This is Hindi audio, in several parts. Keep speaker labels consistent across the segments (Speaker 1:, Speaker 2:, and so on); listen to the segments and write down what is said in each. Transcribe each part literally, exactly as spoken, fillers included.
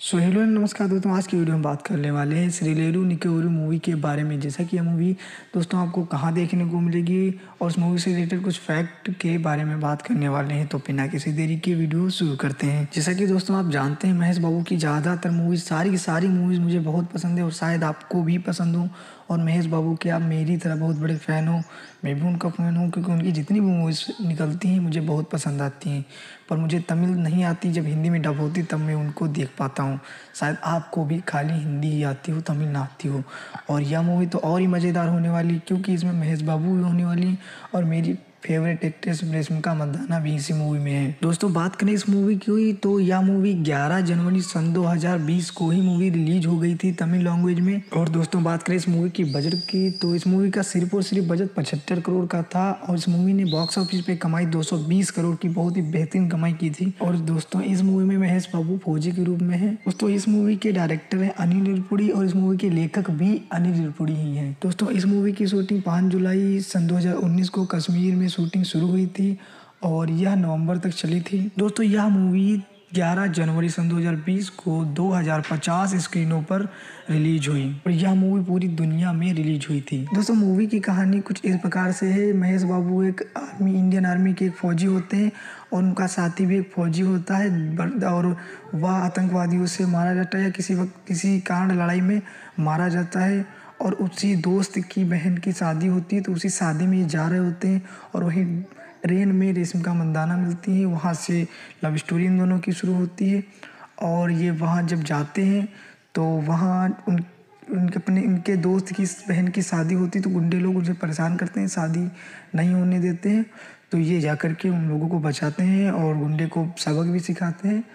Speaker 1: सो हेलो नमस्कार दोस्तों, आज की वीडियो हम बात करने वाले हैं श्रीलेरू निकेओरू मूवी के बारे में। जैसा कि यह मूवी दोस्तों आपको कहाँ देखने को मिलेगी और उस मूवी से रिलेटेड कुछ फैक्ट के बारे में बात करने वाले हैं। तो बिना किसी देरी के वीडियो शुरू करते हैं। जैसा कि दोस्तों आप जानते हैं, महेश बाबू की ज़्यादातर मूवीज़ सारी की सारी मूवीज़ मुझे बहुत पसंद है और शायद आपको भी पसंद हो। और महेश बाबू के आप मेरी तरह बहुत बड़े फ़ैन हो, मैं भी उनका फ़ैन हूँ, क्योंकि उनकी जितनी भी मूवीज़ निकलती हैं मुझे बहुत पसंद आती हैं। पर मुझे तमिल नहीं आती, जब हिंदी में डब होती तब मैं उनको देख पाता हूँ। शायद आपको भी खाली हिंदी ही आती हो, तमिल ना आती हो। और यह मूवी तो और ही मज़ेदार होने वाली, क्योंकि इसमें महेश बाबू भी होने वाली और मेरी फेवरेट एक्ट्रेस रेशमिका मंदाना भी इसी मूवी में है। दोस्तों बात करें इस मूवी की, तो यह मूवी ग्यारह जनवरी सन दो हज़ार बीस को ही मूवी रिलीज हो गई थी तमिल लैंग्वेज में। और दोस्तों बात करें इस मूवी की बजट की, तो इस मूवी का सिर्फ और सिर्फ बजट पचहत्तर करोड़ का था और इस मूवी ने बॉक्स ऑफिस पे कमाई दो सौ बीस करोड़ की बहुत ही बेहतरीन कमाई की थी। और दोस्तों इस मूवी में महेश बाबू फौजी के रूप में है। दोस्तों इस मूवी के डायरेक्टर है अनिल रिरपुड़ी और इस मूवी के लेखक भी अनिल रिरपुड़ी ही हैं। दोस्तों इस मूवी की शूटिंग पाँच जुलाई सन दो हज़ार उन्नीस को कश्मीर में शूटिंग शुरू हुई थी और यह नवंबर तक चली थी। दोस्तों यह मूवी ग्यारह जनवरी सन दो हज़ार बीस को दो हज़ार पचास स्क्रीनों पर रिलीज हुई और यह मूवी पूरी दुनिया में रिलीज हुई थी। दोस्तों मूवी की कहानी कुछ इस प्रकार से है। महेश बाबू एक आर्मी इंडियन आर्मी के एक फौजी होते हैं और उनका साथी भी एक फौजी होता है और वह आतंकवादियों से मारा जाता है या किसी वक्त किसी कारण लड़ाई में मारा जाता है। और उसी दोस्त की बहन की शादी होती है, तो उसी शादी में ये जा रहे होते हैं और वहीं ट्रेन में रेशमिका मंदाना मिलती है। वहाँ से लव स्टोरी इन दोनों की शुरू होती है और ये वहाँ जब जाते हैं तो वहाँ उन उनके अपने उनके दोस्त की बहन की शादी होती है, तो गुंडे लोग उनसे परेशान करते हैं, शादी नहीं होने देते हैं। तो ये जा कर के उन लोगों को बचाते हैं और गुंडे को सबक भी सिखाते हैं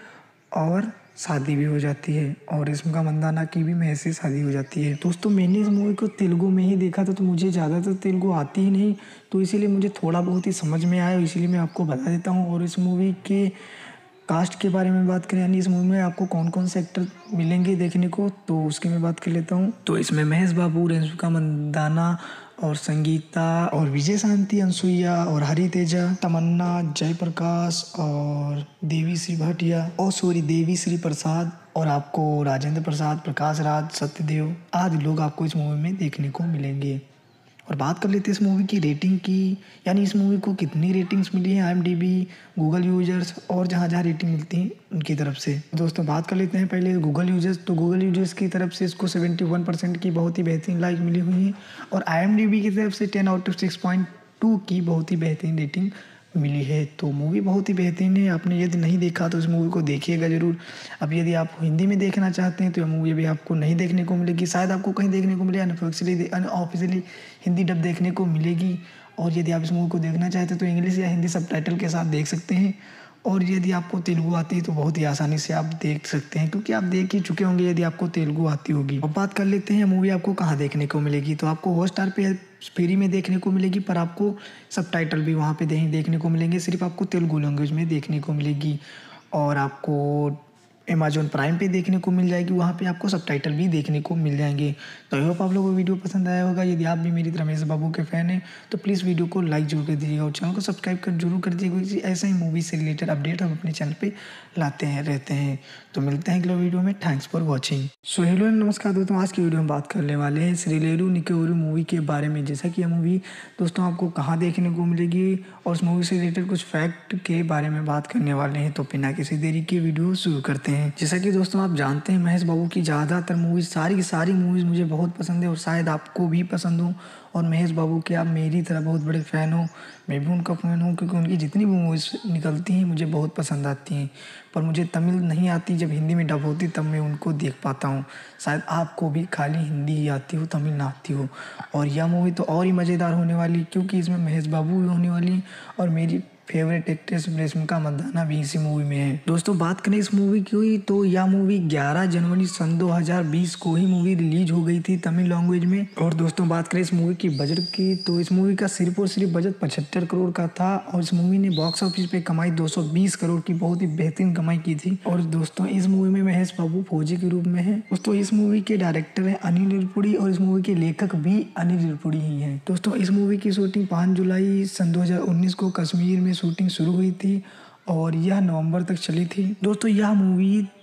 Speaker 1: और शादी भी हो जाती है और रेशमिका मंदाना की भी महेश से शादी हो जाती है। दोस्तों मैंने इस मूवी को तेलुगु में ही देखा था, तो मुझे ज़्यादातर तेलुगु आती ही नहीं, तो इसीलिए मुझे थोड़ा बहुत ही समझ में आया, इसीलिए मैं आपको बता देता हूँ। और इस मूवी के कास्ट के बारे में बात करें, यानी इस मूवी में आपको कौन कौन से एक्टर मिलेंगे देखने को, तो उसकी मैं बात कर लेता हूँ। तो इसमें महेश बाबू, रेशमिका मंदाना और संगीता और विजय शांति, अनसुईया और हरी तेजा, तमन्ना, जयप्रकाश और देवी श्री भाटिया और सॉरी देवी श्री प्रसाद और आपको राजेंद्र प्रसाद, प्रकाश राज, सत्यदेव आदि लोग आपको इस मूवी में देखने को मिलेंगे। और बात कर लेते हैं इस मूवी की रेटिंग की, यानी इस मूवी को कितनी रेटिंग्स मिली हैं आईएमडीबी, गूगल यूजर्स और जहाँ जहाँ रेटिंग मिलती है उनकी तरफ से। दोस्तों बात कर लेते हैं पहले गूगल यूजर्स, तो गूगल यूजर्स की तरफ से इसको इकहत्तर परसेंट की बहुत ही बेहतरीन लाइक मिली हुई है और आईएमडीबी की तरफ से ten out of six point two की बहुत ही बेहतरीन रेटिंग मिली है। तो मूवी बहुत ही बेहतरीन है। आपने यदि नहीं देखा तो इस मूवी को देखिएगा ज़रूर। अब यदि आप हिंदी में देखना चाहते हैं तो यह मूवी भी आपको नहीं देखने को मिलेगी, शायद आपको कहीं देखने को मिले, अनऑफिशियली अनऑफिशियली हिंदी डब देखने को मिलेगी। और यदि आप इस मूवी को देखना चाहते हैं तो इंग्लिश या हिंदी सबटाइटल के साथ देख सकते हैं। और यदि आपको तेलुगु आती है तो बहुत ही आसानी से आप देख सकते हैं, क्योंकि आप देख ही चुके होंगे यदि आपको तेलुगु आती होगी। अब बात कर लेते हैं मूवी आपको कहाँ देखने को मिलेगी, तो आपको हॉटस्टार पे फ्री में देखने को मिलेगी, पर आपको सबटाइटल भी वहाँ पे देखने को मिलेंगे, सिर्फ आपको तेलुगु लैंग्वेज में देखने को मिलेगी। और आपको अमेज़ॉन प्राइम पे देखने को मिल जाएगी, वहाँ पे आपको सबटाइटल भी देखने को मिल जाएंगे। तो आई होप आप लोगों को वीडियो पसंद आया होगा। यदि आप भी मेरी तरह महेश बाबू के फ़ैन हैं तो प्लीज़ वीडियो को लाइक जरूर कर दीजिएगा और चैनल को सब्सक्राइब कर जरूर कर दीजिएगा, क्योंकि ऐसे ही मूवी से रिलेटेड अपडेट हम अपने चैनल पे लाते हैं रहते हैं। तो मिलते हैं अगले वीडियो में। Thanks for watching. So hello नमस्कार दोस्तों, आज की वीडियो हम बात करने वाले हैं श्रीलेरू निकेओरू मूवी के बारे में। जैसा कि यह मूवी दोस्तों आपको कहाँ देखने को मिलेगी और उस मूवी से रिलेटेड कुछ फैक्ट के बारे में बात करने वाले हैं। तो बिना किसी देरी के वीडियो शुरू करते हैं। जैसा कि दोस्तों आप जानते हैं, महेश बाबू की ज़्यादातर मूवीज़ सारी की सारी मूवीज़ मुझे बहुत पसंद है और शायद आपको भी पसंद हो। और महेश बाबू के आप मेरी तरह बहुत बड़े फ़ैन हो, मैं भी उनका फ़ैन हूँ, क्योंकि उनकी जितनी भी मूवीज़ निकलती हैं मुझे बहुत पसंद आती हैं। पर मुझे तमिल नहीं आती, जब हिंदी में डब होती तब मैं उनको देख पाता हूँ। शायद आपको भी खाली हिंदी ही आती हो, तमिल ना आती हो। और यह मूवी तो और ही मज़ेदार होने वाली, क्योंकि इसमें महेश बाबू भी होने वाली और मेरी फेवरेट एक्ट्रेस रेशमिका मंदाना भी इसी मूवी में है। दोस्तों बात करें इस मूवी की, तो यह मूवी ग्यारह जनवरी सन दो हज़ार बीस को ही मूवी रिलीज हो गई थी तमिल लैंग्वेज में। और दोस्तों बात करें इस मूवी की बजट की, तो इस मूवी का सिर्फ और सिर्फ बजट पचहत्तर करोड़ का था और इस मूवी ने बॉक्स ऑफिस पे कमाई दो सौ बीस करोड़ की बहुत ही बेहतरीन कमाई की थी। और दोस्तों इस मूवी में महेश बाबू फौजी के रूप में है। दोस्तों इस मूवी के डायरेक्टर है अनिल रिरपुड़ी और इस मूवी के लेखक भी अनिल रिरपुड़ी ही हैं। दोस्तों इस मूवी की शूटिंग पाँच जुलाई सन दो हज़ार उन्नीस को कश्मीर में शूटिंग शुरू हुई थी और यह नवंबर तक चली थी। दोस्तों यह मूवी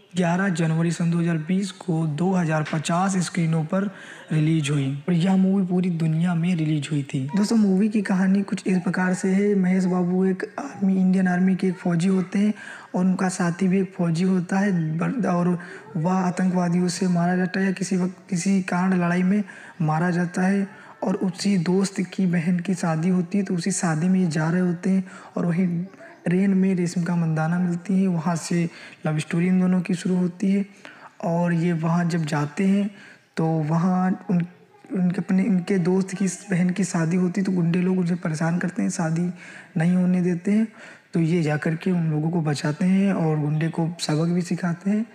Speaker 1: ग्यारह जनवरी सन दो हज़ार बीस को दो हज़ार पचास स्क्रीनों पर रिलीज हुई और यह मूवी पूरी दुनिया में रिलीज हुई थी। दोस्तों मूवी की कहानी कुछ इस प्रकार से है। महेश बाबू एक आर्मी इंडियन आर्मी के एक फ़ौजी होते हैं और उनका साथी भी एक फ़ौजी होता है और वह आतंकवादियों से मारा जाता है या किसी वक्त किसी कारण लड़ाई में मारा जाता है और उसी दोस्त की बहन की शादी होती है, तो उसी शादी में ये जा रहे होते हैं और वहीं ट्रेन में रेशमिका मंदाना मिलती है। वहाँ से लव स्टोरी इन दोनों की शुरू होती है और ये वहाँ जब जाते हैं तो वहाँ उन उनके अपने उनके दोस्त की बहन की शादी होती है, तो गुंडे लोग उनसे परेशान करते हैं, शादी नहीं होने देते हैं। तो ये जा कर के उन लोगों को बचाते हैं और गुंडे को सबक भी सिखाते हैं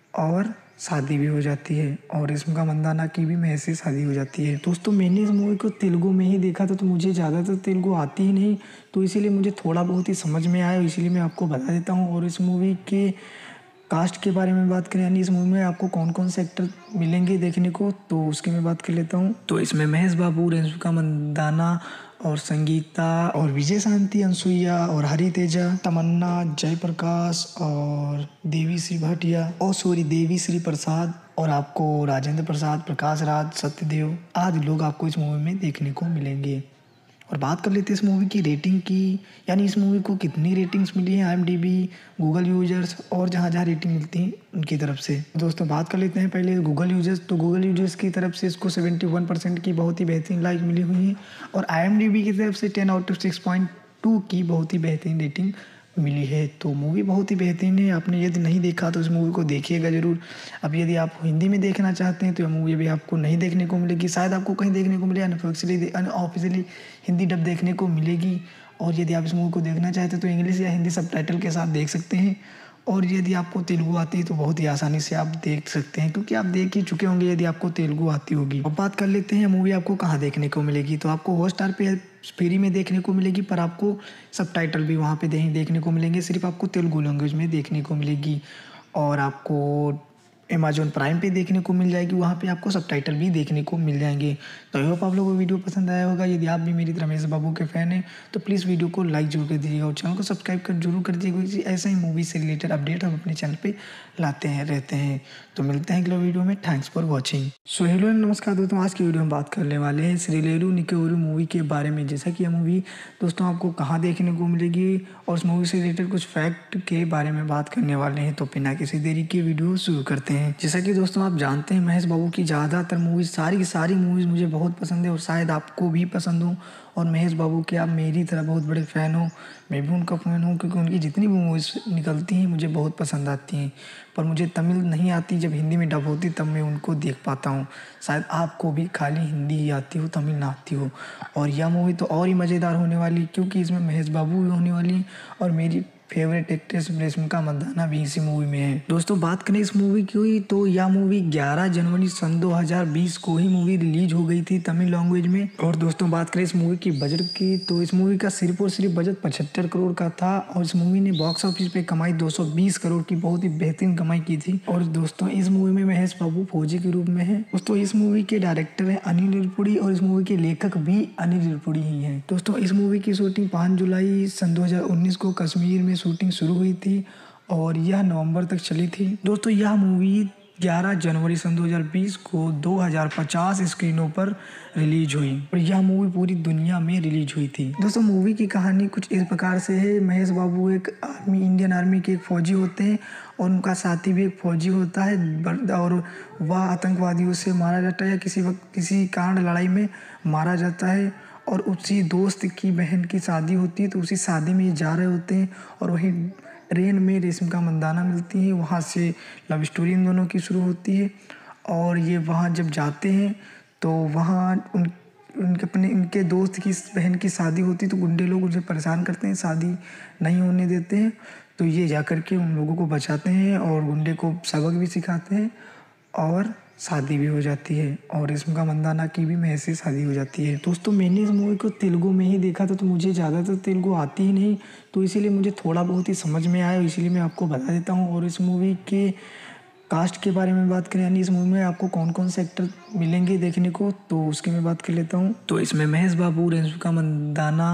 Speaker 1: और शादी भी हो जाती है और रेशमिका मंदाना की भी महेश से शादी हो जाती है। दोस्तों मैंने इस मूवी को तेलुगु में ही देखा था, तो मुझे ज़्यादातर तेलुगु आती ही नहीं, तो इसीलिए मुझे थोड़ा बहुत ही समझ में आया, इसीलिए मैं आपको बता देता हूँ। और इस मूवी के कास्ट के बारे में बात करें, यानी इस मूवी में आपको कौन कौन से एक्टर मिलेंगे देखने को, तो उसकी मैं बात कर लेता हूँ। तो इसमें महेश बाबू, रेशमिका मंदाना और संगीता और विजय शांति, अनसुईया और हरी तेजा, तमन्ना, जयप्रकाश और देवी श्री भाटिया और सॉरी देवी श्री प्रसाद और आपको राजेंद्र प्रसाद, प्रकाश राज, सत्यदेव आदि लोग आपको इस मूवी में देखने को मिलेंगे। और बात कर लेते हैं इस मूवी की रेटिंग की, यानी इस मूवी को कितनी रेटिंग्स मिली हैं आईएमडीबी, गूगल यूजर्स और जहाँ जहाँ रेटिंग मिलती है उनकी तरफ से। दोस्तों बात कर लेते हैं पहले गूगल यूजर्स, तो गूगल यूजर्स की तरफ से इसको इकहत्तर परसेंट की बहुत ही बेहतरीन लाइक मिली हुई है और आईएमडीबी की तरफ से ten out of six point two की बहुत ही बेहतरीन रेटिंग मिली है। तो मूवी बहुत ही बेहतरीन है, आपने यदि नहीं देखा तो इस मूवी को देखिएगा ज़रूर। अब यदि आप हिंदी में देखना चाहते हैं तो यह मूवी भी आपको नहीं देखने को मिलेगी, शायद आपको कहीं देखने को मिले, अनऑफिशियली अनऑफिशियली हिंदी डब देखने को मिलेगी। और यदि आप इस मूवी को देखना चाहते हैं तो इंग्लिश या हिंदी सबटाइटल के साथ देख सकते हैं। और यदि आपको तेलुगु आती है तो बहुत ही आसानी से आप देख सकते हैं, क्योंकि आप देख ही चुके होंगे यदि आपको तेलुगु आती होगी। अब बात कर लेते हैं मूवी आपको कहाँ देखने को मिलेगी, तो आपको हॉटस्टार पे फ्री में देखने को मिलेगी, पर आपको सबटाइटल भी वहाँ पे देखने को मिलेंगे, सिर्फ आपको तेलुगु लैंग्वेज में देखने को मिलेगी। और आपको अमेज़ॉन प्राइम पे देखने को मिल जाएगी, वहाँ पे आपको सबटाइटल भी देखने को मिल जाएंगे। तो आई होप आप लोगों को वीडियो पसंद आया होगा। यदि आप भी मेरी तरह महेश बाबू के फ़ैन हैं तो प्लीज़ वीडियो को लाइक जरूर कर दीजिएगा और चैनल को सब्सक्राइब कर जरूर कर दीजिएगा, क्योंकि ऐसे ही मूवी से रिलेटेड अपडेट हम अपने चैनल पे लाते हैं रहते हैं। तो मिलते हैं अगले वीडियो में, thanks for watching. So hello नमस्कार दोस्तों, आज की वीडियो में बात करने वाले हैं श्रीलेरू निकेउरु मूवी के बारे में। जैसा कि यह मूवी दोस्तों आपको कहाँ देखने को मिलेगी और उस मूवी से रिलेटेड कुछ फैक्ट के बारे में बात करने वाले हैं। तो बिना किसी देरी के वीडियो शुरू करते हैं। जैसा कि दोस्तों आप जानते हैं महेश बाबू की ज़्यादातर मूवीज़, सारी की सारी मूवीज़ मुझे बहुत पसंद है और शायद आपको भी पसंद हो। और महेश बाबू के आप मेरी तरह बहुत बड़े फ़ैन हो, मैं भी उनका फ़ैन हूँ, क्योंकि उनकी जितनी भी मूवीज़ निकलती हैं मुझे बहुत पसंद आती हैं। पर मुझे तमिल नहीं आती, जब हिंदी में डब होती तब मैं उनको देख पाता हूँ। शायद आपको भी खाली हिंदी ही आती हो, तमिल ना आती हो। और यह मूवी तो और ही मज़ेदार होने वाली, क्योंकि इसमें महेश बाबू भी होने वाली और मेरी फेवरेट एक्ट्रेस रेशमिका मंदाना भी इसी मूवी में है। दोस्तों बात करें इस मूवी की, तो यह मूवी ग्यारह जनवरी सन दो हज़ार बीस को ही मूवी रिलीज हो गई थी तमिल लैंग्वेज में। और दोस्तों बात करें इस मूवी की बजट की, तो इस मूवी का सिर्फ और सिर्फ बजट पचहत्तर करोड़ का था और इस मूवी ने बॉक्स ऑफिस पे कमाई दो सौ बीस करोड़ की बहुत ही बेहतरीन कमाई की थी। और दोस्तों इस मूवी में महेश बाबू फौजी के रूप में है। दोस्तों इस मूवी के डायरेक्टर है अनिल रिरपुड़ी और इस मूवी के लेखक भी अनिल रिरपुड़ी ही है। दोस्तों इस मूवी की शूटिंग पाँच जुलाई सन दो हज़ार उन्नीस को कश्मीर में शूटिंग शुरू हुई थी और यह नवंबर तक चली थी। दोस्तों यह मूवी ग्यारह जनवरी सन दो हज़ार बीस को दो हज़ार पचास स्क्रीनों पर रिलीज हुई और यह मूवी पूरी दुनिया में रिलीज हुई थी। दोस्तों मूवी की कहानी कुछ इस प्रकार से है। महेश बाबू एक आर्मी इंडियन आर्मी के एक फ़ौजी होते हैं और उनका साथी भी एक फ़ौजी होता है और वह आतंकवादियों से मारा जाता है या किसी वक्त किसी कारण लड़ाई में मारा जाता है और उसी दोस्त की बहन की शादी होती है, तो उसी शादी में ये जा रहे होते हैं और वहीं ट्रेन में रेशमिका मंदाना मिलती है। वहाँ से लव स्टोरी इन दोनों की शुरू होती है और ये वहाँ जब जाते हैं तो वहाँ उन उनके अपने उनके दोस्त की बहन की शादी होती है, तो गुंडे लोग उनसे परेशान करते हैं, शादी नहीं होने देते हैं। तो ये जा कर के उन लोगों को बचाते हैं और गुंडे को सबक भी सिखाते हैं और शादी भी हो जाती है और रेशमिका मंदाना की भी महेश से शादी हो जाती है। दोस्तों मैंने इस मूवी को तेलुगु में ही देखा था, तो मुझे ज़्यादातर तेलुगु आती ही नहीं, तो इसीलिए मुझे थोड़ा बहुत ही समझ में आया, इसीलिए मैं आपको बता देता हूँ। और इस मूवी के कास्ट के बारे में बात करें, यानी इस मूवी में आपको कौन कौन से एक्टर मिलेंगे देखने को, तो उसकी मैं बात कर लेता हूँ। तो इसमें महेश बाबू, रेशमिका मंदाना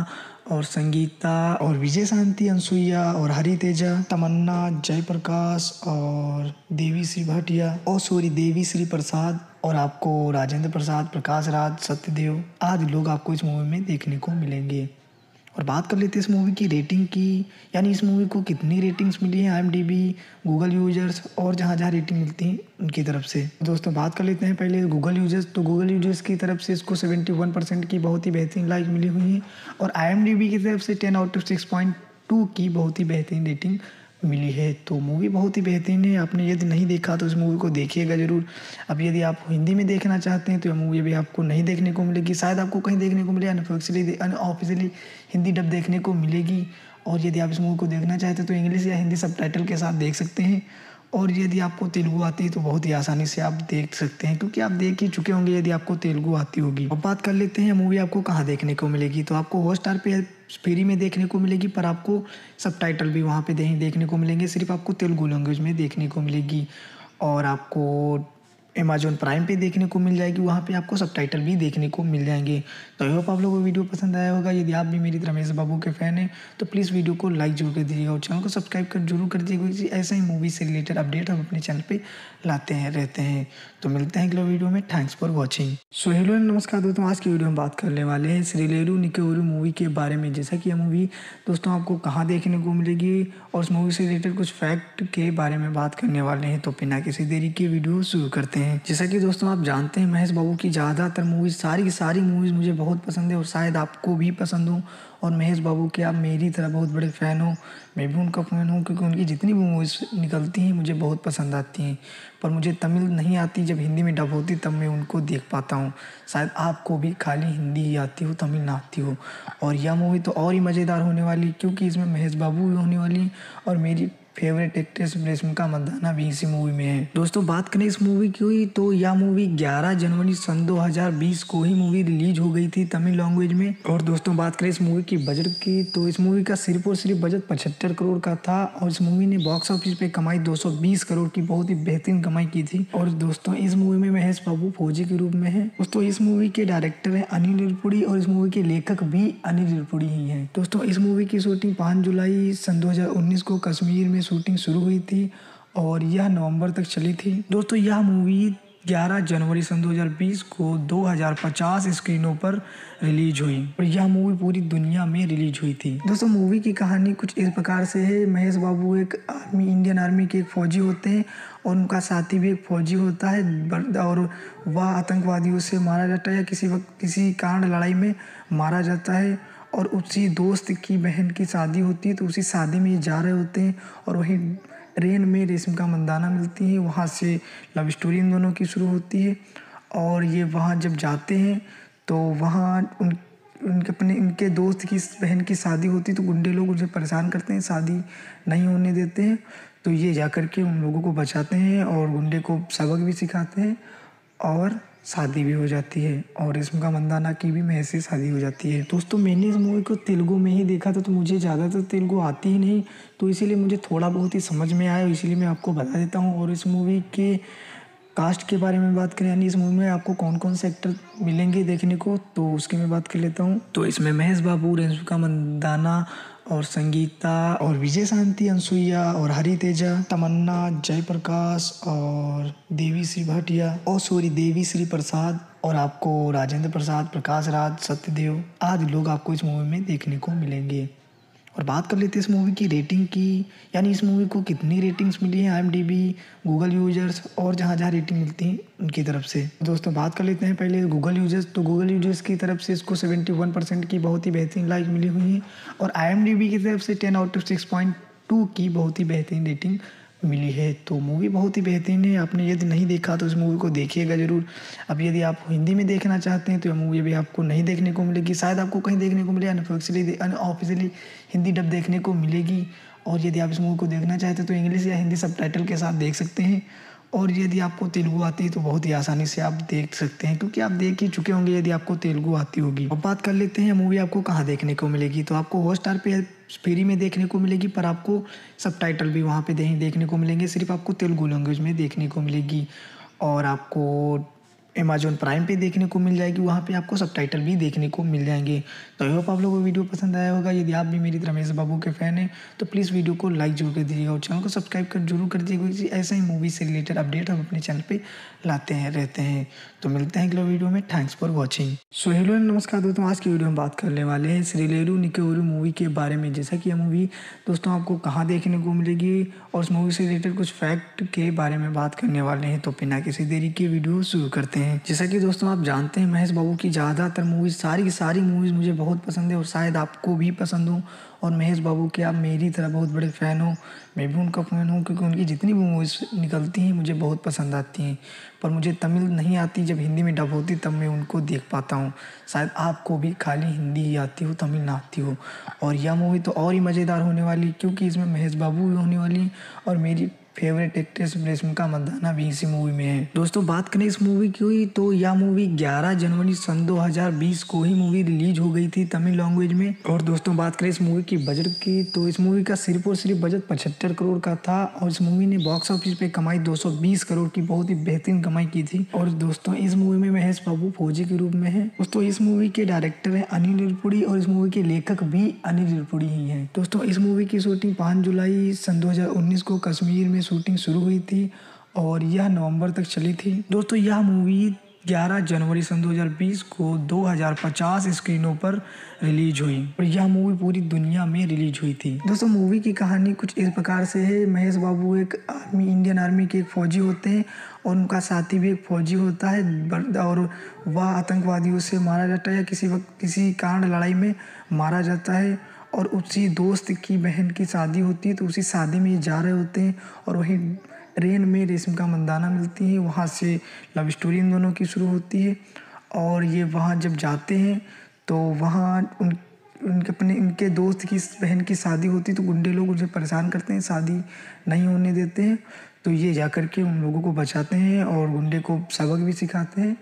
Speaker 1: और संगीता और विजय शांति, अनसुईया और हरी तेजा, तमन्ना, जयप्रकाश और देवी श्री भाटिया और सॉरी देवी श्री प्रसाद और आपको राजेंद्र प्रसाद, प्रकाश राज, सत्यदेव आदि लोग आपको इस मूवी में देखने को मिलेंगे। और बात कर लेते हैं इस मूवी की रेटिंग की, यानी इस मूवी को कितनी रेटिंग्स मिली हैं आईएमडीबी, गूगल यूजर्स और जहाँ जहाँ रेटिंग मिलती है उनकी तरफ से। दोस्तों बात कर लेते हैं पहले गूगल यूजर्स। तो गूगल यूजर्स की तरफ से इसको इकहत्तर परसेंट की बहुत ही बेहतरीन लाइक मिली हुई है और आईएमडीबी की तरफ से ten out of six point two की बहुत ही बेहतरीन रेटिंग मिली है। तो मूवी बहुत ही बेहतरीन है। आपने यदि नहीं देखा तो इस मूवी को देखिएगा ज़रूर। अब यदि आप हिंदी में देखना चाहते हैं तो यह मूवी अभी आपको नहीं देखने को मिलेगी, शायद आपको कहीं देखने को मिले, अनऑफिशियली अनऑफिशियली हिंदी डब देखने को मिलेगी। और यदि आप इस मूवी को देखना चाहते हैं तो इंग्लिश या हिंदी सबटाइटल के साथ देख सकते हैं। और यदि आपको तेलुगु आती है तो बहुत ही आसानी से आप देख सकते हैं, क्योंकि आप देख ही चुके होंगे यदि आपको तेलुगु आती होगी। अब बात कर लेते हैं मूवी आपको कहाँ देखने को मिलेगी। तो आपको हॉटस्टार पे फ्री में देखने को मिलेगी, पर आपको सबटाइटल भी वहाँ पे देखने को मिलेंगे। सिर्फ आपको तेलुगु लैंग्वेज में देखने को मिलेगी और आपको अमेज़ॉन प्राइम पे देखने को मिल जाएगी, वहाँ पे आपको सबटाइटल भी देखने को मिल जाएंगे। तो आई होप आप लोगों को वीडियो पसंद आया होगा। यदि आप भी मेरी तरह महेश बाबू के फ़ैन हैं तो प्लीज़ वीडियो को लाइक जरूर कर दीजिएगा और चैनल को सब्सक्राइब कर जरूर कर दीजिएगा, क्योंकि ऐसा ही मूवी से रिलेटेड अपडेट हम अपने चैनल पे लाते हैं रहते हैं। तो मिलते हैं अगले वीडियो में। Thanks for watching. So hello नमस्कार दोस्तों, आज की वीडियो में बात करने वाले हैं श्रीलेरू निकेउरु मूवी के बारे में। जैसा कि यह मूवी दोस्तों आपको कहाँ देखने को मिलेगी और उस मूवी से रिलेटेड कुछ फैक्ट के बारे में बात करने वाले हैं। तो बिना किसी देरी के वीडियो शुरू करते हैं। जैसा कि दोस्तों आप जानते हैं महेश बाबू की ज़्यादातर मूवीज़, सारी की सारी मूवीज़ मुझे बहुत पसंद है और शायद आपको भी पसंद हो। और महेश बाबू के आप मेरी तरह बहुत बड़े फ़ैन हो, मैं भी उनका फ़ैन हूँ, क्योंकि उनकी जितनी भी मूवीज़ निकलती हैं मुझे बहुत पसंद आती हैं। पर मुझे तमिल नहीं आती, जब हिंदी में डब होती तब मैं उनको देख पाता हूँ। शायद आपको भी खाली हिंदी ही आती हो, तमिल ना आती हो। और यह मूवी तो और ही मज़ेदार होने वाली, क्योंकि इसमें महेश बाबू भी होने वाली और मेरी फेवरेट एक्ट्रेस रेशमिका मंदाना भी इसी मूवी में है। दोस्तों बात करें इस मूवी की तो यह मूवी ग्यारह जनवरी सन दो हज़ार बीस को ही मूवी रिलीज हो गई थी तमिल लैंग्वेज में। और दोस्तों बात करें इस मूवी की बजट की तो इस मूवी का सिर्फ और सिर्फ बजट पचहत्तर करोड़ का था और इस मूवी ने बॉक्स ऑफिस पे कमाई दो सौ बीस करोड़ की बहुत ही बेहतरीन कमाई की थी। और दोस्तों इस मूवी में महेश बाबू फौजी के रूप में है। दोस्तों इस मूवी के डायरेक्टर है अनिल रिरपुड़ी और इस मूवी के लेखक भी अनिल रिरपुड़ी ही है। दोस्तों इस मूवी की शूटिंग पाँच जुलाई सन दो हज़ार उन्नीस को कश्मीर में शूटिंग शुरू हुई थी और यह नवंबर तक चली थी। दोस्तों यह मूवी ग्यारह जनवरी सन दो हज़ार बीस को दो हज़ार पचास स्क्रीनों पर रिलीज हुई और यह मूवी पूरी दुनिया में रिलीज हुई थी। दोस्तों मूवी की कहानी कुछ इस प्रकार से है। महेश बाबू एक आर्मी इंडियन आर्मी के एक फौजी होते हैं और उनका साथी भी एक फौजी होता है और वह आतंकवादियों से मारा जाता है या किसी वक्त किसी कारण लड़ाई में मारा जाता है। और उसी दोस्त की बहन की शादी होती है, तो उसी शादी में ये जा रहे होते हैं और वहीं ट्रेन में रेशमिका मंदाना मिलती है। वहाँ से लव स्टोरी इन दोनों की शुरू होती है और ये वहाँ जब जाते हैं तो वहाँ उन उनके अपने उनके दोस्त की बहन की शादी होती है, तो गुंडे लोग उनसे परेशान करते हैं, शादी नहीं होने देते हैं। तो ये जा कर के उन लोगों को बचाते हैं और गुंडे को सबक भी सिखाते हैं और शादी भी हो जाती है और रेशमिका मंदाना की भी महेश से शादी हो जाती है। दोस्तों मैंने इस मूवी को तेलुगु में ही देखा था, तो मुझे ज़्यादातर तेलुगु आती ही नहीं, तो इसीलिए मुझे थोड़ा बहुत ही समझ में आया, इसीलिए मैं आपको बता देता हूँ। और इस मूवी के कास्ट के बारे में बात करें, यानी इस मूवी में आपको कौन कौन से एक्टर मिलेंगे देखने को, तो उसकी मैं बात कर लेता हूँ। तो इसमें महेश बाबू, रेशमिका मंदाना और संगीता और विजय शांति, अनसुईया और हरी तेजा, तमन्ना, जयप्रकाश और देवी श्री भाटिया और सॉरी देवी श्री प्रसाद और आपको राजेंद्र प्रसाद, प्रकाश राज, सत्यदेव आदि लोग आपको इस मूवी में देखने को मिलेंगे। और बात कर लेते हैं इस मूवी की रेटिंग की, यानी इस मूवी को कितनी रेटिंग्स मिली हैं आईएमडीबी, गूगल यूजर्स और जहाँ जहाँ रेटिंग मिलती है उनकी तरफ से। दोस्तों बात कर लेते हैं पहले गूगल यूजर्स। तो गूगल यूजर्स की तरफ से इसको इकहत्तर परसेंट की बहुत ही बेहतरीन लाइक मिली हुई है और आईएमडीबी की तरफ से ten out of six point two की बहुत ही बेहतरीन रेटिंग मिली है। तो मूवी बहुत ही बेहतरीन है। आपने यदि नहीं देखा तो इस मूवी को देखिएगा ज़रूर। अब यदि आप हिंदी में देखना चाहते हैं तो यह मूवी अभी आपको नहीं देखने को मिलेगी, शायद आपको कहीं देखने को मिले, अनऑफिशियली अनऑफिशियली हिंदी डब देखने को मिलेगी। और यदि आप इस मूवी को देखना चाहते हैं तो इंग्लिश या हिंदी सबटाइटल के साथ देख सकते हैं। और यदि आपको तेलुगु आती है तो बहुत ही आसानी से आप देख सकते हैं, क्योंकि आप देख ही चुके होंगे यदि आपको तेलुगु आती होगी। अब बात कर लेते हैं मूवी आपको कहाँ देखने को मिलेगी। तो आपको हॉटस्टार पे फ्री में देखने को मिलेगी, पर आपको सबटाइटल भी वहाँ पे देखने को मिलेंगे। सिर्फ आपको तेलुगु लैंग्वेज में देखने को मिलेगी और आपको अमेज़न प्राइम पे देखने को मिल जाएगी, वहाँ पे आपको सबटाइटल भी देखने को मिल जाएंगे। तो आई होप आप लोगों को वीडियो पसंद आया होगा। यदि आप भी मेरी तरह महेश बाबू के फ़ैन हैं तो प्लीज़ वीडियो को लाइक जरूर कर दीजिएगा और चैनल को सब्सक्राइब कर जरूर कर दीजिएगा, क्योंकि ऐसा ही मूवी से रिलेटेड अपडेट हम अपने चैनल पे लाते हैं रहते हैं। तो मिलते हैं अगले वीडियो में। Thanks for watching. So hello नमस्कार दोस्तों, आज की वीडियो में बात करने वाले हैं श्रीलेरू निकेउरु मूवी के बारे में। जैसा कि यह मूवी दोस्तों आपको कहाँ देखने को मिलेगी और उस मूवी से रिलेटेड कुछ फैक्ट के बारे में बात करने वाले हैं। तो बिना किसी देरी के वीडियो शुरू करते हैं। जैसा कि दोस्तों आप जानते हैं महेश बाबू की ज़्यादातर मूवीज़, सारी की सारी मूवीज़ मुझे बहुत पसंद है और शायद आपको भी पसंद हो। और महेश बाबू के आप मेरी तरह बहुत बड़े फ़ैन हो, मैं भी उनका फ़ैन हूँ, क्योंकि उनकी जितनी भी मूवीज़ निकलती हैं मुझे बहुत पसंद आती हैं। पर मुझे तमिल नहीं आती, जब हिंदी में डब होती तब मैं उनको देख पाता हूँ। शायद आपको भी खाली हिंदी ही आती हो, तमिल ना आती हो। और यह मूवी तो और ही मज़ेदार होने वाली, क्योंकि इसमें महेश बाबू भी होने वाली और मेरी फेवरेट एक्ट्रेस रेशमिका मंदाना भी इसी मूवी में है। दोस्तों बात करें इस मूवी की, तो यह मूवी ग्यारह जनवरी सन दो हज़ार बीस को ही मूवी रिलीज हो गई थी तमिल लैंग्वेज में। और दोस्तों बात करें इस मूवी की बजट की, तो इस मूवी का सिर्फ और सिर्फ बजट पचहत्तर करोड़ का था और इस मूवी ने बॉक्स ऑफिस पे कमाई दो सौ बीस करोड़ की बहुत ही बेहतरीन कमाई की थी। और दोस्तों इस मूवी में महेश बाबू फौजी के रूप में है। दोस्तों इस मूवी के डायरेक्टर है अनिल रिरपुड़ी और इस मूवी के लेखक भी अनिल रिरपुड़ी ही हैं। दोस्तों इस मूवी की शूटिंग पाँच जुलाई सन दो हज़ार उन्नीस को कश्मीर में शूटिंग शुरू हुई थी और यह नवंबर तक चली थी। दोस्तों यह मूवी ग्यारह जनवरी सन दो हज़ार बीस को दो हज़ार पचास स्क्रीनों पर रिलीज हुई और यह मूवी पूरी दुनिया में रिलीज हुई थी। दोस्तों मूवी की कहानी कुछ इस प्रकार से है। महेश बाबू एक आर्मी इंडियन आर्मी के एक फौजी होते हैं और उनका साथी भी एक फौजी होता है और वह आतंकवादियों से मारा जाता है या किसी वक्त किसी कारण लड़ाई में मारा जाता है। और उसी दोस्त की बहन की शादी होती है, तो उसी शादी में ये जा रहे होते हैं और वहीं ट्रेन में रेशमिका मंदाना मिलती है। वहाँ से लव स्टोरी इन दोनों की शुरू होती है और ये वहाँ जब जाते हैं तो वहाँ उन उनके अपने उनके दोस्त की बहन की शादी होती है, तो गुंडे लोग उनसे परेशान करते हैं, शादी नहीं होने देते हैं। तो ये जा कर के उन लोगों को बचाते हैं और गुंडे को सबक भी सिखाते हैं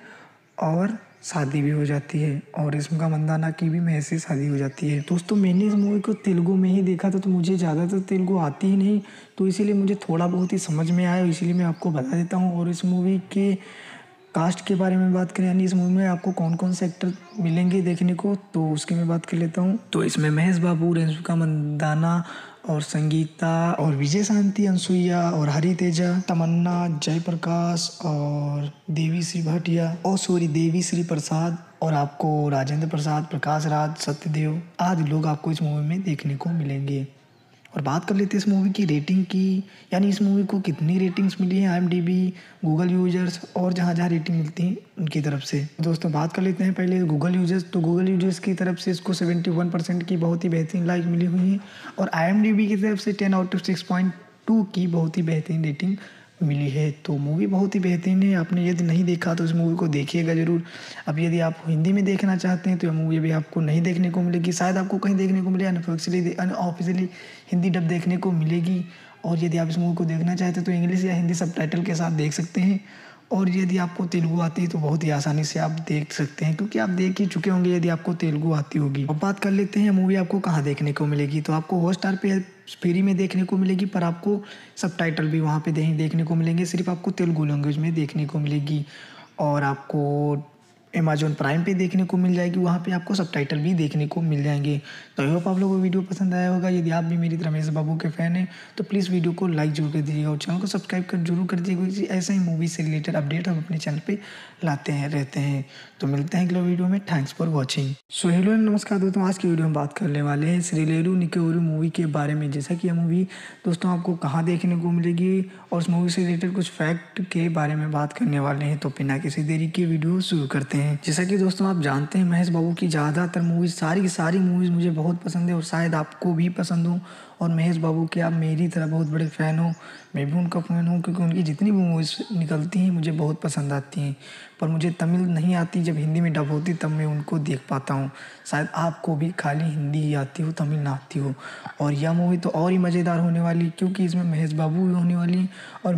Speaker 1: और शादी भी हो जाती है और रेशमिका मंदाना की भी महेश से शादी हो जाती है। दोस्तों मैंने इस मूवी को तेलुगु में ही देखा था, तो मुझे ज़्यादातर तेलुगु आती ही नहीं, तो इसीलिए मुझे थोड़ा बहुत ही समझ में आया, इसीलिए मैं आपको बता देता हूँ। और इस मूवी के कास्ट के बारे में बात करें, यानी इस मूवी में आपको कौन कौन से एक्टर मिलेंगे देखने को, तो उसकी मैं बात कर लेता हूँ। तो इसमें महेश बाबू, रेशमिका मंदाना और संगीता और विजय शांति, अनसुईया और हरी तेजा, तमन्ना, जयप्रकाश और देवी श्री भाटिया और सॉरी देवी श्री प्रसाद और आपको राजेंद्र प्रसाद, प्रकाश राज, सत्यदेव आदि लोग आपको इस मूवी में देखने को मिलेंगे। और बात कर लेते हैं इस मूवी की रेटिंग की, यानी इस मूवी को कितनी रेटिंग्स मिली हैं आईएमडीबी, गूगल यूजर्स और जहाँ जहाँ रेटिंग मिलती है उनकी तरफ से। दोस्तों बात कर लेते हैं पहले गूगल यूजर्स, तो गूगल यूजर्स की तरफ से इसको इकहत्तर परसेंट की बहुत ही बेहतरीन लाइक मिली हुई है और आईएमडीबी की तरफ से ten out of six point two की बहुत ही बेहतरीन रेटिंग मिली है। तो मूवी बहुत ही बेहतरीन है। आपने यदि नहीं देखा तो इस मूवी को देखिएगा ज़रूर। अब यदि आप हिंदी में देखना चाहते हैं तो यह मूवी भी आपको नहीं देखने को मिलेगी, शायद आपको कहीं देखने को मिले, अनऑफिशियली अनऑफिशियली हिंदी डब देखने को मिलेगी। और यदि आप इस मूवी को देखना चाहते हैं तो इंग्लिश या हिंदी सबटाइटल के साथ देख सकते हैं। और यदि आपको तेलुगु आती है तो बहुत ही आसानी से आप देख सकते हैं, क्योंकि आप देख ही चुके होंगे यदि आपको तेलुगु आती होगी। अब बात कर लेते हैं मूवी आपको कहाँ देखने को मिलेगी, तो आपको हॉटस्टार पे फ्री में देखने को मिलेगी, पर आपको सबटाइटल भी वहाँ पे देखने को मिलेंगे, सिर्फ आपको तेलुगु लैंग्वेज में देखने को मिलेगी। और आपको अमेज़न प्राइम पे देखने को मिल जाएगी, वहाँ पे आपको सबटाइटल भी देखने को मिल जाएंगे। तो आई होप आप लोगों को वीडियो पसंद आया होगा। यदि आप भी मेरी तरह महेश बाबू के फ़ैन हैं तो प्लीज़ वीडियो को लाइक जरूर कर दीजिएगा और चैनल को सब्सक्राइब कर जरूर कर दीजिएगा, क्योंकि ऐसा ही मूवी से रिलेटेड अपडेट हम अपने चैनल पे लाते हैं रहते हैं। तो मिलते हैं अगले वीडियो में। Thanks for watching. So hello नमस्कार दोस्तों, आज की वीडियो में बात करने वाले हैं श्रीलेरू निकेउरु मूवी के बारे में। जैसा कि यह मूवी दोस्तों आपको कहाँ देखने को मिलेगी और उस मूवी से रिलेटेड कुछ फैक्ट के बारे में बात करने वाले हैं। तो बिना किसी देरी के वीडियो शुरू करते हैं। जैसा कि दोस्तों आप जानते हैं महेश बाबू की ज़्यादातर मूवीज़, सारी की सारी मूवीज़ मुझे बहुत पसंद है और शायद आपको भी पसंद हो। और महेश बाबू के आप मेरी तरह बहुत बड़े फ़ैन हो, मैं भी उनका फ़ैन हूँ, क्योंकि उनकी जितनी भी मूवीज़ निकलती हैं मुझे बहुत पसंद आती हैं। पर मुझे तमिल नहीं आती, जब हिंदी में डब होती तब मैं उनको देख पाता हूँ। शायद आपको भी खाली हिंदी ही आती हो, तमिल ना आती हो। और यह मूवी तो और ही मज़ेदार होने वाली, क्योंकि इसमें महेश बाबू भी होने वाली और मेरी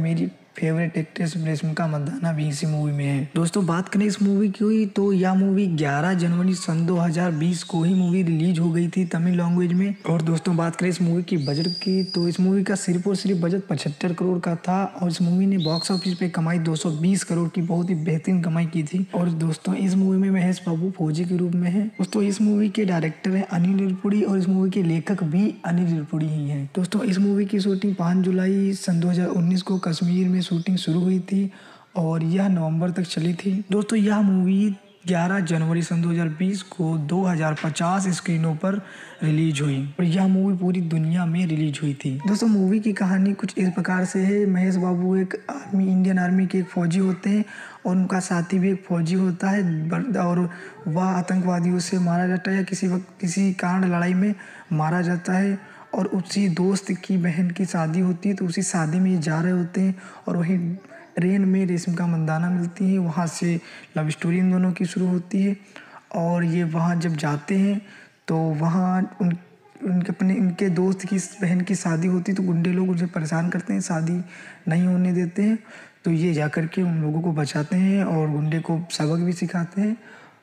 Speaker 1: फेवरेट एक्ट्रेस रेशमिका मंदाना भी इसी मूवी में है। दोस्तों बात करें इस मूवी की तो यह मूवी ग्यारह जनवरी सन दो हज़ार बीस को ही मूवी रिलीज हो गई थी तमिल लैंग्वेज में। और दोस्तों बात करें इस मूवी की बजट की तो इस मूवी का सिर्फ और सिर्फ बजट पचहत्तर करोड़ का था और इस मूवी ने बॉक्स ऑफिस पे कमाई दो सौ बीस करोड़ की बहुत ही बेहतरीन कमाई की थी। और दोस्तों इस मूवी में महेश बाबू फौजी के रूप में है। दोस्तों इस मूवी के डायरेक्टर है अनिल रिपुड़ी और इस मूवी के लेखक भी अनिल रिपुड़ी ही हैं। दोस्तों इस मूवी की शूटिंग पाँच जुलाई सन दो हज़ार उन्नीस को कश्मीर में शूटिंग शुरू हुई थी और यह नवंबर तक चली थी। दोस्तों यह मूवी ग्यारह जनवरी सन दो हज़ार बीस को दो हज़ार पचास स्क्रीनों पर रिलीज हुई और यह मूवी पूरी दुनिया में रिलीज हुई थी। दोस्तों मूवी की कहानी कुछ इस प्रकार से है। महेश बाबू एक आर्मी इंडियन आर्मी के एक फौजी होते हैं और उनका साथी भी एक फौजी होता है और वह आतंकवादियों से मारा जाता है या किसी वक्त किसी कारण लड़ाई में मारा जाता है और उसी दोस्त की बहन की शादी होती है तो उसी शादी में ये जा रहे होते हैं और वहीं ट्रेन में रेशमिका मंदाना मिलती है। वहाँ से लव स्टोरी इन दोनों की शुरू होती है और ये वहाँ जब जाते हैं तो वहाँ उन उनके अपने उनके दोस्त की बहन की शादी होती है तो गुंडे लोग उनसे परेशान करते हैं, शादी नहीं होने देते हैं। तो ये जा कर के उन लोगों को बचाते हैं और गुंडे को सबक भी सिखाते हैं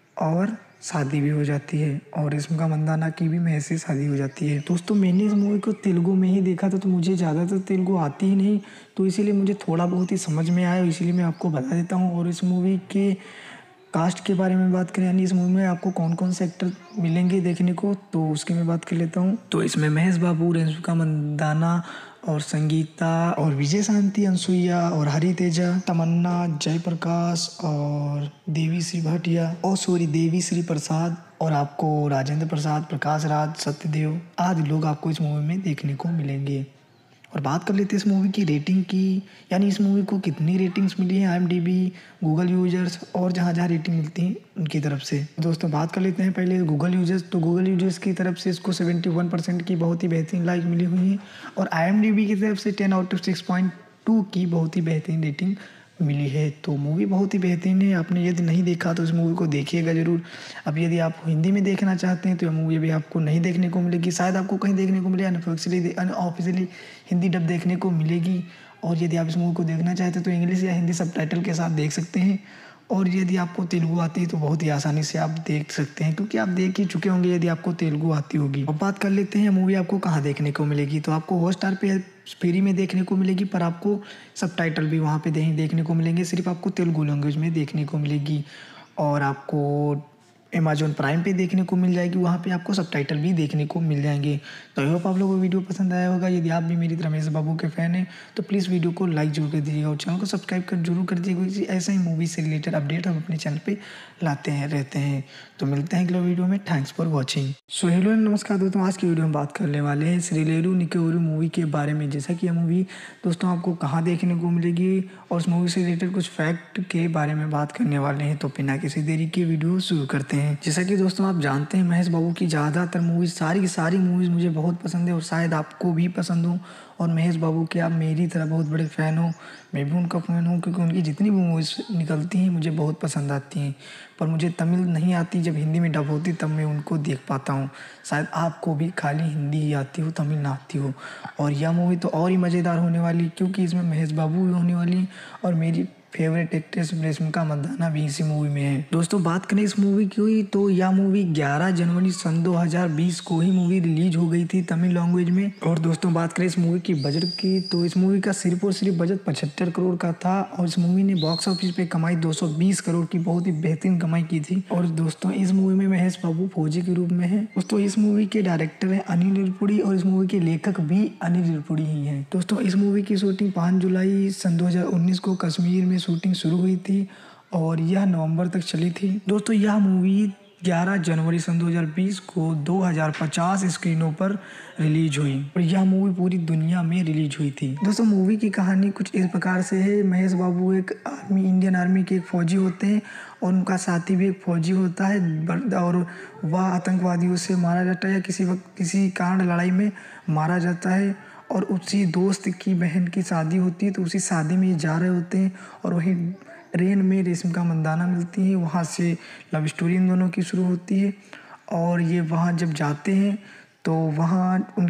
Speaker 1: और शादी भी हो जाती है और रेशमिका मंदाना की भी महेश से शादी हो जाती है। दोस्तों मैंने इस मूवी को तेलुगु में ही देखा था तो मुझे ज़्यादातर तेलुगु आती ही नहीं, तो इसीलिए मुझे थोड़ा बहुत ही समझ में आया, इसीलिए मैं आपको बता देता हूँ। और इस मूवी के कास्ट के बारे में बात करें यानी इस मूवी में आपको कौन कौन से एक्टर मिलेंगे देखने को तो उसकी मैं बात कर लेता हूँ। तो इसमें महेश बाबू, रेशमिका मंदाना और संगीता और विजय शांति, अनसुईया और हरी तेजा, तमन्ना, जयप्रकाश और देवी श्री भाटिया और सॉरी देवी श्री प्रसाद और आपको राजेंद्र प्रसाद, प्रकाश राज, सत्यदेव आदि लोग आपको इस मूवी में देखने को मिलेंगे। और बात कर लेते हैं इस मूवी की रेटिंग की, यानी इस मूवी को कितनी रेटिंग्स मिली हैं आईएमडीबी, गूगल यूजर्स और जहाँ जहाँ रेटिंग मिलती है उनकी तरफ से। दोस्तों बात कर लेते हैं पहले गूगल यूजर्स, तो गूगल यूजर्स की तरफ से इसको इकहत्तर परसेंट की बहुत ही बेहतरीन लाइक मिली हुई है और आईएमडीबी की तरफ से ten out of six point two की बहुत ही बेहतरीन रेटिंग मिली है। तो मूवी बहुत ही बेहतरीन है, आपने यदि नहीं देखा तो इस मूवी को देखिएगा ज़रूर। अब यदि आप हिंदी में देखना चाहते हैं तो यह मूवी भी आपको नहीं देखने को मिलेगी, शायद आपको कहीं देखने को मिले, अनऑफिशियली अनऑफिशियली हिंदी डब देखने को मिलेगी। और यदि आप इस मूवी को देखना चाहते हैं तो इंग्लिश या हिंदी सबटाइटल के साथ देख सकते हैं और यदि आपको तेलुगु आती है तो बहुत ही आसानी से आप देख सकते हैं क्योंकि आप देख ही चुके होंगे यदि आपको तेलुगु आती होगी। अब बात कर लेते हैं मूवी आपको कहाँ देखने को मिलेगी, तो आपको हॉटस्टार पे फ्री में देखने को मिलेगी पर आपको सबटाइटल भी वहाँ पे देखने को मिलेंगे, सिर्फ आपको तेलुगु लैंग्वेज में देखने को मिलेगी और आपको अमेजॉन प्राइम पे देखने को मिल जाएगी, वहाँ पे आपको सबटाइटल भी देखने को मिल जाएंगे। तो आई होप आप लोगों को वीडियो पसंद आया होगा। यदि आप भी मेरी तरह महेश बाबू के फ़ैन हैं तो प्लीज़ वीडियो को लाइक जरूर कर दीजिएगा और चैनल को सब्सक्राइब कर जरूर कर दीजिएगा क्योंकि ऐसा ही मूवी से रिलेटेड अपडेट हम अपने चैनल पे लाते हैं रहते हैं। तो मिलते हैं अगले वीडियो में, thanks for watching. So hello नमस्कार दोस्तों, आज की वीडियो में बात करने वाले हैं श्रीलेरू निकेउरु मूवी के बारे में। जैसा कि यह मूवी दोस्तों आपको कहाँ देखने को मिलेगी और उस मूवी से रिलेटेड कुछ फैक्ट के बारे में बात करने वाले हैं। तो बिना किसी देरी के वीडियो शुरू करते हैं। जैसा कि दोस्तों आप जानते हैं महेश बाबू की ज़्यादातर मूवीज़, सारी की सारी मूवीज़ मुझे बहुत पसंद है और शायद आपको भी पसंद हो। और महेश बाबू के आप मेरी तरह बहुत बड़े फ़ैन हो, मैं भी उनका फ़ैन हूँ क्योंकि उनकी जितनी भी मूवीज़ निकलती हैं मुझे बहुत पसंद आती हैं। पर मुझे तमिल नहीं आती, जब हिंदी में डब होती तब मैं उनको देख पाता हूँ। शायद आपको भी खाली हिंदी ही आती हो, तमिल ना आती हो। और यह मूवी तो और ही मज़ेदार होने वाली क्योंकि इसमें महेश बाबू भी होने वाली और मेरी फेवरेट एक्ट्रेस रेशमिका मंदाना भी इसी मूवी में है। दोस्तों बात करें इस मूवी की तो यह मूवी ग्यारह जनवरी सन दो हज़ार बीस को ही मूवी रिलीज हो गई थी तमिल लैंग्वेज में। और दोस्तों बात करें इस मूवी की बजट की तो इस मूवी का सिर्फ और सिर्फ बजट पचहत्तर करोड़ का था और इस मूवी ने बॉक्स ऑफिस पे कमाई दो सौ बीस करोड़ की बहुत ही बेहतरीन कमाई की थी। और दोस्तों इस मूवी में महेश बाबू फौजी के रूप में है। दोस्तों इस मूवी के डायरेक्टर है अनिल रिपुड़ी और इस मूवी के लेखक भी अनिल रिपुड़ी ही हैं। दोस्तों इस मूवी की शूटिंग पाँच जुलाई सन दो हज़ार उन्नीस को कश्मीर में शूटिंग शुरू हुई थी और यह नवंबर तक चली थी। दोस्तों यह मूवी ग्यारह जनवरी सन दो हज़ार बीस को दो हज़ार पचास स्क्रीनों पर रिलीज हुई और यह मूवी पूरी दुनिया में रिलीज हुई थी। दोस्तों मूवी की कहानी कुछ इस प्रकार से है। महेश बाबू एक आर्मी इंडियन आर्मी के एक फौजी होते हैं और उनका साथी भी एक फौजी होता है और वह आतंकवादियों से मारा जाता है या किसी वक्त किसी कारण लड़ाई में मारा जाता है और उसी दोस्त की बहन की शादी होती है तो उसी शादी में ये जा रहे होते हैं और वहीं ट्रेन में रेशमिका मंदाना मिलती है, वहाँ से लव स्टोरी इन दोनों की शुरू होती है और ये वहाँ जब जाते हैं तो वहाँ उन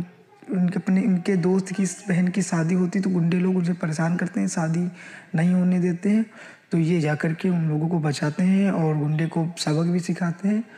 Speaker 1: उनके अपने उनके दोस्त की बहन की शादी होती तो गुंडे लोग उसे परेशान करते हैं, शादी नहीं होने देते हैं। तो ये जा कर के उन लोगों को बचाते हैं और गुंडे को सबक भी सिखाते हैं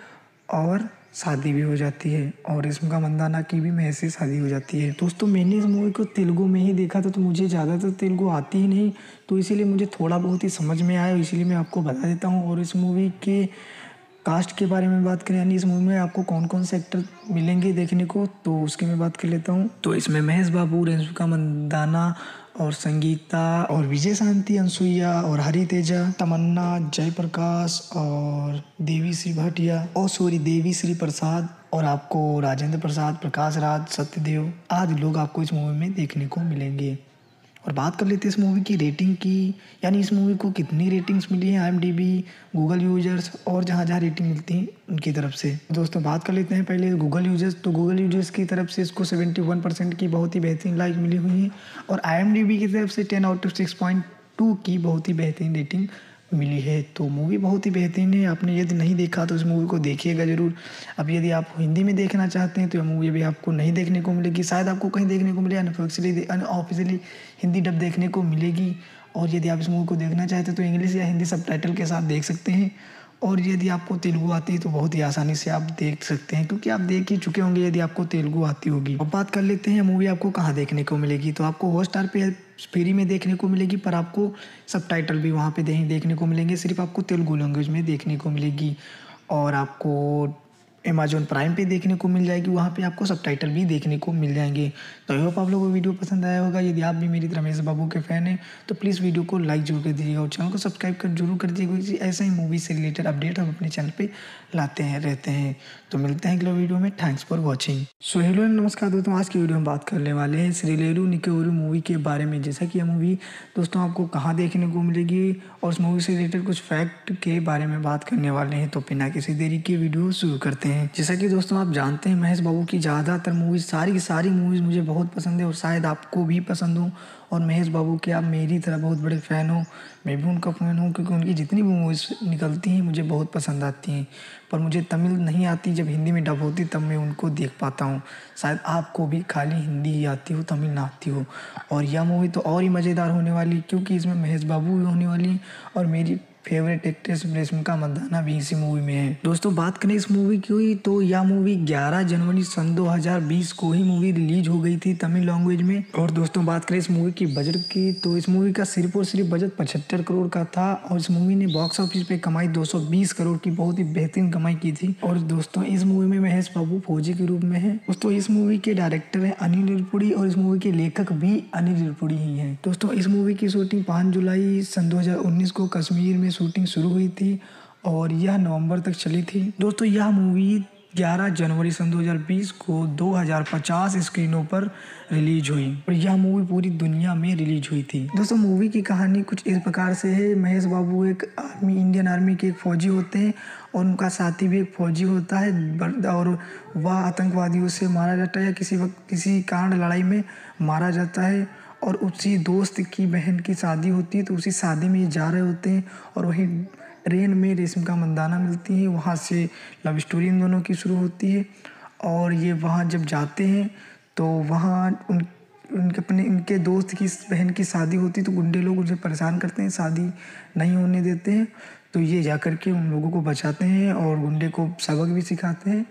Speaker 1: और शादी भी हो जाती है और रेशमिका मंदाना की भी महेश से शादी हो जाती है। दोस्तों मैंने इस मूवी को तेलुगु में ही देखा था, तो मुझे ज़्यादातर तेलुगु आती ही नहीं, तो इसीलिए मुझे थोड़ा बहुत ही समझ में आया, इसीलिए मैं आपको बता देता हूँ। और इस मूवी के कास्ट के बारे में बात करें, यानी इस मूवी में आपको कौन कौन से एक्टर मिलेंगे देखने को, तो उसकी मैं बात कर लेता हूँ। तो इसमें महेश बाबू, रेशमिका मंदाना और संगीता और विजय शांति, अनसुईया और हरी तेजा, तमन्ना, जयप्रकाश और देवी श्री भाटिया और सॉरी देवी श्री प्रसाद और आपको राजेंद्र प्रसाद, प्रकाश राज, सत्यदेव आदि लोग आपको इस मूवी में देखने को मिलेंगे। और बात कर लेते हैं इस मूवी की रेटिंग की, यानी इस मूवी को कितनी रेटिंग्स मिली हैं आईएमडीबी, गूगल यूजर्स और जहाँ जहाँ रेटिंग मिलती है उनकी तरफ से। दोस्तों बात कर लेते हैं पहले गूगल यूजर्स, तो गूगल यूजर्स की तरफ से इसको इकहत्तर परसेंट की बहुत ही बेहतरीन लाइक मिली हुई है और आईएमडीबी की तरफ से ten out of six point two की बहुत ही बेहतरीन रेटिंग मिली है। तो मूवी बहुत ही बेहतरीन है, आपने यदि नहीं देखा तो इस मूवी को देखिएगा ज़रूर। अब यदि आप हिंदी में देखना चाहते हैं तो यह मूवी अभी आपको नहीं देखने को मिलेगी, शायद आपको कहीं देखने को मिले, अनऑफिशियली अनऑफिशियली हिंदी डब देखने को मिलेगी। और यदि आप इस मूवी को देखना चाहते हैं तो इंग्लिश या हिंदी सबटाइटल के साथ देख सकते हैं। और यदि आपको तेलुगु आती है तो बहुत ही आसानी से आप देख सकते हैं, क्योंकि आप देख ही चुके होंगे यदि आपको तेलुगु आती होगी। अब बात कर लेते हैं मूवी आपको कहाँ देखने को मिलेगी, तो आपको हॉटस्टार पे फ्री में देखने को मिलेगी, पर आपको सबटाइटल भी वहाँ पे देखने को मिलेंगे, सिर्फ आपको तेलुगु लैंग्वेज में देखने को मिलेगी। और आपको अमेजॉन प्राइम पे देखने को मिल जाएगी, वहाँ पे आपको सबटाइटल भी देखने को मिल जाएंगे। तो आई होप आप लोगों को वीडियो पसंद आया होगा। यदि आप भी मेरी तरह महेश बाबू के फ़ैन हैं तो प्लीज़ वीडियो को लाइक जरूर कर दीजिएगा और चैनल को सब्सक्राइब कर जरूर कर दीजिएगा, क्योंकि ऐसे ही मूवी से रिलेटेड अपडेट हम अपने चैनल पे लाते हैं रहते हैं। तो मिलते हैं अगले वीडियो में, thanks for watching. So hello नमस्कार दोस्तों, आज की वीडियो में बात करने वाले हैं श्रीलेरू निकेउरू मूवी के बारे में। जैसा कि यह मूवी दोस्तों आपको कहाँ देखने को मिलेगी और उस मूवी से रिलेटेड कुछ फैक्ट के बारे में बात करने वाले हैं। तो बिना किसी देरी के वीडियो शुरू करते हैं। जैसा कि दोस्तों आप जानते हैं महेश बाबू की ज़्यादातर मूवीज़, सारी की सारी मूवीज़ मुझे बहुत पसंद है और शायद आपको भी पसंद हो। और महेश बाबू के आप मेरी तरह बहुत बड़े फ़ैन हो, मैं भी उनका फ़ैन हूँ, क्योंकि उनकी जितनी भी मूवीज़ निकलती हैं मुझे बहुत पसंद आती हैं। पर मुझे तमिल नहीं आती, जब हिंदी में डब होती तब मैं उनको देख पाता हूँ। शायद आपको भी खाली हिंदी ही आती हो, तमिल ना आती हो। और यह मूवी तो और ही मज़ेदार होने वाली, क्योंकि इसमें महेश बाबू भी होने वाली और मेरी फेवरेट एक्ट्रेस रेशमिका मंदाना भी इसी मूवी में है। दोस्तों बात करें इस मूवी की, तो यह मूवी ग्यारह जनवरी सन दो हज़ार बीस को ही मूवी रिलीज हो गई थी तमिल लैंग्वेज में। और दोस्तों बात करें इस मूवी की बजट की, तो इस मूवी का सिर्फ और सिर्फ बजट पचहत्तर करोड़ का था और इस मूवी ने बॉक्स ऑफिस पे कमाई दो सौ बीस करोड़ की बहुत ही बेहतरीन कमाई की थी। और दोस्तों इस मूवी में महेश बाबू फौजी के रूप में है। दोस्तों इस मूवी के डायरेक्टर है अनिल रिरपुड़ी और इस मूवी के लेखक भी अनिल रिरपुड़ी ही है। दोस्तों इस मूवी की शूटिंग पाँच जुलाई सन दो हज़ार उन्नीस को कश्मीर में शूटिंग शुरू हुई थी और यह नवंबर तक चली थी। दोस्तों यह मूवी ग्यारह जनवरी सन दो हज़ार बीस को दो हज़ार पचास स्क्रीनों पर रिलीज हुई और यह मूवी पूरी दुनिया में रिलीज हुई थी। दोस्तों मूवी की कहानी कुछ इस प्रकार से है। महेश बाबू एक आर्मी इंडियन आर्मी के एक फौजी होते हैं और उनका साथी भी एक फौजी होता है और वह आतंकवादियों से मारा जाता है या किसी वक्त किसी कारण लड़ाई में मारा जाता है। और उसी दोस्त की बहन की शादी होती है, तो उसी शादी में ये जा रहे होते हैं और वहीं ट्रेन में रेशमिका मंदाना मिलती है। वहाँ से लव स्टोरी इन दोनों की शुरू होती है और ये वहाँ जब जाते हैं तो वहाँ उन उनके अपने उनके दोस्त की बहन की शादी होती है, तो गुंडे लोग उसे परेशान करते हैं, शादी नहीं होने देते हैं। तो ये जा कर के उन लोगों को बचाते हैं और गुंडे को सबक भी सिखाते हैं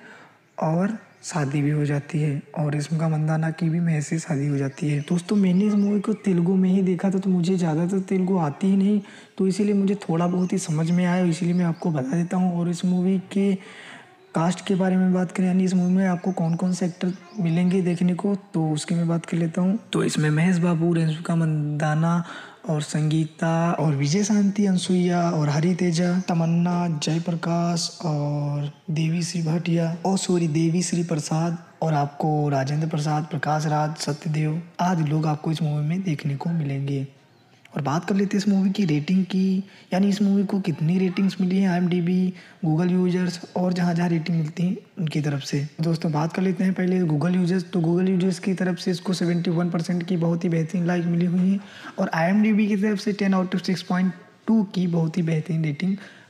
Speaker 1: और शादी भी हो जाती है और रेशमिका मंदाना की भी महेश से शादी हो जाती है। दोस्तों मैंने इस मूवी को तेलुगु में ही देखा था, तो मुझे ज़्यादातर तेलुगु आती ही नहीं, तो इसीलिए मुझे थोड़ा बहुत ही समझ में आया, इसीलिए मैं आपको बता देता हूँ। और इस मूवी के कास्ट के बारे में बात करें, यानी इस मूवी में आपको कौन कौन से एक्टर मिलेंगे देखने को, तो उसकी मैं बात कर लेता हूँ। तो इसमें महेश बाबू, रेशमिका मंदाना और संगीता और विजय शांति, अनसुईया और हरी तेजा, तमन्ना, जयप्रकाश और देवी श्री भाटिया और सॉरी देवी श्री प्रसाद और आपको राजेंद्र प्रसाद, प्रकाश राज, सत्यदेव आदि लोग आपको इस मूवी में देखने को मिलेंगे। और बात कर लेते हैं इस मूवी की रेटिंग की, यानी इस मूवी को कितनी रेटिंग्स मिली हैं आईएमडीबी, गूगल यूजर्स और जहाँ जहाँ रेटिंग मिलती है उनकी तरफ से। दोस्तों बात कर लेते हैं पहले गूगल यूजर्स, तो गूगल यूजर्स की तरफ से इसको इकहत्तर परसेंट की बहुत ही बेहतरीन लाइक मिली हुई है और आईएमडीबी की तरफ से ten out of six point two की बहुत ही बेहतरीन रेटिंग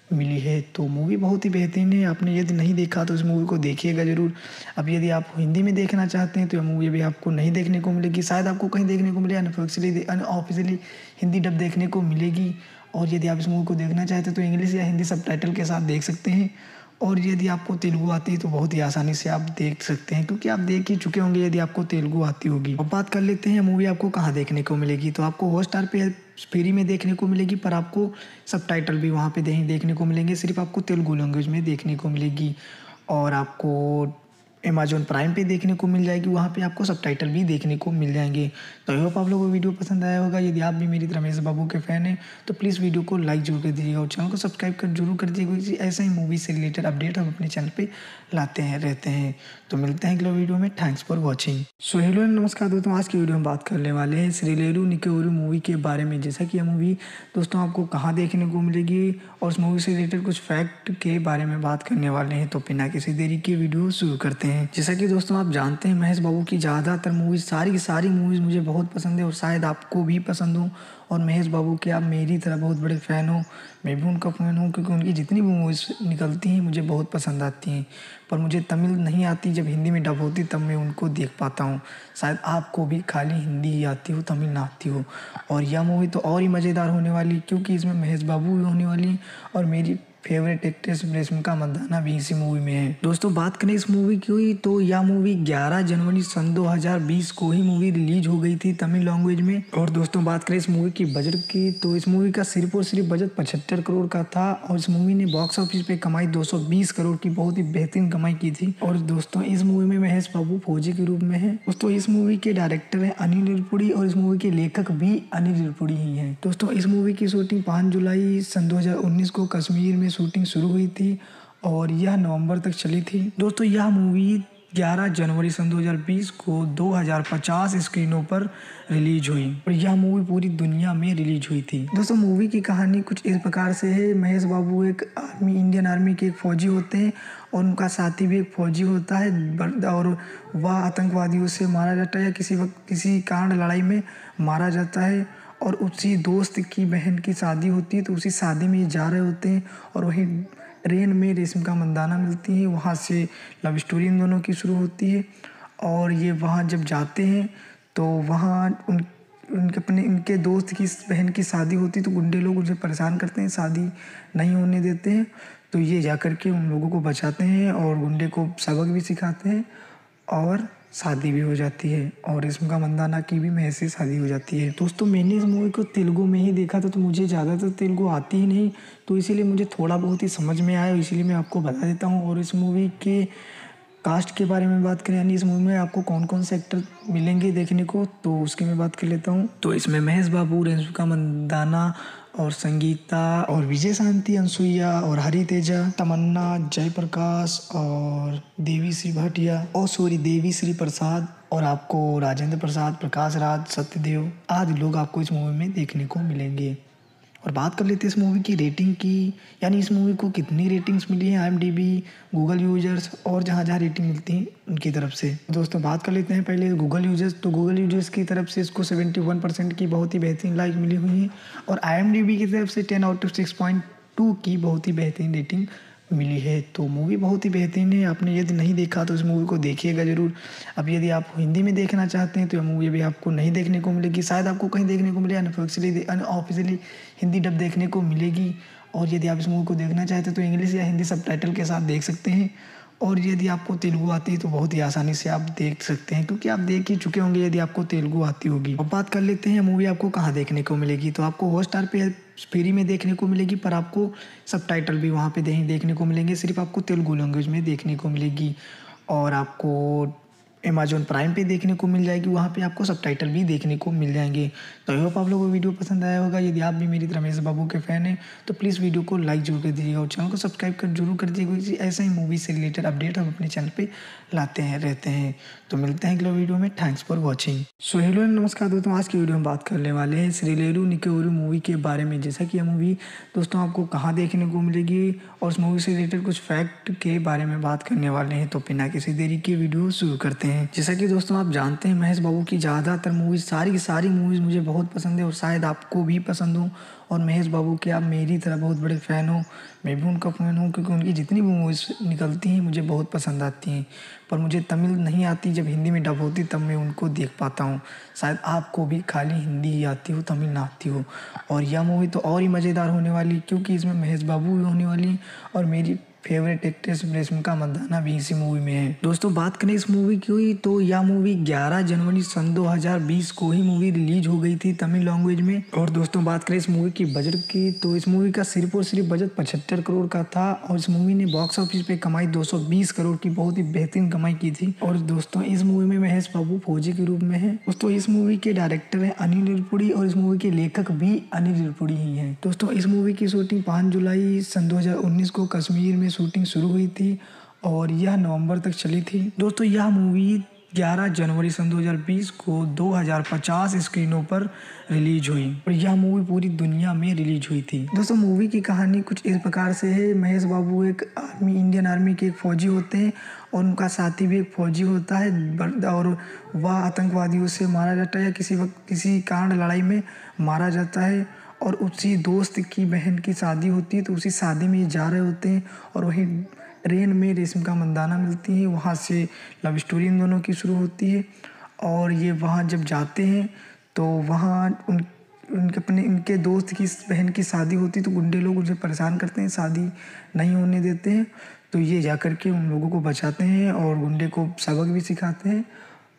Speaker 1: मिली है। तो मूवी बहुत ही बेहतरीन है, आपने यदि नहीं देखा तो इस मूवी को देखिएगा ज़रूर। अब यदि आप हिंदी में देखना चाहते हैं तो यह मूवी अभी आपको नहीं देखने को मिलेगी, शायद आपको कहीं देखने को मिले, अनऑफिशियली अनऑफिशियली हिंदी डब देखने को मिलेगी। और यदि आप इस मूवी को देखना चाहते हैं तो इंग्लिश या हिंदी सबटाइटल के साथ देख सकते हैं। और यदि आपको तेलुगु आती है तो बहुत ही आसानी से आप देख सकते हैं, क्योंकि आप देख ही चुके होंगे यदि आपको तेलुगु आती होगी। अब बात कर लेते हैं मूवी आपको कहाँ देखने को मिलेगी। तो आपको हॉटस्टार पे फ्री में देखने को मिलेगी, पर आपको सबटाइटल भी वहाँ पे देखने को मिलेंगे, सिर्फ आपको तेलुगु लैंग्वेज में देखने को मिलेगी। और आपको अमेज़न प्राइम पे देखने को मिल जाएगी, वहाँ पे आपको सबटाइटल भी देखने को मिल जाएंगे। तो आई होप आप लोगों को वीडियो पसंद आया होगा। यदि आप भी मेरी तरह महेश बाबू के फ़ैन हैं तो प्लीज़ वीडियो को लाइक जरूर कर दीजिएगा और चैनल को सब्सक्राइब कर जरूर कर दीजिएगा, क्योंकि ऐसा ही मूवी से रिलेटेड अपडेट हम अपने चैनल पे लाते हैं रहते हैं। तो मिलते हैं अगले वीडियो में। Thanks for watching. So hello नमस्कार दोस्तों, आज की वीडियो में बात करने वाले हैं श्रीलेरू निकेउरु मूवी के बारे में। जैसा कि यह मूवी दोस्तों आपको कहाँ देखने को मिलेगी और उस मूवी से रिलेटेड कुछ फैक्ट के बारे में बात करने वाले हैं। तो बिना किसी देरी के वीडियो शुरू करते हैं। जैसा कि दोस्तों आप जानते हैं महेश बाबू की ज़्यादातर मूवीज़, सारी की सारी मूवीज़ मुझे बहुत पसंद है और शायद आपको भी पसंद हो। और महेश बाबू के आप मेरी तरह बहुत बड़े फ़ैन हो, मैं भी उनका फ़ैन हूँ, क्योंकि उनकी जितनी भी मूवीज़ निकलती हैं मुझे बहुत पसंद आती हैं। पर मुझे तमिल नहीं आती, जब हिंदी में डब होती तब मैं उनको देख पाता हूँ। शायद आपको भी खाली हिंदी ही आती हो, तमिल ना आती हो। और यह मूवी तो और ही मज़ेदार होने वाली, क्योंकि इसमें महेश बाबू भी होने वाली और मेरी फेवरेट एक्ट्रेस रेशमिका मंदाना भी इसी मूवी में है। दोस्तों बात करें इस मूवी की तो यह मूवी ग्यारह जनवरी सन दो हज़ार बीस को ही मूवी रिलीज हो गई थी तमिल लैंग्वेज में। और दोस्तों बात करें इस मूवी की बजट की तो इस मूवी का सिर्फ और सिर्फ बजट पचहत्तर करोड़ का था और इस मूवी ने बॉक्स ऑफिस पे कमाई दो सौ बीस करोड़ की बहुत ही बेहतरीन कमाई की थी। और दोस्तों इस मूवी में महेश बाबू फौजी के रूप में है। दोस्तों इस मूवी के डायरेक्टर है अनिल रिरपुड़ी और इस मूवी के लेखक भी अनिल रिरपुड़ी ही है। दोस्तों इस मूवी की शूटिंग पाँच जुलाई सन दो हज़ार उन्नीस को कश्मीर में शूटिंग शुरू हुई थी और यह नवंबर तक चली थी। दोस्तों यह मूवी ग्यारह जनवरी सन दो हज़ार बीस को दो हज़ार पचास स्क्रीनों पर रिलीज हुई और यह मूवी पूरी दुनिया में रिलीज हुई थी। दोस्तों मूवी की कहानी कुछ इस प्रकार से है। महेश बाबू एक आर्मी इंडियन आर्मी के एक फौजी होते हैं और उनका साथी भी एक फौजी होता है और वह आतंकवादियों से मारा जाता है या किसी वक्त किसी कारण लड़ाई में मारा जाता है। और उसी दोस्त की बहन की शादी होती है, तो उसी शादी में ये जा रहे होते हैं और वहीं ट्रेन में रेशमिका मंदाना मिलती है। वहाँ से लव स्टोरी इन दोनों की शुरू होती है और ये वहाँ जब जाते हैं तो वहाँ उन उनके अपने उनके दोस्त की बहन की शादी होती है, तो गुंडे लोग उनसे परेशान करते हैं, शादी नहीं होने देते हैं। तो ये जा कर के उन लोगों को बचाते हैं और गुंडे को सबक भी सिखाते हैं और शादी भी हो जाती है और रेशमिका मंदाना की भी महेश से शादी हो जाती है। दोस्तों मैंने इस मूवी को तेलुगु में ही देखा था, तो मुझे ज़्यादातर तेलुगु आती ही नहीं, तो इसीलिए मुझे थोड़ा बहुत ही समझ में आया, इसीलिए मैं आपको बता देता हूँ। और इस मूवी के कास्ट के बारे में बात करें, यानी इस मूवी में आपको कौन कौन से एक्टर मिलेंगे देखने को, तो उसकी मैं बात कर लेता हूँ। तो इसमें महेश बाबू, रेशमिका मंदाना और संगीता और विजय शांति, अनसुईया और हरी तेजा, तमन्ना, जयप्रकाश और देवी श्री भाटिया और सॉरी देवी श्री प्रसाद और आपको राजेंद्र प्रसाद, प्रकाश राज, सत्यदेव आदि लोग आपको इस मूवी में देखने को मिलेंगे। और बात कर लेते हैं इस मूवी की रेटिंग की, यानी इस मूवी को कितनी रेटिंग्स मिली हैं आईएमडीबी, गूगल यूजर्स और जहाँ जहाँ रेटिंग मिलती है उनकी तरफ से। दोस्तों बात कर लेते हैं पहले गूगल यूजर्स। तो गूगल यूजर्स की तरफ से इसको इकहत्तर परसेंट की बहुत ही बेहतरीन लाइक मिली हुई है और आईएमडीबी की तरफ से ten out of six point two की बहुत ही बेहतरीन रेटिंग मिली है। तो मूवी बहुत ही बेहतरीन है, आपने यदि नहीं देखा तो इस मूवी को देखिएगा ज़रूर। अब यदि आप हिंदी में देखना चाहते हैं तो यह मूवी अभी आपको नहीं देखने को मिलेगी, शायद आपको कहीं देखने को मिले, अनऑफिशियली अनऑफिशियली हिंदी डब देखने को मिलेगी। और यदि आप इस मूवी को देखना चाहते हैं तो इंग्लिश या हिंदी सबटाइटल के साथ देख सकते हैं। और यदि आपको तेलुगु आती है तो बहुत ही आसानी से आप देख सकते हैं, क्योंकि आप देख ही चुके होंगे यदि आपको तेलुगु आती होगी। अब बात कर लेते हैं मूवी आपको कहाँ देखने को मिलेगी। तो आपको हॉटस्टार पे फ्री में देखने को मिलेगी, पर आपको सबटाइटल भी वहाँ पे देखने को मिलेंगे, सिर्फ आपको तेलुगु लैंग्वेज में देखने को मिलेगी। और आपको अमेज़न प्राइम पे देखने को मिल जाएगी, वहाँ पे आपको सबटाइटल भी देखने को मिल जाएंगे। तो आई होप आप लोगों को वीडियो पसंद आया होगा। यदि आप भी मेरी तरह महेश बाबू के फ़ैन हैं तो प्लीज़ वीडियो को लाइक जरूर कर दीजिएगा और चैनल को सब्सक्राइब कर जरूर कर दीजिएगा, क्योंकि ऐसा ही मूवी से रिलेटेड अपडेट हम अपने चैनल पे लाते हैं रहते हैं। तो मिलते हैं अगले वीडियो में। Thanks for watching. So hello नमस्कार दोस्तों, आज की वीडियो में बात करने वाले हैं श्रीलेरू निकेउरु मूवी के बारे में। जैसा कि यह मूवी दोस्तों आपको कहाँ देखने को मिलेगी और उस मूवी से रिलेटेड कुछ फैक्ट के बारे में बात करने वाले हैं। तो बिना किसी देरी के वीडियो शुरू करते हैं। हैं। जैसा कि दोस्तों आप जानते हैं महेश बाबू की ज़्यादातर मूवीज़ सारी की सारी मूवीज़ मुझे बहुत पसंद है और शायद आपको भी पसंद हो। और महेश बाबू के आप मेरी तरह बहुत बड़े फ़ैन हो, मैं भी उनका फ़ैन हूँ क्योंकि उनकी जितनी भी मूवीज़ निकलती हैं मुझे बहुत पसंद आती हैं। पर मुझे तमिल नहीं आती, जब हिंदी में डब होती तब मैं उनको देख पाता हूँ। शायद आपको भी खाली हिंदी ही आती हो, तमिल ना आती हो। और यह मूवी तो और ही मज़ेदार होने वाली क्योंकि इसमें महेश बाबू भी होने वाली और मेरी फेवरेट एक्ट्रेस रेशमिका मंदाना भी इसी मूवी में है। दोस्तों बात करें इस मूवी की तो यह मूवी ग्यारह जनवरी सन दो हज़ार बीस को ही मूवी रिलीज हो गई थी तमिल लैंग्वेज में। और दोस्तों बात करें इस मूवी की बजट की तो इस मूवी का सिर्फ और सिर्फ बजट पचहत्तर करोड़ का था और इस मूवी ने बॉक्स ऑफिस पे कमाई दो सौ बीस करोड़ की बहुत ही बेहतरीन कमाई की थी। और दोस्तों इस मूवी में महेश बाबू फौजी के रूप में है। दोस्तों इस मूवी के डायरेक्टर है अनिल रिरपुड़ी और इस मूवी के लेखक भी अनिल रिरपुड़ी ही हैं। दोस्तों इस मूवी की शूटिंग पाँच जुलाई सन दो हज़ार उन्नीस को कश्मीर में शूटिंग शुरू हुई थी और यह नवंबर तक चली थी। दोस्तों यह मूवी ग्यारह जनवरी सन दो हज़ार बीस को दो हज़ार पचास स्क्रीनों पर रिलीज हुई और यह मूवी पूरी दुनिया में रिलीज हुई थी। दोस्तों मूवी की कहानी कुछ इस प्रकार से है। महेश बाबू एक आर्मी इंडियन आर्मी के एक फौजी होते हैं और उनका साथी भी एक फौजी होता है और वह आतंकवादियों से मारा जाता है या किसी वक्त किसी कारण लड़ाई में मारा जाता है और उसी दोस्त की बहन की शादी होती है तो उसी शादी में ये जा रहे होते हैं और वहीं ट्रेन में रेशमिका मंदाना मिलती है। वहाँ से लव स्टोरी इन दोनों की शुरू होती है और ये वहाँ जब जाते हैं तो वहाँ उन उनके अपने इनके दोस्त की बहन की शादी होती है तो गुंडे लोग उनसे परेशान करते हैं, शादी नहीं होने देते हैं। तो ये जा कर के उन लोगों को बचाते हैं और गुंडे को सबक भी सिखाते हैं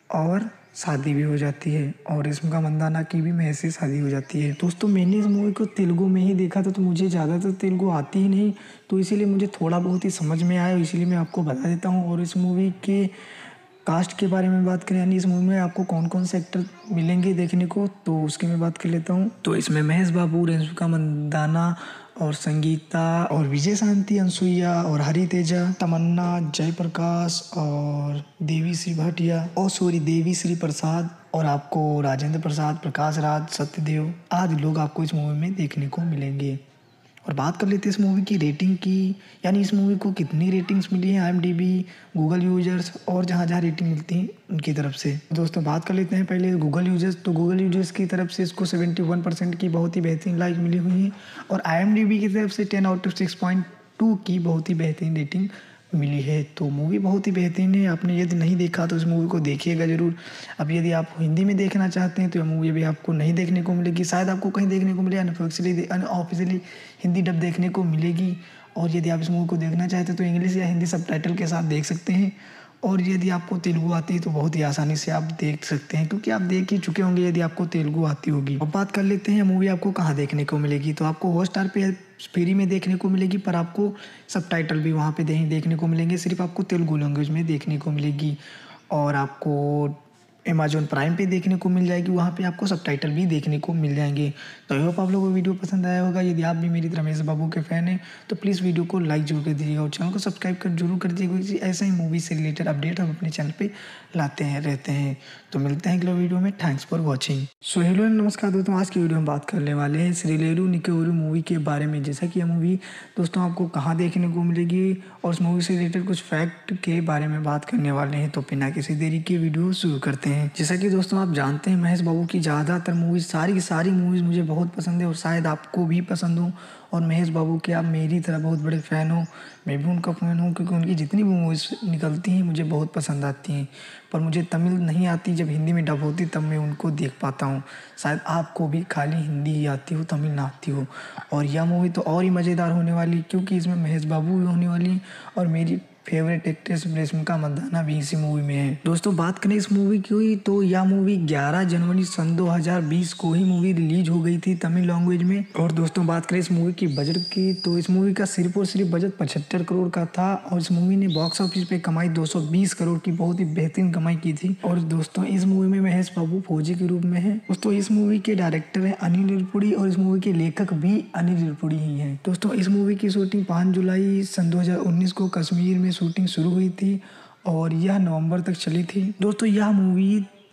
Speaker 1: और शादी भी हो जाती है और रेशमिका मंदाना की भी महेश से शादी हो जाती है। दोस्तों मैंने इस मूवी को तेलुगु में ही देखा था तो मुझे ज़्यादातर तेलुगु आती ही नहीं, तो इसीलिए मुझे थोड़ा बहुत ही समझ में आया, इसीलिए मैं आपको बता देता हूँ। और इस मूवी के कास्ट के बारे में बात करें यानी इस मूवी में आपको कौन कौन से एक्टर मिलेंगे देखने को तो उसकी मैं बात कर लेता हूँ। तो इसमें महेश बाबू, रेशमिका मंदाना और संगीता और विजय शांति, अनसुईया और हरी तेजा, तमन्ना, जयप्रकाश और देवी श्री भाटिया और सॉरी देवी श्री प्रसाद और आपको राजेंद्र प्रसाद, प्रकाश राज, सत्यदेव आदि लोग आपको इस मूवी में देखने को मिलेंगे। और बात कर लेते हैं इस मूवी की रेटिंग की, यानी इस मूवी को कितनी रेटिंग्स मिली हैं आईएमडीबी, गूगल यूजर्स और जहाँ जहाँ रेटिंग मिलती है उनकी तरफ से। दोस्तों बात कर लेते हैं पहले गूगल यूजर्स, तो गूगल यूजर्स की तरफ से इसको इकहत्तर परसेंट की बहुत ही बेहतरीन लाइक मिली हुई है और आईएमडीबी की तरफ से ten out of six point two की बहुत ही बेहतरीन रेटिंग मिली है। तो मूवी बहुत ही बेहतरीन है, आपने यदि नहीं देखा तो इस मूवी को देखिएगा ज़रूर। अब यदि आप हिंदी में देखना चाहते हैं तो यह मूवी अभी आपको नहीं देखने को मिलेगी, शायद आपको कहीं देखने को मिले, अनऑफिशियली अनऑफिशियली हिंदी डब देखने को मिलेगी। और यदि आप इस मूवी को देखना चाहते हैं तो इंग्लिश या हिंदी सबटाइटल के साथ देख सकते हैं। और यदि आपको तेलुगु आती है तो बहुत ही आसानी से आप देख सकते हैं क्योंकि आप देख ही चुके होंगे यदि आपको तेलुगु आती होगी। अब बात कर लेते हैं मूवी आपको कहाँ देखने को मिलेगी, तो आपको हॉटस्टार पे फ्री में देखने को मिलेगी पर आपको सबटाइटल भी वहाँ पे देखने को मिलेंगे, सिर्फ आपको तेलुगु लैंग्वेज में देखने को मिलेगी। और आपको अमेजॉन प्राइम पे देखने को मिल जाएगी, वहाँ पे आपको सबटाइटल भी देखने को मिल जाएंगे। तो आई होप आप लोगों को वीडियो पसंद आया होगा। यदि आप भी मेरी तरह महेश बाबू के फ़ैन हैं तो प्लीज़ वीडियो को लाइक जरूर कर दीजिएगा और चैनल को सब्सक्राइब कर जरूर कर दीजिएगा क्योंकि ऐसे ही मूवी से रिलेटेड अपडेट हम अपने चैनल पे लाते हैं रहते हैं। तो मिलते हैं अगले वीडियो में, thanks for watching. So hello नमस्कार दोस्तों, आज की वीडियो में बात करने वाले हैं श्रीलेरू निकेउरू मूवी के बारे में। जैसा कि यह मूवी दोस्तों आपको कहाँ देखने को मिलेगी और उस मूवी से रिलेटेड कुछ फैक्ट के बारे में बात करने वाले हैं। तो बिना किसी देरी के वीडियो शुरू करते हैं। जैसा कि दोस्तों आप जानते हैं महेश बाबू की ज़्यादातर मूवीज़ सारी की सारी मूवीज़ मुझे बहुत पसंद है और शायद आपको भी पसंद हो। और महेश बाबू के आप मेरी तरह बहुत बड़े फ़ैन हो, मैं भी उनका फ़ैन हूँ क्योंकि उनकी जितनी भी मूवीज़ निकलती हैं मुझे बहुत पसंद आती हैं। पर मुझे तमिल नहीं आती, जब हिंदी में डब होती तब मैं उनको देख पाता हूँ। शायद आपको भी खाली हिंदी ही आती हो, तमिल ना आती हो। और यह मूवी तो और ही मज़ेदार होने वाली क्योंकि इसमें महेश बाबू भी होने वाली और मेरी फेवरेट एक्ट्रेस रेशमिका मंदाना भी इसी मूवी में है। दोस्तों बात करें इस मूवी की तो यह मूवी ग्यारह जनवरी सन दो हज़ार बीस को ही मूवी रिलीज हो गई थी तमिल लैंग्वेज में। और दोस्तों बात करें इस मूवी की बजट की तो इस मूवी का सिर्फ और सिर्फ बजट पचहत्तर करोड़ का था और इस मूवी ने बॉक्स ऑफिस पे कमाई दो सौ बीस करोड़ की बहुत ही बेहतरीन कमाई की थी। और दोस्तों इस मूवी में महेश बाबू फौजी के रूप में है। दोस्तों इस मूवी के डायरेक्टर है अनिल रिरपुड़ी और इस मूवी के लेखक भी अनिल रिरपुड़ी ही हैं। दोस्तों इस मूवी की शूटिंग पाँच जुलाई सन दो हज़ार उन्नीस को कश्मीर में शूटिंग शुरू हुई थी और यह नवंबर तक चली थी। दोस्तों यह मूवी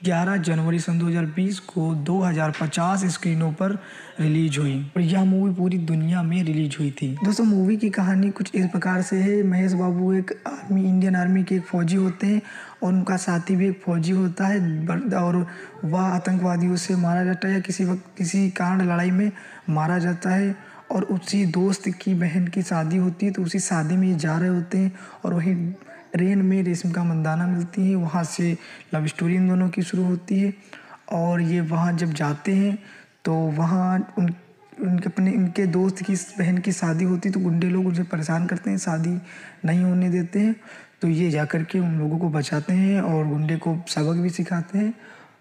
Speaker 1: ग्यारह जनवरी सन दो हज़ार बीस को दो हज़ार पचास स्क्रीनों पर रिलीज हुई और यह मूवी पूरी दुनिया में रिलीज हुई थी। दोस्तों मूवी की कहानी कुछ इस प्रकार से है। महेश बाबू एक आर्मी इंडियन आर्मी के एक फ़ौजी होते हैं और उनका साथी भी एक फ़ौजी होता है और वह आतंकवादियों से मारा जाता है या किसी वक्त किसी कारण लड़ाई में मारा जाता है और उसी दोस्त की बहन की शादी होती है, तो उसी शादी में ये जा रहे होते हैं और वहीं ट्रेन में रेशमिका मंदाना मिलती है। वहाँ से लव स्टोरी इन दोनों की शुरू होती है और ये वहाँ जब जाते हैं तो वहाँ उन उनके अपने इनके दोस्त की बहन की शादी होती है, तो गुंडे लोग उनसे परेशान करते हैं, शादी नहीं होने देते हैं। तो ये जा कर के उन लोगों को बचाते हैं और गुंडे को सबक भी सिखाते हैं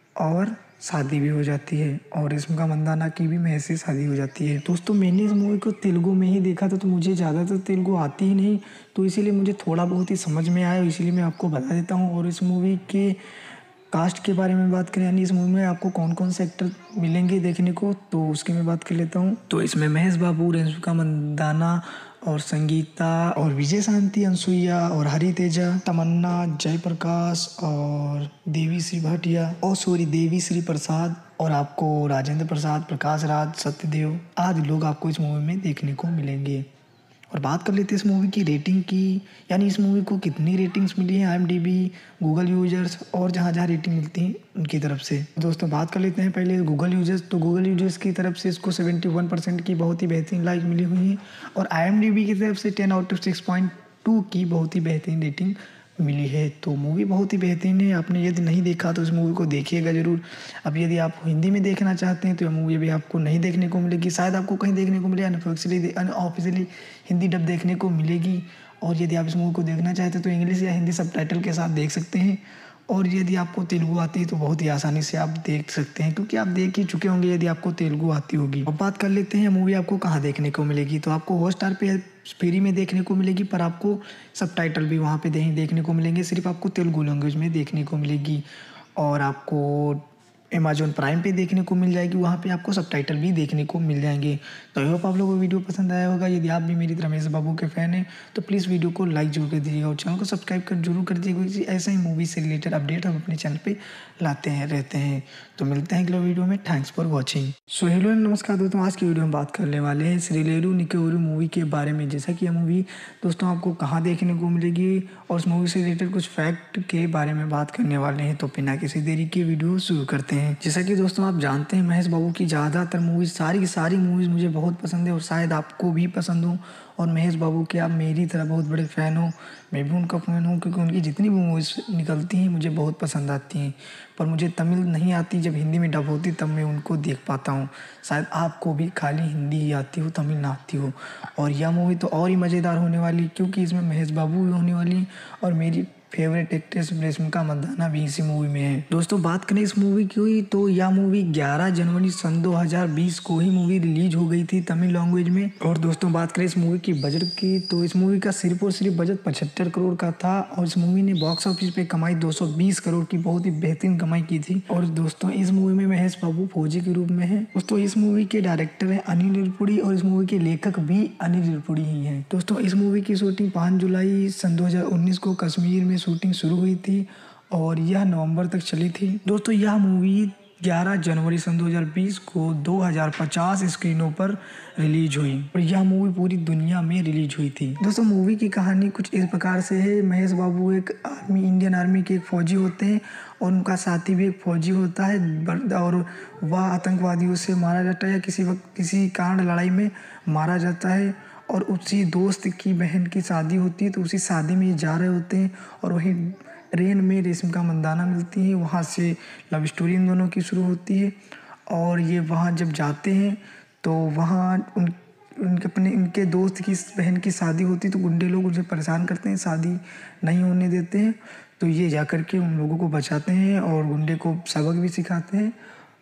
Speaker 1: और शादी भी हो जाती है और रेशमिका मंदाना की भी महेश से शादी हो जाती है। दोस्तों मैंने इस मूवी को तेलुगु में ही देखा था, तो मुझे ज़्यादातर तेलुगु आती ही नहीं, तो इसीलिए मुझे थोड़ा बहुत ही समझ में आया, इसीलिए मैं आपको बता देता हूँ। और इस मूवी के कास्ट के बारे में बात करें, यानी इस मूवी में आपको कौन कौन से एक्टर मिलेंगे देखने को, तो उसकी मैं बात कर लेता हूँ। तो इसमें महेश बाबू, रेशमिका मंदाना और संगीता और विजय शांति, अनसुईया और हरी तेजा, तमन्ना, जयप्रकाश और देवी श्री भाटिया और सॉरी देवी श्री प्रसाद और आपको राजेंद्र प्रसाद, प्रकाश राज, सत्यदेव आदि लोग आपको इस मूवी में देखने को मिलेंगे। और बात कर लेते हैं इस मूवी की रेटिंग की, यानी इस मूवी को कितनी रेटिंग्स मिली हैं I M D B, Google users और जहाँ जहाँ रेटिंग मिलती है उनकी तरफ से। दोस्तों बात कर लेते हैं पहले गूगल यूजर्स, तो गूगल यूजर्स की तरफ से इसको इकहत्तर परसेंट की बहुत ही बेहतरीन लाइक मिली हुई है और आई एम डी बी की तरफ से ten out of six point two की बहुत ही बेहतरीन रेटिंग मिली है। तो मूवी बहुत ही बेहतरीन है, आपने यदि नहीं देखा तो इस मूवी को देखिएगा ज़रूर। अब यदि आप हिंदी में देखना चाहते हैं तो यह मूवी भी आपको नहीं देखने को मिलेगी, शायद आपको कहीं देखने को मिले, अनऑफिशियली अनऑफिशियली हिंदी डब देखने को मिलेगी। और यदि आप इस मूवी को देखना चाहते हैं तो इंग्लिश या हिंदी सबटाइटल के साथ देख सकते हैं। और यदि आपको तेलुगु आती है तो बहुत ही आसानी से आप देख सकते हैं, क्योंकि आप देख ही चुके होंगे यदि आपको तेलुगु आती होगी। अब बात कर लेते हैं मूवी आपको कहाँ देखने को मिलेगी, तो आपको हॉटस्टार पे फ्री में देखने को मिलेगी, पर आपको सबटाइटल भी वहाँ पे देखने को मिलेंगे, सिर्फ आपको तेलुगु लैंग्वेज में देखने को मिलेगी। और आपको अमेज़ॉन प्राइम पे देखने को मिल जाएगी, वहाँ पे आपको सबटाइटल भी देखने को मिल जाएंगे। तो आई होप आप लोगों को वीडियो पसंद आया होगा। यदि आप भी मेरी तरह महेश बाबू के फ़ैन हैं तो प्लीज़ वीडियो को लाइक जरूर कर दीजिएगा और चैनल को सब्सक्राइब कर जरूर कर दीजिएगा, क्योंकि ऐसे ही मूवी से रिलेटेड अपडेट हम अपने चैनल पे लाते हैं रहते हैं। तो मिलते हैं अगले वीडियो में, thanks for watching. So hello नमस्कार दोस्तों, आज की वीडियो में बात करने वाले हैं श्रीलेरू निकेउरू मूवी के बारे में। जैसा कि यह मूवी दोस्तों आपको कहाँ देखने को मिलेगी और उस मूवी से रिलेटेड कुछ फैक्ट के बारे में बात करने वाले हैं। तो बिना किसी देरी के वीडियो शुरू करते हैं। जैसा कि दोस्तों आप जानते हैं महेश बाबू की ज़्यादातर मूवीज़, सारी की सारी मूवीज़ मुझे बहुत पसंद है और शायद आपको भी पसंद हो। और महेश बाबू के आप मेरी तरह बहुत बड़े फ़ैन हो, मैं भी उनका फ़ैन हूँ, क्योंकि उनकी जितनी भी मूवीज़ निकलती हैं मुझे बहुत पसंद आती हैं। पर मुझे तमिल नहीं आती, जब हिंदी में डब होती तब मैं उनको देख पाता हूँ। शायद आपको भी खाली हिंदी ही आती हो, तमिल ना आती हो। और यह मूवी तो और ही मज़ेदार होने वाली, क्योंकि इसमें महेश बाबू भी होने वाली और मेरी फेवरेट एक्ट्रेस रेशमिका मंदाना भी इसी मूवी में है। दोस्तों बात करें इस मूवी की, तो यह मूवी ग्यारह जनवरी सन दो हज़ार बीस को ही मूवी रिलीज हो गई थी तमिल लैंग्वेज में। और दोस्तों बात करें इस मूवी की बजट की, तो इस मूवी का सिर्फ और सिर्फ बजट पचहत्तर करोड़ का था और इस मूवी ने बॉक्स ऑफिस पे कमाई दो सौ बीस करोड़ की बहुत ही बेहतरीन कमाई की थी। और दोस्तों इस मूवी में महेश बाबू फौजी के रूप में है। दोस्तों इस मूवी के डायरेक्टर है अनिल रिरपुड़ी और इस मूवी के लेखक भी अनिल रिरपुड़ी ही हैं। दोस्तों इस मूवी की शूटिंग पाँच जुलाई सन दो हज़ार उन्नीस को कश्मीर में शूटिंग शुरू हुई थी और यह नवंबर तक चली थी। दोस्तों यह मूवी ग्यारह जनवरी सन दो हज़ार बीस को दो हज़ार पचास स्क्रीनों पर रिलीज हुई और यह मूवी पूरी दुनिया में रिलीज हुई थी। दोस्तों मूवी की कहानी कुछ इस प्रकार से है। महेश बाबू एक आर्मी इंडियन आर्मी के एक फ़ौजी होते हैं और उनका साथी भी एक फ़ौजी होता है और वह आतंकवादियों से मारा जाता है या किसी वक्त किसी कारण लड़ाई में मारा जाता है और उसी दोस्त की बहन की शादी होती है, तो उसी शादी में ये जा रहे होते हैं और वहीं ट्रेन में रेशमिका मंदाना मिलती है। वहाँ से लव स्टोरी इन दोनों की शुरू होती है और ये वहाँ जब जाते हैं तो वहाँ उन उनके अपने इनके दोस्त की बहन की शादी होती है, तो गुंडे लोग उनसे परेशान करते हैं, शादी नहीं होने देते हैं। तो ये जा कर के उन लोगों को बचाते हैं और गुंडे को सबक भी सिखाते हैं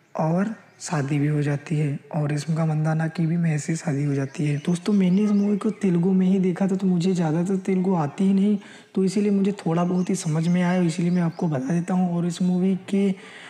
Speaker 1: और शादी भी हो जाती है और रेशमिका मंदाना की भी महेश से शादी हो जाती है। दोस्तों मैंने इस मूवी को तेलुगु में ही देखा था, तो मुझे ज़्यादातर तेलुगु आती ही नहीं, तो इसीलिए मुझे थोड़ा बहुत ही समझ में आया, इसीलिए मैं आपको बता देता हूँ। और इस मूवी के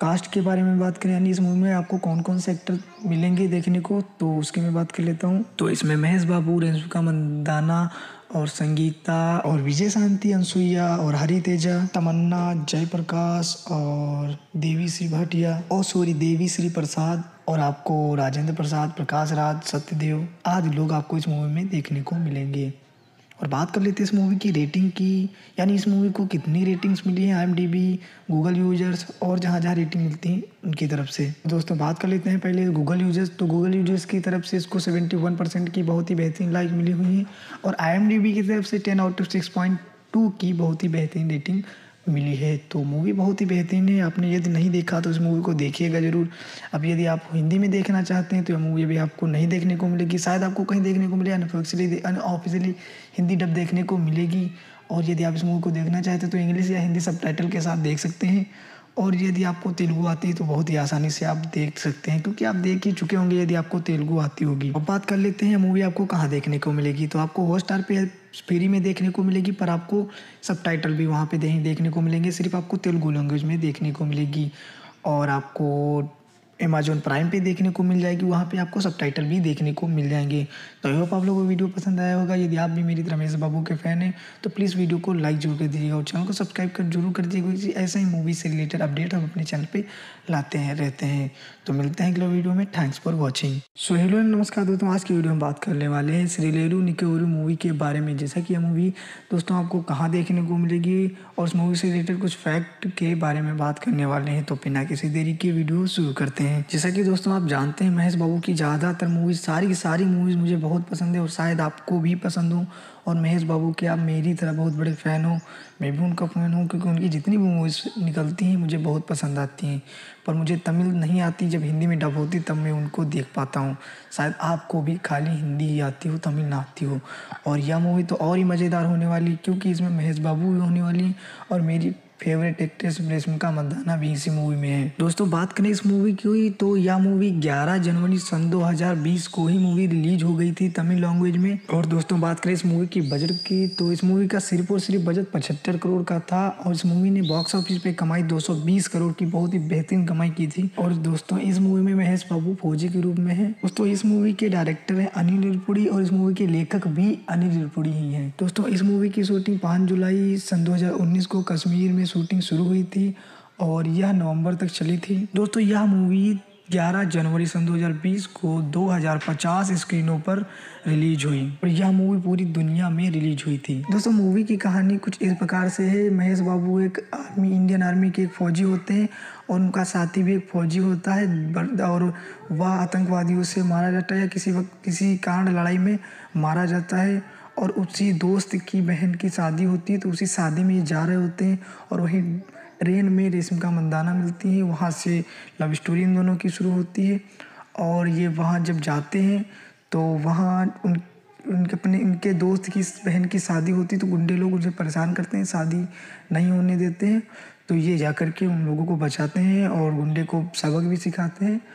Speaker 1: कास्ट के बारे में बात करें यानी इस मूवी में आपको कौन कौन से एक्टर मिलेंगे देखने को, तो उसकी मैं बात कर लेता हूँ। तो इसमें महेश बाबू, रेणुका मंदाना और संगीता और विजय शांति, अनसुईया और हरी तेजा, तमन्ना, जयप्रकाश और देवी श्री भाटिया और सॉरी देवी श्री प्रसाद और आपको राजेंद्र प्रसाद, प्रकाश राज, सत्यदेव आदि लोग आपको इस मूवी में देखने को मिलेंगे। और बात कर लेते हैं इस मूवी की रेटिंग की, यानी इस मूवी को कितनी रेटिंग्स मिली हैं आईएमडीबी, गूगल यूजर्स और जहाँ जहाँ रेटिंग मिलती है उनकी तरफ से। दोस्तों बात कर लेते हैं पहले गूगल यूजर्स। तो गूगल यूजर्स की तरफ से इसको इकहत्तर परसेंट की बहुत ही बेहतरीन लाइक मिली हुई है और आईएमडीबी की तरफ से ten out of six point two की बहुत ही बेहतरीन रेटिंग मिली है। तो मूवी बहुत ही बेहतरीन है। आपने यदि नहीं देखा तो इस मूवी को देखिएगा ज़रूर। अब यदि आप हिंदी में देखना चाहते हैं तो यह मूवी अभी आपको नहीं देखने को मिलेगी, शायद आपको कहीं देखने को मिले, अनऑफिशियली अनऑफिशियली हिंदी डब देखने को मिलेगी। और यदि आप इस मूवी को देखना चाहते हैं तो इंग्लिश या हिंदी सबटाइटल के साथ देख सकते हैं। और यदि आपको तेलुगु आती है तो बहुत ही आसानी से आप देख सकते हैं, क्योंकि आप देख ही चुके होंगे यदि आपको तेलुगु आती होगी। अब बात कर लेते हैं मूवी आपको कहाँ देखने को मिलेगी। तो आपको हॉटस्टार पे फ्री में देखने को मिलेगी, पर आपको सबटाइटल भी वहाँ पे देखने को मिलेंगे। सिर्फ आपको तेलुगु लैंग्वेज में देखने को मिलेगी और आपको अमेज़ॉन प्राइम पे देखने को मिल जाएगी, वहाँ पे आपको सबटाइटल भी देखने को मिल जाएंगे। तो आई होप आप लोगों को वीडियो पसंद आया होगा। यदि आप भी मेरी तरह महेश बाबू के फ़ैन हैं तो प्लीज़ वीडियो को लाइक जरूर कर दीजिएगा और चैनल को सब्सक्राइब कर जरूर कर दीजिएगा, क्योंकि ऐसा ही मूवी से रिलेटेड अपडेट हम अपने चैनल पे लाते हैं रहते हैं। तो मिलते हैं अगले वीडियो में। Thanks for watching. So hello नमस्कार दोस्तों, आज की वीडियो में बात करने वाले हैं श्रीलेरू निकेउरु मूवी के बारे में। जैसा कि यह मूवी दोस्तों आपको कहाँ देखने को मिलेगी और उस मूवी से रिलेटेड कुछ फैक्ट के बारे में बात करने वाले हैं। तो बिना किसी देरी के वीडियो शुरू करते हैं। जैसा कि दोस्तों आप जानते हैं महेश बाबू की ज़्यादातर मूवीज़, सारी की सारी मूवीज़ मुझे बहुत पसंद है और शायद आपको भी पसंद हो। और महेश बाबू के आप मेरी तरह बहुत बड़े फ़ैन हो, मैं भी उनका फ़ैन हूँ, क्योंकि उनकी जितनी भी मूवीज़ निकलती हैं मुझे बहुत पसंद आती हैं। पर मुझे तमिल नहीं आती, जब हिंदी में डब होती तब मैं उनको देख पाता हूँ। शायद आपको भी खाली हिंदी ही आती हो, तमिल ना आती हो। और यह मूवी तो और ही मज़ेदार होने वाली, क्योंकि इसमें महेश बाबू भी होने वाली और मेरी फेवरेट एक्ट्रेस रेशमिका मंदाना भी इसी मूवी में है। दोस्तों बात करें इस मूवी की तो यह मूवी ग्यारह जनवरी सन दो हज़ार बीस को ही मूवी रिलीज हो गई थी तमिल लैंग्वेज में। और दोस्तों बात करें इस मूवी की बजट की तो इस मूवी का सिर्फ और सिर्फ बजट पचहत्तर करोड़ का था और इस मूवी ने बॉक्स ऑफिस पे कमाई दो सौ बीस करोड़ की बहुत ही बेहतरीन कमाई की थी। और दोस्तों इस मूवी में महेश बाबू फौजी के रूप में है। दोस्तों इस मूवी के डायरेक्टर है अनिल रिरपुड़ी और इस मूवी के लेखक भी अनिल रिरपुड़ी ही है। दोस्तों इस मूवी की शूटिंग पाँच जुलाई सन दो हज़ार उन्नीस को कश्मीर में शूटिंग शुरू हुई थी और यह नवंबर तक चली थी। दोस्तों यह मूवी ग्यारह जनवरी सन दो हज़ार बीस को दो हज़ार पचास स्क्रीनों पर रिलीज हुई और यह मूवी पूरी दुनिया में रिलीज हुई थी। दोस्तों मूवी की कहानी कुछ इस प्रकार से है। महेश बाबू एक आर्मी इंडियन आर्मी के एक फौजी होते हैं और उनका साथी भी एक फौजी होता है और वह आतंकवादियों से मारा जाता है या किसी वक्त किसी कारण लड़ाई में मारा जाता है। और उसी दोस्त की बहन की शादी होती है तो उसी शादी में ये जा रहे होते हैं और वहीं ट्रेन में रेशमिका मंदाना मिलती है। वहाँ से लव स्टोरी इन दोनों की शुरू होती है और ये वहाँ जब जाते हैं तो वहाँ उन उनके अपने उनके दोस्त की बहन की शादी होती है तो गुंडे लोग उनसे परेशान करते हैं, शादी नहीं होने देते हैं। तो ये जा कर के उन लोगों को बचाते हैं और गुंडे को सबक भी सिखाते हैं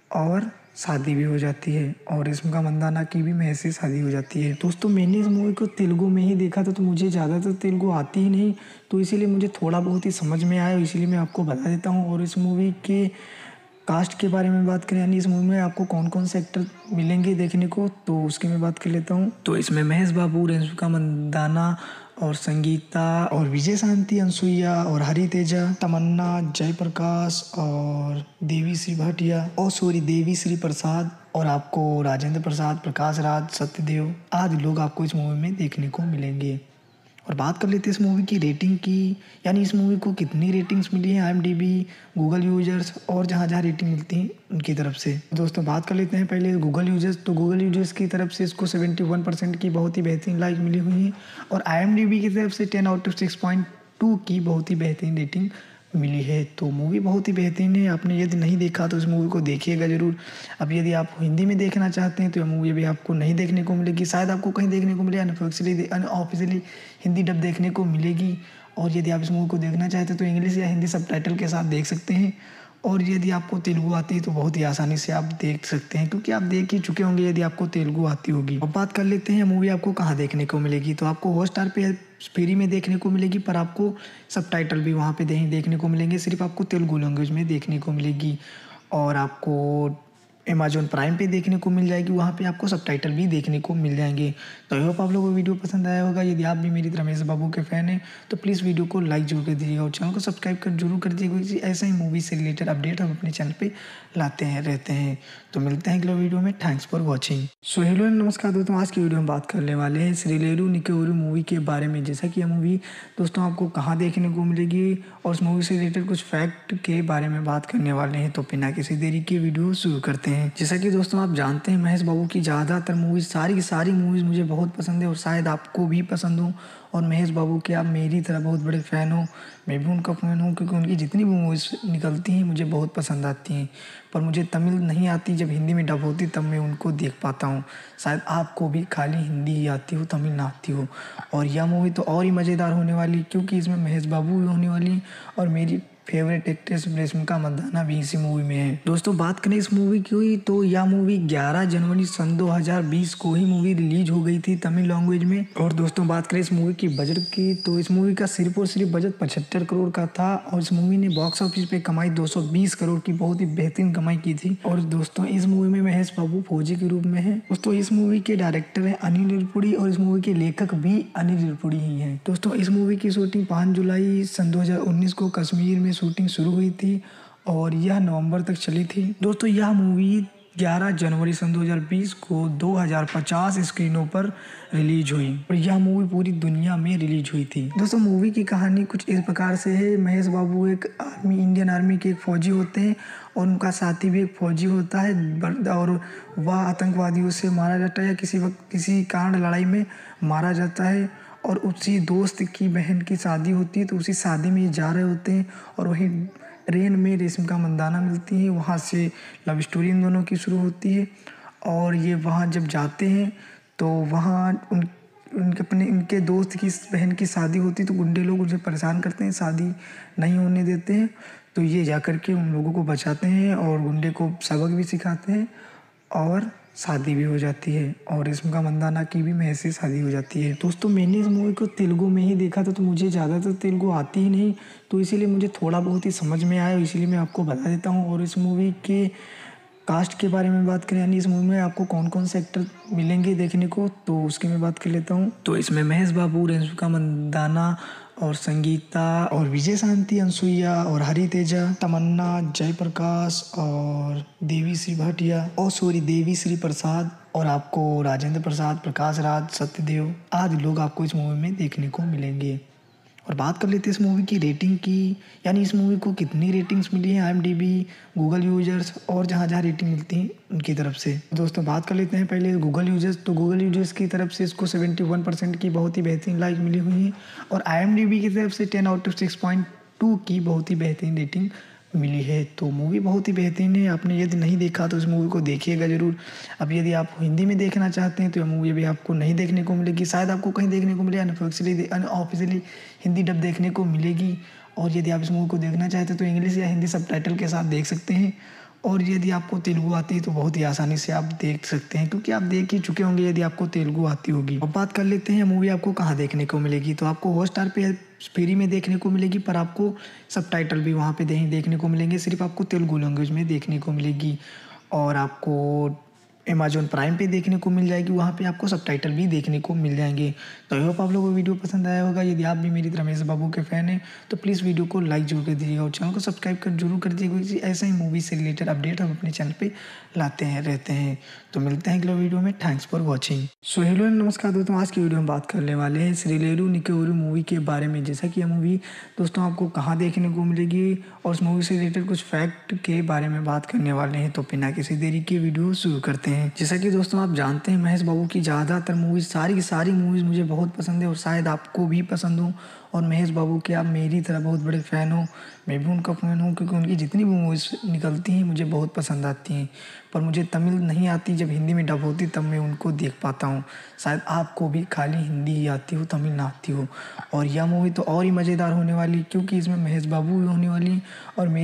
Speaker 1: और शादी भी हो जाती है और रेशमिका मंदाना की भी महेश से शादी हो जाती है। दोस्तों मैंने इस मूवी को तेलुगु में ही देखा था तो मुझे ज़्यादातर तेलुगु आती ही नहीं, तो इसीलिए मुझे थोड़ा बहुत ही समझ में आया, इसीलिए मैं आपको बता देता हूँ। और इस मूवी के कास्ट के बारे में बात करें यानी इस मूवी में आपको कौन कौन से एक्टर मिलेंगे देखने को, तो उसकी मैं बात कर लेता हूँ। तो इसमें महेश बाबू, रेशमिका मंदाना और संगीता और विजय शांति, अनसुईया और हरी तेजा, तमन्ना, जयप्रकाश और देवी श्री भाटिया और सॉरी देवी श्री प्रसाद और आपको राजेंद्र प्रसाद, प्रकाश राज, सत्यदेव आदि लोग आपको इस मूवी में देखने को मिलेंगे। और बात कर लेते हैं इस मूवी की रेटिंग की, यानी इस मूवी को कितनी रेटिंग्स मिली हैं आईएमडीबी, गूगल यूजर्स और जहाँ जहाँ रेटिंग मिलती है उनकी तरफ से। दोस्तों बात कर लेते हैं पहले गूगल यूजर्स। तो गूगल यूजर्स की तरफ से इसको इकहत्तर परसेंट की बहुत ही बेहतरीन लाइक मिली हुई है और आईएमडीबी की तरफ से ten out of six point two की बहुत ही बेहतरीन रेटिंग मिली है। तो मूवी बहुत ही बेहतरीन है। आपने यदि नहीं देखा तो इस मूवी को देखिएगा ज़रूर। अब यदि आप हिंदी में देखना चाहते हैं तो यह मूवी अभी आपको नहीं देखने को मिलेगी, शायद आपको कहीं देखने को मिले, अनऑफिशियली अनऑफिशियली हिंदी डब देखने को मिलेगी। और यदि आप इस मूवी को देखना चाहते हैं तो इंग्लिश या हिंदी सबटाइटल के साथ देख सकते हैं। और यदि आपको तेलुगु आती है तो बहुत ही आसानी से आप देख सकते हैं, क्योंकि आप देख ही चुके होंगे यदि आपको तेलुगु आती होगी। अब बात कर लेते हैं मूवी आपको कहाँ देखने को मिलेगी। तो आपको हॉटस्टार पे फ्री में देखने को मिलेगी, पर आपको सबटाइटल भी वहाँ पे दे देखने को मिलेंगे। सिर्फ आपको तेलुगु लैंग्वेज में देखने को मिलेगी और आपको अमेज़न प्राइम पे देखने को मिल जाएगी। वहाँ पे आपको सबटाइटल भी देखने को मिल जाएंगे। तो आई होप आप लोगों को वीडियो पसंद आया होगा। यदि आप भी मेरी तरह महेश बाबू के फ़ैन हैं तो प्लीज़ वीडियो को लाइक जरूर कर दीजिएगा और चैनल को सब्सक्राइब कर जरूर कर दीजिएगा, क्योंकि ऐसा ही मूवी से रिलेटेड अपडेट हम अपने चैनल पे लाते हैं रहते हैं। तो मिलते हैं अगले वीडियो में। Thanks for watching. So hello नमस्कार दोस्तों, आज की वीडियो में बात करने वाले हैं श्रीलेरू निकेउरु मूवी के बारे में। जैसा कि यह मूवी दोस्तों आपको कहाँ देखने को मिलेगी और उस मूवी से रिलेटेड कुछ फैक्ट के बारे में बात करने वाले हैं। तो बिना किसी देरी के वीडियो शुरू करते हैं। जैसा कि दोस्तों आप जानते हैं महेश बाबू की ज़्यादातर मूवीज़, सारी की सारी मूवीज़ मुझे बहुत पसंद है और शायद आपको भी पसंद हो। और महेश बाबू के आप मेरी तरह बहुत बड़े फ़ैन हो, मैं भी उनका फ़ैन हूँ, क्योंकि उनकी जितनी भी मूवीज़ निकलती हैं मुझे बहुत पसंद आती हैं। पर मुझे तमिल नहीं आती, जब हिंदी में डब होती तब मैं उनको देख पाता हूँ। शायद आपको भी खाली हिंदी ही आती हो, तमिल ना आती हो। और यह मूवी तो और ही मज़ेदार होने वाली, क्योंकि इसमें महेश बाबू भी होने वाली और मेरी फेवरेट एक्ट्रेस रेशमिका मंदाना भी इसी मूवी में है। दोस्तों बात करें इस मूवी की, तो यह मूवी ग्यारह जनवरी सन दो हज़ार बीस को ही मूवी रिलीज हो गई थी तमिल लैंग्वेज में। और दोस्तों बात करें इस मूवी की बजट की, तो इस मूवी का सिर्फ और सिर्फ बजट पचहत्तर करोड़ का था और इस मूवी ने बॉक्स ऑफिस पे कमाई दो सौ बीस करोड़ की बहुत ही बेहतरीन कमाई की थी। और दोस्तों इस मूवी में महेश बाबू फौजी के रूप में है। दोस्तों इस मूवी के डायरेक्टर है अनिल रिरपुड़ी और इस मूवी के लेखक भी अनिल रिरपुड़ी ही हैं। दोस्तों इस मूवी की शूटिंग पाँच जुलाई सन दो हज़ार उन्नीस को कश्मीर में शूटिंग शुरू हुई थी और यह नवंबर तक चली थी। दोस्तों यह मूवी ग्यारह जनवरी सन दो हज़ार बीस को दो हज़ार पचास स्क्रीनों पर रिलीज हुई और यह मूवी पूरी दुनिया में रिलीज हुई थी। दोस्तों मूवी की कहानी कुछ इस प्रकार से है। महेश बाबू एक आर्मी इंडियन आर्मी के एक फौजी होते हैं और उनका साथी भी एक फौजी होता है और वह आतंकवादियों से मारा जाता है या किसी वक्त किसी कारण लड़ाई में मारा जाता है। और उसी दोस्त की बहन की शादी होती है, तो उसी शादी में ये जा रहे होते हैं और वहीं ट्रेन में रेशमिका मंदाना मिलती है। वहाँ से लव स्टोरी इन दोनों की शुरू होती है और ये वहाँ जब जाते हैं तो वहाँ उन उनके अपने इनके दोस्त की बहन की शादी होती है, तो गुंडे लोग उनसे परेशान करते हैं, शादी नहीं होने देते हैं। तो ये जा कर के उन लोगों को बचाते हैं और गुंडे को सबक भी सिखाते हैं और शादी भी हो जाती है और रेशमिका मंदाना की भी महेश से शादी हो जाती है। दोस्तों मैंने इस मूवी को तेलुगु में ही देखा था, तो मुझे ज़्यादातर तेलुगु आती ही नहीं, तो इसीलिए मुझे थोड़ा बहुत ही समझ में आया, इसीलिए मैं आपको बता देता हूँ। और इस मूवी के कास्ट के बारे में बात करें, यानी इस मूवी में आपको कौन कौन से एक्टर मिलेंगे देखने को, तो उसकी मैं बात कर लेता हूँ। तो इसमें महेश बाबू, रेशमिका मंदाना और संगीता और विजय शांति, अनसुईया और हरी तेजा, तमन्ना, जयप्रकाश और देवी श्री भाटिया और सॉरी देवी श्री प्रसाद और आपको राजेंद्र प्रसाद, प्रकाश राज, सत्यदेव आदि लोग आपको इस मूवी में देखने को मिलेंगे। और बात कर लेते हैं इस मूवी की रेटिंग की, यानी इस मूवी को कितनी रेटिंग्स मिली हैं आईएमडीबी, गूगल यूजर्स और जहाँ जहाँ रेटिंग मिलती है उनकी तरफ से। दोस्तों बात कर लेते हैं पहले गूगल यूजर्स, तो गूगल यूजर्स की तरफ से इसको इकहत्तर परसेंट की बहुत ही बेहतरीन लाइक मिली हुई है और आईएमडीबी की तरफ से ten out of six point two की बहुत ही बेहतरीन रेटिंग मिली है। तो मूवी बहुत ही बेहतरीन है। आपने यदि नहीं देखा तो इस मूवी को देखिएगा ज़रूर। अब यदि आप हिंदी में देखना चाहते हैं तो यह मूवी अभी आपको नहीं देखने को मिलेगी, शायद आपको कहीं देखने को मिले, अनऑफिशियली अनऑफिशियली हिंदी डब देखने को मिलेगी। और यदि आप इस मूवी को देखना चाहते हैं तो इंग्लिश या हिंदी सबटाइटल के साथ देख सकते हैं। और यदि आपको तेलुगु आती है तो बहुत ही आसानी से आप देख सकते हैं, क्योंकि आप देख ही चुके होंगे यदि आपको तेलुगु आती होगी। अब बात कर लेते हैं मूवी आपको कहाँ देखने को मिलेगी, तो आपको हॉटस्टार पे फ्री में देखने को मिलेगी, पर आपको सबटाइटल भी वहाँ पे देखने को मिलेंगे। सिर्फ आपको तेलुगु लैंग्वेज में देखने को मिलेगी और आपको अमेज़न प्राइम पे देखने को मिल जाएगी, वहाँ पे आपको सबटाइटल भी देखने को मिल जाएंगे। तो आई होप आप लोगों को वीडियो पसंद आया होगा। यदि आप भी मेरी तरह महेश बाबू के फ़ैन हैं तो प्लीज़ वीडियो को लाइक जरूर कर दीजिएगा और चैनल को सब्सक्राइब कर जरूर कर दीजिएगा, क्योंकि ऐसा ही मूवी से रिलेटेड अपडेट हम अपने चैनल पे लाते हैं रहते हैं। तो मिलते हैं अगले वीडियो में। Thanks for watching. So hello नमस्कार दोस्तों, आज की वीडियो में बात करने वाले हैं श्रीलेरू निकेउरु मूवी के बारे में। जैसा कि यह मूवी दोस्तों आपको कहाँ देखने को मिलेगी और उस मूवी से रिलेटेड कुछ फैक्ट के बारे में बात करने वाले हैं। तो बिना किसी देरी के वीडियो शुरू करते हैं। जैसा कि दोस्तों आप जानते हैं महेश बाबू की ज़्यादातर मूवीज़, सारी की सारी मूवीज़ मुझे बहुत पसंद है और शायद आपको भी पसंद हो। और महेश बाबू के आप मेरी तरह बहुत बड़े फ़ैन हो, मैं भी उनका फ़ैन हूँ, क्योंकि उनकी जितनी भी मूवीज़ निकलती हैं मुझे बहुत पसंद आती हैं। पर मुझे तमिल नहीं आती, जब हिंदी में डब होती तब मैं उनको देख पाता हूँ। शायद आपको भी खाली हिंदी ही आती हो, तमिल ना आती हो। और यह मूवी तो और ही मज़ेदार होने वाली, क्योंकि इसमें महेश बाबू भी होने वाली और मेरी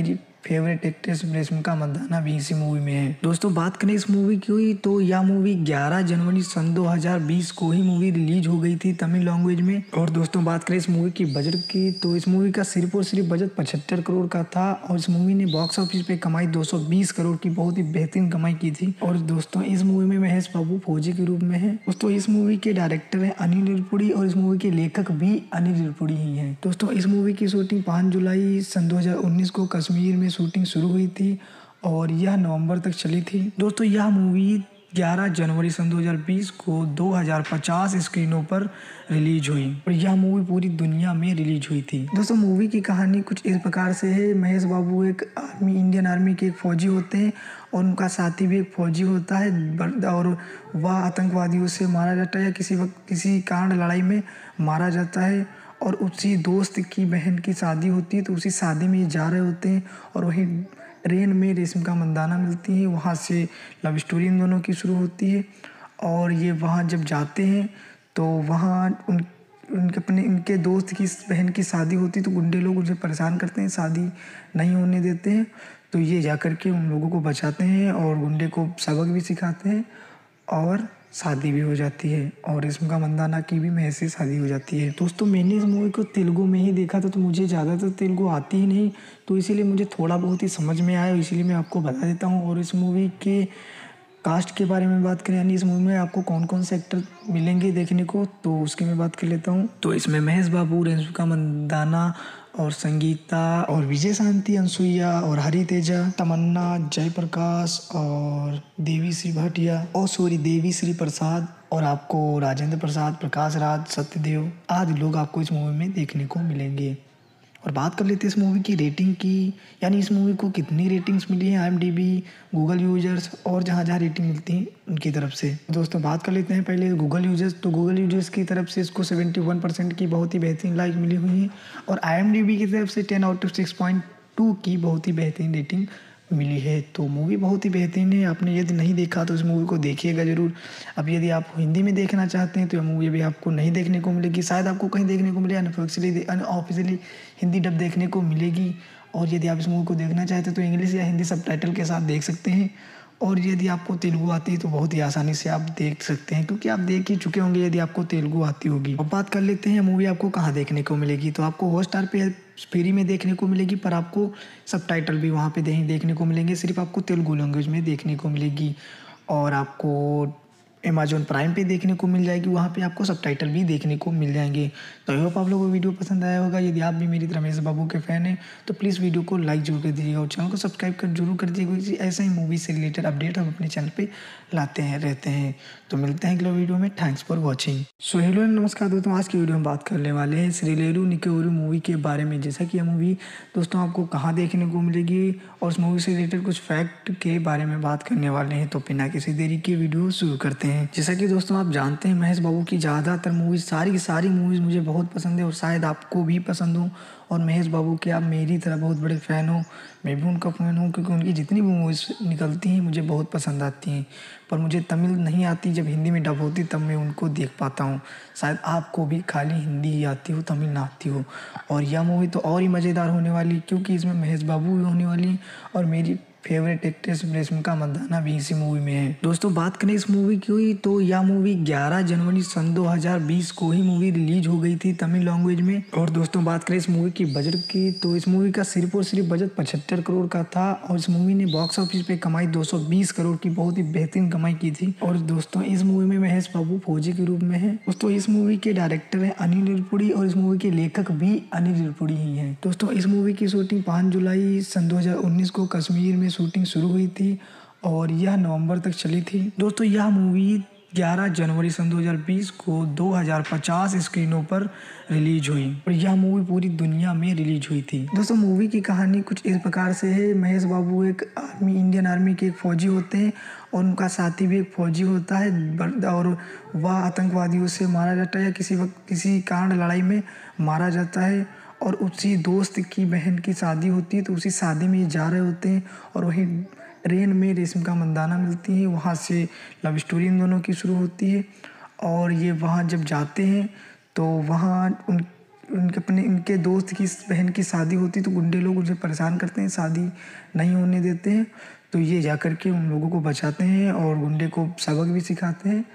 Speaker 1: फेवरेट एक्ट्रेस रेशमिका मंदाना भी इसी मूवी में है। दोस्तों बात करें इस मूवी की तो यह मूवी ग्यारह जनवरी सन दो हज़ार बीस को ही मूवी रिलीज हो गई थी तमिल लैंग्वेज में। और दोस्तों बात करें इस मूवी की बजट की तो इस मूवी का सिर्फ और सिर्फ बजट पचहत्तर करोड़ का था और इस मूवी ने बॉक्स ऑफिस पे कमाई दो सौ बीस करोड़ की बहुत ही बेहतरीन कमाई की थी। और दोस्तों इस मूवी में महेश बाबू फौजी के रूप में है। दोस्तों इस मूवी के डायरेक्टर है अनिल रिपुड़ी और इस मूवी के लेखक भी अनिल रिपुड़ी ही हैं। दोस्तों इस मूवी की शूटिंग पाँच जुलाई सन दो हज़ार उन्नीस को कश्मीर में शूटिंग शुरू हुई थी और यह नवंबर तक चली थी। दोस्तों यह मूवी ग्यारह जनवरी सन दो हज़ार बीस को दो हज़ार पचास स्क्रीनों पर रिलीज हुई और यह मूवी पूरी दुनिया में रिलीज हुई थी। दोस्तों मूवी की कहानी कुछ इस प्रकार से है। महेश बाबू एक आर्मी इंडियन आर्मी के एक फौजी होते हैं और उनका साथी भी एक फौजी होता है और वह आतंकवादियों से मारा जाता है या किसी वक्त किसी कारण लड़ाई में मारा जाता है और उसी दोस्त की बहन की शादी होती है तो उसी शादी में ये जा रहे होते हैं और वहीं ट्रेन में रेशमिका मंदाना मिलती है। वहाँ से लव स्टोरी इन दोनों की शुरू होती है और ये वहाँ जब जाते हैं तो वहाँ उन उनके अपने इनके दोस्त की बहन की शादी होती है तो गुंडे लोग उनसे परेशान करते हैं, शादी नहीं होने देते हैं। तो ये जा कर के उन लोगों को बचाते हैं और गुंडे को सबक भी सिखाते हैं और शादी भी हो जाती है और रेशमिका मंदाना की भी महेश से शादी हो जाती है। दोस्तों मैंने इस मूवी को तेलुगु में ही देखा था तो मुझे ज़्यादातर तेलुगु आती ही नहीं, तो इसीलिए मुझे थोड़ा बहुत ही समझ में आया, इसीलिए मैं आपको बता देता हूँ। और इस मूवी के कास्ट के बारे में बात करें यानी इस मूवी में आपको कौन कौन से एक्टर मिलेंगे देखने को तो उसकी मैं बात कर लेता हूँ। तो इसमें महेश बाबू, रेशमिका मंदाना और संगीता और विजय शांति, अनसुईया और हरी तेजा, तमन्ना, जयप्रकाश और देवी श्री भाटिया और सॉरी देवी श्री प्रसाद और आपको राजेंद्र प्रसाद, प्रकाश राज, सत्यदेव आदि लोग आपको इस मूवी में देखने को मिलेंगे। और बात कर लेते हैं इस मूवी की रेटिंग की, यानी इस मूवी को कितनी रेटिंग्स मिली हैं आईएमडीबी, गूगल यूजर्स और जहाँ जहाँ रेटिंग मिलती है उनकी तरफ से। दोस्तों बात कर लेते हैं पहले गूगल यूजर्स, तो गूगल यूजर्स की तरफ से इसको इकहत्तर परसेंट की बहुत ही बेहतरीन लाइक मिली हुई है और आईएमडीबी की तरफ से ten out of six point two की बहुत ही बेहतरीन रेटिंग मिली है। तो मूवी बहुत ही बेहतरीन है, आपने यदि नहीं देखा तो इस मूवी को देखिएगा ज़रूर। अब यदि आप हिंदी में देखना चाहते हैं तो यह मूवी भी आपको नहीं देखने को मिलेगी, शायद आपको कहीं देखने को मिले, अनऑफिशियली अनऑफिशियली हिंदी डब देखने को मिलेगी। और यदि आप इस मूवी को देखना चाहते हैं तो इंग्लिश या हिंदी सबटाइटल के साथ देख सकते हैं और यदि आपको तेलुगु आती है तो बहुत ही आसानी से आप देख सकते हैं क्योंकि आप देख ही चुके होंगे यदि आपको तेलुगु आती होगी। अब बात कर लेते हैं मूवी आपको कहाँ देखने को मिलेगी, तो आपको हॉटस्टार पे फ्री में देखने को मिलेगी पर आपको सबटाइटल भी वहाँ पे देखने को मिलेंगे, सिर्फ आपको तेलुगु लैंग्वेज में देखने को मिलेगी और आपको अमेजॉन प्राइम पे देखने को मिल जाएगी, वहाँ पे आपको सबटाइटल भी देखने को मिल जाएंगे। तो आई होप आप लोगों को वीडियो पसंद आया होगा। यदि आप भी मेरी तरह महेश बाबू के फ़ैन हैं तो प्लीज़ वीडियो को लाइक जरूर कर दीजिएगा और चैनल को सब्सक्राइब कर जरूर कर दीजिएगा क्योंकि ऐसा ही मूवी से रिलेटेड अपडेट हम अपने चैनल पे लाते हैं रहते हैं। तो मिलते हैं अगले वीडियो में, thanks for watching. So hello नमस्कार दोस्तों, आज की वीडियो में बात करने वाले हैं श्रीलेरू निकेउरू मूवी के बारे में। जैसा कि यह मूवी दोस्तों आपको कहाँ देखने को मिलेगी और उस मूवी से रिलेटेड कुछ फैक्ट के बारे में बात करने वाले हैं। तो बिना किसी देरी के वीडियो शुरू करते हैं। जैसा कि दोस्तों आप जानते हैं महेश बाबू की ज़्यादातर मूवीज़, सारी की सारी मूवीज़ मुझे बहुत पसंद है और शायद आपको भी पसंद हो। और महेश बाबू के आप मेरी तरह बहुत बड़े फ़ैन हो, मैं भी उनका फ़ैन हूँ क्योंकि उनकी जितनी भी मूवीज़ निकलती हैं मुझे बहुत पसंद आती हैं। पर मुझे तमिल नहीं आती, जब हिंदी में डब होती तब मैं उनको देख पाता हूँ। शायद आपको भी खाली हिंदी ही आती हो, तमिल ना आती हो। और यह मूवी तो और ही मज़ेदार होने वाली क्योंकि इसमें महेश बाबू भी होने वाली और मेरी फेवरेट एक्ट्रेस रेशमिका मंदाना भी इसी मूवी में है। दोस्तों बात करें इस मूवी की तो यह मूवी ग्यारह जनवरी सन दो हज़ार बीस को ही मूवी रिलीज हो गई थी तमिल लैंग्वेज में। और दोस्तों बात करें इस मूवी की बजट की तो इस मूवी का सिर्फ और सिर्फ बजट पचहत्तर करोड़ का था और इस मूवी ने बॉक्स ऑफिस पे कमाई दो सौ बीस करोड़ की बहुत ही बेहतरीन कमाई की थी। और दोस्तों इस मूवी में महेश बाबू फौजी के रूप में है। दोस्तों इस मूवी के डायरेक्टर है अनिल रिपुड़ी और इस मूवी के लेखक भी अनिल रिपुड़ी ही हैं। दोस्तों इस मूवी की शूटिंग पाँच जुलाई सन दो हज़ार उन्नीस को कश्मीर में शूटिंग शुरू हुई थी और यह नवंबर तक चली थी। दोस्तों यह मूवी ग्यारह जनवरी सन दो हज़ार बीस को दो हज़ार पचास स्क्रीनों पर रिलीज हुई और यह मूवी पूरी दुनिया में रिलीज हुई थी। दोस्तों मूवी की कहानी कुछ इस प्रकार से है। महेश बाबू एक आर्मी इंडियन आर्मी के एक फौजी होते हैं और उनका साथी भी एक फौजी होता है और वह आतंकवादियों से मारा जाता है या किसी वक्त किसी कारण लड़ाई में मारा जाता है और उसी दोस्त की बहन की शादी होती है तो उसी शादी में ये जा रहे होते हैं और वहीं ट्रेन में रेशमिका मंदाना मिलती है, वहाँ से लव स्टोरी इन दोनों की शुरू होती है और ये वहाँ जब जाते हैं तो वहाँ उन उनके अपने उनके दोस्त की बहन की शादी होती तो गुंडे लोग उसे परेशान करते हैं, शादी नहीं होने देते हैं। तो ये जा कर के उन लोगों को बचाते हैं और गुंडे को सबक भी सिखाते हैं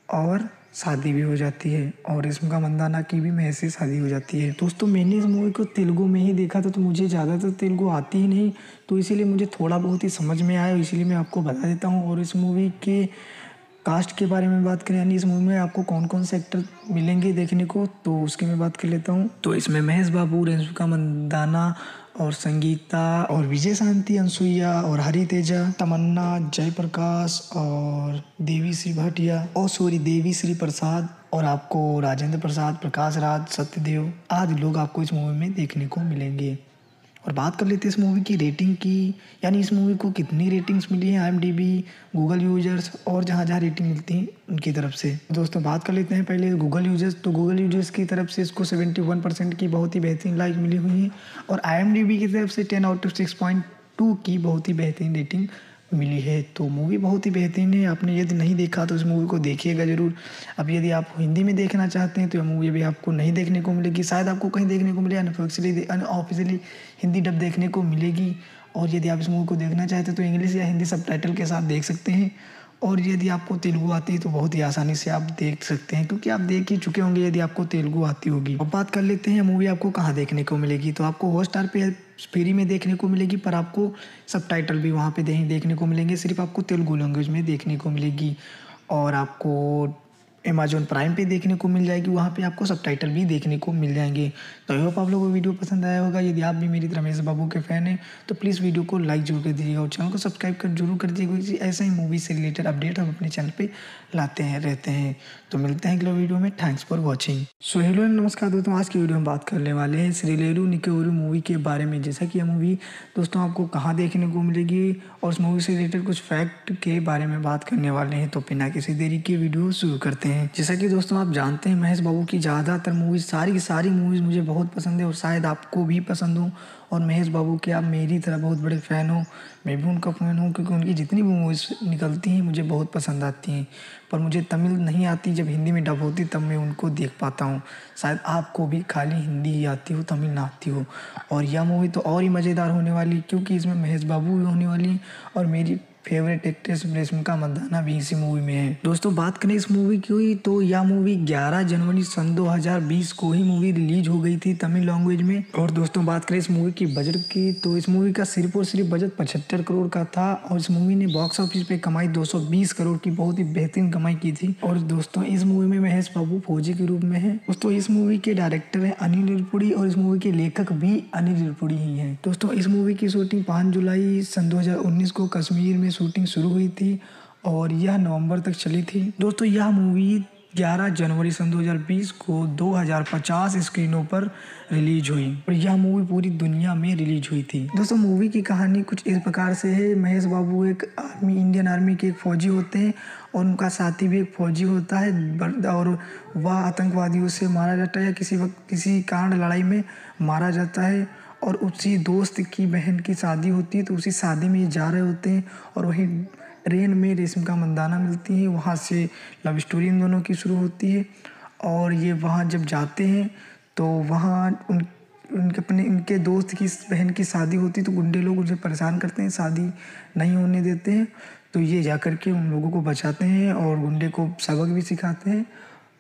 Speaker 1: और शादी भी हो जाती है और रेशमिका मंदाना की भी महेश से शादी हो जाती है। दोस्तों मैंने इस मूवी को तेलुगु में ही देखा था, तो मुझे ज़्यादातर तेलुगु आती ही नहीं, तो इसीलिए मुझे थोड़ा बहुत ही समझ में आया, इसीलिए मैं आपको बता देता हूँ। और इस मूवी के कास्ट के बारे में बात करें, यानी इस मूवी में आपको कौन कौन से एक्टर मिलेंगे देखने को, तो उसकी मैं बात कर लेता हूँ। तो इसमें महेश बाबू, रेशमिका मंदाना और संगीता और विजय शांति, अनसुईया और हरी तेजा, तमन्ना, जयप्रकाश और देवी श्री भाटिया और सॉरी देवी श्री प्रसाद और आपको राजेंद्र प्रसाद, प्रकाश राज, सत्यदेव आदि लोग आपको इस मूवी में देखने को मिलेंगे। और बात कर लेते हैं इस मूवी की रेटिंग की, यानी इस मूवी को कितनी रेटिंग्स मिली हैं आईएमडीबी, गूगल यूजर्स और जहाँ जहाँ रेटिंग मिलती है उनकी तरफ से। दोस्तों बात कर लेते हैं पहले गूगल यूजर्स, तो गूगल यूजर्स की तरफ से इसको इकहत्तर परसेंट की बहुत ही बेहतरीन लाइक मिली हुई है और आईएमडीबी की तरफ से ten out of six point two की बहुत ही बेहतरीन रेटिंग मिली है। तो मूवी बहुत ही बेहतरीन है, आपने यदि नहीं देखा तो इस मूवी को देखिएगा ज़रूर। अब यदि आप हिंदी में देखना चाहते हैं तो यह मूवी भी आपको नहीं देखने को मिलेगी, शायद आपको कहीं देखने को मिले, अनऑफिशियली अनऑफिशियली हिंदी डब देखने को मिलेगी। और यदि आप इस मूवी को देखना चाहते हैं तो इंग्लिश या हिंदी सबटाइटल के साथ देख सकते हैं। और यदि आपको तेलुगु आती है तो बहुत ही आसानी से आप देख सकते हैं, क्योंकि आप देख ही चुके होंगे यदि आपको तेलुगु आती होगी। अब बात कर लेते हैं मूवी आपको कहाँ देखने को मिलेगी, तो आपको हॉटस्टार पे फ्री में देखने को मिलेगी, पर आपको सबटाइटल भी वहाँ पे देखने को मिलेंगे, सिर्फ आपको तेलुगु लैंग्वेज में देखने को मिलेगी। और आपको अमेजॉन प्राइम पे देखने को मिल जाएगी, वहाँ पे आपको सबटाइटल भी देखने को मिल जाएंगे। तो आई होप आप लोगों को वीडियो पसंद आया होगा। यदि आप भी मेरी तरह महेश बाबू के फ़ैन हैं तो प्लीज़ वीडियो को लाइक जरूर कर दीजिएगा और चैनल को सब्सक्राइब कर जरूर कर दीजिएगा, क्योंकि ऐसे ही मूवी से रिलेटेड अपडेट हम अपने चैनल पे लाते हैं रहते हैं। तो मिलते हैं अगले वीडियो में, thanks for watching. So hello नमस्कार दोस्तों, आज की वीडियो में बात करने वाले हैं श्रीलेरू निकेउरू मूवी के बारे में। जैसा कि यह मूवी दोस्तों आपको कहाँ देखने को मिलेगी और उस मूवी से रिलेटेड कुछ फैक्ट के बारे में बात करने वाले हैं। तो बिना किसी देरी के वीडियो शुरू करते हैं। जैसा कि दोस्तों आप जानते हैं महेश बाबू की ज़्यादातर मूवीज़, सारी की सारी मूवीज़ मुझे बहुत पसंद है और शायद आपको भी पसंद हो। और महेश बाबू के आप मेरी तरह बहुत बड़े फ़ैन हो, मैं भी उनका फ़ैन हूँ, क्योंकि उनकी जितनी भी मूवीज़ निकलती हैं मुझे बहुत पसंद आती हैं। पर मुझे तमिल नहीं आती, जब हिंदी में डब होती तब मैं उनको देख पाता हूँ। शायद आपको भी खाली हिंदी ही आती हो, तमिल ना आती हो। और यह मूवी तो और ही मज़ेदार होने वाली, क्योंकि इसमें महेश बाबू भी होने वाली और मेरी फेवरेट एक्ट्रेस रेशमिका मंदाना भी इसी मूवी में है। दोस्तों बात करें इस मूवी की, तो यह मूवी ग्यारह जनवरी सन दो हज़ार बीस को ही मूवी रिलीज हो गई थी तमिल लैंग्वेज में। और दोस्तों बात करें इस मूवी की बजट की, तो इस मूवी का सिर्फ और सिर्फ बजट पचहत्तर करोड़ का था और इस मूवी ने बॉक्स ऑफिस पे कमाई दो सौ बीस करोड़ की बहुत ही बेहतरीन कमाई की थी। और दोस्तों इस मूवी में महेश बाबू फौजी के रूप में है। दोस्तों इस मूवी के डायरेक्टर है अनिल रिरपुड़ी और इस मूवी के लेखक भी अनिल रिरपुड़ी ही है। दोस्तों इस मूवी की शूटिंग पाँच जुलाई सन दो हज़ार उन्नीस को कश्मीर में शूटिंग शुरू हुई थी और यह नवंबर तक चली थी। दोस्तों यह मूवी ग्यारह जनवरी सन दो हज़ार बीस को दो हज़ार पचास स्क्रीनों पर रिलीज हुई और यह मूवी पूरी दुनिया में रिलीज हुई थी। दोस्तों मूवी की कहानी कुछ इस प्रकार से है। महेश बाबू एक आर्मी इंडियन आर्मी के एक फौजी होते हैं और उनका साथी भी एक फौजी होता है और वह आतंकवादियों से मारा जाता है या किसी वक्त किसी कारण लड़ाई में मारा जाता है। और उसी दोस्त की बहन की शादी होती है, तो उसी शादी में ये जा रहे होते हैं और वहीं ट्रेन में रेशमिका मंदाना मिलती है। वहाँ से लव स्टोरी इन दोनों की शुरू होती है और ये वहाँ जब जाते हैं तो वहाँ उन उनके अपने उनके दोस्त की बहन की शादी होती है, तो गुंडे लोग उसे परेशान करते हैं, शादी नहीं होने देते हैं। तो ये जा कर के उन लोगों को बचाते हैं और गुंडे को सबक भी सिखाते हैं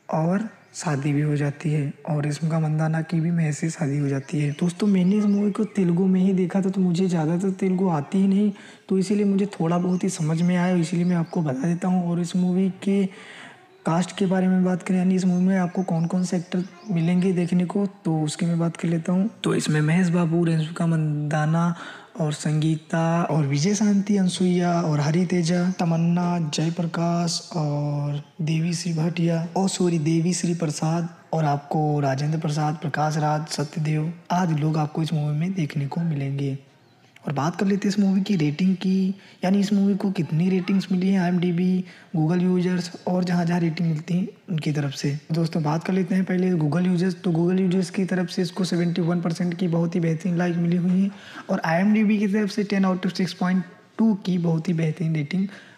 Speaker 1: और शादी भी हो जाती है और रेशमिका मंदाना की भी महेश से शादी हो जाती है। दोस्तों मैंने इस मूवी को तेलुगु में ही देखा था, तो मुझे ज़्यादातर तेलुगु आती ही नहीं, तो इसीलिए मुझे थोड़ा बहुत ही समझ में आया, इसीलिए मैं आपको बता देता हूँ। और इस मूवी के कास्ट के बारे में बात करें, यानी इस मूवी में आपको कौन कौन से एक्टर मिलेंगे देखने को, तो उसकी मैं बात कर लेता हूँ। तो इसमें महेश बाबू, रेशमिका मंदाना और संगीता और विजय शांति, अनसुईया और हरी तेजा, तमन्ना, जयप्रकाश और देवी श्री भाटिया और सॉरी देवी श्री प्रसाद और आपको राजेंद्र प्रसाद, प्रकाश राज, सत्यदेव आदि लोग आपको इस मूवी में देखने को मिलेंगे। और बात कर लेते हैं इस मूवी की रेटिंग की, यानी इस मूवी को कितनी रेटिंग्स मिली हैं आईएमडीबी, गूगल यूजर्स और जहाँ जहाँ रेटिंग मिलती है उनकी तरफ से। दोस्तों बात कर लेते हैं पहले गूगल यूजर्स, तो गूगल यूजर्स की तरफ से इसको इकहत्तर परसेंट की बहुत ही बेहतरीन लाइक मिली हुई है और आईएमडीबी की तरफ से ten out of six point two की बहुत ही बेहतरीन रेटिंग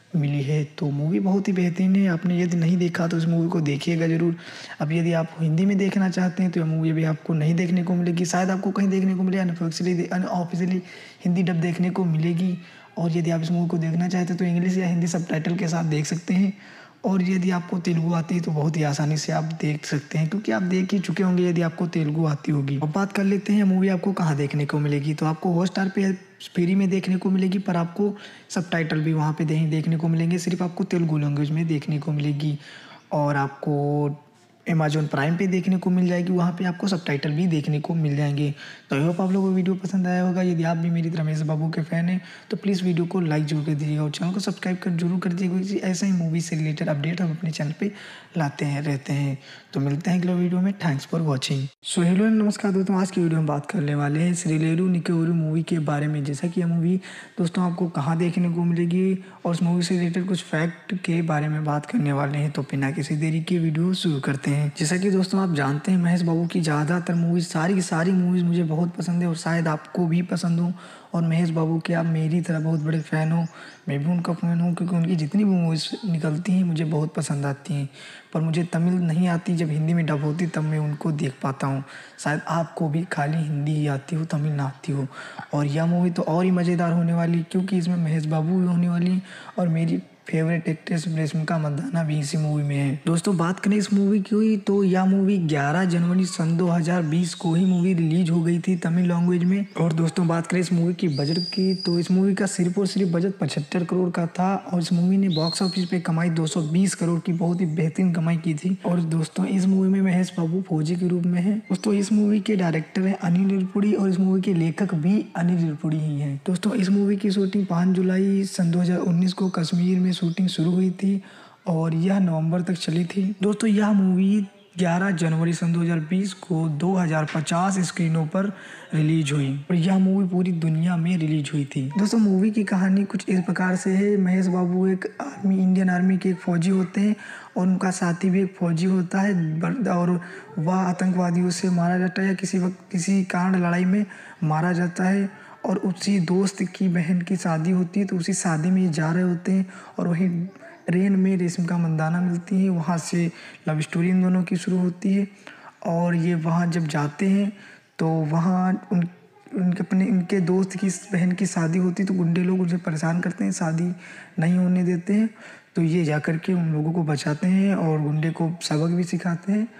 Speaker 1: मिली है। तो मूवी बहुत ही बेहतरीन है, आपने यदि नहीं देखा तो इस मूवी को देखिएगा ज़रूर। अब यदि आप हिंदी में देखना चाहते हैं तो यह मूवी अभी आपको नहीं देखने को मिलेगी, शायद आपको कहीं देखने को मिले, अनऑफिशियली अनऑफिशियली हिंदी डब देखने को मिलेगी। और यदि आप इस मूवी को देखना चाहते हैं तो इंग्लिश या हिंदी सबटाइटल के साथ देख सकते हैं। और यदि आपको तेलुगु आती है तो बहुत ही आसानी से आप देख सकते हैं, क्योंकि आप देख ही चुके होंगे यदि आपको तेलुगु आती होगी। अब बात कर लेते हैं मूवी आपको कहाँ देखने को मिलेगी। तो आपको हॉटस्टार पे फ्री में देखने को मिलेगी, पर आपको सबटाइटल भी वहाँ पे देखने को मिलेंगे, सिर्फ आपको तेलुगु लैंग्वेज में देखने को मिलेगी। और आपको अमेज़न प्राइम पे देखने को मिल जाएगी, वहाँ पे आपको सबटाइटल भी देखने को मिल जाएंगे। तो आई होप आप लोगों को वीडियो पसंद आया होगा। यदि आप भी मेरी तरह महेश बाबू के फ़ैन हैं तो प्लीज़ वीडियो को लाइक जरूर कर दीजिएगा और चैनल को सब्सक्राइब कर जरूर कर दीजिएगा, क्योंकि ऐसा ही मूवी से रिलेटेड अपडेट हम अपने चैनल पे लाते हैं रहते हैं। तो मिलते हैं अगले वीडियो में। Thanks for watching. So hello नमस्कार दोस्तों, आज की वीडियो में बात करने वाले हैं श्रीलेरू निकेउरु मूवी के बारे में। जैसा कि यह मूवी दोस्तों आपको कहाँ देखने को मिलेगी और उस मूवी से रिलेटेड कुछ फैक्ट के बारे में बात करने वाले हैं। तो बिना किसी देरी के वीडियो शुरू करते हैं। जैसा कि दोस्तों आप जानते हैं महेश बाबू की ज़्यादातर मूवीज़, सारी की सारी मूवीज़ मुझे बहुत पसंद है और शायद आपको भी पसंद हो। और महेश बाबू के आप मेरी तरह बहुत बड़े फ़ैन हो, मैं भी उनका फ़ैन हूँ, क्योंकि उनकी जितनी भी मूवीज़ निकलती हैं मुझे बहुत पसंद आती हैं। पर मुझे तमिल नहीं आती, जब हिंदी में डब होती तब मैं उनको देख पाता हूँ। शायद आपको भी खाली हिंदी ही आती हो, तमिल ना आती हो। और यह मूवी तो और ही मज़ेदार होने वाली, क्योंकि इसमें महेश बाबू भी होने वाली और मेरी फेवरेट एक्ट्रेस रेशमिका मंदाना भी इसी मूवी में है। दोस्तों बात करें इस मूवी की, तो यह मूवी ग्यारह जनवरी सन दो हज़ार बीस को ही मूवी रिलीज हो गई थी तमिल लैंग्वेज में। और दोस्तों बात करें इस मूवी की बजट की, तो इस मूवी का सिर्फ और सिर्फ बजट पचहत्तर करोड़ का था और इस मूवी ने बॉक्स ऑफिस पे कमाई दो सौ बीस करोड़ की बहुत ही बेहतरीन कमाई की थी। और दोस्तों इस मूवी में महेश बाबू फौजी के रूप में है। दोस्तों इस मूवी के डायरेक्टर है अनिल रिरपुड़ी और इस मूवी के लेखक भी अनिल रिरपुड़ी ही है। दोस्तों इस मूवी की शूटिंग पाँच जुलाई सन दो हज़ार उन्नीस को कश्मीर में शूटिंग शुरू हुई थी और यह नवंबर तक चली थी। दोस्तों यह मूवी ग्यारह जनवरी सन दो हज़ार बीस को दो हज़ार पचास स्क्रीनों पर रिलीज हुई और यह मूवी पूरी दुनिया में रिलीज हुई थी। दोस्तों मूवी की कहानी कुछ इस प्रकार से है। महेश बाबू एक आर्मी इंडियन आर्मी के एक फौजी होते हैं और उनका साथी भी एक फौजी होता है और वह आतंकवादियों से मारा जाता है या किसी वक्त किसी कारण लड़ाई में मारा जाता है। और उसी दोस्त की बहन की शादी होती है, तो उसी शादी में ये जा रहे होते हैं और वहीं ट्रेन में रेशमिका मंदाना मिलती है। वहाँ से लव स्टोरी इन दोनों की शुरू होती है और ये वहाँ जब जाते हैं तो वहाँ उन उनके अपने इनके दोस्त की बहन की शादी होती है, तो गुंडे लोग उनसे परेशान करते हैं, शादी नहीं होने देते हैं। तो ये जा कर के उन लोगों को बचाते हैं और गुंडे को सबक भी सिखाते हैं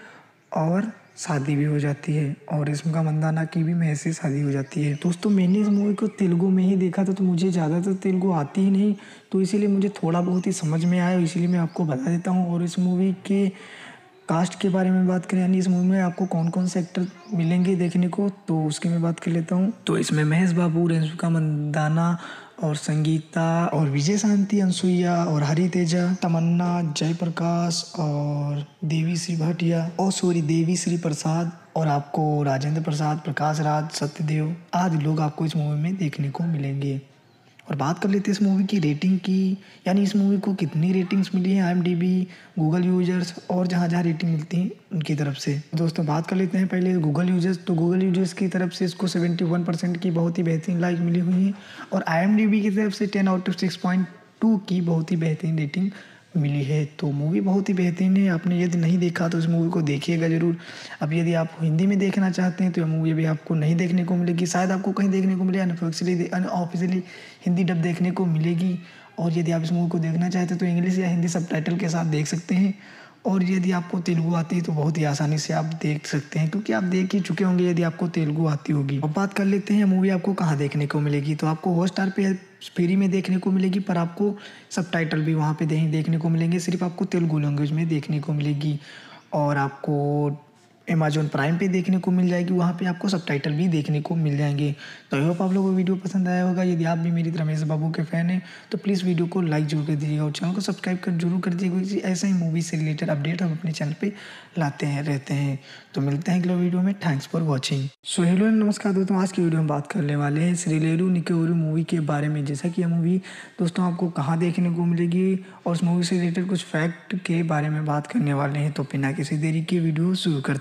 Speaker 1: और शादी भी हो जाती है और रेशमिका मंदाना की भी महेश से शादी हो जाती है। दोस्तों मैंने इस मूवी को तेलुगु में ही देखा था, तो मुझे ज़्यादातर तेलुगु आती ही नहीं, तो इसीलिए मुझे थोड़ा बहुत ही समझ में आया, इसीलिए मैं आपको बता देता हूँ। और इस मूवी के कास्ट के बारे में बात करें, यानी इस मूवी में आपको कौन कौन से एक्टर मिलेंगे देखने को, तो उसकी मैं बात कर लेता हूँ। तो इसमें महेश बाबू, रेशमिका मंदाना और संगीता और विजय शांति, अनसुईया और हरी तेजा, तमन्ना, जयप्रकाश और देवी श्री भाटिया और सॉरी देवी श्री प्रसाद और आपको राजेंद्र प्रसाद, प्रकाश राज, सत्यदेव आदि लोग आपको इस मूवी में देखने को मिलेंगे। और बात कर लेते हैं इस मूवी की रेटिंग की, यानी इस मूवी को कितनी रेटिंग्स मिली हैं आईएमडीबी, गूगल यूजर्स और जहाँ जहाँ रेटिंग मिलती है उनकी तरफ से। दोस्तों बात कर लेते हैं पहले गूगल यूजर्स, तो गूगल यूजर्स की तरफ से इसको इकहत्तर परसेंट की बहुत ही बेहतरीन लाइक मिली हुई है और आईएमडीबी की तरफ से ten out of six point two की बहुत ही बेहतरीन रेटिंग मिली है। तो मूवी बहुत ही बेहतरीन है, आपने यदि नहीं देखा तो इस मूवी को देखिएगा ज़रूर। अब यदि आप हिंदी में देखना चाहते हैं तो यह मूवी भी आपको नहीं देखने को मिलेगी, शायद आपको कहीं देखने को मिले, अनऑफिशियली अनऑफिशियली हिंदी डब देखने को मिलेगी। और यदि आप इस मूवी को देखना चाहते हैं तो इंग्लिश या हिंदी सबटाइटल के साथ देख सकते हैं। और यदि आपको तेलुगु आती है तो बहुत ही आसानी से आप देख सकते हैं, क्योंकि आप देख ही चुके होंगे यदि आपको तेलुगु आती होगी। अब बात कर लेते हैं मूवी आपको कहाँ देखने को मिलेगी। तो आपको हॉटस्टार पे फ्री में देखने को मिलेगी, पर आपको सबटाइटल भी वहाँ पे देखने को मिलेंगे, सिर्फ आपको तेलुगु लैंग्वेज में देखने को मिलेगी। और आपको अमेज़न प्राइम पे देखने को मिल जाएगी, वहाँ पे आपको सबटाइटल भी देखने को मिल जाएंगे। तो आई होप आप लोगों को वीडियो पसंद आया होगा। यदि आप भी मेरी तरह महेश बाबू के फ़ैन हैं तो प्लीज़ वीडियो को लाइक जरूर कर दीजिएगा और चैनल को सब्सक्राइब कर जरूर कर दीजिएगा, क्योंकि ऐसा ही मूवी से रिलेटेड अपडेट हम अपने चैनल पे लाते हैं रहते हैं। तो मिलते हैं अगले वीडियो में। Thanks for watching. So hello नमस्कार दोस्तों, आज की वीडियो में बात करने वाले हैं श्रीलेरू निकेउरु मूवी के बारे में। जैसा कि यह मूवी दोस्तों आपको कहाँ देखने को मिलेगी और उस मूवी से रिलेटेड कुछ फैक्ट के बारे में बात करने वाले हैं। तो बिना किसी देरी के वीडियो शुरू करते हैं।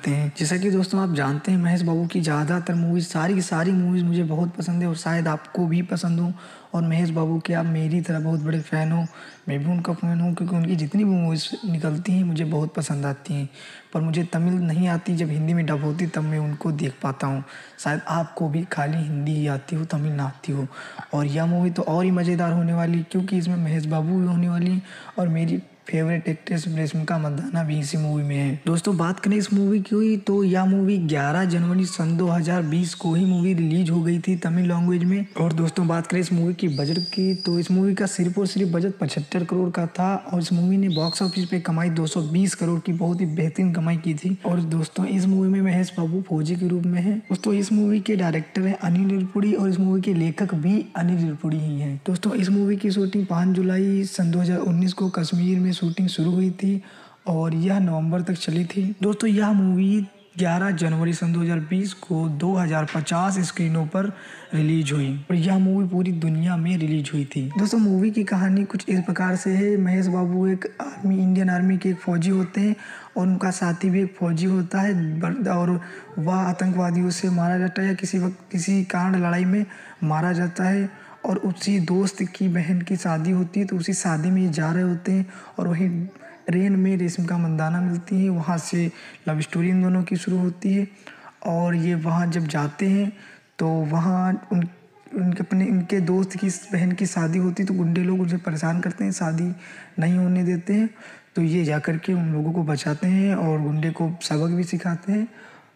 Speaker 1: करते हैं। जैसा कि दोस्तों आप जानते हैं महेश बाबू की ज़्यादातर मूवीज़ सारी की सारी मूवीज़ मुझे बहुत पसंद है और शायद आपको भी पसंद हो। और महेश बाबू के आप मेरी तरह बहुत बड़े फ़ैन हो, मैं भी उनका फ़ैन हूँ क्योंकि उनकी जितनी भी मूवीज़ निकलती हैं मुझे बहुत पसंद आती हैं। पर मुझे तमिल नहीं आती, जब हिंदी में डब होती तब मैं उनको देख पाता हूँ। शायद आपको भी खाली हिंदी ही आती हो, तमिल ना आती हो। और यह मूवी तो और ही मज़ेदार होने वाली क्योंकि इसमें महेश बाबू भी होने वाली और मेरी फेवरेट एक्ट्रेस रेशमिका मंदाना भी इसी मूवी में है। दोस्तों बात करें इस मूवी की तो यह मूवी ग्यारह जनवरी सन दो हज़ार बीस को ही मूवी रिलीज हो गई थी तमिल लैंग्वेज में। और दोस्तों बात करें इस मूवी की बजट की तो इस मूवी का सिर्फ और सिर्फ बजट पचहत्तर करोड़ का था और इस मूवी ने बॉक्स ऑफिस पे कमाई दो सौ बीस करोड़ की बहुत ही बेहतरीन कमाई की थी। और दोस्तों इस मूवी में महेश बाबू फौजी के रूप में है। दोस्तों इस मूवी के डायरेक्टर है अनिल रिरपुड़ी और इस मूवी के लेखक भी अनिल रिरपुड़ी ही हैं। दोस्तों इस मूवी की शूटिंग पाँच जुलाई सन दो हज़ार उन्नीस को कश्मीर में शूटिंग शुरू हुई थी और यह नवंबर तक चली थी। दोस्तों यह मूवी ग्यारह जनवरी सन दो हज़ार बीस को दो हज़ार पचास स्क्रीनों पर रिलीज हुई और यह मूवी पूरी दुनिया में रिलीज हुई थी। दोस्तों मूवी की कहानी कुछ इस प्रकार से है। महेश बाबू एक आर्मी इंडियन आर्मी के एक फौजी होते हैं और उनका साथी भी एक फौजी होता है और वह आतंकवादियों से मारा जाता है या किसी वक्त किसी कारण लड़ाई में मारा जाता है और उसी दोस्त की बहन की शादी होती है तो उसी शादी में ये जा रहे होते हैं और वहीं ट्रेन में रेशमिका मंदाना मिलती है। वहाँ से लव स्टोरी इन दोनों की शुरू होती है और ये वहाँ जब जाते हैं तो वहाँ उन उनके अपने उनके दोस्त की बहन की शादी होती है तो गुंडे लोग उनसे परेशान करते हैं, शादी नहीं होने देते हैं। तो ये जा कर के उन लोगों को बचाते हैं और गुंडे को सबक भी सिखाते हैं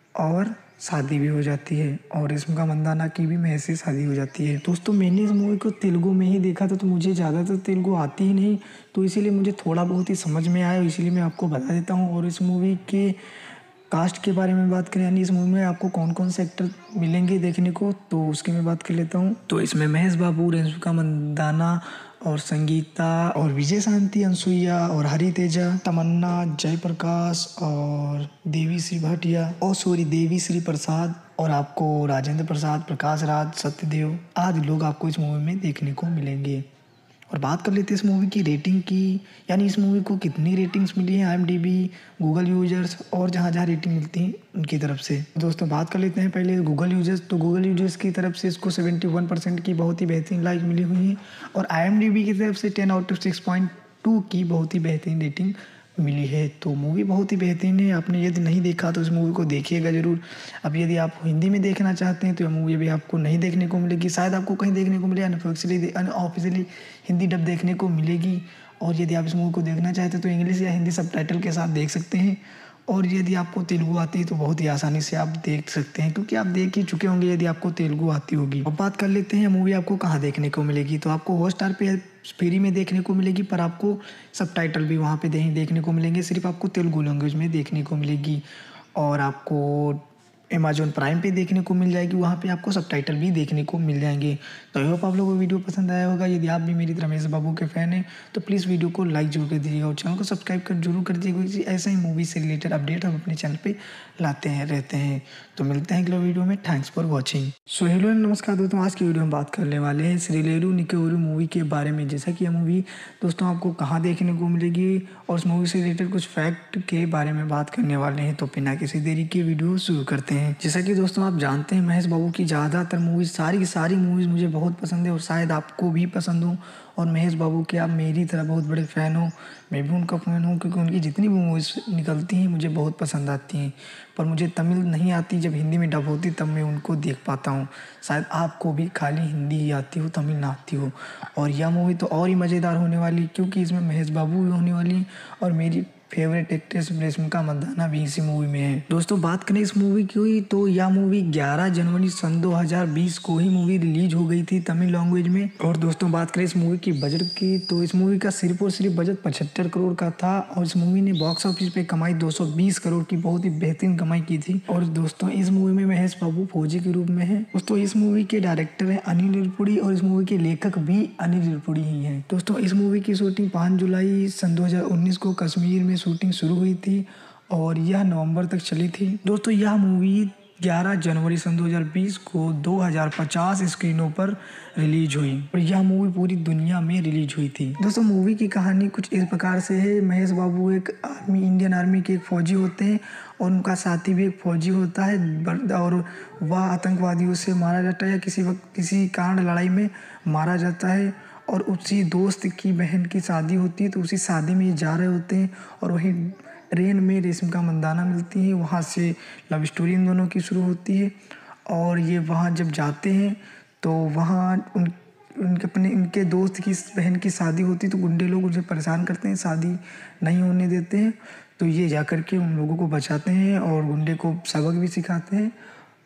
Speaker 1: और शादी भी हो जाती है और रेशमिका मंदाना की भी महेश से शादी हो जाती है। दोस्तों मैंने इस मूवी को तेलुगु में ही देखा था तो मुझे ज़्यादातर तेलुगु आती ही नहीं, तो इसीलिए मुझे थोड़ा बहुत ही समझ में आया, इसीलिए मैं आपको बता देता हूँ। और इस मूवी के कास्ट के बारे में बात करें यानी इस मूवी में आपको कौन कौन से एक्टर मिलेंगे देखने को तो उसकी मैं बात कर लेता हूँ। तो इसमें महेश बाबू, रेशमिका मंदाना और संगीता और विजय शांति, अनसुईया और हरी तेजा, तमन्ना, जयप्रकाश और देवी श्री भाटिया और सॉरी देवी श्री प्रसाद और आपको राजेंद्र प्रसाद, प्रकाश राज, सत्यदेव आदि लोग आपको इस मूवी में देखने को मिलेंगे। और बात कर लेते हैं इस मूवी की रेटिंग की, यानी इस मूवी को कितनी रेटिंग्स मिली हैं आईएमडीबी, गूगल यूजर्स और जहाँ जहाँ रेटिंग मिलती है उनकी तरफ से। दोस्तों बात कर लेते हैं पहले गूगल यूजर्स, तो गूगल यूजर्स की तरफ से इसको इकहत्तर परसेंट की बहुत ही बेहतरीन लाइक मिली हुई है और आईएमडीबी की तरफ से ten out of six point two की बहुत ही बेहतरीन रेटिंग मिली है। तो मूवी बहुत ही बेहतरीन है, आपने यदि नहीं देखा तो इस मूवी को देखिएगा ज़रूर। अब यदि आप हिंदी में देखना चाहते हैं तो यह मूवी भी आपको नहीं देखने को मिलेगी, शायद आपको कहीं देखने को मिले, अनऑफिशियली अनऑफिशियली हिंदी डब देखने को मिलेगी। और यदि आप इस मूवी को देखना चाहते हैं तो इंग्लिश या हिंदी सबटाइटल के साथ देख सकते हैं। और यदि आपको तेलुगु आती है तो बहुत ही आसानी से आप देख सकते हैं क्योंकि आप देख ही चुके होंगे यदि आपको तेलुगु आती होगी। अब बात कर लेते हैं मूवी आपको कहाँ देखने को मिलेगी, तो आपको हॉटस्टार पे फ्री में देखने को मिलेगी पर आपको सबटाइटल भी वहाँ पे देखने को मिलेंगे, सिर्फ आपको तेलुगु लैंग्वेज में देखने को मिलेगी। और आपको अमेजॉन प्राइम पे देखने को मिल जाएगी, वहाँ पे आपको सबटाइटल भी देखने को मिल जाएंगे। तो आई होप आप लोगों को वीडियो पसंद आया होगा। यदि आप भी मेरी तरह महेश बाबू के फ़ैन हैं तो प्लीज़ वीडियो को लाइक जरूर कर दीजिएगा और चैनल को सब्सक्राइब कर जरूर कर दीजिएगा क्योंकि ऐसे ही मूवी से रिलेटेड अपडेट हम अपने चैनल पे लाते हैं रहते हैं। तो मिलते हैं अगले वीडियो में, thanks for watching. So hello नमस्कार दोस्तों, आज की वीडियो में बात करने वाले हैं श्रीलेरू निकेउरू मूवी के बारे में। जैसा कि यह मूवी दोस्तों आपको कहाँ देखने को मिलेगी और उस मूवी से रिलेटेड कुछ फैक्ट के बारे में बात करने वाले हैं। तो बिना किसी देरी के वीडियो शुरू करते हैं। जैसा कि दोस्तों आप जानते हैं महेश बाबू की ज़्यादातर मूवीज़ सारी की सारी मूवीज़ मुझे बहुत पसंद है और शायद आपको भी पसंद हो। और महेश बाबू के आप मेरी तरह बहुत बड़े फ़ैन हो, मैं भी उनका फ़ैन हूँ क्योंकि उनकी जितनी भी मूवीज़ निकलती हैं मुझे बहुत पसंद आती हैं। पर मुझे तमिल नहीं आती, जब हिंदी में डब होती तब मैं उनको देख पाता हूँ। शायद आपको भी खाली हिंदी ही आती हो, तमिल ना आती हो। और यह मूवी तो और ही मज़ेदार होने वाली क्योंकि इसमें महेश बाबू भी होने वाली और मेरी फेवरेट एक्ट्रेस रेशमिका मंदाना भी इसी मूवी में है। दोस्तों बात करें इस मूवी की तो यह मूवी ग्यारह जनवरी सन दो हज़ार बीस को ही मूवी रिलीज हो गई थी तमिल लैंग्वेज में। और दोस्तों बात करें इस मूवी की बजट की तो इस मूवी का सिर्फ और सिर्फ बजट पचहत्तर करोड़ का था और इस मूवी ने बॉक्स ऑफिस पे कमाई दो सौ बीस करोड़ की बहुत ही बेहतरीन कमाई की थी। और दोस्तों इस मूवी में महेश बाबू फौजी के रूप में है। दोस्तों इस मूवी के डायरेक्टर है अनिल रिरपुड़ी और इस मूवी के लेखक भी अनिल रिरपुड़ी ही हैं। दोस्तों इस मूवी की शूटिंग पाँच जुलाई सन दो हज़ार उन्नीस को कश्मीर में शूटिंग शुरू हुई थी और यह नवंबर तक चली थी। दोस्तों यह मूवी ग्यारह जनवरी सन दो हज़ार बीस को दो हज़ार पचास स्क्रीनों पर रिलीज हुई और यह मूवी पूरी दुनिया में रिलीज हुई थी। दोस्तों मूवी की कहानी कुछ इस प्रकार से है। महेश बाबू एक आर्मी इंडियन आर्मी के एक फ़ौजी होते हैं और उनका साथी भी एक फ़ौजी होता है और वह आतंकवादियों से मारा जाता है या किसी वक्त किसी कारण लड़ाई में मारा जाता है और उसी दोस्त की बहन की शादी होती है, तो उसी शादी में ये जा रहे होते हैं और वहीं ट्रेन में रेशमिका मंदाना मिलती है। वहाँ से लव स्टोरी इन दोनों की शुरू होती है और ये वहाँ जब जाते हैं तो वहाँ उन उनके अपने इनके दोस्त की बहन की शादी होती है, तो गुंडे लोग उनसे परेशान करते हैं, शादी नहीं होने देते हैं। तो ये जा कर के उन लोगों को बचाते हैं और गुंडे को सबक भी सिखाते हैं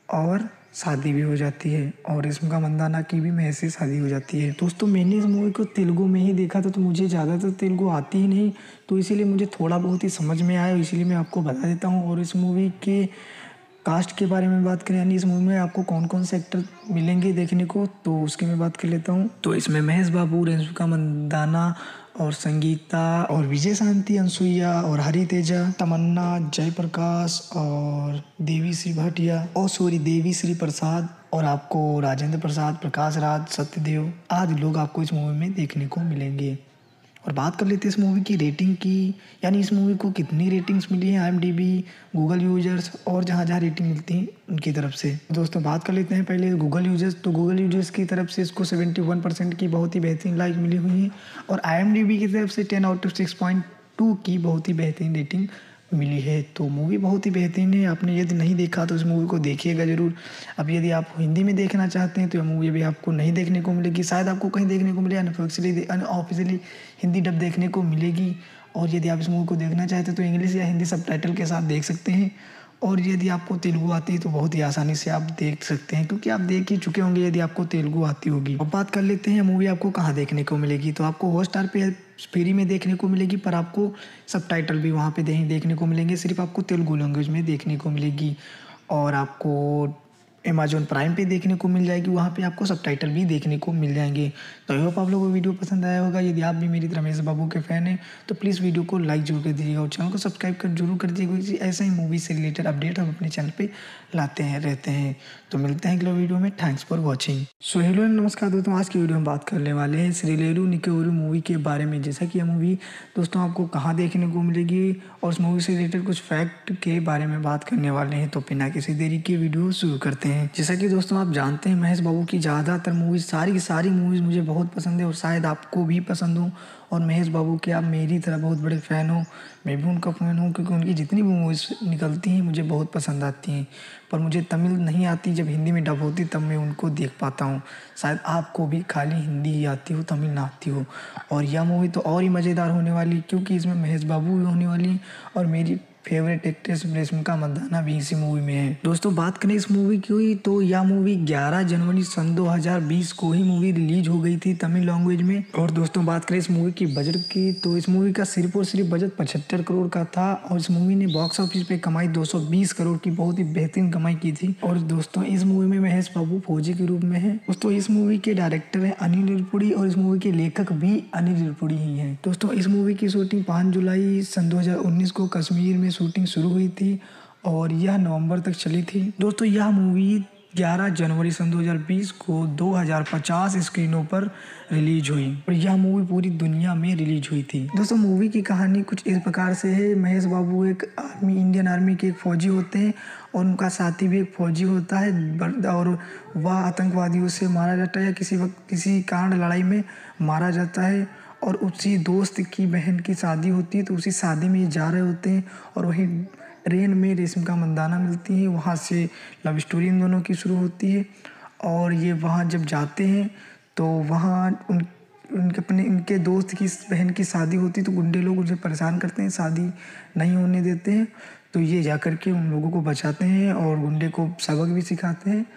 Speaker 1: और शादी भी हो जाती है और रेशमिका मंदाना की भी महेश से शादी हो जाती है। दोस्तों मैंने इस मूवी को तेलुगु में ही देखा था, तो मुझे ज़्यादातर तेलुगु आती ही नहीं, तो इसीलिए मुझे थोड़ा बहुत ही समझ में आया, इसीलिए मैं आपको बता देता हूँ। और इस मूवी के कास्ट के बारे में बात करें, यानी इस मूवी में आपको कौन कौन से एक्टर मिलेंगे देखने को, तो उसकी मैं बात कर लेता हूँ। तो इसमें महेश बाबू, रेशमिका मंदाना और संगीता और विजय शांति, अनसुईया और हरी तेजा, तमन्ना, जयप्रकाश और देवी श्री भाटिया और सॉरी देवी श्री प्रसाद और आपको राजेंद्र प्रसाद, प्रकाश राज, सत्यदेव आदि लोग आपको इस मूवी में देखने को मिलेंगे। और बात कर लेते हैं इस मूवी की रेटिंग की, यानी इस मूवी को कितनी रेटिंग्स मिली हैं आईएमडीबी, गूगल यूजर्स और जहाँ जहाँ रेटिंग मिलती है उनकी तरफ से। दोस्तों बात कर लेते हैं पहले गूगल यूजर्स, तो गूगल यूजर्स की तरफ से इसको इकहत्तर परसेंट की बहुत ही बेहतरीन लाइक मिली हुई है और आईएमडीबी की तरफ से ten out of six point two की बहुत ही बेहतरीन रेटिंग मिली है। तो मूवी बहुत ही बेहतरीन है, आपने यदि नहीं देखा तो इस मूवी को देखिएगा ज़रूर। अब यदि आप हिंदी में देखना चाहते हैं तो यह मूवी अभी आपको नहीं देखने को मिलेगी, शायद आपको कहीं देखने को मिले, अनऑफिशियली अनऑफिशियली हिंदी डब देखने को मिलेगी। और यदि आप इस मूवी को देखना चाहते हैं तो इंग्लिश या हिंदी सबटाइटल के साथ देख सकते हैं। और यदि आपको तेलुगु आती है तो बहुत ही आसानी से आप देख सकते हैं, क्योंकि आप देख ही चुके होंगे यदि आपको तेलुगु आती होगी। अब बात कर लेते हैं मूवी आपको कहाँ देखने को मिलेगी, तो आपको हॉटस्टार पे फ्री में देखने को मिलेगी, पर आपको सबटाइटल भी वहाँ पे देखने को मिलेंगे, सिर्फ आपको तेलुगु लैंग्वेज में देखने को मिलेगी। और आपको अमेज़ॉन प्राइम पे देखने को मिल जाएगी, वहाँ पे आपको सबटाइटल भी देखने को मिल जाएंगे। तो आई होप आप लोगों को वीडियो पसंद आया होगा। यदि आप भी मेरी तरह महेश बाबू के फ़ैन हैं तो प्लीज़ वीडियो को लाइक जरूर कर दीजिएगा और चैनल को सब्सक्राइब कर जरूर कर दीजिएगा, क्योंकि ऐसे ही मूवी से रिलेटेड अपडेट हम अपने चैनल पे लाते हैं रहते हैं। तो मिलते हैं अगले वीडियो में, thanks for watching. So hello नमस्कार दोस्तों, आज की वीडियो में बात करने वाले हैं श्रीलेरू निकेउरु मूवी के बारे में। जैसा कि यह मूवी दोस्तों आपको कहाँ देखने को मिलेगी और उस मूवी से रिलेटेड कुछ फैक्ट के बारे में बात करने वाले हैं। तो बिना किसी देरी के वीडियो शुरू करते हैं। जैसा कि दोस्तों आप जानते हैं महेश बाबू की ज़्यादातर मूवीज़, सारी की सारी मूवीज़ मुझे बहुत पसंद है और शायद आपको भी पसंद हो। और महेश बाबू के आप मेरी तरह बहुत बड़े फ़ैन हो, मैं भी उनका फ़ैन हूँ, क्योंकि उनकी जितनी भी मूवीज़ निकलती हैं मुझे बहुत पसंद आती हैं। पर मुझे तमिल नहीं आती, जब हिंदी में डब होती तब मैं उनको देख पाता हूँ। शायद आपको भी खाली हिंदी ही आती हो, तमिल ना आती हो। और यह मूवी तो और ही मज़ेदार होने वाली, क्योंकि इसमें महेश बाबू भी होने वाली और मेरी फेवरेट एक्ट्रेस रेशमिका मंदाना भी इसी मूवी में है। दोस्तों बात करें इस मूवी की, तो यह मूवी ग्यारह जनवरी सन दो हज़ार बीस को ही मूवी रिलीज हो गई थी तमिल लैंग्वेज में। और दोस्तों बात करें इस मूवी की बजट की, तो इस मूवी का सिर्फ और सिर्फ बजट पचहत्तर करोड़ का था और इस मूवी ने बॉक्स ऑफिस पे कमाई दो सौ बीस करोड़ की बहुत ही बेहतरीन कमाई की थी। और दोस्तों इस मूवी में महेश बाबू फौजी के रूप में है। दोस्तों इस मूवी के डायरेक्टर है अनिल रिरपुड़ी और इस मूवी के लेखक भी अनिल रिरपुड़ी ही हैं। दोस्तों इस मूवी की शूटिंग पाँच जुलाई सन दो हज़ार उन्नीस को कश्मीर में शूटिंग शुरू हुई थी और यह नवंबर तक चली थी। दोस्तों यह मूवी ग्यारह जनवरी सन दो हज़ार बीस को दो हज़ार पचास स्क्रीनों पर रिलीज हुई और यह मूवी पूरी दुनिया में रिलीज हुई थी। दोस्तों मूवी की कहानी कुछ इस प्रकार से है। महेश बाबू एक आर्मी इंडियन आर्मी के एक फ़ौजी होते हैं और उनका साथी भी एक फ़ौजी होता है और वह आतंकवादियों से मारा जाता है या किसी वक्त किसी कारण लड़ाई में मारा जाता है और उसी दोस्त की बहन की शादी होती है, तो उसी शादी में ये जा रहे होते हैं और वहीं ट्रेन में रेशमिका मंदाना मिलती है। वहाँ से लव स्टोरी इन दोनों की शुरू होती है और ये वहाँ जब जाते हैं तो वहाँ उन उनके अपने इनके दोस्त की बहन की शादी होती है, तो गुंडे लोग उनसे परेशान करते हैं, शादी नहीं होने देते हैं। तो ये जा कर के उन लोगों को बचाते हैं और गुंडे को सबक भी सिखाते हैं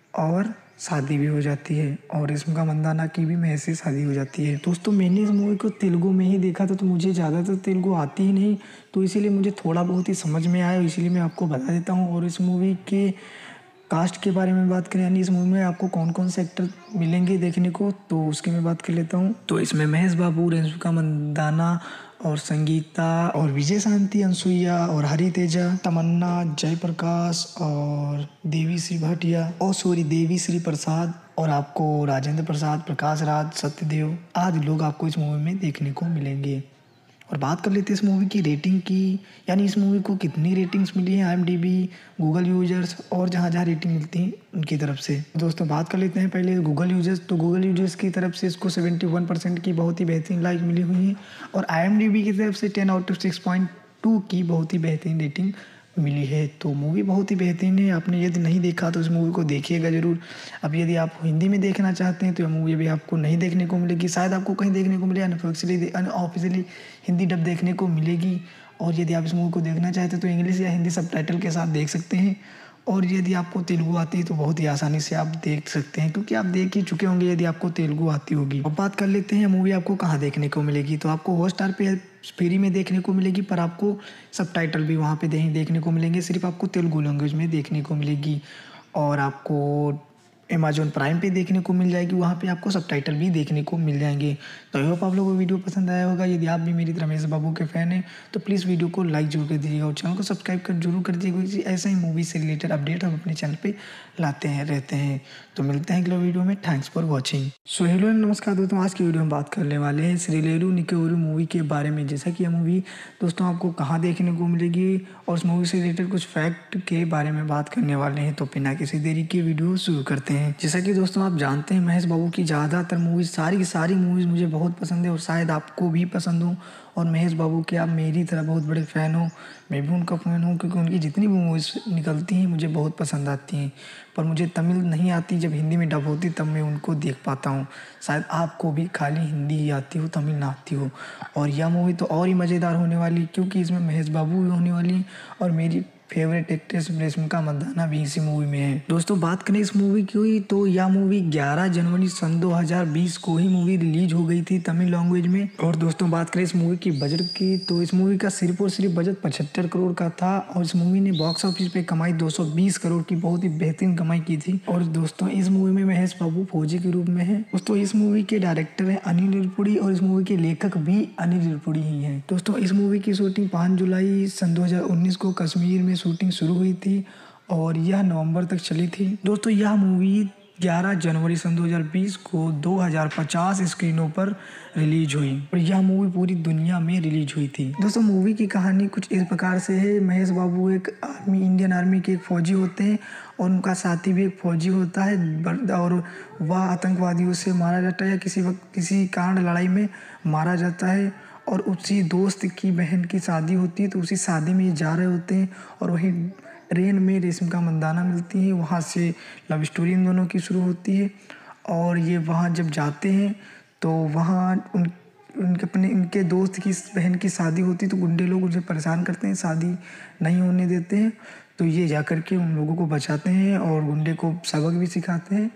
Speaker 1: और शादी भी हो जाती है और रेशमिका मंदाना की भी महेश से शादी हो जाती है। दोस्तों मैंने इस मूवी को तेलुगु में ही देखा था, तो मुझे ज़्यादातर तेलुगु आती ही नहीं, तो इसीलिए मुझे थोड़ा बहुत ही समझ में आया, इसीलिए मैं आपको बता देता हूँ। और इस मूवी के कास्ट के बारे में बात करें, यानी इस मूवी में आपको कौन कौन से एक्टर मिलेंगे देखने को, तो उसकी मैं बात कर लेता हूँ। तो इसमें महेश बाबू, रेशमिका मंदाना और संगीता और विजय शांति, अनसुईया और हरी तेजा, तमन्ना, जयप्रकाश और देवी श्री भाटिया और सॉरी देवी श्री प्रसाद और आपको राजेंद्र प्रसाद, प्रकाश राज, सत्यदेव आदि लोग आपको इस मूवी में देखने को मिलेंगे। और बात कर लेते हैं इस मूवी की रेटिंग की, यानी इस मूवी को कितनी रेटिंग्स मिली हैं आईएमडीबी, गूगल यूजर्स और जहाँ जहाँ रेटिंग मिलती है उनकी तरफ से। दोस्तों बात कर लेते हैं पहले गूगल यूजर्स। तो गूगल यूजर्स की तरफ से इसको इकहत्तर परसेंट की बहुत ही बेहतरीन लाइक मिली हुई है और आईएमडीबी की तरफ से ten out of six point two की बहुत ही बेहतरीन रेटिंग मिली है। तो मूवी बहुत ही बेहतरीन है। आपने यदि नहीं देखा तो इस मूवी को देखिएगा ज़रूर। अब यदि आप हिंदी में देखना चाहते हैं तो यह मूवी अभी आपको नहीं देखने को मिलेगी, शायद आपको कहीं देखने को मिले, अनऑफिशियली अनऑफिशियली हिंदी डब देखने को मिलेगी। और यदि आप इस मूवी को देखना चाहते हैं तो इंग्लिश या हिंदी सबटाइटल के साथ देख सकते हैं। और यदि आपको तेलुगु आती है तो बहुत ही आसानी से आप देख सकते हैं, क्योंकि आप देख ही चुके होंगे यदि आपको तेलुगु आती होगी। अब बात कर लेते हैं मूवी आपको कहाँ देखने को मिलेगी। तो आपको हॉटस्टार पे फ्री में देखने को मिलेगी, पर आपको सबटाइटल भी वहाँ पे देखने को मिलेंगे। सिर्फ आपको तेलुगु लैंग्वेज में देखने को मिलेगी और आपको अमेज़ॉन प्राइम पे देखने को मिल जाएगी, वहाँ पे आपको सबटाइटल भी देखने को मिल जाएंगे। तो आई होप आप लोगों को वीडियो पसंद आया होगा। यदि आप भी मेरी तरह महेश बाबू के फ़ैन हैं तो प्लीज़ वीडियो को लाइक जरूर कर दीजिएगा और चैनल को सब्सक्राइब कर जरूर कर दीजिएगा, क्योंकि ऐसा ही मूवी से रिलेटेड अपडेट हम अपने चैनल पे लाते हैं रहते हैं। तो मिलते हैं अगले वीडियो में। Thanks for watching. So hello नमस्कार दोस्तों, आज की वीडियो में बात करने वाले हैं श्रीलेरू निकेउरु मूवी के बारे में। जैसा कि यह मूवी दोस्तों आपको कहाँ देखने को मिलेगी और उस मूवी से रिलेटेड कुछ फैक्ट के बारे में बात करने वाले हैं। तो बिना किसी देरी के वीडियो शुरू करते हैं। जैसा कि दोस्तों आप जानते हैं महेश बाबू की ज़्यादातर मूवीज़, सारी की सारी मूवीज़ मुझे बहुत पसंद है और शायद आपको भी पसंद हो। और महेश बाबू के आप मेरी तरह बहुत बड़े फ़ैन हो, मैं भी उनका फ़ैन हूँ, क्योंकि उनकी जितनी भी मूवीज़ निकलती हैं मुझे बहुत पसंद आती हैं। पर मुझे तमिल नहीं आती, जब हिंदी में डब होती तब मैं उनको देख पाता हूँ। शायद आपको भी खाली हिंदी ही आती हो, तमिल ना आती हो। और यह मूवी तो और ही मज़ेदार होने वाली, क्योंकि इसमें महेश बाबू भी होने वाली और मेरी फेवरेट एक्ट्रेस रेशमिका मंदाना भी इसी मूवी में है। दोस्तों बात करें इस मूवी की तो यह मूवी ग्यारह जनवरी सन दो हज़ार बीस को ही मूवी रिलीज हो गई थी तमिल लैंग्वेज में। और दोस्तों बात करें इस मूवी की बजट की तो इस मूवी का सिर्फ और सिर्फ बजट पचहत्तर करोड़ का था और इस मूवी ने बॉक्स ऑफिस पे कमाई दो सौ बीस करोड़ की बहुत ही बेहतरीन कमाई की थी। और दोस्तों इस मूवी में महेश बाबू फौजी के रूप में है। दोस्तों इस मूवी के डायरेक्टर है अनिल रिरपुड़ी और इस मूवी के लेखक भी अनिल रिरपुड़ी ही है। दोस्तों इस मूवी की शूटिंग पाँच जुलाई सन दो हज़ार उन्नीस को कश्मीर में शूटिंग शुरू हुई थी और यह नवंबर तक चली थी। दोस्तों यह मूवी ग्यारह जनवरी सन दो हज़ार बीस को दो हज़ार पचास स्क्रीनों पर रिलीज हुई और यह मूवी पूरी दुनिया में रिलीज हुई थी। दोस्तों मूवी की कहानी कुछ इस प्रकार से है। महेश बाबू एक आर्मी इंडियन आर्मी के एक फौजी होते हैं और उनका साथी भी एक फौजी होता है और वह आतंकवादियों से मारा जाता है या किसी वक्त किसी कारण लड़ाई में मारा जाता है। और उसी दोस्त की बहन की शादी होती है, तो उसी शादी में ये जा रहे होते हैं और वहीं ट्रेन में रेशमिका मंदाना मिलती है। वहाँ से लव स्टोरी इन दोनों की शुरू होती है और ये वहाँ जब जाते हैं तो वहाँ उन उनके अपने उनके दोस्त की बहन की शादी होती है, तो गुंडे लोग उनसे परेशान करते हैं, शादी नहीं होने देते हैं। तो ये जा कर के उन लोगों को बचाते हैं और गुंडे को सबक भी सिखाते हैं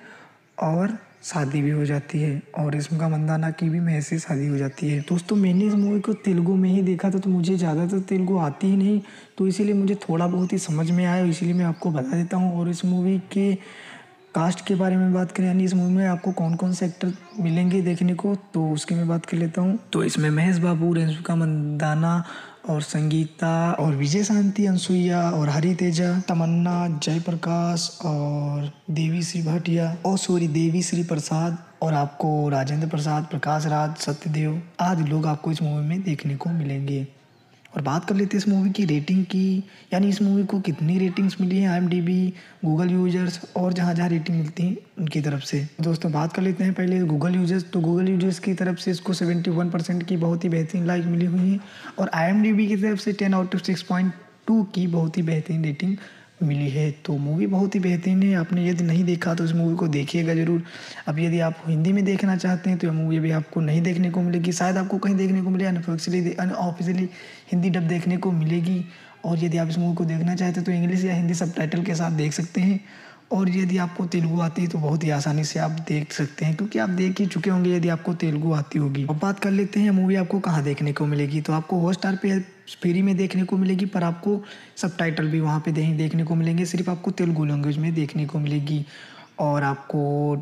Speaker 1: और शादी भी हो जाती है और रेशमिका मंदाना की भी महेश से शादी हो जाती है। दोस्तों मैंने इस मूवी को तेलुगु में ही देखा था, तो मुझे ज़्यादातर तेलुगु आती ही नहीं, तो इसीलिए मुझे थोड़ा बहुत ही समझ में आया, इसीलिए मैं आपको बता देता हूँ। और इस मूवी के कास्ट के बारे में बात करें, यानी इस मूवी में आपको कौन कौन से एक्टर मिलेंगे देखने को, तो उसकी मैं बात कर लेता हूँ। तो इसमें महेश बाबू, रेशमिका मंदाना और संगीता और विजय शांति, अनसुईया और हरी तेजा, तमन्ना, जयप्रकाश और देवी श्री भाटिया और सॉरी देवी श्री प्रसाद और आपको राजेंद्र प्रसाद, प्रकाश राज, सत्यदेव आदि लोग आपको इस मूवी में देखने को मिलेंगे। और बात कर लेते हैं इस मूवी की रेटिंग की, यानी इस मूवी को कितनी रेटिंग्स मिली हैं आईएमडीबी, गूगल यूजर्स और जहाँ जहाँ रेटिंग मिलती है उनकी तरफ से। दोस्तों बात कर लेते हैं पहले गूगल यूजर्स। तो गूगल यूजर्स की तरफ से इसको इकहत्तर परसेंट की बहुत ही बेहतरीन लाइक मिली हुई है और आईएमडीबी की तरफ से ten out of six point two की बहुत ही बेहतरीन रेटिंग मिली है। तो मूवी बहुत ही बेहतरीन है। आपने यदि नहीं देखा तो इस मूवी को देखिएगा ज़रूर। अब यदि आप हिंदी में देखना चाहते हैं तो यह मूवी अभी आपको नहीं देखने को मिलेगी, शायद आपको कहीं देखने को मिले, अनऑफिशियली अनऑफिशियली हिंदी डब देखने को मिलेगी। और यदि आप इस मूवी को देखना चाहते हैं तो इंग्लिश या हिंदी सबटाइटल के साथ देख सकते हैं। और यदि आपको तेलुगु आती है तो बहुत ही आसानी से आप देख सकते हैं, क्योंकि आप देख ही चुके होंगे यदि आपको तेलुगु आती होगी। अब बात कर लेते हैं मूवी आपको कहाँ देखने को मिलेगी। तो आपको हॉटस्टार पे फ्री में देखने को मिलेगी, पर आपको सबटाइटल भी वहाँ पे देखने को मिलेंगे। सिर्फ आपको तेलुगु लैंग्वेज में देखने को मिलेगी और आपको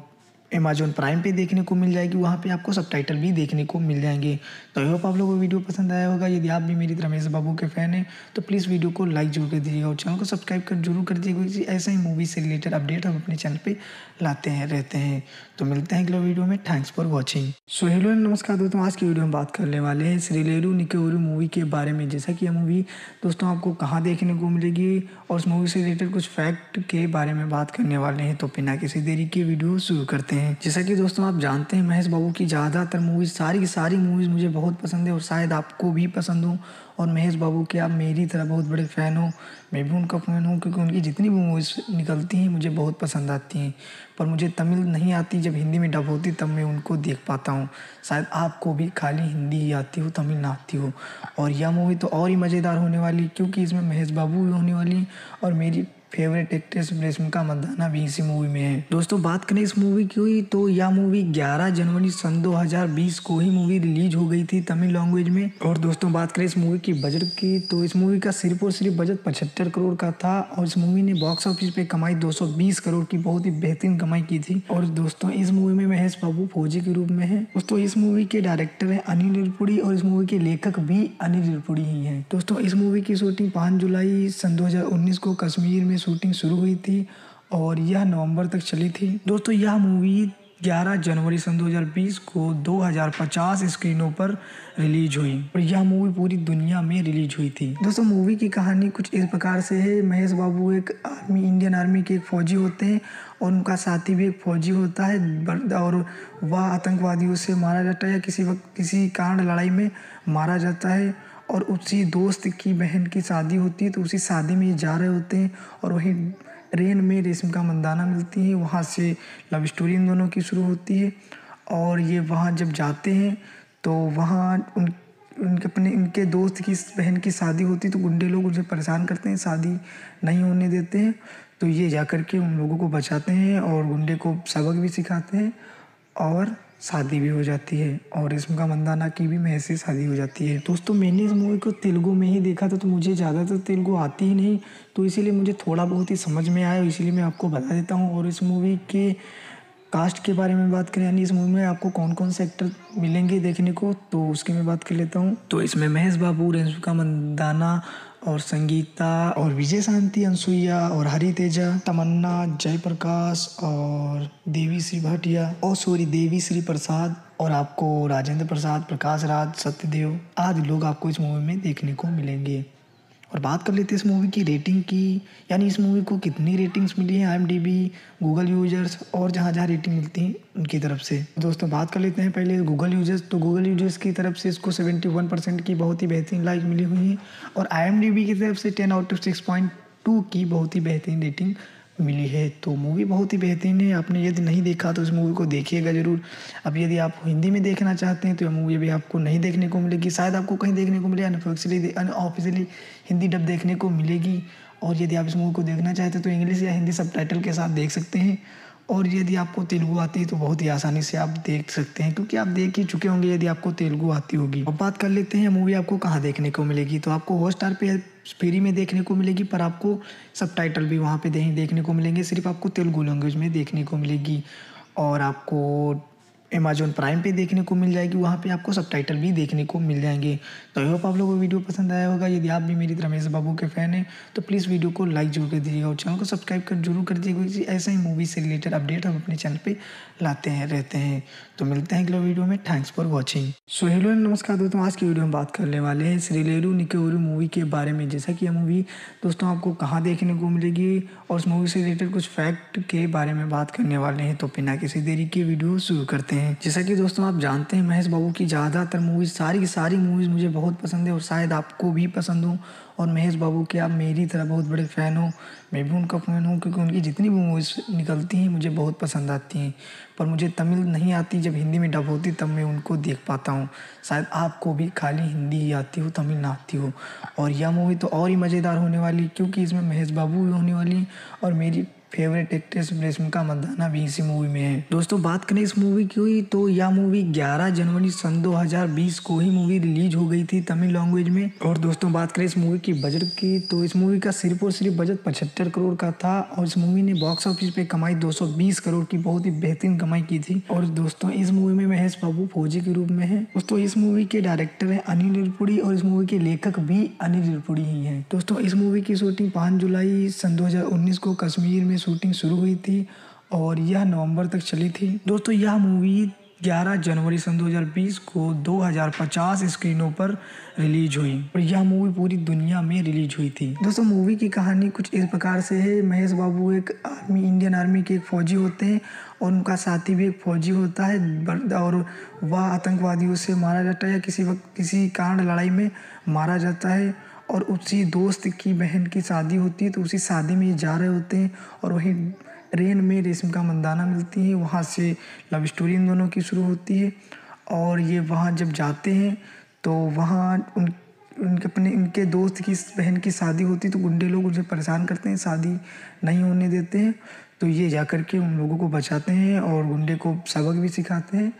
Speaker 1: अमेज़न प्राइम पे देखने को मिल जाएगी, वहाँ पे आपको सबटाइटल भी देखने को मिल जाएंगे। तो आई होप आप लोगों को वीडियो पसंद आया होगा। यदि आप भी मेरी तरह महेश बाबू के फ़ैन हैं तो प्लीज़ वीडियो को लाइक जरूर कर दीजिएगा और चैनल को सब्सक्राइब कर जरूर कर दीजिएगा, क्योंकि ऐसा ही मूवी से रिलेटेड अपडेट हम अपने चैनल पे लाते हैं रहते हैं। तो मिलते हैं अगले वीडियो में। Thanks for watching. So hello नमस्कार दोस्तों, आज की वीडियो में बात करने वाले हैं श्रीलेरू निकेउरु मूवी के बारे में। जैसा कि यह मूवी दोस्तों आपको कहाँ देखने को मिलेगी और उस मूवी से रिलेटेड कुछ फैक्ट के बारे में बात करने वाले हैं। तो बिना किसी देरी के वीडियो शुरू करते हैं। जैसा कि दोस्तों आप जानते हैं महेश बाबू की ज़्यादातर मूवीज़, सारी की सारी मूवीज़ मुझे बहुत पसंद है और शायद आपको भी पसंद हो। और महेश बाबू के आप मेरी तरह बहुत बड़े फ़ैन हो, मैं भी उनका फ़ैन हूँ, क्योंकि उनकी जितनी भी मूवीज़ निकलती हैं मुझे बहुत पसंद आती हैं। पर मुझे तमिल नहीं आती, जब हिंदी में डब होती तब मैं उनको देख पाता हूँ। शायद आपको भी खाली हिंदी ही आती हो, तमिल ना आती हो। और यह मूवी तो और ही मज़ेदार होने वाली, क्योंकि इसमें महेश बाबू भी होने वाली और मेरी फेवरेट एक्ट्रेस रेशमिका मंदाना भी इसी मूवी में है। दोस्तों बात करें इस मूवी की, तो यह मूवी ग्यारह जनवरी सन दो हज़ार बीस को ही मूवी रिलीज हो गई थी तमिल लैंग्वेज में। और दोस्तों बात करें इस मूवी की बजट की, तो इस मूवी का सिर्फ और सिर्फ बजट पचहत्तर करोड़ का था और इस मूवी ने बॉक्स ऑफिस पे कमाई दो सौ बीस करोड़ की बहुत ही बेहतरीन कमाई की थी। और दोस्तों इस मूवी में महेश बाबू फौजी के रूप में है। दोस्तों इस मूवी के डायरेक्टर है अनिल रिरपुड़ी और इस मूवी के लेखक भी अनिल रिरपुड़ी ही हैं। दोस्तों इस मूवी की शूटिंग पाँच जुलाई सन दो हज़ार उन्नीस को कश्मीर में शूटिंग शुरू हुई थी और यह नवंबर तक चली थी। दोस्तों यह मूवी ग्यारह जनवरी सन दो हज़ार बीस को दो हज़ार पचास स्क्रीनों पर रिलीज हुई और यह मूवी पूरी दुनिया में रिलीज हुई थी। दोस्तों मूवी की कहानी कुछ इस प्रकार से है। महेश बाबू एक आर्मी इंडियन आर्मी के एक फौजी होते हैं और उनका साथी भी एक फौजी होता है और वह आतंकवादियों से मारा जाता है या किसी वक्त किसी कारण लड़ाई में मारा जाता है। और उसी दोस्त की बहन की शादी होती है, तो उसी शादी में ये जा रहे होते हैं और वहीं ट्रेन में रेशमिका मंदाना मिलती है। वहाँ से लव स्टोरी इन दोनों की शुरू होती है और ये वहाँ जब जाते हैं तो वहाँ उन उनके अपने उनके दोस्त की बहन की शादी होती है, तो गुंडे लोग उनसे परेशान करते हैं, शादी नहीं होने देते हैं। तो ये जा कर के उन लोगों को बचाते हैं और गुंडे को सबक भी सिखाते हैं और शादी भी हो जाती है और रेशमिका मंदाना की भी महेश से शादी हो जाती है। दोस्तों मैंने इस मूवी को तेलुगु में ही देखा था, तो मुझे ज़्यादातर तेलुगु आती ही नहीं, तो इसीलिए मुझे थोड़ा बहुत ही समझ में आया, इसीलिए मैं आपको बता देता हूँ। और इस मूवी के कास्ट के बारे में बात करें, यानी इस मूवी में आपको कौन कौन से एक्टर मिलेंगे देखने को, तो उसकी मैं बात कर लेता हूँ। तो इसमें महेश बाबू, रेशमिका मंदाना और संगीता और विजय शांति, अनसुईया और हरी तेजा, तमन्ना, जयप्रकाश और देवी श्री भाटिया और सॉरी देवी श्री प्रसाद और आपको राजेंद्र प्रसाद, प्रकाश राज, सत्यदेव आदि लोग आपको इस मूवी में देखने को मिलेंगे। और बात कर लेते हैं इस मूवी की रेटिंग की, यानी इस मूवी को कितनी रेटिंग्स मिली हैं आईएमडीबी, गूगल यूजर्स और जहाँ जहाँ रेटिंग मिलती है उनकी तरफ से। दोस्तों बात कर लेते हैं पहले गूगल यूजर्स, तो गूगल यूजर्स की तरफ से इसको इकहत्तर परसेंट की बहुत ही बेहतरीन लाइक मिली हुई है और आईएमडीबी की तरफ से ten out of six point two की बहुत ही बेहतरीन रेटिंग मिली है। तो मूवी बहुत ही बेहतरीन है। आपने यदि नहीं देखा तो इस मूवी को देखिएगा ज़रूर। अब यदि आप हिंदी में देखना चाहते हैं तो यह मूवी भी आपको नहीं देखने को मिलेगी, शायद आपको कहीं देखने को मिले, अनऑफिशियली अनऑफिशियली हिंदी डब देखने को मिलेगी। और यदि आप इस मूवी को देखना चाहते हैं तो इंग्लिश या हिंदी सबटाइटल के साथ देख सकते हैं। और यदि आपको तेलुगु आती है तो बहुत ही आसानी से आप देख सकते हैं, क्योंकि आप देख ही चुके होंगे यदि आपको तेलुगु आती होगी। अब बात कर लेते हैं मूवी आपको कहाँ देखने को मिलेगी, तो आपको हॉटस्टार पे फ्री में देखने को मिलेगी, पर आपको सबटाइटल भी वहाँ पे देखने को मिलेंगे, सिर्फ आपको तेलुगु लैंग्वेज में देखने को मिलेगी। और आपको अमेज़न प्राइम पे देखने को मिल जाएगी, वहाँ पे आपको सबटाइटल भी देखने को मिल जाएंगे। तो आई होप आप लोगों को वीडियो पसंद आया होगा। यदि आप भी मेरी तरह महेश बाबू के फ़ैन हैं तो प्लीज़ वीडियो को लाइक जरूर कर दीजिएगा और चैनल को सब्सक्राइब कर जरूर कर दीजिएगा, क्योंकि ऐसा ही मूवी से रिलेटेड अपडेट हम अपने चैनल पे लाते हैं रहते हैं। तो मिलते हैं अगले वीडियो में। Thanks for watching. So hello नमस्कार दोस्तों, आज की वीडियो में बात करने वाले हैं श्रीलेरू निकेउरु मूवी के बारे में। जैसा कि यह मूवी दोस्तों आपको कहाँ देखने को मिलेगी और उस मूवी से रिलेटेड कुछ फैक्ट के बारे में बात करने वाले हैं। तो बिना किसी देरी के वीडियो शुरू करते हैं। जैसा कि दोस्तों आप जानते हैं महेश बाबू की ज़्यादातर मूवीज़, सारी की सारी मूवीज़ मुझे बहुत पसंद है और शायद आपको भी पसंद हो। और महेश बाबू के आप मेरी तरह बहुत बड़े फ़ैन हो, मैं भी उनका फ़ैन हूँ, क्योंकि उनकी जितनी भी मूवीज़ निकलती हैं मुझे बहुत पसंद आती हैं। पर मुझे तमिल नहीं आती, जब हिंदी में डब होती तब मैं उनको देख पाता हूँ। शायद आपको भी खाली हिंदी ही आती हो, तमिल ना आती हो। और यह मूवी तो और ही मज़ेदार होने वाली, क्योंकि इसमें महेश बाबू भी होने वाली और मेरी फेवरेट एक्ट्रेस रेशमिका मंदाना भी इसी मूवी में है। दोस्तों बात करें इस मूवी की तो यह मूवी ग्यारह जनवरी सन दो हज़ार बीस को ही मूवी रिलीज हो गई थी तमिल लैंग्वेज में। और दोस्तों बात करें इस मूवी की बजट की तो इस मूवी का सिर्फ और सिर्फ बजट पचहत्तर करोड़ का था और इस मूवी ने बॉक्स ऑफिस पे कमाई दो सौ बीस करोड़ की बहुत ही बेहतरीन कमाई की थी। और दोस्तों इस मूवी में महेश बाबू फौजी के रूप में है। दोस्तों इस मूवी के डायरेक्टर है अनिल रिपुड़ी और इस मूवी के लेखक भी अनिल रिपुड़ी ही हैं। दोस्तों इस मूवी की शूटिंग पाँच जुलाई सन दो हज़ार उन्नीस को कश्मीर में शूटिंग शुरू हुई थी और यह नवंबर तक चली थी। दोस्तों यह मूवी ग्यारह जनवरी सन दो हज़ार बीस को दो हज़ार पचास स्क्रीनों पर रिलीज हुई और यह मूवी पूरी दुनिया में रिलीज हुई थी। दोस्तों मूवी की कहानी कुछ इस प्रकार से है। महेश बाबू एक आर्मी इंडियन आर्मी के एक फौजी होते हैं और उनका साथी भी एक फौजी होता है और वह आतंकवादियों से मारा जाता है या किसी वक्त किसी कारण लड़ाई में मारा जाता है और उसी दोस्त की बहन की शादी होती है तो उसी शादी में ये जा रहे होते हैं और वहीं ट्रेन में रेशमिका मंदाना मिलती है। वहाँ से लव स्टोरी इन दोनों की शुरू होती है और ये वहाँ जब जाते हैं तो वहाँ उन उनके अपने इनके दोस्त की बहन की शादी होती है तो गुंडे लोग उसे परेशान करते हैं, शादी नहीं होने देते हैं। तो ये जा कर के उन लोगों को बचाते हैं और गुंडे को सबक भी सिखाते हैं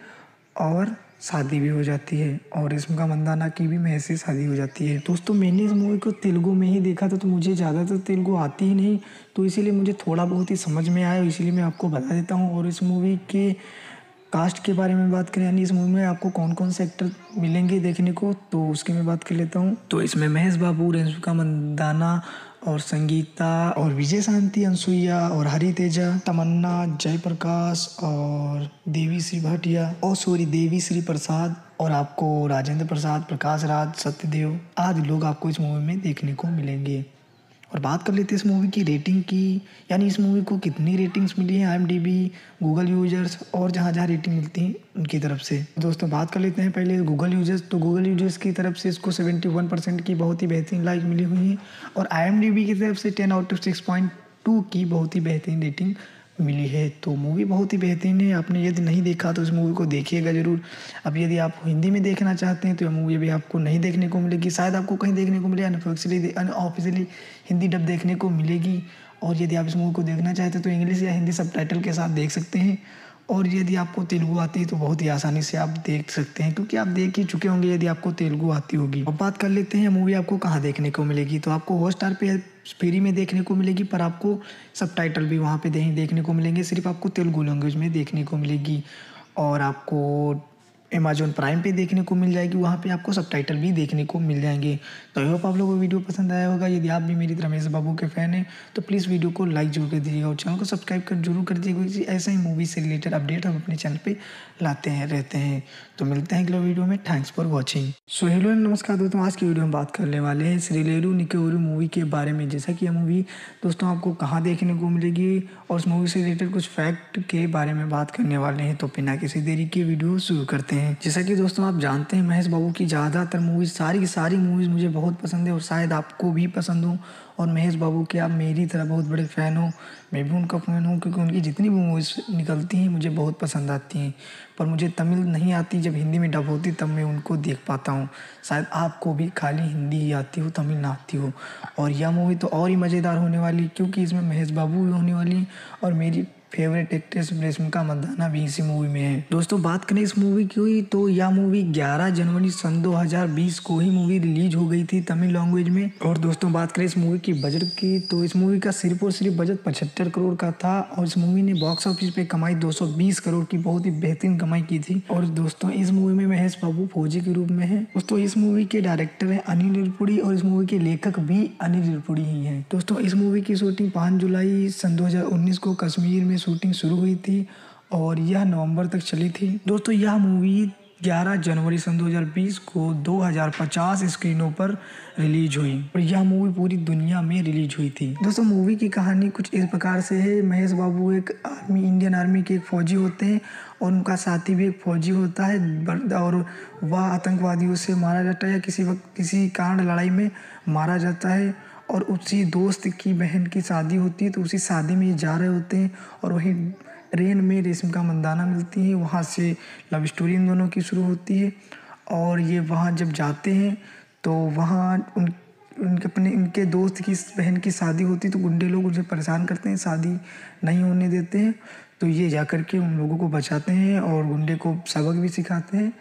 Speaker 1: और शादी भी हो जाती है और रेशमिका मंदाना की भी महेश से शादी हो जाती है। दोस्तों मैंने इस मूवी को तेलुगु में ही देखा था तो मुझे ज़्यादातर तेलुगु आती ही नहीं, तो इसीलिए मुझे थोड़ा बहुत ही समझ में आया, इसीलिए मैं आपको बता देता हूँ। और इस मूवी के कास्ट के बारे में बात करें यानी इस मूवी में आपको कौन कौन से एक्टर मिलेंगे देखने को तो उसकी मैं बात कर लेता हूँ। तो इसमें महेश बाबू, रेशमिका मंदाना और संगीता और विजय शांति, अनसुईया और हरी तेजा, तमन्ना, जयप्रकाश और देवी श्री भाटिया और सॉरी देवी श्री प्रसाद और आपको राजेंद्र प्रसाद, प्रकाश राज, सत्यदेव आदि लोग आपको इस मूवी में देखने को मिलेंगे। और बात कर लेते हैं इस मूवी की रेटिंग की, यानी इस मूवी को कितनी रेटिंग्स मिली हैं आईएमडीबी, गूगल यूजर्स और जहाँ जहाँ रेटिंग मिलती है उनकी तरफ से। दोस्तों बात कर लेते हैं पहले गूगल यूजर्स, तो गूगल यूजर्स की तरफ से इसको इकहत्तर परसेंट की बहुत ही बेहतरीन लाइक मिली हुई है और आईएमडीबी की तरफ से ten out of six point two की बहुत ही बेहतरीन रेटिंग मिली है। तो मूवी बहुत ही बेहतरीन है, आपने यदि नहीं देखा तो इस मूवी को देखिएगा ज़रूर। अब यदि आप हिंदी में देखना चाहते हैं तो यह मूवी अभी आपको नहीं देखने को मिलेगी, शायद आपको कहीं देखने को मिले, अनऑफिशियली अनऑफिशियली हिंदी डब देखने को मिलेगी। और यदि आप इस मूवी को देखना चाहते हैं तो इंग्लिश या हिंदी सबटाइटल के साथ देख सकते हैं। और यदि आपको तेलुगु आती है तो बहुत ही आसानी से आप देख सकते हैं क्योंकि आप देख ही चुके होंगे यदि आपको तेलुगु आती होगी। अब बात कर लेते हैं मूवी आपको कहाँ देखने को मिलेगी, तो आपको हॉटस्टार पे फ्री में देखने को मिलेगी पर आपको सबटाइटल भी वहाँ पे देखने को मिलेंगे, सिर्फ आपको तेलुगु लैंग्वेज में देखने को मिलेगी। और आपको अमेजॉन प्राइम पे देखने को मिल जाएगी, वहाँ पे आपको सबटाइटल भी देखने को मिल जाएंगे। तो आई होप आप लोगों को वीडियो पसंद आया होगा। यदि आप भी मेरी तरह महेश बाबू के फ़ैन हैं तो प्लीज़ वीडियो को लाइक जरूर कर दीजिएगा और चैनल को सब्सक्राइब कर जरूर कर दीजिएगा क्योंकि ऐसे ही मूवी से रिलेटेड अपडेट हम अपने चैनल पे लाते हैं रहते हैं। तो मिलते हैं अगले वीडियो में, thanks for watching. So hello नमस्कार दोस्तों, आज की वीडियो में बात करने वाले हैं श्रीलेरू निकेउरू मूवी के बारे में। जैसा कि यह मूवी दोस्तों आपको कहाँ देखने को मिलेगी और उस मूवी से रिलेटेड कुछ फैक्ट के बारे में बात करने वाले हैं। तो बिना किसी देरी के वीडियो शुरू करते हैं। जैसा कि दोस्तों आप जानते हैं महेश बाबू की ज़्यादातर मूवीज़, सारी की सारी मूवीज़ मुझे बहुत पसंद है और शायद आपको भी पसंद हो। और महेश बाबू के आप मेरी तरह बहुत बड़े फ़ैन हो, मैं भी उनका फ़ैन हूँ क्योंकि उनकी जितनी भी मूवीज़ निकलती हैं मुझे बहुत पसंद आती हैं। पर मुझे तमिल नहीं आती, जब हिंदी में डब होती तब मैं उनको देख पाता हूँ। शायद आपको भी खाली हिंदी ही आती हो, तमिल ना आती हो। और यह मूवी तो और ही मज़ेदार होने वाली क्योंकि इसमें महेश बाबू भी होने वाली और मेरी फेवरेट एक्ट्रेस रेशमिका मंदाना भी इसी मूवी में है। दोस्तों बात करें इस मूवी की तो यह मूवी ग्यारह जनवरी सन दो हज़ार बीस को ही मूवी रिलीज हो गई थी तमिल लैंग्वेज में। और दोस्तों बात करें इस मूवी की बजट की तो इस मूवी का सिर्फ और सिर्फ बजट पचहत्तर करोड़ का था और इस मूवी ने बॉक्स ऑफिस पे कमाई दो सौ बीस करोड़ की बहुत ही बेहतरीन कमाई की थी। और दोस्तों इस मूवी में महेश बाबू फौजी के रूप में है। दोस्तों इस मूवी के डायरेक्टर है अनिल रिपुड़ी और इस मूवी के लेखक भी अनिल रिपुड़ी ही हैं। दोस्तों इस मूवी की शूटिंग पाँच जुलाई सन दो हज़ार उन्नीस को कश्मीर में शूटिंग शुरू हुई थी और यह नवंबर तक चली थी। दोस्तों यह मूवी ग्यारह जनवरी सन दो हज़ार बीस को दो हज़ार पचास स्क्रीनों पर रिलीज हुई और यह मूवी पूरी दुनिया में रिलीज हुई थी। दोस्तों मूवी की कहानी कुछ इस प्रकार से है। महेश बाबू एक आर्मी इंडियन आर्मी के एक फौजी होते हैं और उनका साथी भी एक फौजी होता है और वह आतंकवादियों से मारा जाता है या किसी वक्त किसी कारण लड़ाई में मारा जाता है और उसी दोस्त की बहन की शादी होती है तो उसी शादी में ये जा रहे होते हैं और वहीं ट्रेन में रेशमिका मंदाना मिलती है। वहाँ से लव स्टोरी इन दोनों की शुरू होती है और ये वहाँ जब जाते हैं तो वहाँ उन उनके अपने उनके दोस्त की बहन की शादी होती तो गुंडे लोग उसे परेशान करते हैं, शादी नहीं होने देते हैं। तो ये जा कर के उन लोगों को बचाते हैं और गुंडे को सबक भी सिखाते हैं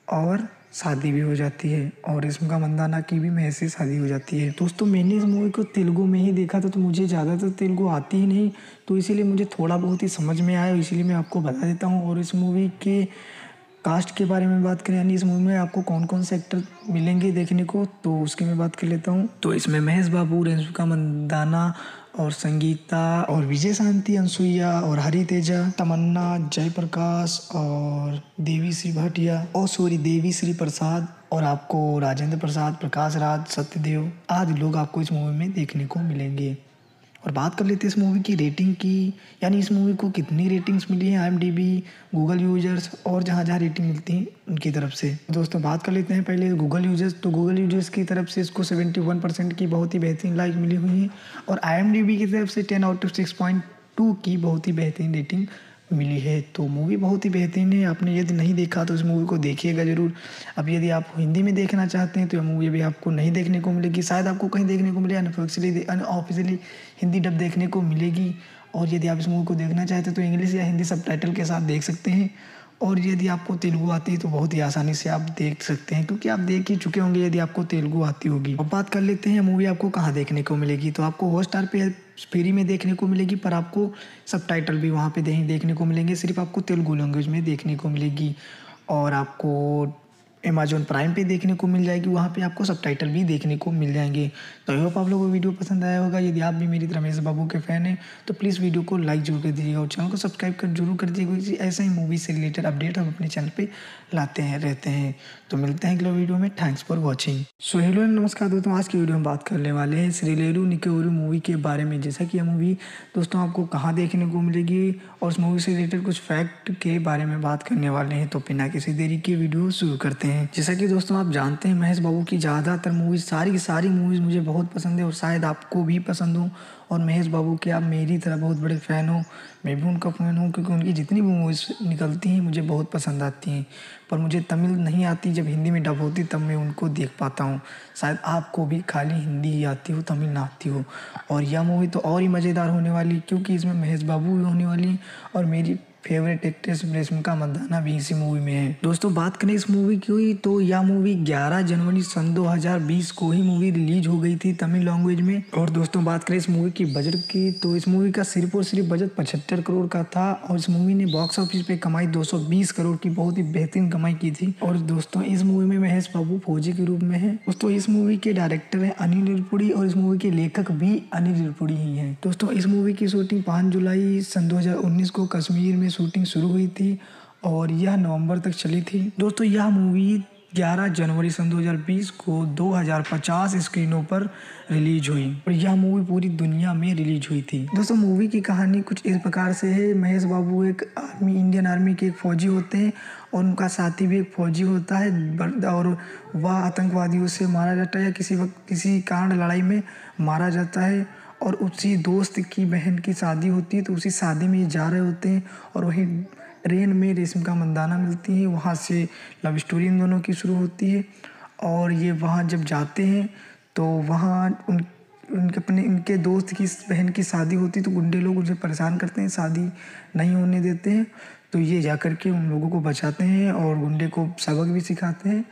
Speaker 1: और शादी भी हो जाती है और रेशमिका मंदाना की भी महेश से शादी हो जाती है। दोस्तों मैंने इस मूवी को तेलुगु में ही देखा था, तो मुझे ज़्यादातर तेलुगु आती ही नहीं, तो इसीलिए मुझे थोड़ा बहुत ही समझ में आया, इसीलिए मैं आपको बता देता हूँ। और इस मूवी के कास्ट के बारे में बात करें, यानी इस मूवी में आपको कौन कौन से एक्टर मिलेंगे देखने को, तो उसकी मैं बात कर लेता हूँ। तो इसमें महेश बाबू, रेशमिका मंदाना और संगीता और विजय शांति, अनसुईया और हरी तेजा, तमन्ना, जयप्रकाश और देवी श्री भाटिया और सॉरी देवी श्री प्रसाद और आपको राजेंद्र प्रसाद, प्रकाश राज, सत्यदेव आदि लोग आपको इस मूवी में देखने को मिलेंगे। और बात कर लेते हैं इस मूवी की रेटिंग की, यानी इस मूवी को कितनी रेटिंग्स मिली हैं आईएमडीबी, गूगल यूजर्स और जहाँ जहाँ रेटिंग मिलती है उनकी तरफ से। दोस्तों बात कर लेते हैं पहले गूगल यूजर्स, तो गूगल यूजर्स की तरफ से इसको इकहत्तर परसेंट की बहुत ही बेहतरीन लाइक मिली हुई है और आईएमडीबी की तरफ से ten out of six point two की बहुत ही बेहतरीन रेटिंग मिली है। तो मूवी बहुत ही बेहतरीन है, आपने यदि नहीं देखा तो इस मूवी को देखिएगा ज़रूर। अब यदि आप हिंदी में देखना चाहते हैं तो यह मूवी भी आपको नहीं देखने को मिलेगी, शायद आपको कहीं देखने को मिले, अनऑफिशियली अनऑफिशियली हिंदी डब देखने को मिलेगी। और यदि आप इस मूवी को देखना चाहते हैं तो इंग्लिश या हिंदी सबटाइटल के साथ देख सकते हैं। और यदि आपको तेलुगु आती है तो बहुत ही आसानी से आप देख सकते हैं, क्योंकि आप देख ही चुके होंगे यदि आपको तेलुगु आती होगी। अब बात कर लेते हैं मूवी आपको कहाँ देखने को मिलेगी, तो आपको हॉटस्टार पे फ्री में देखने को मिलेगी, पर आपको सबटाइटल भी वहाँ पे देखने को मिलेंगे, सिर्फ आपको तेलुगु लैंग्वेज में देखने को मिलेगी। और आपको अमेजॉन प्राइम पे देखने को मिल जाएगी, वहाँ पे आपको सबटाइटल भी देखने को मिल जाएंगे। तो आई होप आप लोगों को वीडियो पसंद आया होगा। यदि आप भी मेरी तरह महेश बाबू के फ़ैन हैं तो प्लीज़ वीडियो को लाइक जरूर कर दीजिएगा और चैनल को सब्सक्राइब कर जरूर कर दीजिएगा, क्योंकि ऐसा ही मूवी से रिलेटेड अपडेट हम अपने चैनल पे लाते हैं रहते हैं। तो मिलते हैं अगले वीडियो में, thanks for watching. So hello नमस्कार दोस्तों, आज की वीडियो में बात करने वाले हैं श्रीलेरू निकेउरू मूवी के बारे में। जैसा कि यह मूवी दोस्तों आपको कहाँ देखने को मिलेगी और उस मूवी से रिलेटेड कुछ फैक्ट के बारे में बात करने वाले हैं। तो बिना किसी देरी के वीडियो शुरू करते हैं। जैसा कि दोस्तों आप जानते हैं महेश बाबू की ज़्यादातर मूवीज़, सारी की सारी मूवीज़ मुझे बहुत पसंद है और शायद आपको भी पसंद हो। और महेश बाबू के आप मेरी तरह बहुत बड़े फ़ैन हो, मैं भी उनका फ़ैन हूँ, क्योंकि उनकी जितनी भी मूवीज़ निकलती हैं मुझे बहुत पसंद आती हैं। पर मुझे तमिल नहीं आती, जब हिंदी में डब होती तब मैं उनको देख पाता हूँ। शायद आपको भी खाली हिंदी ही आती हो, तमिल ना आती हो। और यह मूवी तो और ही मज़ेदार होने वाली, क्योंकि इसमें महेश बाबू भी होने वाली और मेरी फेवरेट एक्ट्रेस रेशमिका मंदाना भी इसी मूवी में है। दोस्तों बात करें इस मूवी की, तो यह मूवी ग्यारह जनवरी सन दो हज़ार बीस को ही मूवी रिलीज हो गई थी तमिल लैंग्वेज में। और दोस्तों बात करें इस मूवी की बजट की, तो इस मूवी का सिर्फ और सिर्फ बजट पचहत्तर करोड़ का था और इस मूवी ने बॉक्स ऑफिस पे कमाई दो सौ बीस करोड़ की बहुत ही बेहतरीन कमाई की थी। और दोस्तों इस मूवी में महेश बाबू फौजी के रूप में है। दोस्तों इस मूवी के डायरेक्टर है अनिल रिरपुड़ी और इस मूवी के लेखक भी अनिल रिरपुड़ी ही है। दोस्तों इस मूवी की शूटिंग पाँच जुलाई सन दो हज़ार उन्नीस को कश्मीर में शूटिंग शुरू हुई थी और यह नवंबर तक चली थी। दोस्तों यह मूवी ग्यारह जनवरी सन दो हज़ार बीस को दो हज़ार पचास स्क्रीनों पर रिलीज हुई और यह मूवी पूरी दुनिया में रिलीज हुई थी। दोस्तों मूवी की कहानी कुछ इस प्रकार से है। महेश बाबू एक आर्मी इंडियन आर्मी के एक फौजी होते हैं और उनका साथी भी एक फौजी होता है और वह आतंकवादियों से मारा जाता है या किसी वक्त किसी कारण लड़ाई में मारा जाता है। और उसी दोस्त की बहन की शादी होती है, तो उसी शादी में ये जा रहे होते हैं और वहीं ट्रेन में रेशमिका मंदाना मिलती है। वहाँ से लव स्टोरी इन दोनों की शुरू होती है और ये वहाँ जब जाते हैं तो वहाँ उन उनके अपने उनके दोस्त की बहन की शादी होती है, तो गुंडे लोग उसे परेशान करते हैं, शादी नहीं होने देते हैं। तो ये जा कर के उन लोगों को बचाते हैं और गुंडे को सबक भी सिखाते हैं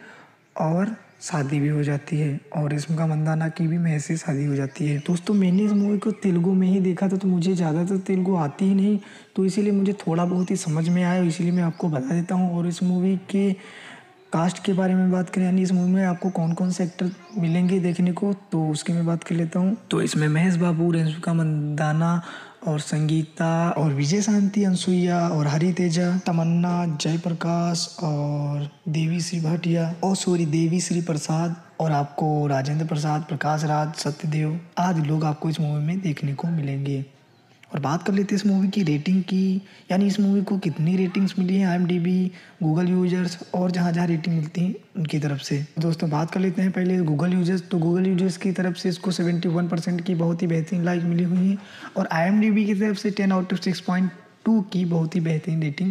Speaker 1: और शादी भी हो जाती है और रेशमिका मंदाना की भी महेश से शादी हो जाती है। दोस्तों मैंने इस मूवी को तेलुगु में ही देखा था, तो मुझे ज़्यादातर तेलुगु आती ही नहीं, तो इसीलिए मुझे थोड़ा बहुत ही समझ में आया, इसीलिए मैं आपको बता देता हूँ। और इस मूवी के कास्ट के बारे में बात करें, यानी इस मूवी में आपको कौन कौन से एक्टर मिलेंगे देखने को, तो उसकी मैं बात कर लेता हूँ। तो इसमें महेश बाबू, रेशमिका मंदाना और संगीता और विजय शांति, अनसुईया और हरी तेजा, तमन्ना, जयप्रकाश और देवी श्री भाटिया और सॉरी देवी श्री प्रसाद और आपको राजेंद्र प्रसाद, प्रकाश राज, सत्यदेव आदि लोग आपको इस मूवी में देखने को मिलेंगे। और बात कर लेते हैं इस मूवी की रेटिंग की, यानी इस मूवी को कितनी रेटिंग्स मिली हैं आईएमडीबी, गूगल यूजर्स और जहाँ जहाँ रेटिंग मिलती है उनकी तरफ से। दोस्तों बात कर लेते हैं पहले गूगल यूजर्स, तो गूगल यूजर्स की तरफ से इसको इकहत्तर परसेंट की बहुत ही बेहतरीन लाइक मिली हुई है और आईएमडीबी की तरफ से ten out of six point two की बहुत ही बेहतरीन रेटिंग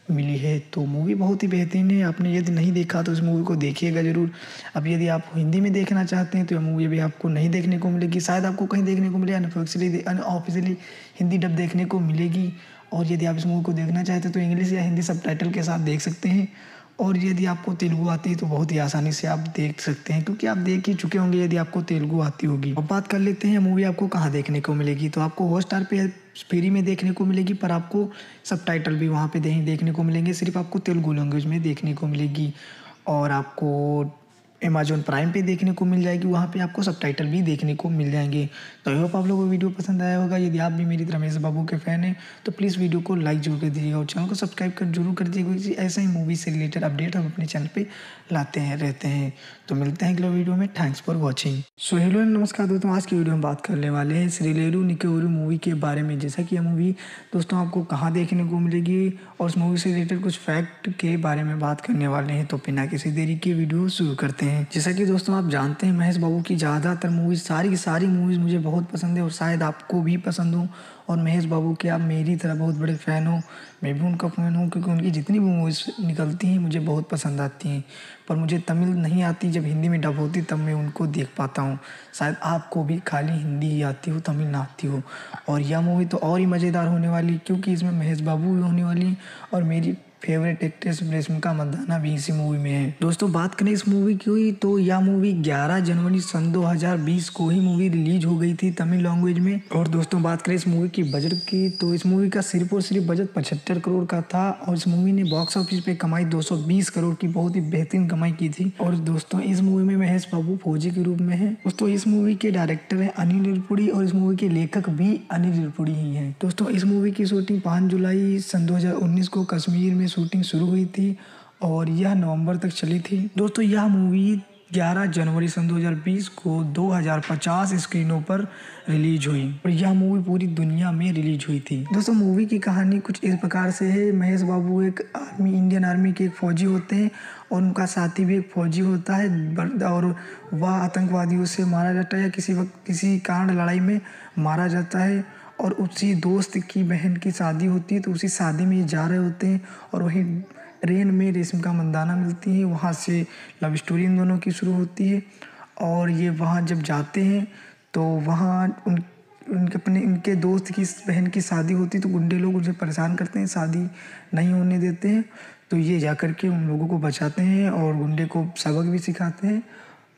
Speaker 1: मिली है। तो मूवी बहुत ही बेहतरीन है, आपने यदि नहीं देखा तो इस मूवी को देखिएगा ज़रूर। अब यदि आप हिंदी में देखना चाहते हैं तो यह मूवी अभी आपको नहीं देखने को मिलेगी, शायद आपको कहीं देखने को मिले, अनऑफिशियली अनऑफिशियली हिंदी डब देखने को मिलेगी। और यदि आप इस मूवी को देखना चाहते हैं तो इंग्लिश या हिंदी सबटाइटल के साथ देख सकते हैं। और यदि आपको तेलुगु आती है तो बहुत ही आसानी से आप देख सकते हैं, क्योंकि आप देख ही चुके होंगे यदि आपको तेलुगु आती होगी। अब बात कर लेते हैं मूवी आपको कहाँ देखने को मिलेगी। तो आपको हॉटस्टार पे फ्री में देखने को मिलेगी, पर आपको सबटाइटल भी वहाँ पे देखने को मिलेंगे, सिर्फ आपको तेलुगु लैंग्वेज में देखने को मिलेगी। और आपको अमेज़न प्राइम पे देखने को मिल जाएगी, वहाँ पे आपको सबटाइटल भी देखने को मिल जाएंगे। तो आई होप आप लोगों को वीडियो पसंद आया होगा। यदि आप भी मेरी तरह महेश बाबू के फ़ैन हैं तो प्लीज़ वीडियो को लाइक जरूर कर दीजिएगा और चैनल को सब्सक्राइब कर जरूर कर दीजिएगा, क्योंकि ऐसा ही मूवी से रिलेटेड अपडेट हम अपने चैनल पे लाते हैं रहते हैं। तो मिलते हैं अगले वीडियो में। Thanks for watching. So hello नमस्कार दोस्तों, आज की वीडियो में बात करने वाले हैं श्रीलेरू निकेउरु मूवी के बारे में। जैसा कि यह मूवी दोस्तों आपको कहाँ देखने को मिलेगी और उस मूवी से रिलेटेड कुछ फैक्ट के बारे में बात करने वाले हैं। तो बिना किसी देरी के वीडियो शुरू करते हैं। जैसा कि दोस्तों आप जानते हैं महेश बाबू की ज़्यादातर मूवीज़, सारी की सारी मूवीज़ मुझे बहुत पसंद है और शायद आपको भी पसंद हो। और महेश बाबू के आप मेरी तरह बहुत बड़े फ़ैन हो, मैं भी उनका फ़ैन हूँ, क्योंकि उनकी जितनी भी मूवीज़ निकलती हैं मुझे बहुत पसंद आती हैं। पर मुझे तमिल नहीं आती, जब हिंदी में डब होती तब मैं उनको देख पाता हूँ। शायद आपको भी खाली हिंदी ही आती हो, तमिल ना आती हो। और यह मूवी तो और ही मज़ेदार होने वाली, क्योंकि इसमें महेश बाबू भी होने वाली और मेरी फेवरेट एक्ट्रेस रेशमिका मंदाना भी इसी मूवी में है। दोस्तों बात करें इस मूवी की, तो यह मूवी ग्यारह जनवरी सन दो हज़ार बीस को ही मूवी रिलीज हो गई थी तमिल लैंग्वेज में। और दोस्तों बात करें इस मूवी की बजट की, तो इस मूवी का सिर्फ और सिर्फ बजट पचहत्तर करोड़ का था और इस मूवी ने बॉक्स ऑफिस पे कमाई दो सौ बीस करोड़ की बहुत ही बेहतरीन कमाई की थी। और दोस्तों इस मूवी में महेश बाबू फौजी के रूप में है। दोस्तों इस मूवी के डायरेक्टर है अनिल रिरपुड़ी और इस मूवी के लेखक भी अनिल रिरपुड़ी ही हैं। दोस्तों इस मूवी की शूटिंग पाँच जुलाई सन दो हज़ार उन्नीस को कश्मीर में शूटिंग शुरू हुई थी और यह नवंबर तक चली थी। दोस्तों यह मूवी ग्यारह जनवरी सन दो हज़ार बीस को दो हज़ार पचास स्क्रीनों पर रिलीज हुई और यह मूवी पूरी दुनिया में रिलीज हुई थी। दोस्तों मूवी की कहानी कुछ इस प्रकार से है। महेश बाबू एक आर्मी इंडियन आर्मी के एक फौजी होते हैं और उनका साथी भी एक फौजी होता है और वह आतंकवादियों से मारा जाता है या किसी वक्त किसी कारण लड़ाई में मारा जाता है। और उसी दोस्त की बहन की शादी होती है, तो उसी शादी में ये जा रहे होते हैं और वहीं ट्रेन में रेशमिका मंदाना मिलती है। वहाँ से लव स्टोरी इन दोनों की शुरू होती है और ये वहाँ जब जाते हैं तो वहाँ उन उनके अपने उनके दोस्त की बहन की शादी होती है, तो गुंडे लोग उनसे परेशान करते हैं, शादी नहीं होने देते हैं। तो ये जा कर के उन लोगों को बचाते हैं और गुंडे को सबक भी सिखाते हैं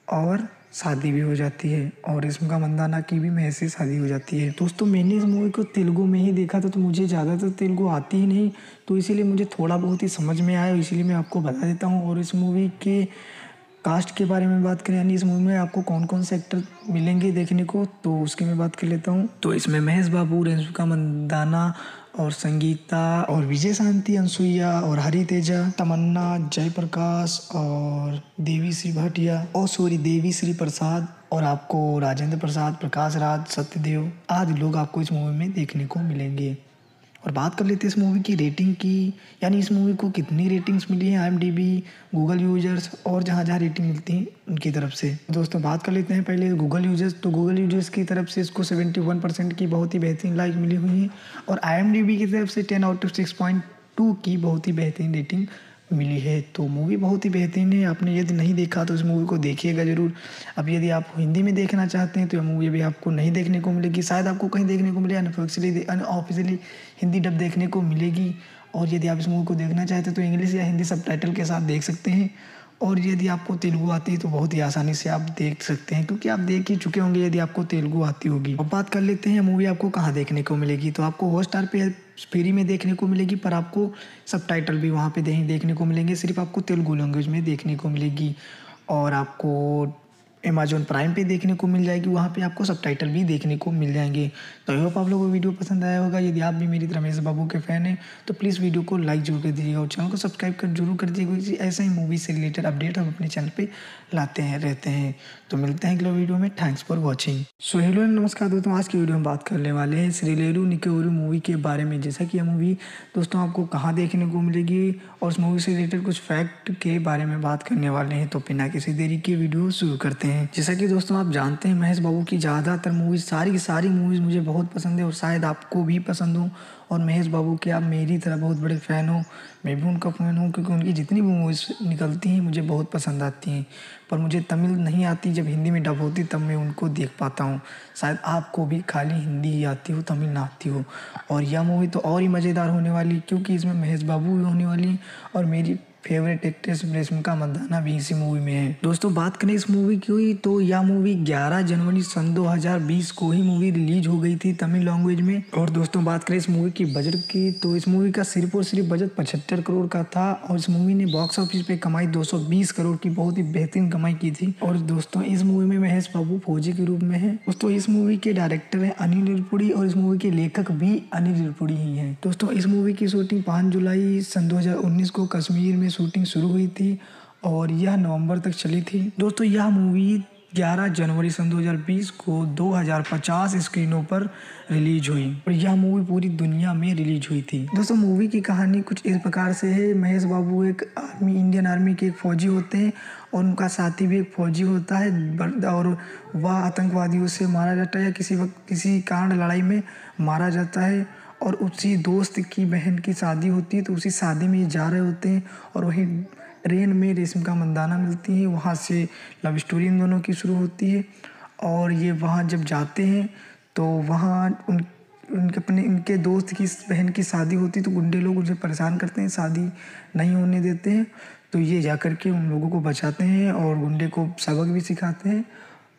Speaker 1: और शादी भी हो जाती है और रेशमिका मंदाना की भी महेश से शादी हो जाती है। दोस्तों मैंने इस मूवी को तेलुगु में ही देखा था, तो मुझे ज़्यादातर तेलुगु आती ही नहीं, तो इसीलिए मुझे थोड़ा बहुत ही समझ में आया, इसीलिए मैं आपको बता देता हूँ। और इस मूवी के कास्ट के बारे में बात करें, यानी इस मूवी में आपको कौन कौन से एक्टर मिलेंगे देखने को, तो उसकी मैं बात कर लेता हूँ। तो इसमें महेश बाबू, रेशमिका मंदाना और संगीता और विजय शांति, अनसुईया और हरी तेजा, तमन्ना, जयप्रकाश और देवी श्री भाटिया और सॉरी देवी श्री प्रसाद और आपको राजेंद्र प्रसाद, प्रकाश राज, सत्यदेव आदि लोग आपको इस मूवी में देखने को मिलेंगे। और बात कर लेते हैं इस मूवी की रेटिंग की, यानी इस मूवी को कितनी रेटिंग्स मिली हैं आईएमडीबी, गूगल यूजर्स और जहाँ जहाँ रेटिंग मिलती है उनकी तरफ से। दोस्तों बात कर लेते हैं पहले गूगल यूजर्स, तो गूगल यूजर्स की तरफ से इसको इकहत्तर परसेंट की बहुत ही बेहतरीन लाइक मिली हुई है और आईएमडीबी की तरफ से ten out of six point two की बहुत ही बेहतरीन रेटिंग मिली है। तो मूवी बहुत ही बेहतरीन है, आपने यदि नहीं देखा तो इस मूवी को देखिएगा ज़रूर। अब यदि आप हिंदी में देखना चाहते हैं तो यह मूवी अभी आपको नहीं देखने को मिलेगी, शायद आपको कहीं देखने को मिले, अनऑफिशियली अनऑफिशियली हिंदी डब देखने को मिलेगी। और यदि आप इस मूवी को देखना चाहते हैं तो इंग्लिश या हिंदी सबटाइटल के साथ देख सकते हैं। और यदि आपको तेलुगु आती है तो बहुत ही आसानी से आप देख सकते हैं, क्योंकि आप देख ही चुके होंगे यदि आपको तेलुगु आती होगी। अब बात कर लेते हैं मूवी आपको कहाँ देखने को मिलेगी। तो आपको हॉटस्टार पे फ्री में देखने को मिलेगी, पर आपको सबटाइटल भी वहाँ पे देखने को मिलेंगे, सिर्फ आपको तेलुगु लैंग्वेज में देखने को मिलेगी। और आपको अमेज़न प्राइम पे देखने को मिल जाएगी, वहाँ पे आपको सबटाइटल भी देखने को मिल जाएंगे। तो आई होप आप लोगों को वीडियो पसंद आया होगा। यदि आप भी मेरी तरह महेश बाबू के फ़ैन हैं तो प्लीज़ वीडियो को लाइक जरूर कर दीजिएगा और चैनल को सब्सक्राइब कर जरूर कर दीजिएगा, क्योंकि ऐसा ही मूवी से रिलेटेड अपडेट हम अपने चैनल पे लाते हैं रहते हैं। तो मिलते हैं अगले वीडियो में। Thanks for watching. So hello नमस्कार दोस्तों, आज की वीडियो में बात करने वाले हैं श्रीलेरू निकेउरु मूवी के बारे में। जैसा कि यह मूवी दोस्तों आपको कहाँ देखने को मिलेगी और उस मूवी से रिलेटेड कुछ फैक्ट के बारे में बात करने वाले हैं। तो बिना किसी देरी के वीडियो शुरू करते हैं। जैसा कि दोस्तों आप जानते हैं महेश बाबू की ज़्यादातर मूवीज़, सारी की सारी मूवीज़ मुझे बहुत पसंद है और शायद आपको भी पसंद हो। और महेश बाबू के आप मेरी तरह बहुत बड़े फ़ैन हो। मैं भी उनका फ़ैन हूँ क्योंकि उनकी जितनी भी मूवीज़ निकलती हैं मुझे बहुत पसंद आती हैं। पर मुझे तमिल नहीं आती, जब हिंदी में डब होती तब मैं उनको देख पाता हूँ। शायद आपको भी खाली हिंदी ही आती हो, तमिल ना आती हो। और यह मूवी तो और ही मज़ेदार होने वाली क्योंकि इसमें महेश बाबू भी होने वाली हैं और मेरी फेवरेट एक्ट्रेस रेशमिका मंदाना भी इसी मूवी में है। दोस्तों बात करें इस मूवी की तो यह मूवी ग्यारह जनवरी सन दो हज़ार बीस को ही मूवी रिलीज हो गई थी तमिल लैंग्वेज में। और दोस्तों बात करें इस मूवी की बजट की तो इस मूवी का सिर्फ और सिर्फ बजट पचहत्तर करोड़ का था और इस मूवी ने बॉक्स ऑफिस पे कमाई दो सौ बीस करोड़ की बहुत ही बेहतरीन कमाई की थी। और दोस्तों इस मूवी में महेश बाबू फौजी के रूप में है। दोस्तों इस मूवी के डायरेक्टर है अनिल रिरपुड़ी और इस मूवी के लेखक भी अनिल रिरपुड़ी ही हैं। दोस्तों इस मूवी की शूटिंग पाँच जुलाई सन दो हज़ार उन्नीस को कश्मीर में शूटिंग शुरू हुई थी और यह नवंबर तक चली थी। दोस्तों यह मूवी ग्यारह जनवरी सन दो हज़ार बीस को दो हज़ार पचास स्क्रीनों पर रिलीज हुई और यह मूवी पूरी दुनिया में रिलीज हुई थी। दोस्तों मूवी की कहानी कुछ इस प्रकार से है। महेश बाबू एक आर्मी इंडियन आर्मी के एक फौजी होते हैं और उनका साथी भी एक फौजी होता है और वह आतंकवादियों से मारा जाता है या किसी वक्त किसी कारण लड़ाई में मारा जाता है और उसी दोस्त की बहन की शादी होती है तो उसी शादी में ये जा रहे होते हैं और वहीं ट्रेन में रेशमिका मंदाना मिलती है। वहाँ से लव स्टोरी इन दोनों की शुरू होती है और ये वहाँ जब जाते हैं तो वहाँ उन उनके अपने इनके दोस्त की बहन की शादी होती है तो गुंडे लोग उनसे परेशान करते हैं, शादी नहीं होने देते हैं। तो ये जा कर के उन लोगों को बचाते हैं और गुंडे को सबक भी सिखाते हैं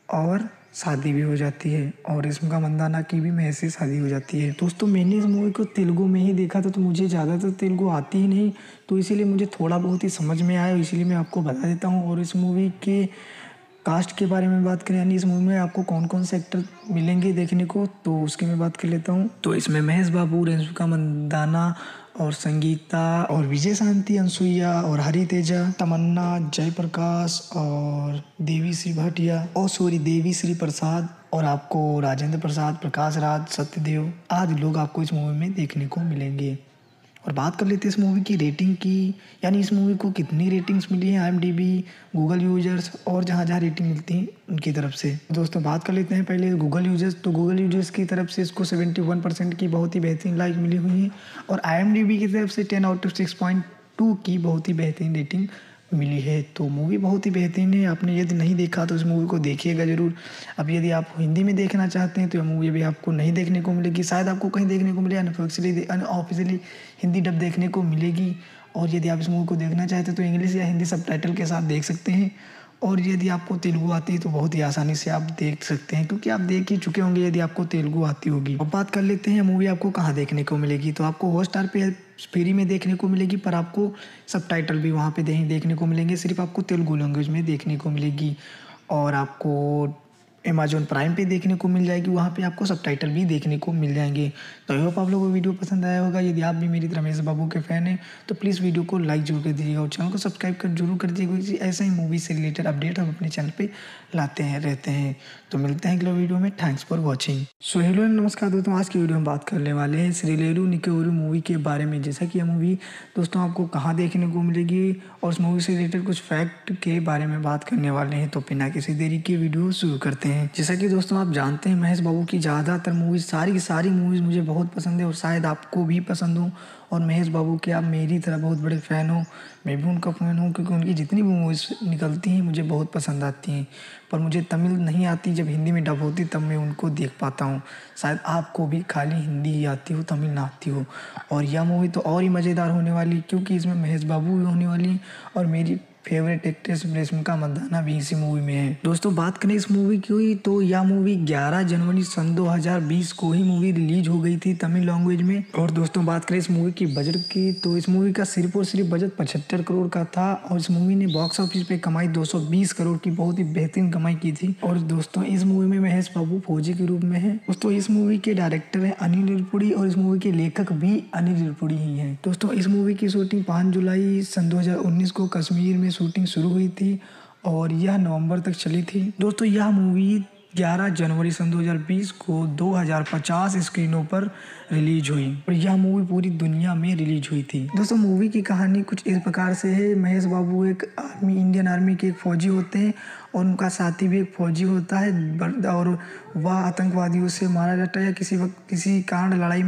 Speaker 1: और शादी भी हो जाती है और रेशमिका मंदाना की भी महेश से शादी हो जाती है। दोस्तों मैंने इस मूवी को तेलुगु में ही देखा था तो मुझे ज़्यादातर तेलुगु आती ही नहीं, तो इसीलिए मुझे थोड़ा बहुत ही समझ में आया, इसीलिए मैं आपको बता देता हूँ। और इस मूवी के कास्ट के बारे में बात करें यानी इस मूवी में आपको कौन कौन से एक्टर मिलेंगे देखने को तो उसकी मैं बात कर लेता हूँ। तो इसमें महेश बाबू, रेशमिका मंदाना और संगीता और विजय शांति, अनसुईया और हरी तेजा, तमन्ना, जयप्रकाश और देवी श्री भाटिया और सॉरी देवी श्री प्रसाद और आपको राजेंद्र प्रसाद, प्रकाश राज, सत्यदेव आदि लोग आपको इस मूवी में देखने को मिलेंगे। और बात कर लेते हैं इस मूवी की रेटिंग की, यानी इस मूवी को कितनी रेटिंग्स मिली हैं आईएमडीबी, गूगल यूजर्स और जहाँ जहाँ रेटिंग मिलती है उनकी तरफ से। दोस्तों बात कर लेते हैं पहले गूगल यूजर्स, तो गूगल यूजर्स की तरफ से इसको इकहत्तर परसेंट की बहुत ही बेहतरीन लाइक मिली हुई है और आईएमडीबी की तरफ से ten out of six point two की बहुत ही बेहतरीन रेटिंग मिली है। तो मूवी बहुत ही बेहतरीन है, आपने यदि नहीं देखा तो इस मूवी को देखिएगा ज़रूर। अब यदि आप हिंदी में देखना चाहते हैं तो यह मूवी भी आपको नहीं देखने को मिलेगी, शायद आपको कहीं देखने को मिले, अनऑफिशियली अनऑफिशियली हिंदी डब देखने को मिलेगी। और यदि आप इस मूवी को देखना चाहते हैं तो इंग्लिश या हिंदी सबटाइटल के साथ देख सकते हैं। और यदि आपको तेलुगु आती है तो बहुत ही आसानी से आप देख सकते हैं क्योंकि आप देख ही चुके होंगे यदि आपको तेलुगु आती होगी। अब बात कर लेते हैं मूवी आपको कहाँ देखने को मिलेगी, तो आपको हॉटस्टार पे फ्री में देखने को मिलेगी पर आपको सबटाइटल भी वहाँ पे देखने को मिलेंगे, सिर्फ आपको तेलुगु लैंग्वेज में देखने को मिलेगी। और आपको अमेज़ॉन प्राइम पे देखने को मिल जाएगी, वहाँ पे आपको सबटाइटल भी देखने को मिल जाएंगे। तो आई होप आप लोगों को वीडियो पसंद आया होगा। यदि आप भी मेरी तरह महेश बाबू के फ़ैन हैं तो प्लीज़ वीडियो को लाइक जरूर कर दीजिएगा और चैनल को सब्सक्राइब कर जरूर कर दीजिएगा क्योंकि ऐसे ही मूवी से रिलेटेड अपडेट हम अपने चैनल पे लाते हैं रहते हैं। तो मिलते हैं अगले वीडियो में, thanks for watching. So hello नमस्कार दोस्तों, आज की वीडियो में बात करने वाले हैं श्रीलेरू निकेउरू मूवी के बारे में। जैसा कि यह मूवी दोस्तों आपको कहाँ देखने को मिलेगी और उस मूवी से रिलेटेड कुछ फैक्ट के बारे में बात करने वाले हैं। तो बिना किसी देरी के वीडियो शुरू करते हैं। जैसा कि दोस्तों आप जानते हैं महेश बाबू की ज़्यादातर मूवीज़, सारी की सारी मूवीज़ मुझे बहुत पसंद है और शायद आपको भी पसंद हो। और महेश बाबू के आप मेरी तरह बहुत बड़े फ़ैन हो, मैं भी उनका फ़ैन हूँ क्योंकि उनकी जितनी भी मूवीज़ निकलती हैं मुझे बहुत पसंद आती हैं। पर मुझे तमिल नहीं आती, जब हिंदी में डब होती तब मैं उनको देख पाता हूँ। शायद आपको भी खाली हिंदी ही आती हो, तमिल ना आती हो। और यह मूवी तो और ही मज़ेदार होने वाली क्योंकि इसमें महेश बाबू भी होने वाली हैं और मेरी फेवरेट एक्ट्रेस रेशमिका मंदाना भी इसी मूवी में है। दोस्तों बात करें इस मूवी की तो यह मूवी ग्यारह जनवरी सन दो हज़ार बीस को ही मूवी रिलीज हो गई थी तमिल लैंग्वेज में। और दोस्तों बात करें इस मूवी की बजट की तो इस मूवी का सिर्फ और सिर्फ बजट पचहत्तर करोड़ का था और इस मूवी ने बॉक्स ऑफिस पे कमाई दो सौ बीस करोड़ की बहुत ही बेहतरीन कमाई की थी। और दोस्तों इस मूवी में महेश बाबू फौजी के रूप में है। दोस्तों इस मूवी के डायरेक्टर है अनिल रिरपुड़ी और इस मूवी के लेखक भी अनिल रिरपुड़ी ही हैं। दोस्तों इस मूवी की शूटिंग पाँच जुलाई सन दो हज़ार उन्नीस को कश्मीर में शूटिंग शुरू हुई थी और यह नवंबर तक चली थी। दोस्तों यह मूवी ग्यारह जनवरी सन दो हज़ार बीस को दो हज़ार पचास स्क्रीनों पर रिलीज हुई और यह मूवी पूरी दुनिया में रिलीज हुई थी। दोस्तों मूवी की कहानी कुछ इस प्रकार से है। महेश बाबू एक आर्मी इंडियन आर्मी के एक फौजी होते हैं और उनका साथी भी एक फौजी होता है और वह आतंकवादियों से मारा जाता है या किसी वक्त किसी कारण लड़ाई में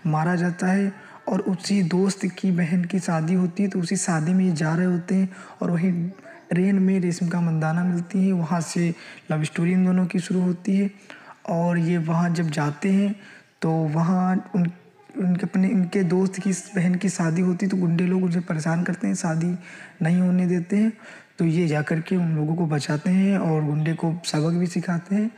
Speaker 1: मारा जाता है और उसी दोस्त की बहन की शादी होती है, तो उसी शादी में ये जा रहे होते हैं और वहीं ट्रेन में रेशमिका मंदाना मिलती है। वहाँ से लव स्टोरी इन दोनों की शुरू होती है और ये वहाँ जब जाते हैं तो वहाँ उन उनके अपने इनके दोस्त की बहन की शादी होती है, तो गुंडे लोग उसे परेशान करते हैं, शादी नहीं होने देते हैं। तो ये जा कर के उन लोगों को बचाते हैं और गुंडे को सबक भी सिखाते हैं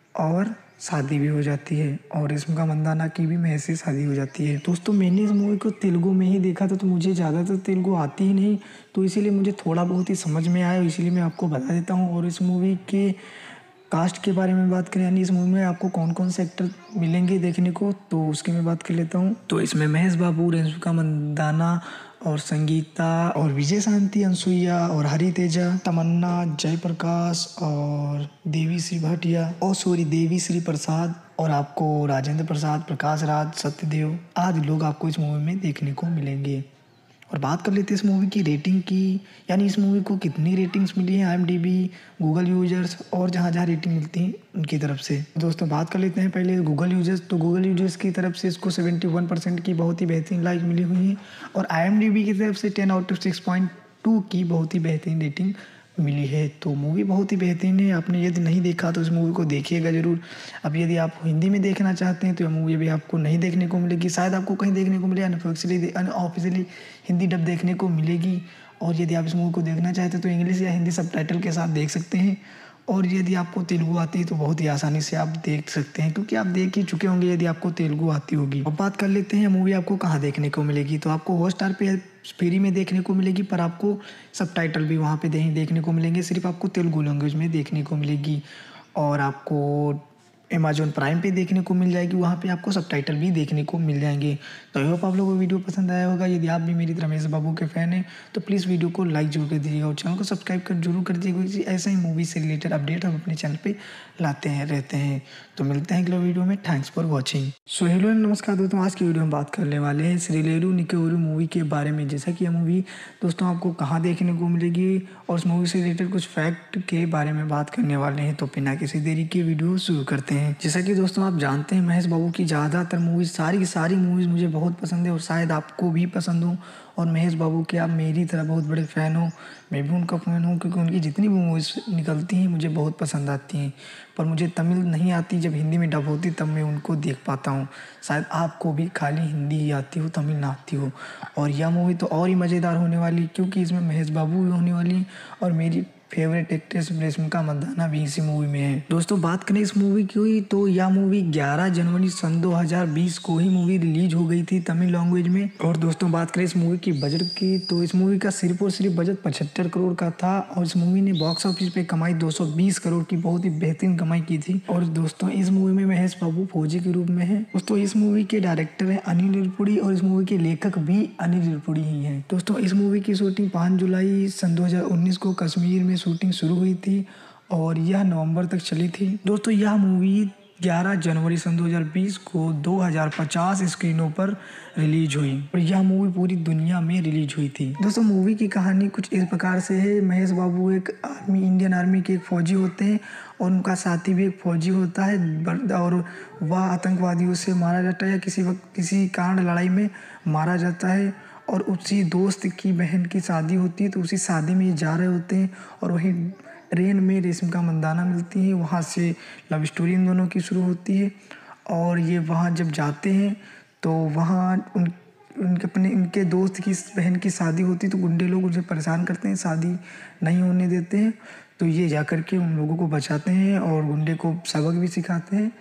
Speaker 1: और शादी भी हो जाती है और रेशमिका मंदाना की भी महेश से शादी हो जाती है। दोस्तों मैंने इस मूवी को तेलुगु में ही देखा था, तो मुझे ज़्यादातर तेलुगु आती ही नहीं, तो इसीलिए मुझे थोड़ा बहुत ही समझ में आया, इसीलिए मैं आपको बता देता हूँ। और इस मूवी के कास्ट के बारे में बात करें, यानी इस मूवी में आपको कौन कौन से एक्टर मिलेंगे देखने को, तो उसकी मैं बात कर लेता हूँ। तो इसमें महेश बाबू, रेशमिका मंदाना और संगीता और विजय शांति, अनसुईया और हरी तेजा, तमन्ना, जयप्रकाश और देवी श्री भाटिया और सॉरी देवी श्री प्रसाद और आपको राजेंद्र प्रसाद, प्रकाश राज, सत्यदेव आदि लोग आपको इस मूवी में देखने को मिलेंगे। और बात कर लेते हैं इस मूवी की रेटिंग की, यानी इस मूवी को कितनी रेटिंग्स मिली हैं आईएमडीबी, गूगल यूजर्स और जहाँ जहाँ रेटिंग मिलती है उनकी तरफ से। दोस्तों बात कर लेते हैं पहले गूगल यूजर्स, तो गूगल यूजर्स की तरफ से इसको इकहत्तर परसेंट की बहुत ही बेहतरीन लाइक मिली हुई है और आईएमडीबी की तरफ से ten out of six point two की बहुत ही बेहतरीन रेटिंग मिली है। तो मूवी बहुत ही बेहतरीन है, आपने यदि नहीं देखा तो इस मूवी को देखिएगा ज़रूर। अब यदि आप हिंदी में देखना चाहते हैं तो यह मूवी भी आपको नहीं देखने को मिलेगी, शायद आपको कहीं देखने को मिले, अनऑफिशियली अनऑफिशियली हिंदी डब देखने को मिलेगी। और यदि आप इस मूवी को देखना चाहते हैं तो इंग्लिश या हिंदी सबटाइटल के साथ देख सकते हैं। और यदि आपको तेलुगु आती है तो बहुत ही आसानी से आप देख सकते हैं, क्योंकि आप देख ही चुके होंगे यदि आपको तेलुगु आती होगी। अब बात कर लेते हैं मूवी आपको कहाँ देखने को मिलेगी, तो आपको हॉटस्टार पे फ्री में देखने को मिलेगी, पर आपको सबटाइटल भी वहाँ पे देखने को मिलेंगे, सिर्फ आपको तेलुगु लैंग्वेज में देखने को मिलेगी। और आपको अमेजॉन प्राइम पे देखने को मिल जाएगी, वहाँ पे आपको सबटाइटल भी देखने को मिल जाएंगे। तो आई होप आप लोगों को वीडियो पसंद आया होगा। यदि आप भी मेरी तरह महेश बाबू के फ़ैन हैं तो प्लीज़ वीडियो को लाइक जरूर कर दीजिएगा और चैनल को सब्सक्राइब कर जरूर कर दीजिएगा, क्योंकि ऐसा ही मूवी से रिलेटेड अपडेट हम अपने चैनल पे लाते हैं रहते हैं। तो मिलते हैं अगले वीडियो में, thanks for watching. So hello नमस्कार दोस्तों, आज की वीडियो में बात करने वाले हैं श्रीलेरू निकेउरु मूवी के बारे में। जैसा कि यह मूवी दोस्तों आपको कहाँ देखने को मिलेगी और उस मूवी से रिलेटेड कुछ फैक्ट के बारे में बात करने वाले हैं। तो बिना किसी देरी के वीडियो शुरू करते हैं। जैसा कि दोस्तों आप जानते हैं महेश बाबू की ज़्यादातर मूवीज़, सारी की सारी मूवीज़ मुझे बहुत पसंद है और शायद आपको भी पसंद हो। और महेश बाबू के आप मेरी तरह बहुत बड़े फ़ैन हो, मैं भी उनका फ़ैन हूँ, क्योंकि उनकी जितनी भी मूवीज़ निकलती हैं मुझे बहुत पसंद आती हैं। पर मुझे तमिल नहीं आती, जब हिंदी में डब होती तब मैं उनको देख पाता हूँ। शायद आपको भी खाली हिंदी ही आती हो, तमिल ना आती हो। और यह मूवी तो और ही मज़ेदार होने वाली, क्योंकि इसमें महेश बाबू भी होने वाली और मेरी फेवरेट एक्ट्रेस रेशमिका मंदाना भी इसी मूवी में है। दोस्तों बात करें इस मूवी की, तो यह मूवी ग्यारह जनवरी सन दो हज़ार बीस को ही मूवी रिलीज हो गई थी तमिल लैंग्वेज में। और दोस्तों बात करें इस मूवी की बजट की, तो इस मूवी का सिर्फ और सिर्फ बजट पचहत्तर करोड़ का था और इस मूवी ने बॉक्स ऑफिस पे कमाई दो सौ बीस करोड़ की बहुत ही बेहतरीन कमाई की थी। और दोस्तों इस मूवी में महेश बाबू फौजी के रूप में है। दोस्तों इस मूवी के डायरेक्टर है अनिल रिरपुड़ी और इस मूवी के लेखक भी अनिल रिरपुड़ी ही हैं। दोस्तों इस मूवी की शूटिंग पाँच जुलाई सन दो हज़ार उन्नीस को कश्मीर में शूटिंग शुरू हुई थी और यह नवंबर तक चली थी। दोस्तों यह मूवी ग्यारह जनवरी सन दो हज़ार बीस को दो हज़ार पचास स्क्रीनों पर रिलीज हुई और यह मूवी पूरी दुनिया में रिलीज हुई थी। दोस्तों मूवी की कहानी कुछ इस प्रकार से है। महेश बाबू एक आर्मी इंडियन आर्मी के एक फौजी होते हैं और उनका साथी भी एक फौजी होता है और वह आतंकवादियों से मारा जाता है या किसी वक्त किसी कारण लड़ाई में मारा जाता है और उसी दोस्त की बहन की शादी होती है, तो उसी शादी में ये जा रहे होते हैं और वहीं ट्रेन में रेशमिका मंदाना मिलती है। वहाँ से लव स्टोरी इन दोनों की शुरू होती है और ये वहाँ जब जाते हैं तो वहाँ उन उनके अपने इनके दोस्त की बहन की शादी होती है, तो गुंडे लोग उसे परेशान करते हैं, शादी नहीं होने देते हैं। तो ये जा कर के उन लोगों को बचाते हैं और गुंडे को सबक भी सिखाते हैं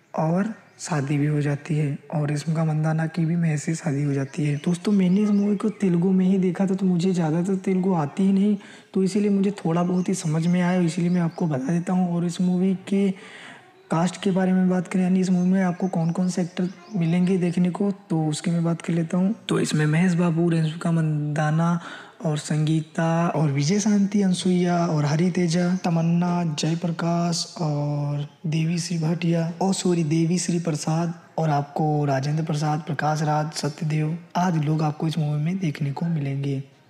Speaker 1: और शादी भी हो जाती है और रेशमिका मंदाना की भी महेश से शादी हो जाती है। दोस्तों मैंने इस मूवी को तेलुगु में ही देखा था, तो मुझे ज़्यादातर तेलुगु आती ही नहीं, तो इसीलिए मुझे थोड़ा बहुत ही समझ में आया, इसीलिए मैं आपको बता देता हूँ। और इस मूवी के कास्ट के बारे में बात करें, यानी इस मूवी में आपको कौन कौन से एक्टर मिलेंगे देखने को, तो उसकी मैं बात कर लेता हूँ। तो इसमें महेश बाबू, रेशमिका मंदाना और संगीता और विजय शांति, अनसुईया और हरी तेजा, तमन्ना, जयप्रकाश और देवी श्री भाटिया और सॉरी देवी श्री प्रसाद और आपको राजेंद्र प्रसाद, प्रकाश राज, सत्यदेव आदि लोग आपको इस मूवी में देखने को मिलेंगे।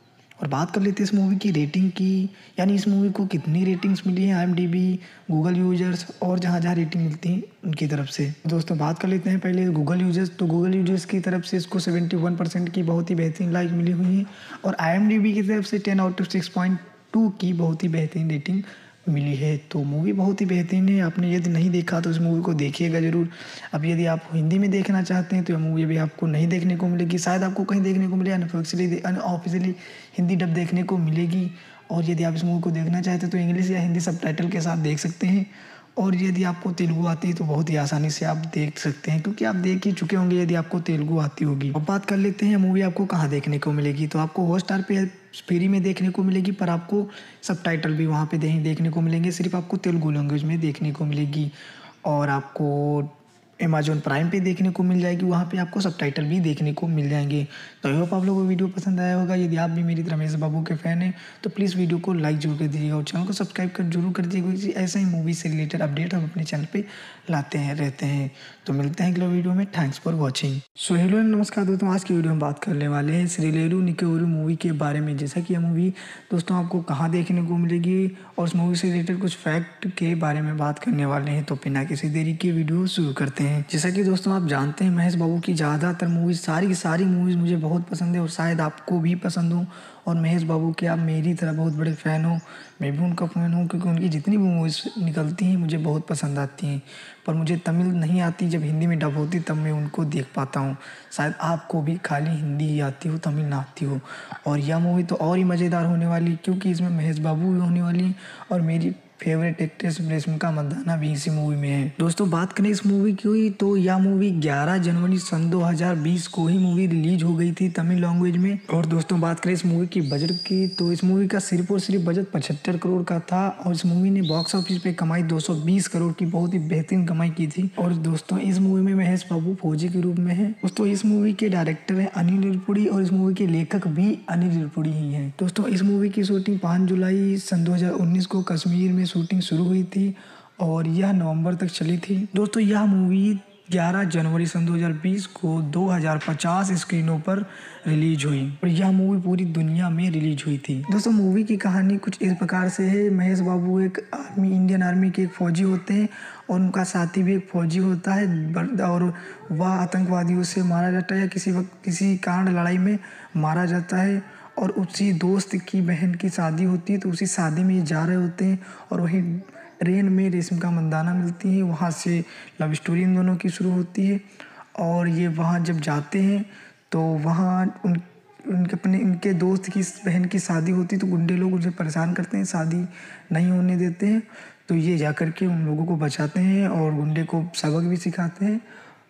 Speaker 1: और बात कर लेते हैं इस मूवी की रेटिंग की, यानी इस मूवी को कितनी रेटिंग्स मिली हैं आईएमडीबी, गूगल यूजर्स और जहाँ जहाँ रेटिंग मिलती है उनकी तरफ से। दोस्तों बात कर लेते हैं पहले गूगल यूजर्स, तो गूगल यूजर्स की तरफ से इसको इकहत्तर परसेंट की बहुत ही बेहतरीन लाइक मिली हुई है और आईएमडीबी की तरफ से ten out of six point two की बहुत ही बेहतरीन रेटिंग मिली है। तो मूवी बहुत ही बेहतरीन है, आपने यदि नहीं देखा तो इस मूवी को देखिएगा ज़रूर। अब यदि आप हिंदी में देखना चाहते हैं तो यह मूवी अभी आपको नहीं देखने को मिलेगी, शायद आपको कहीं देखने को मिले, अनऑफिशियली अनऑफिशियली हिंदी डब देखने को मिलेगी। और यदि आप इस मूवी को देखना चाहते हैं तो इंग्लिश या हिंदी सबटाइटल के साथ देख सकते हैं। और यदि आपको तेलुगु आती है तो बहुत ही आसानी से आप देख सकते हैं, क्योंकि आप देख ही चुके होंगे यदि आपको तेलुगु आती होगी। अब बात कर लेते हैं मूवी आपको कहाँ देखने को मिलेगी, तो आपको हॉटस्टार पे फ्री में देखने को मिलेगी, पर आपको सबटाइटल भी वहाँ पे देखने को मिलेंगे, सिर्फ आपको तेलुगु लैंग्वेज में देखने को मिलेगी। और आपको अमेज़न प्राइम पे देखने को मिल जाएगी, वहाँ पे आपको सबटाइटल भी देखने को मिल जाएंगे। तो आई होप आप लोगों को वीडियो पसंद आया होगा। यदि आप भी मेरी तरह महेश बाबू के फ़ैन हैं तो प्लीज़ वीडियो को लाइक जरूर कर दीजिएगा और चैनल को सब्सक्राइब कर जरूर कर दीजिएगा, क्योंकि ऐसे ही मूवी से रिलेटेड अपडेट हम अपने चैनल पे लाते हैं रहते हैं। तो मिलते हैं अगले वीडियो में। Thanks for watching. So hello नमस्कार दोस्तों, आज की वीडियो में बात करने वाले हैं श्रीलेरू निकेउरु मूवी के बारे में। जैसा कि यह मूवी दोस्तों आपको कहाँ देखने को मिलेगी और उस मूवी से रिलेटेड कुछ फैक्ट के बारे में बात करने वाले हैं। तो बिना किसी देरी के वीडियो शुरू करते हैं। जैसा कि दोस्तों आप जानते हैं महेश बाबू की ज़्यादातर मूवीज़, सारी की सारी मूवीज़ मुझे बहुत पसंद है और शायद आपको भी पसंद हो। और महेश बाबू के आप मेरी तरह बहुत बड़े फ़ैन हो, मैं भी उनका फ़ैन हूँ, क्योंकि उनकी जितनी भी मूवीज़ निकलती हैं मुझे बहुत पसंद आती हैं। पर मुझे तमिल नहीं आती, जब हिंदी में डब होती तब मैं उनको देख पाता हूँ। शायद आपको भी खाली हिंदी ही आती हो, तमिल ना आती हो। और यह मूवी तो और ही मज़ेदार होने वाली, क्योंकि इसमें महेश बाबू भी होने वाली और मेरी फेवरेट एक्ट्रेस रेशमिका मंदाना भी इसी मूवी में है। दोस्तों बात करें इस मूवी की, तो यह मूवी ग्यारह जनवरी सन दो हज़ार बीस को ही मूवी रिलीज हो गई थी तमिल लैंग्वेज में। और दोस्तों बात करें इस मूवी की बजट की, तो इस मूवी का सिर्फ और सिर्फ बजट पचहत्तर करोड़ का था और इस मूवी ने बॉक्स ऑफिस पे कमाई दो सौ बीस करोड़ की बहुत ही बेहतरीन कमाई की थी। और दोस्तों इस मूवी में महेश बाबू फौजी के रूप में है। दोस्तों इस मूवी के डायरेक्टर है अनिल रिरपुड़ी और इस मूवी के लेखक भी अनिल रिरपुड़ी ही हैं। दोस्तों इस मूवी की शूटिंग पाँच जुलाई सन दो हज़ार उन्नीस को कश्मीर में शूटिंग शुरू हुई थी और यह नवंबर तक चली थी। दोस्तों यह मूवी ग्यारह जनवरी सन दो हज़ार बीस को दो हज़ार पचास स्क्रीनों पर रिलीज हुई और यह मूवी पूरी दुनिया में रिलीज हुई थी। दोस्तों मूवी की कहानी कुछ इस प्रकार से है। महेश बाबू एक आर्मी इंडियन आर्मी के एक फौजी होते हैं और उनका साथी भी एक फौजी होता है और वह आतंकवादियों से मारा जाता है या किसी वक्त किसी कारण लड़ाई में मारा जाता है। और उसी दोस्त की बहन की शादी होती है, तो उसी शादी में ये जा रहे होते हैं और वहीं ट्रेन में रेशमिका मंदाना मिलती है। वहाँ से लव स्टोरी इन दोनों की शुरू होती है और ये वहाँ जब जाते हैं तो वहाँ उन उनके अपने उनके दोस्त की बहन की शादी होती है, तो गुंडे लोग उनसे परेशान करते हैं, शादी नहीं होने देते हैं। तो ये जा कर के उन लोगों को बचाते हैं और गुंडे को सबक भी सिखाते हैं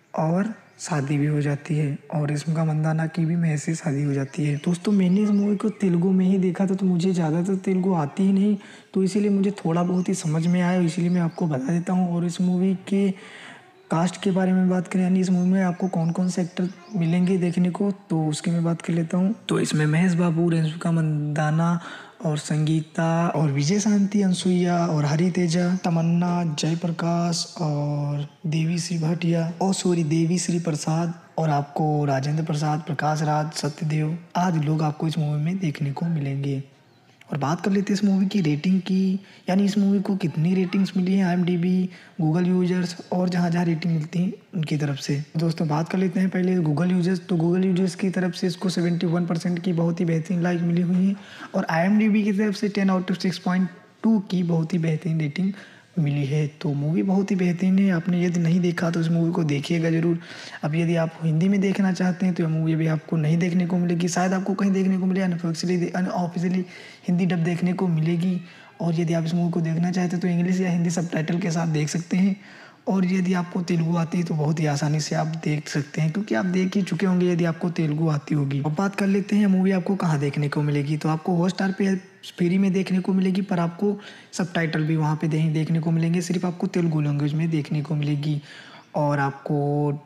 Speaker 1: और शादी भी हो जाती है और रेशमिका मंदाना की भी महेश से शादी हो जाती है। दोस्तों मैंने इस मूवी को तेलुगु में ही देखा था, तो मुझे ज़्यादातर तेलुगु आती ही नहीं, तो इसीलिए मुझे थोड़ा बहुत ही समझ में आया, इसीलिए मैं आपको बता देता हूँ। और इस मूवी के कास्ट के बारे में बात करें, यानी इस मूवी में आपको कौन कौन से एक्टर मिलेंगे देखने को, तो उसकी मैं बात कर लेता हूँ। तो इसमें महेश बाबू, रेशमिका मंदाना और संगीता और विजय शांति, अनसुईया और हरी तेजा, तमन्ना, जयप्रकाश और देवी श्री भाटिया और सॉरी देवी श्री प्रसाद और आपको राजेंद्र प्रसाद, प्रकाश राज, सत्यदेव आदि लोग आपको इस मूवी में देखने को मिलेंगे। और बात कर लेते हैं इस मूवी की रेटिंग की, यानी इस मूवी को कितनी रेटिंग्स मिली हैं आईएमडीबी, गूगल यूजर्स और जहाँ जहाँ रेटिंग मिलती है उनकी तरफ से। दोस्तों बात कर लेते हैं पहले गूगल यूजर्स, तो गूगल यूजर्स की तरफ से इसको इकहत्तर परसेंट की बहुत ही बेहतरीन लाइक मिली हुई है और आईएमडीबी की तरफ से ten out of six point two की बहुत ही बेहतरीन रेटिंग मिली है। तो मूवी बहुत ही बेहतरीन है, आपने यदि नहीं देखा तो इस मूवी को देखिएगा ज़रूर। अब यदि आप हिंदी में देखना चाहते हैं तो यह मूवी अभी आपको नहीं देखने को मिलेगी, शायद आपको कहीं देखने को मिले, अनऑफिशियली अनऑफिशियली हिंदी डब देखने को मिलेगी। और यदि आप इस मूवी को देखना चाहते हैं तो इंग्लिश या हिंदी सबटाइटल के साथ देख सकते हैं। और यदि आपको तेलुगु आती है तो बहुत ही आसानी से आप देख सकते हैं, क्योंकि आप देख ही चुके होंगे यदि आपको तेलुगु आती होगी। अब बात कर लेते हैं मूवी आपको कहाँ देखने को मिलेगी, तो आपको हॉटस्टार पे फ्री में देखने को मिलेगी, पर आपको सबटाइटल भी वहाँ पे देखने को मिलेंगे, सिर्फ आपको तेलुगु लैंग्वेज में देखने को मिलेगी। और आपको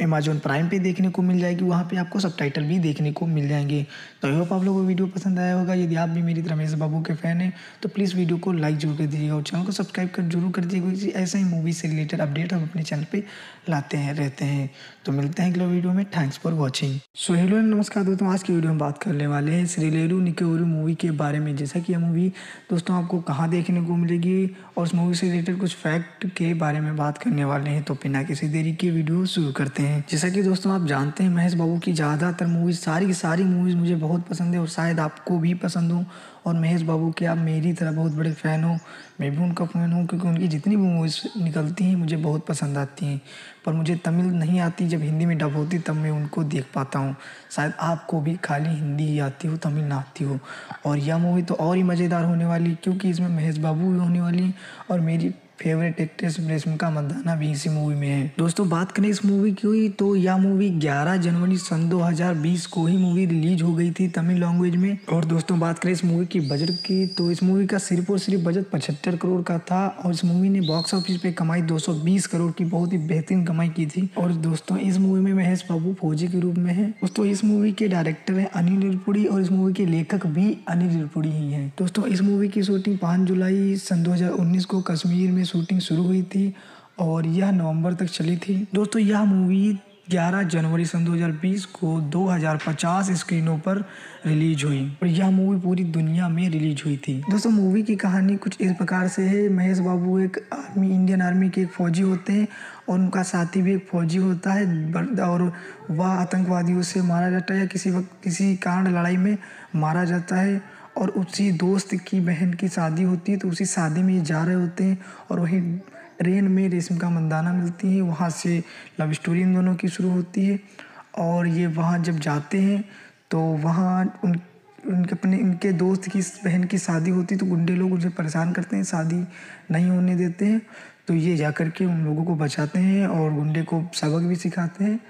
Speaker 1: अमेज़न प्राइम पे देखने को मिल जाएगी, वहाँ पे आपको सबटाइटल भी देखने को मिल जाएंगे। तो आई होप आप लोगों को वीडियो पसंद आया होगा। यदि आप भी मेरी तरह महेश बाबू के फ़ैन हैं तो प्लीज़ वीडियो को लाइक जरूर कर दीजिएगा और चैनल को सब्सक्राइब कर जरूर कर दीजिएगा, क्योंकि ऐसा ही मूवी से रिलेटेड अपडेट हम अपने चैनल पे लाते हैं रहते हैं। तो मिलते हैं अगले वीडियो में। Thanks for watching. So hello नमस्कार दोस्तों, आज की वीडियो में बात करने वाले हैं श्रीलेरू निकेउरु मूवी के बारे में। जैसा कि यह मूवी दोस्तों आपको कहाँ देखने को मिलेगी और उस मूवी से रिलेटेड कुछ फैक्ट के बारे में बात करने वाले हैं। तो बिना किसी देरी के वीडियो शुरू करते हैं। जैसा कि दोस्तों आप जानते हैं महेश बाबू की ज़्यादातर मूवीज़, सारी की सारी मूवीज़ मुझे बहुत पसंद है और शायद आपको भी पसंद हो। और महेश बाबू के आप मेरी तरह बहुत बड़े फ़ैन हो, मैं भी उनका फ़ैन हूँ, क्योंकि उनकी जितनी भी मूवीज़ निकलती हैं मुझे बहुत पसंद आती हैं। पर मुझे तमिल नहीं आती, जब हिंदी में डब होती तब मैं उनको देख पाता हूँ। शायद आपको भी खाली हिंदी ही आती हो, तमिल ना आती हो। और यह मूवी तो और ही मज़ेदार होने वाली, क्योंकि इसमें महेश बाबू भी होने वाली और मेरी फेवरेट एक्ट्रेस रेशमिका मंदाना भी इसी मूवी में है। दोस्तों बात करें इस मूवी की तो यह मूवी ग्यारह जनवरी सन दो हज़ार बीस को ही मूवी रिलीज हो गई थी तमिल लैंग्वेज में। और दोस्तों बात करें इस मूवी की बजट की तो इस मूवी का सिर्फ और सिर्फ बजट पचहत्तर करोड़ का था और इस मूवी ने बॉक्स ऑफिस पे कमाई दो सौ बीस करोड़ की बहुत ही बेहतरीन कमाई की थी। और दोस्तों इस मूवी में महेश बाबू फौजी के रूप में है। दोस्तों इस मूवी के डायरेक्टर है अनिल रिरपुड़ी और इस मूवी के लेखक भी अनिल रिरपुड़ी ही है। दोस्तों इस मूवी की शूटिंग पाँच जुलाई सन दो हज़ार उन्नीस को कश्मीर में शूटिंग शुरू हुई थी और यह नवंबर तक चली थी। दोस्तों यह मूवी ग्यारह जनवरी सन दो हज़ार बीस को दो हज़ार पचास स्क्रीनों पर रिलीज हुई और यह मूवी पूरी दुनिया में रिलीज हुई थी। दोस्तों मूवी की कहानी कुछ इस प्रकार से है। महेश बाबू एक आर्मी इंडियन आर्मी के एक फौजी होते हैं और उनका साथी भी एक फौजी होता है और वह आतंकवादियों से मारा जाता है या किसी वक्त किसी कारण लड़ाई में मारा जाता है। और उसी दोस्त की बहन की शादी होती है तो उसी शादी में ये जा रहे होते हैं और वहीं ट्रेन में रेशमिका मंदाना मिलती है। वहाँ से लव स्टोरी इन दोनों की शुरू होती है और ये वहाँ जब जाते हैं तो वहाँ उन उनके अपने उनके दोस्त की बहन की शादी होती है तो गुंडे लोग उनसे परेशान करते हैं, शादी नहीं होने देते हैं। तो ये जा कर के उन लोगों को बचाते हैं और गुंडे को सबक भी सिखाते हैं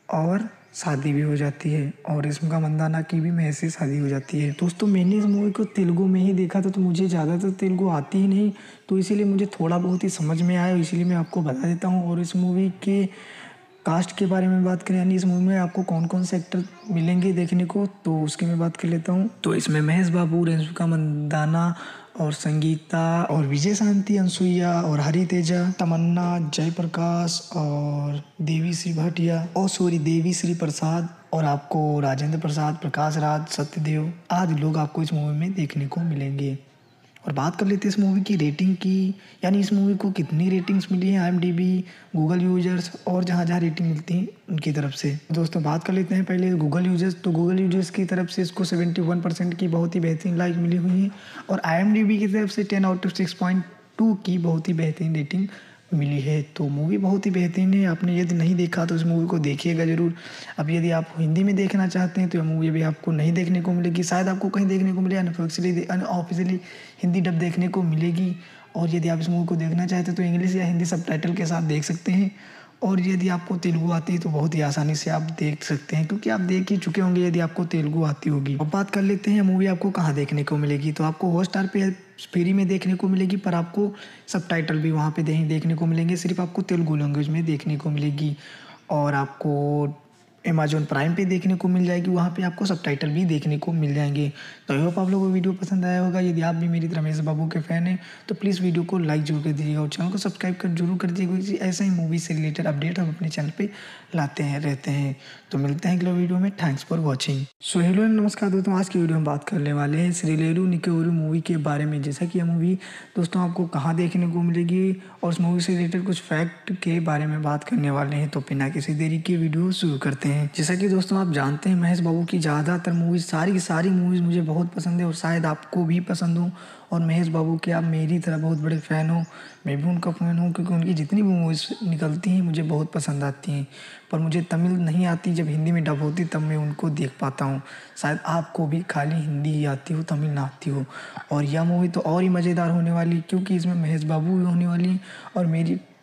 Speaker 1: और शादी भी हो जाती है और रेशमिका मंदाना की भी महेश से शादी हो जाती है। दोस्तों मैंने इस मूवी को तेलुगु में ही देखा था तो मुझे ज़्यादातर तेलुगु आती ही नहीं, तो इसीलिए मुझे थोड़ा बहुत ही समझ में आया, इसीलिए मैं आपको बता देता हूँ। और इस मूवी के कास्ट के बारे में बात करें, यानी इस मूवी में आपको कौन कौन से एक्टर मिलेंगे देखने को, तो उसकी मैं बात कर लेता हूँ। तो इसमें महेश बाबू, रेशमिका मंदाना और संगीता और विजय शांति, अनसुईया और हरी तेजा, तमन्ना, जयप्रकाश और देवी श्री भाटिया और सॉरी देवी श्री प्रसाद और आपको राजेंद्र प्रसाद, प्रकाश राज, सत्यदेव आदि लोग आपको इस मूवी में देखने को मिलेंगे। और बात कर लेते हैं इस मूवी की रेटिंग की, यानी इस मूवी को कितनी रेटिंग्स मिली हैं आईएमडीबी, गूगल यूजर्स और जहाँ जहाँ रेटिंग मिलती है उनकी तरफ से। दोस्तों बात कर लेते हैं पहले गूगल यूजर्स। तो गूगल यूजर्स की तरफ से इसको इकहत्तर परसेंट की बहुत ही बेहतरीन लाइक मिली हुई है और आईएमडीबी की तरफ से ten out of six point two की बहुत ही बेहतरीन रेटिंग मिली है। तो मूवी बहुत ही बेहतरीन है। आपने यदि नहीं देखा तो इस मूवी को देखिएगा ज़रूर। अब यदि आप हिंदी में देखना चाहते हैं तो यह मूवी भी आपको नहीं देखने को मिलेगी, शायद आपको कहीं देखने को मिले, अनऑफिशियली अनऑफिशियली हिंदी डब देखने को मिलेगी। और यदि आप इस मूवी को देखना चाहते हैं तो इंग्लिश या हिंदी सबटाइटल के साथ देख सकते हैं। और यदि आपको तेलुगु आती है तो बहुत ही आसानी से आप देख सकते हैं, क्योंकि आप देख ही चुके होंगे यदि आपको तेलुगु आती होगी। अब बात कर लेते हैं मूवी आपको कहाँ देखने को मिलेगी। तो आपको हॉटस्टार पे फ्री में देखने को मिलेगी, पर आपको सबटाइटल भी वहाँ पे देखने को मिलेंगे, सिर्फ आपको तेलुगु लैंग्वेज में देखने को मिलेगी। और आपको अमेज़न प्राइम पे देखने को मिल जाएगी, वहाँ पे आपको सबटाइटल भी देखने को मिल जाएंगे। तो आई होप आप लोगों को वीडियो पसंद आया होगा। यदि आप भी मेरी तरह महेश बाबू के फ़ैन हैं तो प्लीज़ वीडियो को लाइक जरूर कर दीजिएगा और चैनल को सब्सक्राइब कर जरूर कर दीजिएगा, क्योंकि ऐसा ही मूवी से रिलेटेड अपडेट हम अपने चैनल पे लाते हैं रहते हैं। तो मिलते हैं अगले वीडियो में। Thanks for watching. So hello नमस्कार दोस्तों, आज की वीडियो में बात करने वाले हैं श्रीलेरू निकेउरु मूवी के बारे में। जैसा कि यह मूवी दोस्तों आपको कहाँ देखने को मिलेगी और उस मूवी से रिलेटेड कुछ फैक्ट के बारे में बात करने वाले हैं। तो बिना किसी देरी के वीडियो शुरू करते हैं। जैसा कि दोस्तों आप जानते हैं महेश बाबू की ज़्यादातर मूवीज़, सारी की सारी मूवीज़ मुझे बहुत पसंद है और शायद आपको भी पसंद हो। और महेश बाबू के आप मेरी तरह बहुत बड़े फ़ैन हो, मैं भी उनका फ़ैन हूँ, क्योंकि उनकी जितनी भी मूवीज़ निकलती हैं मुझे बहुत पसंद आती हैं। पर मुझे तमिल नहीं आती, जब हिंदी में डब होती तब मैं उनको देख पाता हूँ। शायद आपको भी खाली हिंदी ही आती हो, तमिल ना आती हो। और यह मूवी तो और ही मज़ेदार होने वाली, क्योंकि इसमें महेश बाबू भी होने वाली और मेरी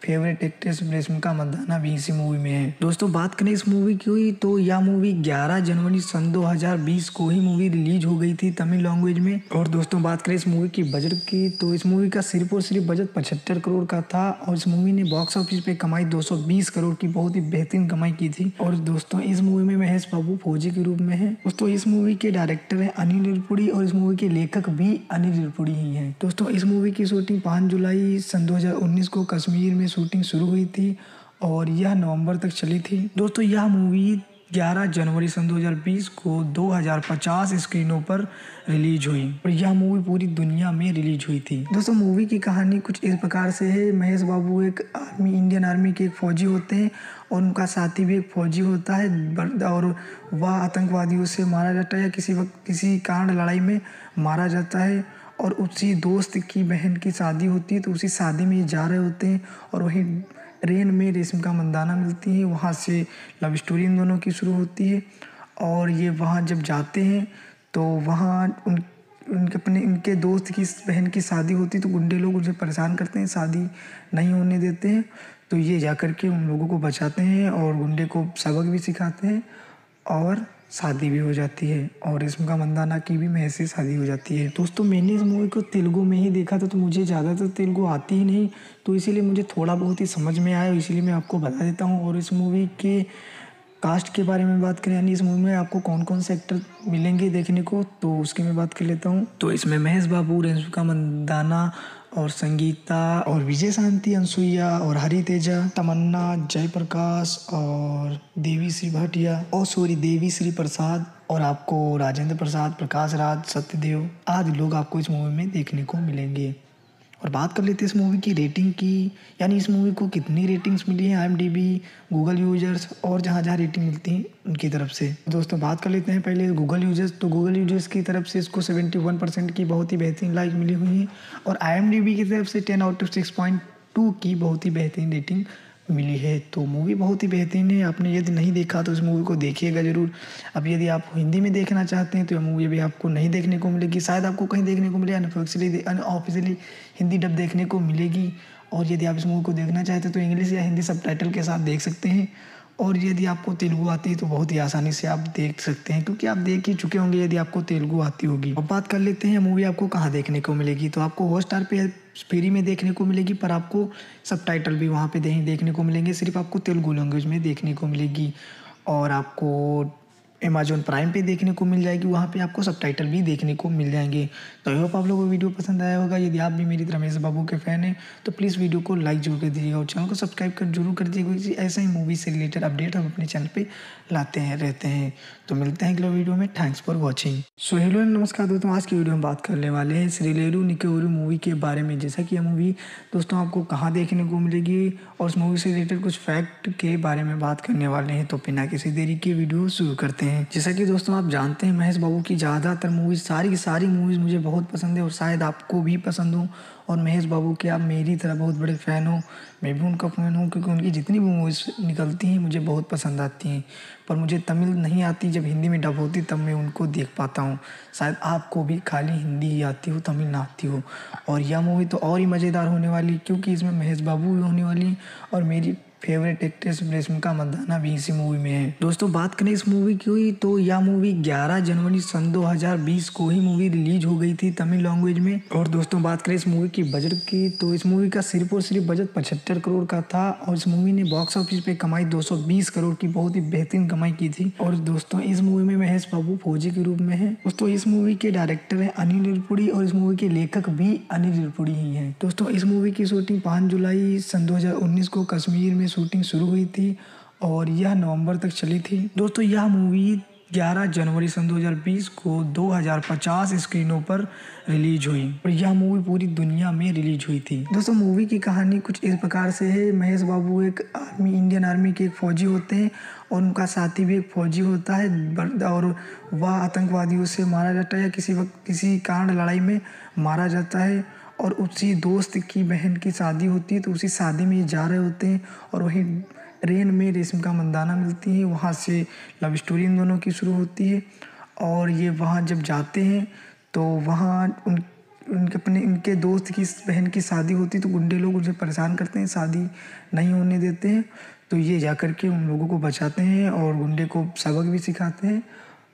Speaker 1: फेवरेट एक्ट्रेस रेशमिका मंदाना भी इसी मूवी में है। दोस्तों बात करें इस मूवी की तो यह मूवी ग्यारह जनवरी सन दो हज़ार बीस को ही मूवी रिलीज हो गई थी तमिल लैंग्वेज में। और दोस्तों बात करें इस मूवी की बजट की तो इस मूवी का सिर्फ और सिर्फ बजट पचहत्तर करोड़ का था और इस मूवी ने बॉक्स ऑफिस पे कमाई दो सौ बीस करोड़ की बहुत ही बेहतरीन कमाई की थी। और दोस्तों इस मूवी में महेश बाबू फौजी के रूप में है। दोस्तों इस मूवी के डायरेक्टर है अनिल रिरपुड़ी और इस मूवी के लेखक भी अनिल रिरपुड़ी ही हैं। दोस्तों इस मूवी की शूटिंग पाँच जुलाई सन दो हज़ार उन्नीस को कश्मीर में शूटिंग शुरू हुई थी और यह नवंबर तक चली थी। दोस्तों यह मूवी ग्यारह जनवरी सन दो हज़ार बीस को दो हज़ार पचास स्क्रीनों पर रिलीज हुई और यह मूवी पूरी दुनिया में रिलीज हुई थी। दोस्तों मूवी की कहानी कुछ इस प्रकार से है। महेश बाबू एक आर्मी इंडियन आर्मी के एक फौजी होते हैं और उनका साथी भी एक फौजी होता है और वह आतंकवादियों से मारा जाता है या किसी वक्त किसी कारण लड़ाई में मारा जाता है और उसी दोस्त की बहन की शादी होती है तो उसी शादी में ये जा रहे होते हैं और वहीं ट्रेन में रेशमिका मंदाना मिलती है। वहाँ से लव स्टोरी इन दोनों की शुरू होती है और ये वहाँ जब जाते हैं तो वहाँ उन उनके अपने उनके दोस्त की बहन की शादी होती है तो गुंडे लोग उनसे परेशान करते हैं, शादी नहीं होने देते हैं। तो ये जा कर के उन लोगों को बचाते हैं और गुंडे को सबक भी सिखाते हैं और शादी भी हो जाती है और रेशमिका मंदाना की भी महेश से शादी हो जाती है। दोस्तों मैंने इस मूवी को तेलुगु में ही देखा था तो मुझे ज़्यादातर तेलुगु आती ही नहीं, तो इसीलिए मुझे थोड़ा बहुत ही समझ में आया, इसीलिए मैं आपको बता देता हूँ। और इस मूवी के कास्ट के बारे में बात करें यानी इस मूवी में आपको कौन कौन से एक्टर मिलेंगे देखने को तो उसकी मैं बात कर लेता हूँ। तो इसमें महेश बाबू, रेशमिका मंदाना और संगीता और विजय शांति, अनसुईया और हरी तेजा, तमन्ना, जयप्रकाश और देवी श्री भाटिया और सॉरी देवी श्री प्रसाद और आपको राजेंद्र प्रसाद, प्रकाश राज, सत्यदेव आदि लोग आपको इस मूवी में देखने को मिलेंगे। और बात कर लेते हैं इस मूवी की रेटिंग की, यानी इस मूवी को कितनी रेटिंग्स मिली हैं आईएमडीबी, गूगल यूजर्स और जहाँ जहाँ रेटिंग मिलती है उनकी तरफ से। दोस्तों बात कर लेते हैं पहले गूगल यूजर्स, तो गूगल यूजर्स की तरफ से इसको इकहत्तर परसेंट की बहुत ही बेहतरीन लाइक मिली हुई है और आईएमडीबी की तरफ से ten out of six point two की बहुत ही बेहतरीन रेटिंग मिली है। तो मूवी बहुत ही बेहतरीन है, आपने यदि नहीं देखा तो इस मूवी को देखिएगा ज़रूर। अब यदि आप हिंदी में देखना चाहते हैं तो यह मूवी भी आपको नहीं देखने को मिलेगी, शायद आपको कहीं देखने को मिले, अनऑफिशियली अनऑफिशियली हिंदी डब देखने को मिलेगी। और यदि आप इस मूवी को देखना चाहते हैं तो इंग्लिश या हिंदी सबटाइटल के साथ देख सकते हैं और यदि आपको तेलुगु आती है तो बहुत ही आसानी से आप देख सकते हैं क्योंकि आप देख ही चुके होंगे यदि आपको तेलुगु आती होगी। अब बात कर लेते हैं मूवी आपको कहाँ देखने को मिलेगी, तो आपको हॉटस्टार पे फ्री में देखने को मिलेगी पर आपको सबटाइटल भी वहाँ पे देखने को मिलेंगे, सिर्फ आपको तेलुगु लैंग्वेज में देखने को मिलेगी और आपको अमेजॉन प्राइम पे देखने को मिल जाएगी, वहाँ पे आपको सबटाइटल भी देखने को मिल जाएंगे। तो आई होप आप लोगों को वीडियो पसंद आया होगा। यदि आप भी मेरी तरह महेश बाबू के फ़ैन हैं तो प्लीज़ वीडियो को लाइक जरूर कर दीजिएगा और चैनल को सब्सक्राइब कर जरूर कर दीजिएगा क्योंकि ऐसा ही मूवी से रिलेटेड अपडेट हम अपने चैनल पे लाते हैं रहते हैं। तो मिलते हैं अगले वीडियो में, thanks for watching. So hello नमस्कार दोस्तों, आज की वीडियो में बात करने वाले हैं श्रीलेरू निकेउरू मूवी के बारे में। जैसा कि यह मूवी दोस्तों आपको कहाँ देखने को मिलेगी और उस मूवी से रिलेटेड कुछ फैक्ट के बारे में बात करने वाले हैं। तो बिना किसी देरी के वीडियो शुरू करते हैं। जैसा कि दोस्तों आप जानते हैं महेश बाबू की ज़्यादातर मूवीज़, सारी की सारी मूवीज़ मुझे बहुत पसंद है और शायद आपको भी पसंद हो। और महेश बाबू के आप मेरी तरह बहुत बड़े फ़ैन हो, मैं भी उनका फ़ैन हूँ क्योंकि उनकी जितनी भी मूवीज़ निकलती हैं मुझे बहुत पसंद आती हैं। पर मुझे तमिल नहीं आती, जब हिंदी में डब होती तब मैं उनको देख पाता हूँ। शायद आपको भी खाली हिंदी ही आती हो, तमिल ना आती हो। और यह मूवी तो और ही मज़ेदार होने वाली क्योंकि इसमें महेश बाबू भी होने वाली और मेरी फेवरेट एक्ट्रेस रेशमिका मंदाना भी इसी मूवी में है। दोस्तों बात करें इस मूवी की तो यह मूवी ग्यारह जनवरी सन दो हज़ार बीस को ही मूवी रिलीज हो गई थी तमिल लैंग्वेज में। और दोस्तों बात करें इस मूवी की बजट की तो इस मूवी का सिर्फ और सिर्फ बजट पचहत्तर करोड़ का था और इस मूवी ने बॉक्स ऑफिस पे कमाई दो सौ बीस करोड़ की बहुत ही बेहतरीन कमाई की थी। और दोस्तों इस मूवी में महेश बाबू फौजी के रूप में है। दोस्तों इस मूवी के डायरेक्टर है अनिल रिरपुड़ी और इस मूवी के लेखक भी अनिल रिरपुड़ी ही हैं। दोस्तों इस मूवी की शूटिंग पाँच जुलाई सन दो हज़ार उन्नीस को कश्मीर में शूटिंग शुरू हुई थी और यह नवंबर तक चली थी। दोस्तों यह मूवी ग्यारह जनवरी सन दो हज़ार बीस को दो हज़ार पचास स्क्रीनों पर रिलीज हुई और यह मूवी पूरी दुनिया में रिलीज हुई थी। दोस्तों मूवी की कहानी कुछ इस प्रकार से है। महेश बाबू एक आर्मी इंडियन आर्मी के एक फौजी होते हैं और उनका साथी भी एक फौजी होता है और वह आतंकवादियों से मारा जाता है या किसी वक्त किसी कारण लड़ाई में मारा जाता है और उसी दोस्त की बहन की शादी होती है तो उसी शादी में ये जा रहे होते हैं और वहीं ट्रेन में रेशमिका मंदाना मिलती है, वहाँ से लव स्टोरी इन दोनों की शुरू होती है और ये वहाँ जब जाते हैं तो वहाँ उन उनके अपने उनके दोस्त की बहन की शादी होती तो गुंडे लोग उसे परेशान करते हैं, शादी नहीं होने देते हैं। तो ये जा कर के उन लोगों को बचाते हैं और गुंडे को सबक भी सिखाते हैं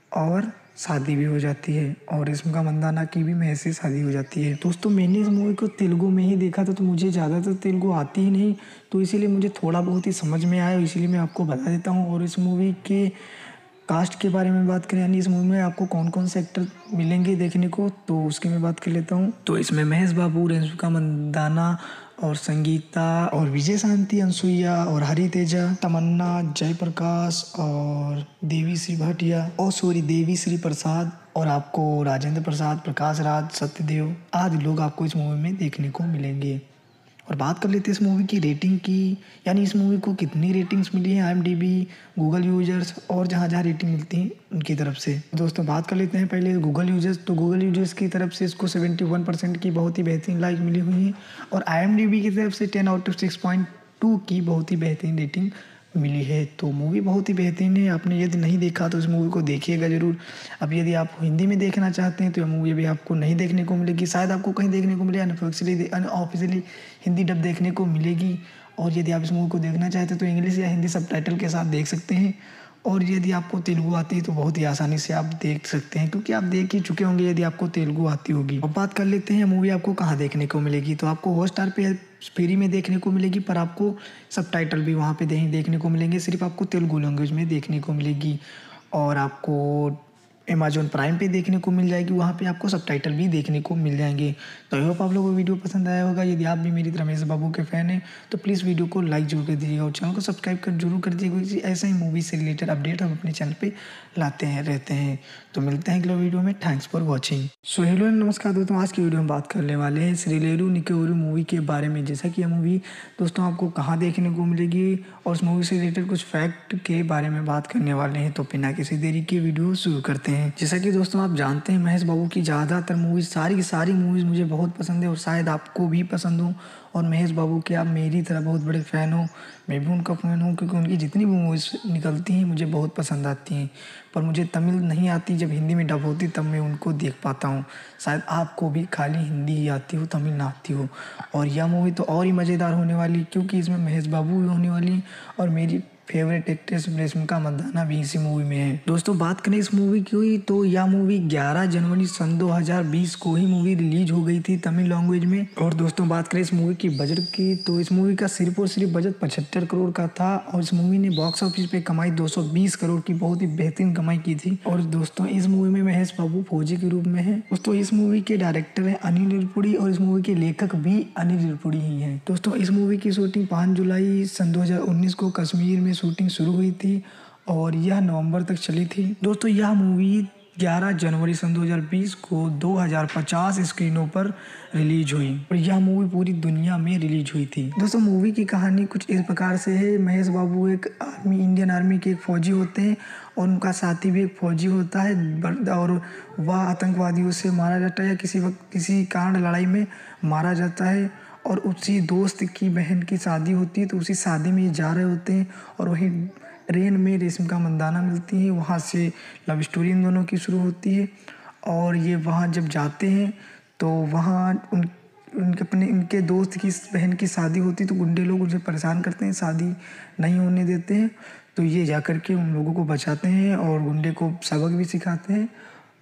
Speaker 1: और शादी भी हो जाती है और रेशमिका मंदाना की भी महेश से शादी हो जाती है। दोस्तों मैंने इस मूवी को तेलुगु में ही देखा था, तो मुझे ज़्यादातर तेलुगु आती ही नहीं, तो इसीलिए मुझे थोड़ा बहुत ही समझ में आया, इसीलिए मैं आपको बता देता हूँ। और इस मूवी के कास्ट के बारे में बात करें, यानी इस मूवी में आपको कौन कौन से एक्टर मिलेंगे देखने को, तो उसकी मैं बात कर लेता हूँ। तो इसमें महेश बाबू, रेशमिका मंदाना और संगीता और विजय शांति, अनसुईया और हरी तेजा, तमन्ना, जयप्रकाश और देवी श्री भाटिया और सॉरी देवी श्री प्रसाद और आपको राजेंद्र प्रसाद, प्रकाश राज, सत्यदेव आदि लोग आपको इस मूवी में देखने को मिलेंगे। और बात कर लेते हैं इस मूवी की रेटिंग की, यानी इस मूवी को कितनी रेटिंग्स मिली हैं आईएमडीबी, गूगल यूजर्स और जहाँ जहाँ रेटिंग मिलती है उनकी तरफ से। दोस्तों बात कर लेते हैं पहले गूगल यूजर्स, तो गूगल यूजर्स की तरफ से इसको इकहत्तर परसेंट की बहुत ही बेहतरीन लाइक मिली हुई है और आईएमडीबी की तरफ से ten out of six point two की बहुत ही बेहतरीन रेटिंग मिली है। तो मूवी बहुत ही बेहतरीन है, आपने यदि नहीं देखा तो इस मूवी को देखिएगा ज़रूर। अब यदि आप हिंदी में देखना चाहते हैं तो यह मूवी भी आपको नहीं देखने को मिलेगी, शायद आपको कहीं देखने को मिले, अनऑफिशियली अनऑफिशियली हिंदी डब देखने को मिलेगी। और यदि आप इस मूवी को देखना चाहते हैं तो इंग्लिश या हिंदी सबटाइटल के साथ देख सकते हैं। और यदि आपको तेलुगु आती है तो बहुत ही आसानी से आप देख सकते हैं, क्योंकि आप देख ही चुके होंगे यदि आपको तेलुगु आती होगी। अब बात कर लेते हैं मूवी आपको कहाँ देखने को मिलेगी, तो आपको हॉटस्टार पे फ्री में देखने को मिलेगी, पर आपको सबटाइटल भी वहाँ पे देखने को मिलेंगे, सिर्फ आपको तेलुगु लैंग्वेज में देखने को मिलेगी। और आपको अमेजॉन प्राइम पे देखने को मिल जाएगी, वहाँ पे आपको सबटाइटल भी देखने को मिल जाएंगे। तो आई होप आप लोगों को वीडियो पसंद आया होगा। यदि आप भी मेरी तरह महेश बाबू के फ़ैन हैं तो प्लीज़ वीडियो को लाइक जरूर कर दीजिएगा और चैनल को सब्सक्राइब कर जरूर कर दीजिएगा, क्योंकि ऐसे ही मूवी से रिलेटेड अपडेट हम अपने चैनल पे लाते हैं रहते हैं। तो मिलते हैं अगले वीडियो में, thanks for watching. So hello नमस्कार दोस्तों, आज की वीडियो में बात करने वाले हैं श्रीलेरू निकेउरु मूवी के बारे में। जैसा कि यह मूवी दोस्तों आपको कहाँ देखने को मिलेगी और उस मूवी से रिलेटेड कुछ फैक्ट के बारे में बात करने वाले हैं। तो बिना किसी देरी के वीडियो शुरू करते हैं। जैसा कि दोस्तों आप जानते हैं महेश बाबू की ज़्यादातर मूवीज़, सारी की सारी मूवीज़ मुझे बहुत पसंद है और शायद आपको भी पसंद हो। और महेश बाबू के आप मेरी तरह बहुत बड़े फ़ैन हो, मैं भी उनका फ़ैन हूँ, क्योंकि उनकी जितनी भी मूवीज़ निकलती हैं मुझे बहुत पसंद आती हैं। पर मुझे तमिल नहीं आती, जब हिंदी में डब होती तब मैं उनको देख पाता हूँ। शायद आपको भी खाली हिंदी ही आती हो, तमिल ना आती हो। और यह मूवी तो और ही मज़ेदार होने वाली, क्योंकि इसमें महेश बाबू भी होने वाली और मेरी फेवरेट एक्ट्रेस रेशमिका मंदाना भी इसी मूवी में है। दोस्तों बात करें इस मूवी की, तो यह मूवी ग्यारह जनवरी सन दो हज़ार बीस को ही मूवी रिलीज हो गई थी तमिल लैंग्वेज में। और दोस्तों बात करें इस मूवी की बजट की, तो इस मूवी का सिर्फ और सिर्फ बजट पचहत्तर करोड़ का था और इस मूवी ने बॉक्स ऑफिस पे कमाई दो सौ बीस करोड़ की बहुत ही बेहतरीन कमाई की थी। और दोस्तों इस मूवी में महेश बाबू फौजी के रूप में है। दोस्तों इस मूवी के डायरेक्टर है अनिल रिरपुड़ी और इस मूवी के लेखक भी अनिल रिरपुड़ी ही है। दोस्तों इस मूवी की शूटिंग पाँच जुलाई सन दो हज़ार उन्नीस को कश्मीर में शूटिंग शुरू हुई थी और यह नवंबर तक चली थी। दोस्तों यह मूवी ग्यारह जनवरी सन दो हज़ार बीस को दो हज़ार पचास स्क्रीनों पर रिलीज हुई और यह मूवी पूरी दुनिया में रिलीज हुई थी। दोस्तों मूवी की कहानी कुछ इस प्रकार से है। महेश बाबू एक आर्मी इंडियन आर्मी के एक फौजी होते हैं और उनका साथी भी एक फौजी होता है और वह आतंकवादियों से मारा जाता है या किसी वक्त किसी कारण लड़ाई में मारा जाता है। और उसी दोस्त की बहन की शादी होती है, तो उसी शादी में ये जा रहे होते हैं और वहीं ट्रेन में रेशमिका मंदाना मिलती है। वहाँ से लव स्टोरी इन दोनों की शुरू होती है और ये वहाँ जब जाते हैं तो वहाँ उन उनके अपने उनके दोस्त की बहन की शादी होती है, तो गुंडे लोग उसे परेशान करते हैं, शादी नहीं होने देते हैं। तो ये जा कर के उन लोगों को बचाते हैं और गुंडे को सबक भी सिखाते हैं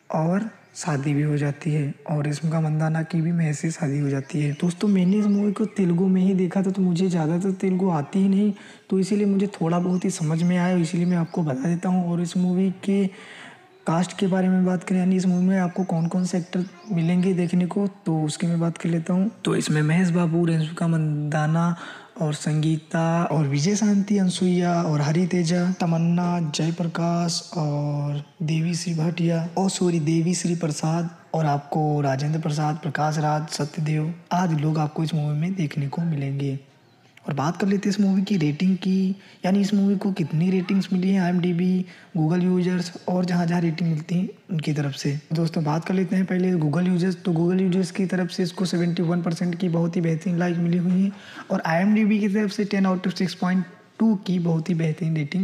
Speaker 1: और शादी भी हो जाती है और रेशमिका मंदाना की भी महेश से शादी हो जाती है। दोस्तों मैंने इस मूवी को तेलुगु में ही देखा था, तो मुझे ज़्यादातर तेलुगु आती ही नहीं, तो इसीलिए मुझे थोड़ा बहुत ही समझ में आया, इसीलिए मैं आपको बता देता हूँ। और इस मूवी के कास्ट के बारे में बात करें, यानी इस मूवी में आपको कौन कौन से एक्टर मिलेंगे देखने को, तो उसकी मैं बात कर लेता हूँ। तो इसमें महेश बाबू, रेशमिका मंदाना और संगीता और विजय शांति, अनसुईया और हरी तेजा, तमन्ना, जयप्रकाश और देवी श्री भाटिया और सॉरी देवी श्री प्रसाद और आपको राजेंद्र प्रसाद, प्रकाश राज, सत्यदेव आदि लोग आपको इस मूवी में देखने को मिलेंगे। और बात कर लेते हैं इस मूवी की रेटिंग की, यानी इस मूवी को कितनी रेटिंग्स मिली हैं आईएमडीबी, गूगल यूजर्स और जहाँ जहाँ रेटिंग मिलती है उनकी तरफ से। दोस्तों बात कर लेते हैं पहले गूगल यूजर्स, तो गूगल यूजर्स की तरफ से इसको इकहत्तर परसेंट की बहुत ही बेहतरीन लाइक मिली हुई है और आईएमडीबी की तरफ से ten out of six point two की बहुत ही बेहतरीन रेटिंग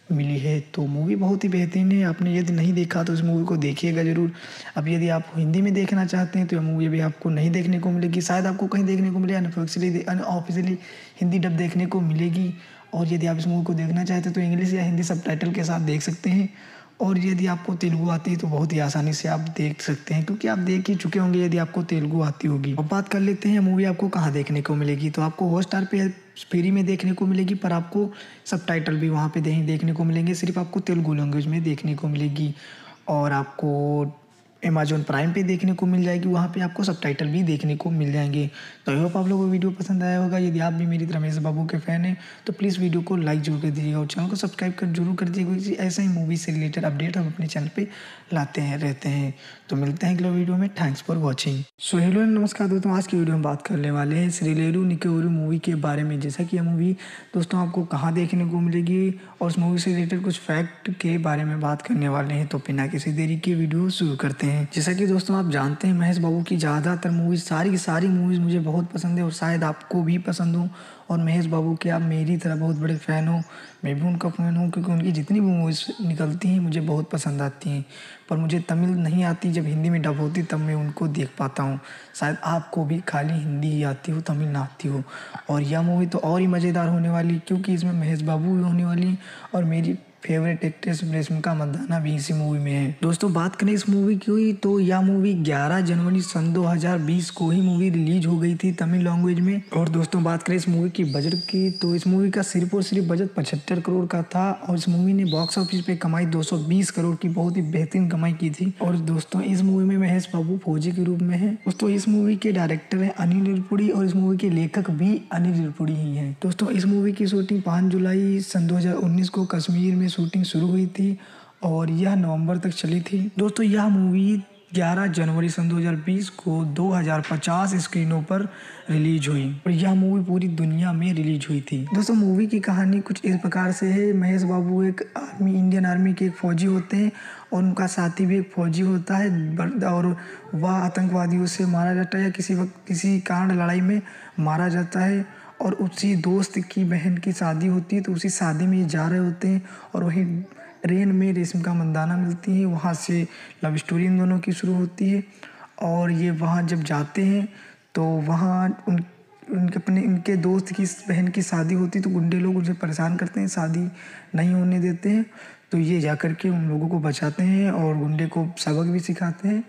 Speaker 1: मिली है। तो मूवी बहुत ही बेहतरीन है, आपने यदि नहीं देखा तो इस मूवी को देखिएगा ज़रूर। अब यदि आप हिंदी में देखना चाहते हैं तो यह मूवी अभी आपको नहीं देखने को मिलेगी, शायद आपको कहीं देखने को मिले, अनऑफिशियली अनऑफिशियली हिंदी डब देखने को मिलेगी। और यदि आप इस मूवी को देखना चाहते हैं तो इंग्लिश या हिंदी सबटाइटल के साथ देख सकते हैं। और यदि आपको तेलुगु आती है तो बहुत ही आसानी से आप देख सकते हैं, क्योंकि आप देख ही चुके होंगे यदि आपको तेलुगु आती होगी। अब बात कर लेते हैं मूवी आपको कहाँ देखने को मिलेगी। तो आपको हॉटस्टार पे फ्री में देखने को मिलेगी, पर आपको सबटाइटल भी वहाँ पे देखने को मिलेंगे, सिर्फ आपको तेलुगु लैंग्वेज में देखने को मिलेगी। और आपको अमेज़न प्राइम पे देखने को मिल जाएगी, वहाँ पे आपको सबटाइटल भी देखने को मिल जाएंगे। तो आई होप आप लोगों को वीडियो पसंद आया होगा। यदि आप भी मेरी तरह महेश बाबू के फ़ैन हैं तो प्लीज़ वीडियो को लाइक जरूर कर दीजिएगा और चैनल को सब्सक्राइब कर जरूर कर दीजिएगा, क्योंकि ऐसा ही मूवी से रिलेटेड अपडेट हम अपने चैनल पे लाते हैं रहते हैं। तो मिलते हैं अगले वीडियो में। Thanks for watching. So hello नमस्कार दोस्तों, आज की वीडियो में बात करने वाले हैं श्रीलेरू निकेउरु मूवी के बारे में। जैसा कि यह मूवी दोस्तों आपको कहाँ देखने को मिलेगी और उस मूवी से रिलेटेड कुछ फैक्ट के बारे में बात करने वाले हैं। तो बिना किसी देरी के वीडियो शुरू करते हैं। जैसा कि दोस्तों आप जानते हैं महेश बाबू की ज़्यादातर मूवीज़, सारी की सारी मूवीज़ मुझे बहुत पसंद है और शायद आपको भी पसंद हो। और महेश बाबू के आप मेरी तरह बहुत बड़े फ़ैन हो, मैं भी उनका फ़ैन हूँ, क्योंकि उनकी जितनी भी मूवीज़ निकलती हैं मुझे बहुत पसंद आती हैं। पर मुझे तमिल नहीं आती, जब हिंदी में डब होती तब मैं उनको देख पाता हूँ। शायद आपको भी खाली हिंदी ही आती हो, तमिल ना आती हो। और यह मूवी तो और ही मज़ेदार होने वाली, क्योंकि इसमें महेश बाबू भी होने वाली और मेरी फेवरेट एक्ट्रेस रेशमिका मंदाना भी इसी मूवी में है। दोस्तों बात करें इस मूवी की, तो यह मूवी ग्यारह जनवरी सन दो हज़ार बीस को ही मूवी रिलीज हो गई थी तमिल लैंग्वेज में। और दोस्तों बात करें इस मूवी की बजट की, तो इस मूवी का सिर्फ और सिर्फ बजट पचहत्तर करोड़ का था और इस मूवी ने बॉक्स ऑफिस पे कमाई दो सौ बीस करोड़ की बहुत ही बेहतरीन कमाई की थी। और दोस्तों इस मूवी में महेश बाबू फौजी के रूप में है। दोस्तों इस मूवी के डायरेक्टर है अनिल रिरपुड़ी और इस मूवी के लेखक भी अनिल रिरपुड़ी ही हैं। दोस्तों इस मूवी की शूटिंग पाँच जुलाई सन दो हज़ार उन्नीस को कश्मीर में शूटिंग शुरू हुई थी और यह नवंबर तक चली थी। दोस्तों यह मूवी ग्यारह जनवरी सन दो हज़ार बीस को दो हज़ार पचास स्क्रीनों पर रिलीज हुई और यह मूवी पूरी दुनिया में रिलीज हुई थी। दोस्तों मूवी की कहानी कुछ इस प्रकार से है। महेश बाबू एक आर्मी इंडियन आर्मी के एक फौजी होते हैं और उनका साथी भी एक फौजी होता है और वह आतंकवादियों से मारा जाता है या किसी वक्त किसी कारण लड़ाई में मारा जाता है। और उसी दोस्त की बहन की शादी होती है, तो उसी शादी में ये जा रहे होते हैं और वहीं ट्रेन में रेशमिका मंदाना मिलती है। वहाँ से लव स्टोरी इन दोनों की शुरू होती है और ये वहाँ जब जाते हैं तो वहाँ उन उनके अपने उनके दोस्त की बहन की शादी होती है, तो गुंडे लोग उनसे परेशान करते हैं, शादी नहीं होने देते हैं। तो ये जा कर के उन लोगों को बचाते हैं और गुंडे को सबक भी सिखाते हैं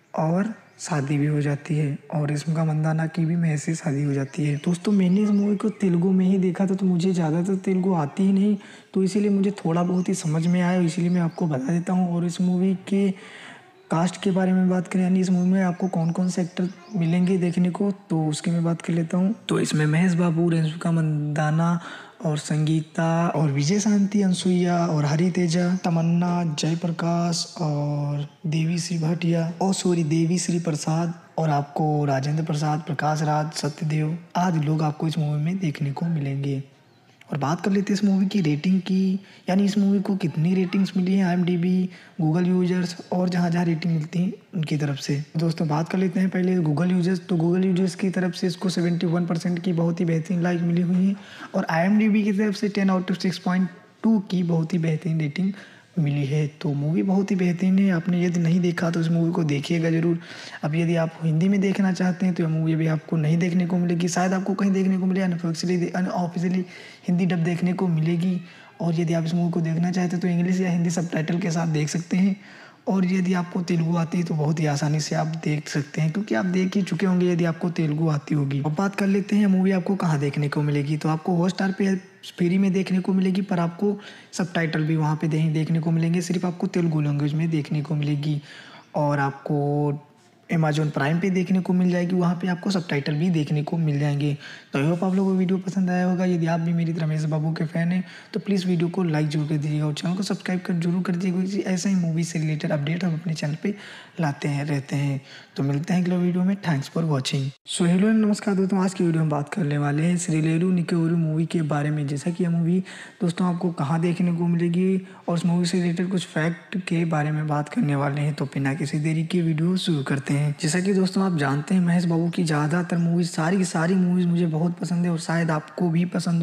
Speaker 1: और शादी भी हो जाती है और रेशमिका मंदाना की भी महेश से शादी हो जाती है। दोस्तों मैंने इस मूवी को तेलुगु में ही देखा था, तो मुझे ज़्यादातर तेलुगु आती ही नहीं, तो इसीलिए मुझे थोड़ा बहुत ही समझ में आया, इसीलिए मैं आपको बता देता हूँ। और इस मूवी के कास्ट के बारे में बात करें, यानी इस मूवी में आपको कौन कौन से एक्टर मिलेंगे देखने को, तो उसकी मैं बात कर लेता हूँ। तो इसमें महेश बाबू, रेशमिका मंदाना और संगीता और विजय शांति, अनसुईया और हरी तेजा, तमन्ना, जयप्रकाश और देवी श्री भाटिया और सॉरी देवी श्री प्रसाद और आपको राजेंद्र प्रसाद, प्रकाश राज, सत्यदेव आदि लोग आपको इस मूवी में देखने को मिलेंगे। और बात कर लेते हैं इस मूवी की रेटिंग की, यानी इस मूवी को कितनी रेटिंग्स मिली हैं आईएमडीबी, गूगल यूजर्स और जहाँ जहाँ रेटिंग मिलती है उनकी तरफ से। दोस्तों बात कर लेते हैं पहले गूगल यूजर्स, तो गूगल यूजर्स की तरफ से इसको इकहत्तर परसेंट की बहुत ही बेहतरीन लाइक मिली हुई है और आईएमडीबी की तरफ से ten out of six point two की बहुत ही बेहतरीन रेटिंग मिली है। तो मूवी बहुत ही बेहतरीन है, आपने यदि नहीं देखा तो इस मूवी को देखिएगा ज़रूर। अब यदि आप हिंदी में देखना चाहते हैं तो यह मूवी अभी आपको नहीं देखने को मिलेगी, शायद आपको कहीं देखने को मिले, अनऑफिशियली अनऑफिशियली हिंदी डब देखने को मिलेगी। और यदि आप इस मूवी को देखना चाहते हैं तो इंग्लिश या हिंदी सबटाइटल के साथ देख सकते हैं। और यदि आपको तेलुगु आती है तो बहुत ही आसानी से आप देख सकते हैं, क्योंकि आप देख ही चुके होंगे यदि आपको तेलुगु आती होगी। अब बात कर लेते हैं मूवी आपको कहाँ देखने को मिलेगी। तो आपको हॉटस्टार पे फ्री में देखने को मिलेगी, पर आपको सबटाइटल भी वहाँ पे देखने को मिलेंगे, सिर्फ आपको तेलुगु लैंग्वेज में देखने को मिलेगी। और आपको अमेज़न प्राइम पे देखने को मिल जाएगी, वहाँ पे आपको सबटाइटल भी देखने को मिल जाएंगे। तो आई होप आप लोगों को वीडियो पसंद आया होगा। यदि आप भी मेरी तरह महेश बाबू के फ़ैन हैं तो प्लीज़ वीडियो को लाइक जरूर कर दीजिएगा और चैनल को सब्सक्राइब कर जरूर कर दीजिएगा, क्योंकि ऐसा ही मूवी से रिलेटेड अपडेट हम अपने चैनल पे लाते हैं रहते हैं। तो मिलते हैं अगले वीडियो में। Thanks for watching. So hello नमस्कार दोस्तों, आज की वीडियो में बात करने वाले हैं श्रीलेरू निकेउरु मूवी के बारे में। जैसा कि यह मूवी दोस्तों आपको कहाँ देखने को मिलेगी और उस मूवी से रिलेटेड कुछ फैक्ट के बारे में बात करने वाले हैं। तो बिना किसी देरी के वीडियो शुरू करते हैं। जैसा कि दोस्तों आप जानते हैं महेश बाबू की ज़्यादातर मूवीज़, सारी की सारी मूवीज़ मुझे बहुत पसंद है और शायद आपको भी पसंद हो।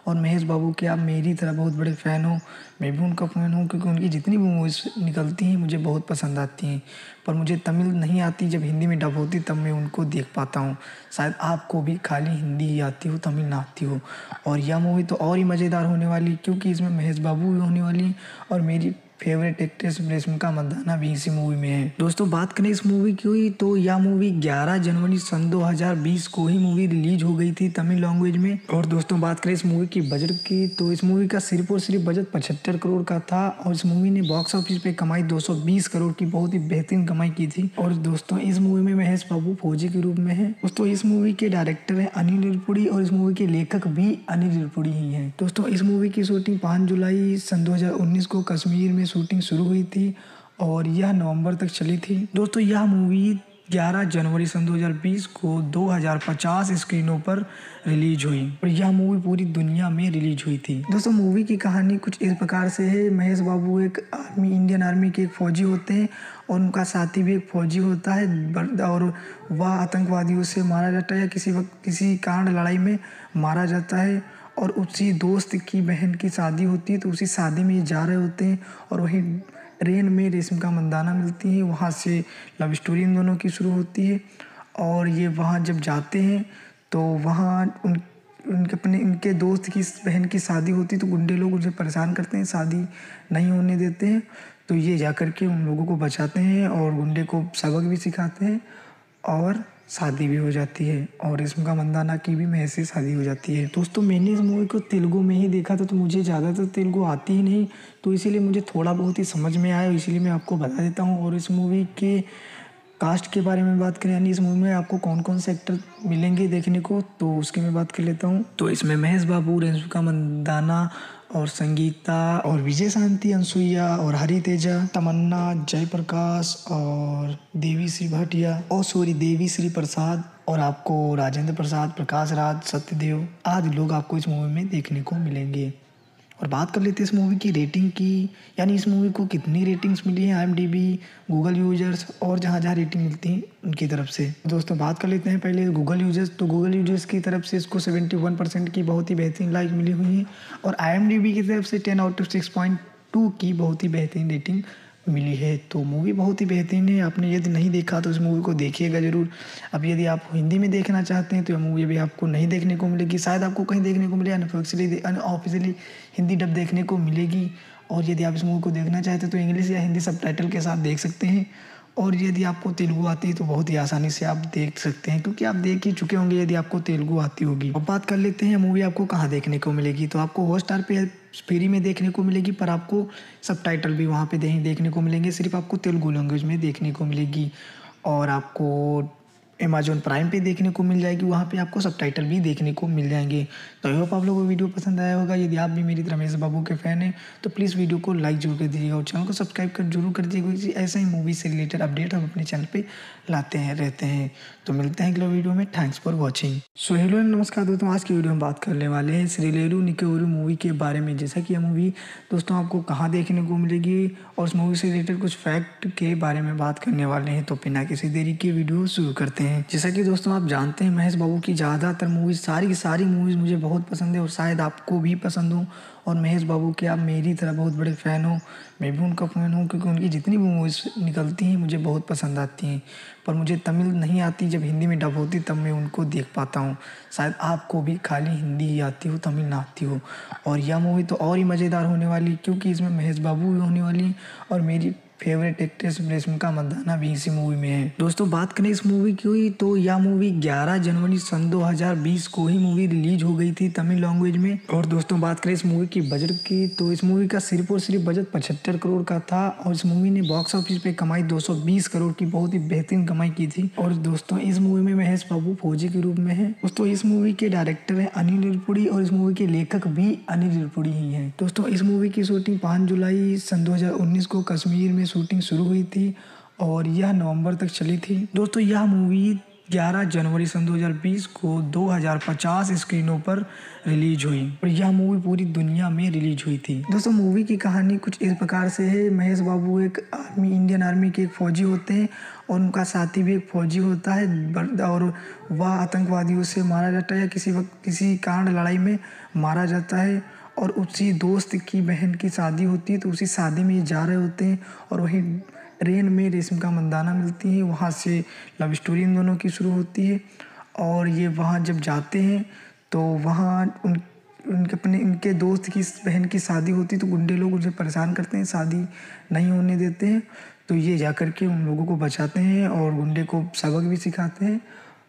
Speaker 1: और महेश बाबू के आप मेरी तरह बहुत बड़े फ़ैन हो। मैं भी उनका फ़ैन हूँ क्योंकि उनकी जितनी भी मूवीज़ निकलती हैं मुझे बहुत पसंद आती हैं। पर मुझे तमिल नहीं आती, जब हिंदी में डब होती तब मैं उनको देख पाता हूँ। शायद आपको भी खाली हिंदी ही आती हो, तमिल ना आती हो। और यह मूवी तो और ही मज़ेदार होने वाली क्योंकि इसमें महेश बाबू भी होने वाली हैं और मेरी फेवरेट एक्ट्रेस रेशमिका मंदाना भी इसी मूवी में है। दोस्तों बात करें इस मूवी की तो यह मूवी ग्यारह जनवरी सन दो हज़ार बीस को ही मूवी रिलीज हो गई थी तमिल लैंग्वेज में। और दोस्तों बात करें इस मूवी की बजट की तो इस मूवी का सिर्फ और सिर्फ बजट पचहत्तर करोड़ का था और इस मूवी ने बॉक्स ऑफिस पे कमाई दो सौ बीस करोड़ की बहुत ही बेहतरीन कमाई की थी। और दोस्तों इस मूवी में महेश बाबू फौजी के रूप में है। दोस्तों इस मूवी के डायरेक्टर है अनिल रिरपुड़ी और इस मूवी के लेखक भी अनिल रिरपुड़ी ही हैं। दोस्तों इस मूवी की शूटिंग पाँच जुलाई सन दो हज़ार उन्नीस को कश्मीर में शूटिंग शुरू हुई थी और यह नवंबर तक चली थी। दोस्तों यह मूवी ग्यारह जनवरी सन दो हज़ार बीस को दो हज़ार पचास स्क्रीनों पर रिलीज हुई और यह मूवी पूरी दुनिया में रिलीज हुई थी। दोस्तों मूवी की कहानी कुछ इस प्रकार से है। महेश बाबू एक आर्मी इंडियन आर्मी के एक फौजी होते हैं और उनका साथी भी एक फौजी होता है और वह आतंकवादियों से मारा जाता है या किसी वक्त किसी कारण लड़ाई में मारा जाता है और उसी दोस्त की बहन की शादी होती है तो उसी शादी में ये जा रहे होते हैं और वहीं ट्रेन में रेशमिका मंदाना मिलती है। वहाँ से लव स्टोरी इन दोनों की शुरू होती है और ये वहाँ जब जाते हैं तो वहाँ उन उनके अपने इनके दोस्त की बहन की शादी होती है तो गुंडे लोग उनसे परेशान करते हैं, शादी नहीं होने देते हैं। तो ये जा कर के उन लोगों को बचाते हैं और गुंडे को सबक भी सिखाते हैं और शादी भी हो जाती है और रेशमिका मंदाना की भी महेश से शादी हो जाती है। दोस्तों मैंने इस मूवी को तेलुगु में ही देखा था तो मुझे ज़्यादातर तेलुगु आती ही नहीं, तो इसीलिए मुझे थोड़ा बहुत ही समझ में आया, इसीलिए मैं आपको बता देता हूँ। और इस मूवी के कास्ट के बारे में बात करें यानी इस मूवी में आपको कौन कौन से एक्टर मिलेंगे देखने को तो उसकी मैं बात कर लेता हूँ। तो इसमें महेश बाबू, रेशमिका मंदाना और संगीता और विजय शांति, अनसुईया और हरी तेजा, तमन्ना, जयप्रकाश और देवी श्री भाटिया और सॉरी देवी श्री प्रसाद और आपको राजेंद्र प्रसाद, प्रकाश राज, सत्यदेव आदि लोग आपको इस मूवी में देखने को मिलेंगे। और बात कर लेते हैं इस मूवी की रेटिंग की, यानी इस मूवी को कितनी रेटिंग्स मिली हैं आईएमडीबी, गूगल यूजर्स और जहाँ जहाँ रेटिंग मिलती है उनकी तरफ से। दोस्तों बात कर लेते हैं पहले गूगल यूजर्स, तो गूगल यूजर्स की तरफ से इसको इकहत्तर परसेंट की बहुत ही बेहतरीन लाइक मिली हुई है और आईएमडीबी की तरफ से ten out of six point two की बहुत ही बेहतरीन रेटिंग मिली है। तो मूवी बहुत ही बेहतरीन है, आपने यदि नहीं देखा तो इस मूवी को देखिएगा ज़रूर। अब यदि आप हिंदी में देखना चाहते हैं तो यह मूवी भी आपको नहीं देखने को मिलेगी, शायद आपको कहीं देखने को मिले, अनऑफिशियली अनऑफिशियली हिंदी डब देखने को मिलेगी। और यदि आप इस मूवी को देखना चाहते हैं तो इंग्लिश या हिंदी सबटाइटल के साथ देख सकते हैं। और यदि आपको तेलुगु आती है तो बहुत ही आसानी से आप देख सकते हैं क्योंकि आप देख ही चुके होंगे यदि आपको तेलुगु आती होगी। अब बात कर लेते हैं मूवी आपको कहाँ देखने को मिलेगी, तो आपको हॉटस्टार पे फ्री में देखने को मिलेगी पर आपको सबटाइटल भी वहाँ पे देखने को मिलेंगे, सिर्फ आपको तेलुगु लैंग्वेज में देखने को मिलेगी। और आपको अमेज़ॉन प्राइम पे देखने को मिल जाएगी, वहाँ पे आपको सबटाइटल भी देखने को मिल जाएंगे। तो आई होप आप लोगों को वीडियो पसंद आया होगा। यदि आप भी मेरी तरह महेश बाबू के फ़ैन हैं तो प्लीज़ वीडियो को लाइक जरूर कर दीजिएगा और चैनल को सब्सक्राइब कर जरूर कर दीजिएगा क्योंकि ऐसे ही मूवी से रिलेटेड अपडेट हम अपने चैनल पे लाते हैं रहते हैं। तो मिलते हैं अगले वीडियो में, thanks for watching. So hello नमस्कार दोस्तों, आज की वीडियो में बात करने वाले हैं श्रीलेरू निकेउरू मूवी के बारे में। जैसा कि यह मूवी दोस्तों आपको कहाँ देखने को मिलेगी और उस मूवी से रिलेटेड कुछ फैक्ट के बारे में बात करने वाले हैं। तो बिना किसी देरी के वीडियो शुरू करते हैं। जैसा कि दोस्तों आप जानते हैं महेश बाबू की ज़्यादातर मूवीज़, सारी की सारी मूवीज़ मुझे बहुत पसंद है और शायद आपको भी पसंद हो। और महेश बाबू के आप मेरी तरह बहुत बड़े फ़ैन हो, मैं भी उनका फ़ैन हूँ क्योंकि उनकी जितनी भी मूवीज़ निकलती हैं मुझे बहुत पसंद आती हैं। पर मुझे तमिल नहीं आती, जब हिंदी में डब होती तब मैं उनको देख पाता हूँ। शायद आपको भी खाली हिंदी ही आती हो, तमिल ना आती हो। और यह मूवी तो और ही मज़ेदार होने वाली क्योंकि इसमें महेश बाबू भी होने वाली हैं और मेरी फेवरेट एक्ट्रेस रेशमिका मंदाना भी इसी मूवी में है। दोस्तों बात करें इस मूवी की तो यह मूवी ग्यारह जनवरी सन दो हज़ार बीस को ही मूवी रिलीज हो गई थी तमिल लैंग्वेज में। और दोस्तों बात करें इस मूवी की बजट की तो इस मूवी का सिर्फ और सिर्फ बजट पचहत्तर करोड़ का था और इस मूवी ने बॉक्स ऑफिस पे कमाई दो सौ बीस करोड़ की बहुत ही बेहतरीन कमाई की थी। और दोस्तों इस मूवी में महेश बाबू फौजी के रूप में है। दोस्तों इस मूवी के डायरेक्टर है अनिल रिरपुड़ी और इस मूवी के लेखक भी अनिल रिरपुड़ी ही हैं। दोस्तों इस मूवी की शूटिंग पाँच जुलाई सन दो हज़ार उन्नीस को कश्मीर में शूटिंग शुरू हुई थी और यह नवंबर तक चली थी। दोस्तों यह मूवी ग्यारह जनवरी सन दो हज़ार बीस को दो हज़ार पचास स्क्रीनों पर रिलीज हुई और यह मूवी पूरी दुनिया में रिलीज हुई थी। दोस्तों मूवी की कहानी कुछ इस प्रकार से है। महेश बाबू एक आर्मी इंडियन आर्मी के एक फ़ौजी होते हैं और उनका साथी भी एक फ़ौजी होता है और वह आतंकवादियों से मारा जाता है या किसी वक्त किसी कारण लड़ाई में मारा जाता है और उसी दोस्त की बहन की शादी होती है, तो उसी शादी में ये जा रहे होते हैं और वहीं ट्रेन में रेशमिका मंदाना मिलती है। वहाँ से लव स्टोरी इन दोनों की शुरू होती है और ये वहाँ जब जाते हैं तो वहाँ उन उनके अपने इनके दोस्त की बहन की शादी होती है, तो गुंडे लोग उनसे परेशान करते हैं, शादी नहीं होने देते हैं। तो ये जा कर के उन लोगों को बचाते हैं और गुंडे को सबक भी सिखाते हैं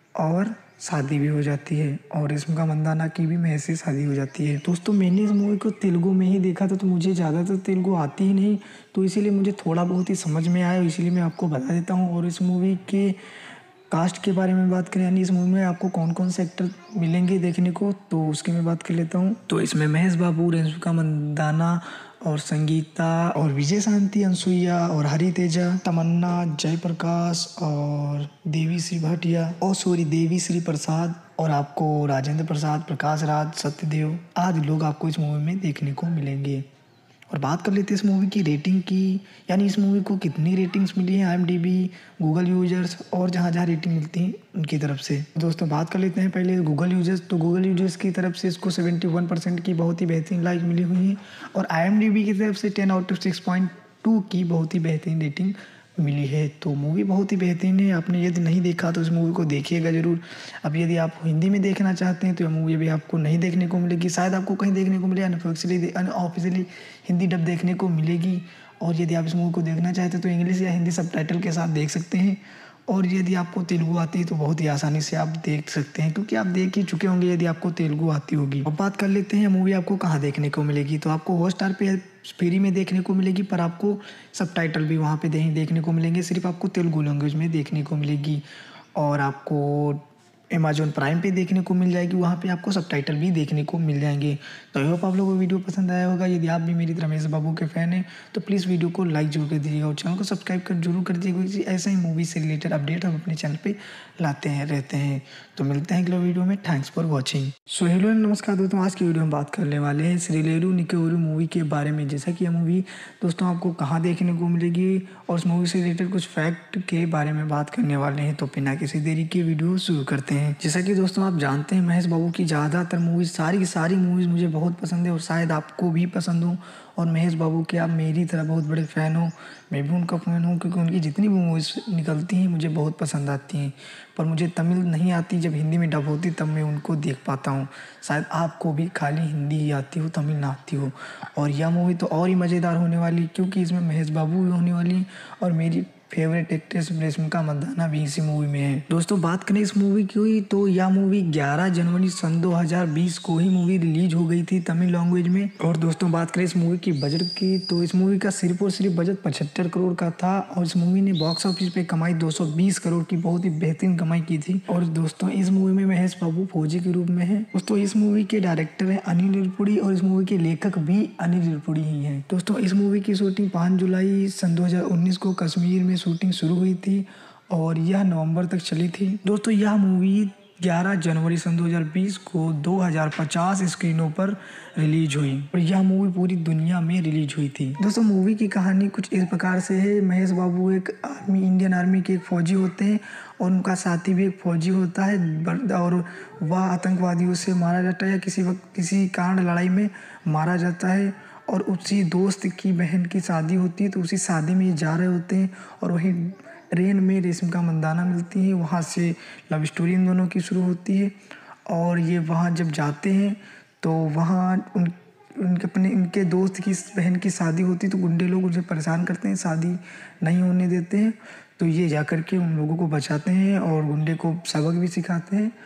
Speaker 1: और शादी भी हो जाती है और रेशमिका मंदाना की भी महेश से शादी हो जाती है। दोस्तों मैंने इस मूवी को तेलुगु में ही देखा था, तो मुझे ज़्यादातर तेलुगु आती ही नहीं, तो इसीलिए मुझे थोड़ा बहुत ही समझ में आया, इसीलिए मैं आपको बता देता हूँ। और इस मूवी के कास्ट के बारे में बात करें, यानी इस मूवी में आपको कौन कौन से एक्टर मिलेंगे देखने को, तो उसकी मैं बात कर लेता हूँ। तो इसमें महेश बाबू, रेशमिका मंदाना और संगीता और विजय शांति, अनसुईया और हरी तेजा, तमन्ना, जयप्रकाश और देवी श्री भाटिया और सॉरी देवी श्री प्रसाद और आपको राजेंद्र प्रसाद, प्रकाश राज, सत्यदेव आदि लोग आपको इस मूवी में देखने को मिलेंगे। और बात कर लेते हैं इस मूवी की रेटिंग की, यानी इस मूवी को कितनी रेटिंग्स मिली हैं आईएमडीबी, गूगल यूजर्स और जहाँ जहाँ रेटिंग मिलती है उनकी तरफ से। दोस्तों बात कर लेते हैं पहले गूगल यूजर्स, तो गूगल यूजर्स की तरफ से इसको इकहत्तर परसेंट की बहुत ही बेहतरीन लाइक मिली हुई है और आईएमडीबी की तरफ से ten out of six point two की बहुत ही बेहतरीन रेटिंग मिली है। तो मूवी बहुत ही बेहतरीन है, आपने यदि नहीं देखा तो इस मूवी को देखिएगा ज़रूर। अब यदि आप हिंदी में देखना चाहते हैं तो यह मूवी अभी आपको नहीं देखने को मिलेगी, शायद आपको कहीं देखने को मिले, अनऑफिशियली अनऑफिशियली हिंदी डब देखने को मिलेगी। और यदि आप इस मूवी को देखना चाहते हैं तो इंग्लिश या हिंदी सबटाइटल के साथ देख सकते हैं। और यदि आपको तेलुगु आती है तो बहुत ही आसानी से आप देख सकते हैं, क्योंकि आप देख ही चुके होंगे यदि आपको तेलुगु आती होगी। अब बात कर लेते हैं मूवी आपको कहाँ देखने को मिलेगी, तो आपको हॉटस्टार पे फ्री में देखने को मिलेगी, पर आपको सबटाइटल भी वहाँ पे देखने को मिलेंगे, सिर्फ आपको तेलुगु लैंग्वेज में देखने को मिलेगी। और आपको अमेज़ॉन प्राइम पे देखने को मिल जाएगी, वहाँ पे आपको सबटाइटल भी देखने को मिल जाएंगे। तो आई होप आप लोगों को वीडियो पसंद आया होगा। यदि आप भी मेरी तरह महेश बाबू के फ़ैन हैं तो प्लीज़ वीडियो को लाइक जरूर कर दीजिएगा और चैनल को सब्सक्राइब कर जरूर कर दीजिएगा, क्योंकि ऐसे ही मूवी से रिलेटेड अपडेट हम अपने चैनल पे लाते हैं रहते हैं। तो मिलते हैं अगले वीडियो में, thanks for watching. So hello नमस्कार दोस्तों, आज की वीडियो में बात करने वाले हैं श्रीलेरू निकेउरु मूवी के बारे में। जैसा कि यह मूवी दोस्तों आपको कहाँ देखने को मिलेगी और उस मूवी से रिलेटेड कुछ फैक्ट के बारे में बात करने वाले हैं। तो बिना किसी देरी के वीडियो शुरू करते हैं। जैसा कि दोस्तों आप जानते हैं महेश बाबू की ज़्यादातर मूवीज़, सारी की सारी मूवीज़ मुझे बहुत पसंद है और शायद आपको भी पसंद हो। और महेश बाबू के आप मेरी तरह बहुत बड़े फ़ैन हो, मैं भी उनका फ़ैन हूँ, क्योंकि उनकी जितनी भी मूवीज़ निकलती हैं मुझे बहुत पसंद आती हैं। पर मुझे तमिल नहीं आती, जब हिंदी में डब होती तब मैं उनको देख पाता हूँ। शायद आपको भी खाली हिंदी ही आती हो, तमिल ना आती हो। और यह मूवी तो और ही मज़ेदार होने वाली, क्योंकि इसमें महेश बाबू भी होने वाली और मेरी फेवरेट एक्ट्रेस रेशमिका मंदाना भी इसी मूवी में है। दोस्तों बात करें इस मूवी की, तो यह मूवी ग्यारह जनवरी सन दो हज़ार बीस को ही मूवी रिलीज हो गई थी तमिल लैंग्वेज में। और दोस्तों बात करें इस मूवी की बजट की, तो इस मूवी का सिर्फ और सिर्फ बजट पचहत्तर करोड़ का था और इस मूवी ने बॉक्स ऑफिस पे कमाई दो सौ बीस करोड़ की बहुत ही बेहतरीन कमाई की थी। और दोस्तों इस मूवी में महेश बाबू फौजी के रूप में है। दोस्तों इस मूवी के डायरेक्टर है अनिल रिरपुड़ी और इस मूवी के लेखक भी अनिल रिरपुड़ी ही है। दोस्तों इस मूवी की शूटिंग पाँच जुलाई सन दो हज़ार उन्नीस को कश्मीर में शूटिंग शुरू हुई थी और यह नवंबर तक चली थी। दोस्तों यह मूवी ग्यारह जनवरी सन दो हज़ार बीस को दो हज़ार पचास स्क्रीनों पर रिलीज हुई और यह मूवी पूरी दुनिया में रिलीज हुई थी। दोस्तों मूवी की कहानी कुछ इस प्रकार से है। महेश बाबू एक आर्मी इंडियन आर्मी के एक फ़ौजी होते हैं और उनका साथी भी एक फ़ौजी होता है और वह आतंकवादियों से मारा जाता है या किसी वक्त किसी कारण लड़ाई में मारा जाता है और उसी दोस्त की बहन की शादी होती है, तो उसी शादी में ये जा रहे होते हैं और वहीं ट्रेन में रेशमिका मंदाना मिलती है। वहाँ से लव स्टोरी इन दोनों की शुरू होती है और ये वहाँ जब जाते हैं तो वहाँ उन उनके अपने इनके दोस्त की बहन की शादी होती है, तो गुंडे लोग उनसे परेशान करते हैं, शादी नहीं होने देते हैं। तो ये जा कर के उन लोगों को बचाते हैं और गुंडे को सबक भी सिखाते हैं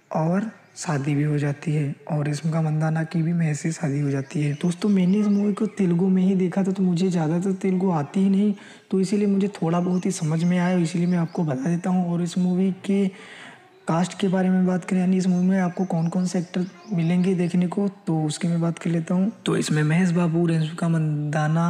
Speaker 1: और शादी भी हो जाती है और रेशमिका मंदाना की भी महेश से शादी हो जाती है। दोस्तों मैंने इस मूवी को तेलुगु में ही देखा था, तो मुझे ज़्यादातर तेलुगु आती ही नहीं, तो इसीलिए मुझे थोड़ा बहुत ही समझ में आया, इसीलिए मैं आपको बता देता हूँ। और इस मूवी के कास्ट के बारे में बात करें, यानी इस मूवी में आपको कौन कौन से एक्टर मिलेंगे देखने को, तो उसकी मैं बात कर लेता हूँ। तो इसमें महेश बाबू, रेशमिका मंदाना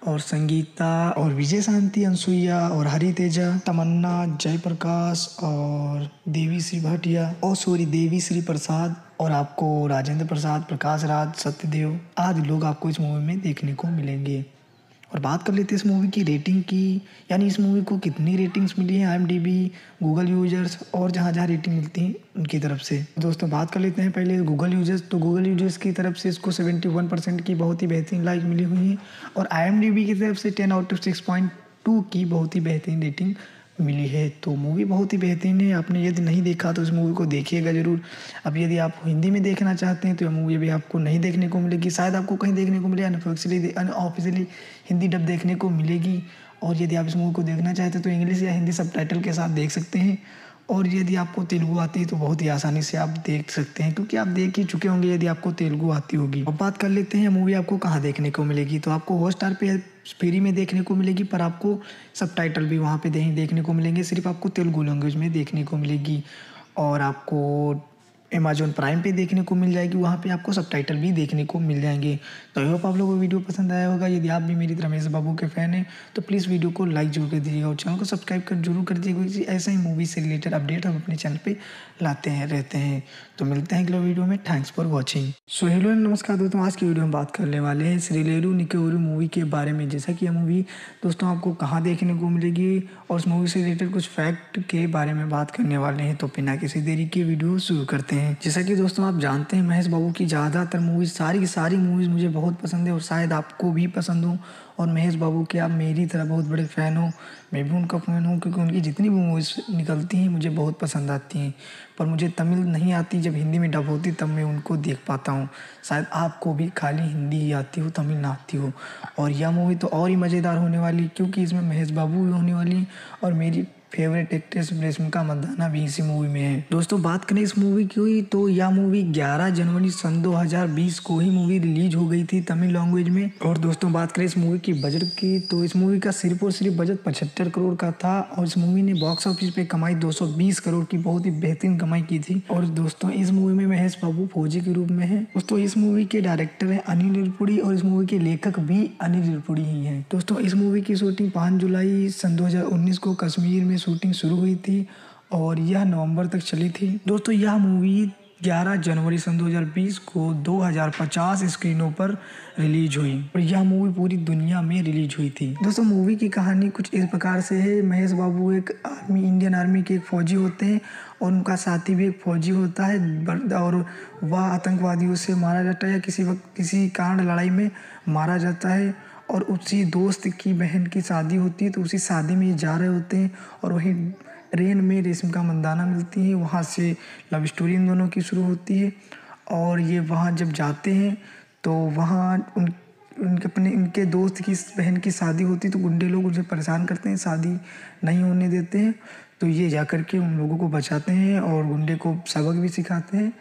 Speaker 1: और संगीता और विजय शांति, अनसुईया और हरी तेजा, तमन्ना, जयप्रकाश और देवी श्री भाटिया और सॉरी देवी श्री प्रसाद और आपको राजेंद्र प्रसाद, प्रकाश राज, सत्यदेव आदि लोग आपको इस मूवी में देखने को मिलेंगे। और बात कर लेते हैं इस मूवी की रेटिंग की, यानी इस मूवी को कितनी रेटिंग्स मिली हैं आईएमडीबी, गूगल यूजर्स और जहाँ जहाँ रेटिंग मिलती है उनकी तरफ से। दोस्तों बात कर लेते हैं पहले गूगल यूजर्स। तो गूगल यूजर्स की तरफ से इसको इकहत्तर परसेंट की बहुत ही बेहतरीन लाइक मिली हुई है और आईएमडीबी की तरफ से ten out of six point two की बहुत ही बेहतरीन रेटिंग मिली है। तो मूवी बहुत ही बेहतरीन है। आपने यदि नहीं देखा तो इस मूवी को देखिएगा ज़रूर। अब यदि आप हिंदी में देखना चाहते हैं तो यह मूवी अभी आपको नहीं देखने को मिलेगी, शायद आपको कहीं देखने को मिले, अनऑफिशियली अनऑफिशियली हिंदी डब देखने को मिलेगी। और यदि आप इस मूवी को देखना चाहते हैं तो इंग्लिश या हिंदी सबटाइटल के साथ देख सकते हैं। और यदि आपको तेलुगु आती है तो बहुत ही आसानी से आप देख सकते हैं, क्योंकि आप देख ही चुके होंगे यदि आपको तेलुगु आती होगी। अब बात कर लेते हैं मूवी आपको कहाँ देखने को मिलेगी। तो आपको हॉटस्टार पे फ्री में देखने को मिलेगी, पर आपको सबटाइटल भी वहाँ पे देखने को मिलेंगे। सिर्फ आपको तेलुगु लैंग्वेज में देखने को मिलेगी और आपको अमेज़ॉन प्राइम पे देखने को मिल जाएगी, वहाँ पे आपको सबटाइटल भी देखने को मिल जाएंगे। तो आई होप आप लोगों को वीडियो पसंद आया होगा। यदि आप भी मेरी तरह महेश बाबू के फ़ैन हैं तो प्लीज़ वीडियो को लाइक जरूर कर दीजिएगा और चैनल को सब्सक्राइब कर जरूर कर दीजिएगा, क्योंकि ऐसा ही मूवी से रिलेटेड अपडेट हम अपने चैनल पे लाते हैं रहते हैं। तो मिलते हैं अगले वीडियो में। Thanks for watching. So hello नमस्कार दोस्तों, आज की वीडियो में बात करने वाले हैं श्रीलेरू निकेउरु मूवी के बारे में। जैसा कि यह मूवी दोस्तों आपको कहाँ देखने को मिलेगी और उस मूवी से रिलेटेड कुछ फैक्ट के बारे में बात करने वाले हैं। तो बिना किसी देरी के वीडियो शुरू करते हैं। जैसा कि दोस्तों आप जानते हैं महेश बाबू की ज़्यादातर मूवीज़, सारी की सारी मूवीज़ मुझे बहुत पसंद है और शायद आपको भी पसंद हो। और महेश बाबू के आप मेरी तरह बहुत बड़े फ़ैन हो, मैं भी उनका फ़ैन हूँ, क्योंकि उनकी जितनी भी मूवीज़ निकलती हैं मुझे बहुत पसंद आती हैं। पर मुझे तमिल नहीं आती, जब हिंदी में डब होती तब मैं उनको देख पाता हूँ। शायद आपको भी खाली हिंदी ही आती हो, तमिल ना आती हो। और यह मूवी तो और ही मज़ेदार होने वाली, क्योंकि इसमें महेश बाबू भी होने वाली और मेरी फेवरेट एक्ट्रेस रेशमिका मंदाना भी इसी मूवी में है। दोस्तों बात करें इस मूवी की तो यह मूवी ग्यारह जनवरी सन दो हज़ार बीस को ही मूवी रिलीज हो गई थी तमिल लैंग्वेज में। और दोस्तों बात करें इस मूवी की बजट की तो इस मूवी का सिर्फ और सिर्फ बजट पचहत्तर करोड़ का था और इस मूवी ने बॉक्स ऑफिस पे कमाई दो सौ बीस करोड़ की बहुत ही बेहतरीन कमाई की थी। और दोस्तों इस मूवी में महेश बाबू फौजी के रूप में है। दोस्तों इस मूवी के डायरेक्टर है अनिल रिरपुड़ी और इस मूवी के लेखक भी अनिल रिरपुड़ी ही है। दोस्तों इस मूवी की शूटिंग पाँच जुलाई सन दो हज़ार उन्नीस को कश्मीर में शूटिंग शुरू हुई थी और यह नवंबर तक चली थी। दोस्तों यह मूवी ग्यारह जनवरी सन दो हज़ार बीस को दो हज़ार पचास स्क्रीनों पर रिलीज हुई और यह मूवी पूरी दुनिया में रिलीज हुई थी। दोस्तों मूवी की कहानी कुछ इस प्रकार से है। महेश बाबू एक आर्मी इंडियन आर्मी के एक फौजी होते हैं और उनका साथी भी एक फौजी होता है और वह आतंकवादियों से मारा जाता है या किसी वक्त किसी कारण लड़ाई में मारा जाता है। और उसी दोस्त की बहन की शादी होती है, तो उसी शादी में ये जा रहे होते हैं और वहीं ट्रेन में रेशमिका मंदाना मिलती है। वहाँ से लव स्टोरी इन दोनों की शुरू होती है और ये वहाँ जब जाते हैं तो वहाँ उन उनके अपने उनके दोस्त की बहन की शादी होती है, तो गुंडे लोग उनसे परेशान करते हैं, शादी नहीं होने देते हैं। तो ये जा कर के उन लोगों को बचाते हैं और गुंडे को सबक भी सिखाते हैं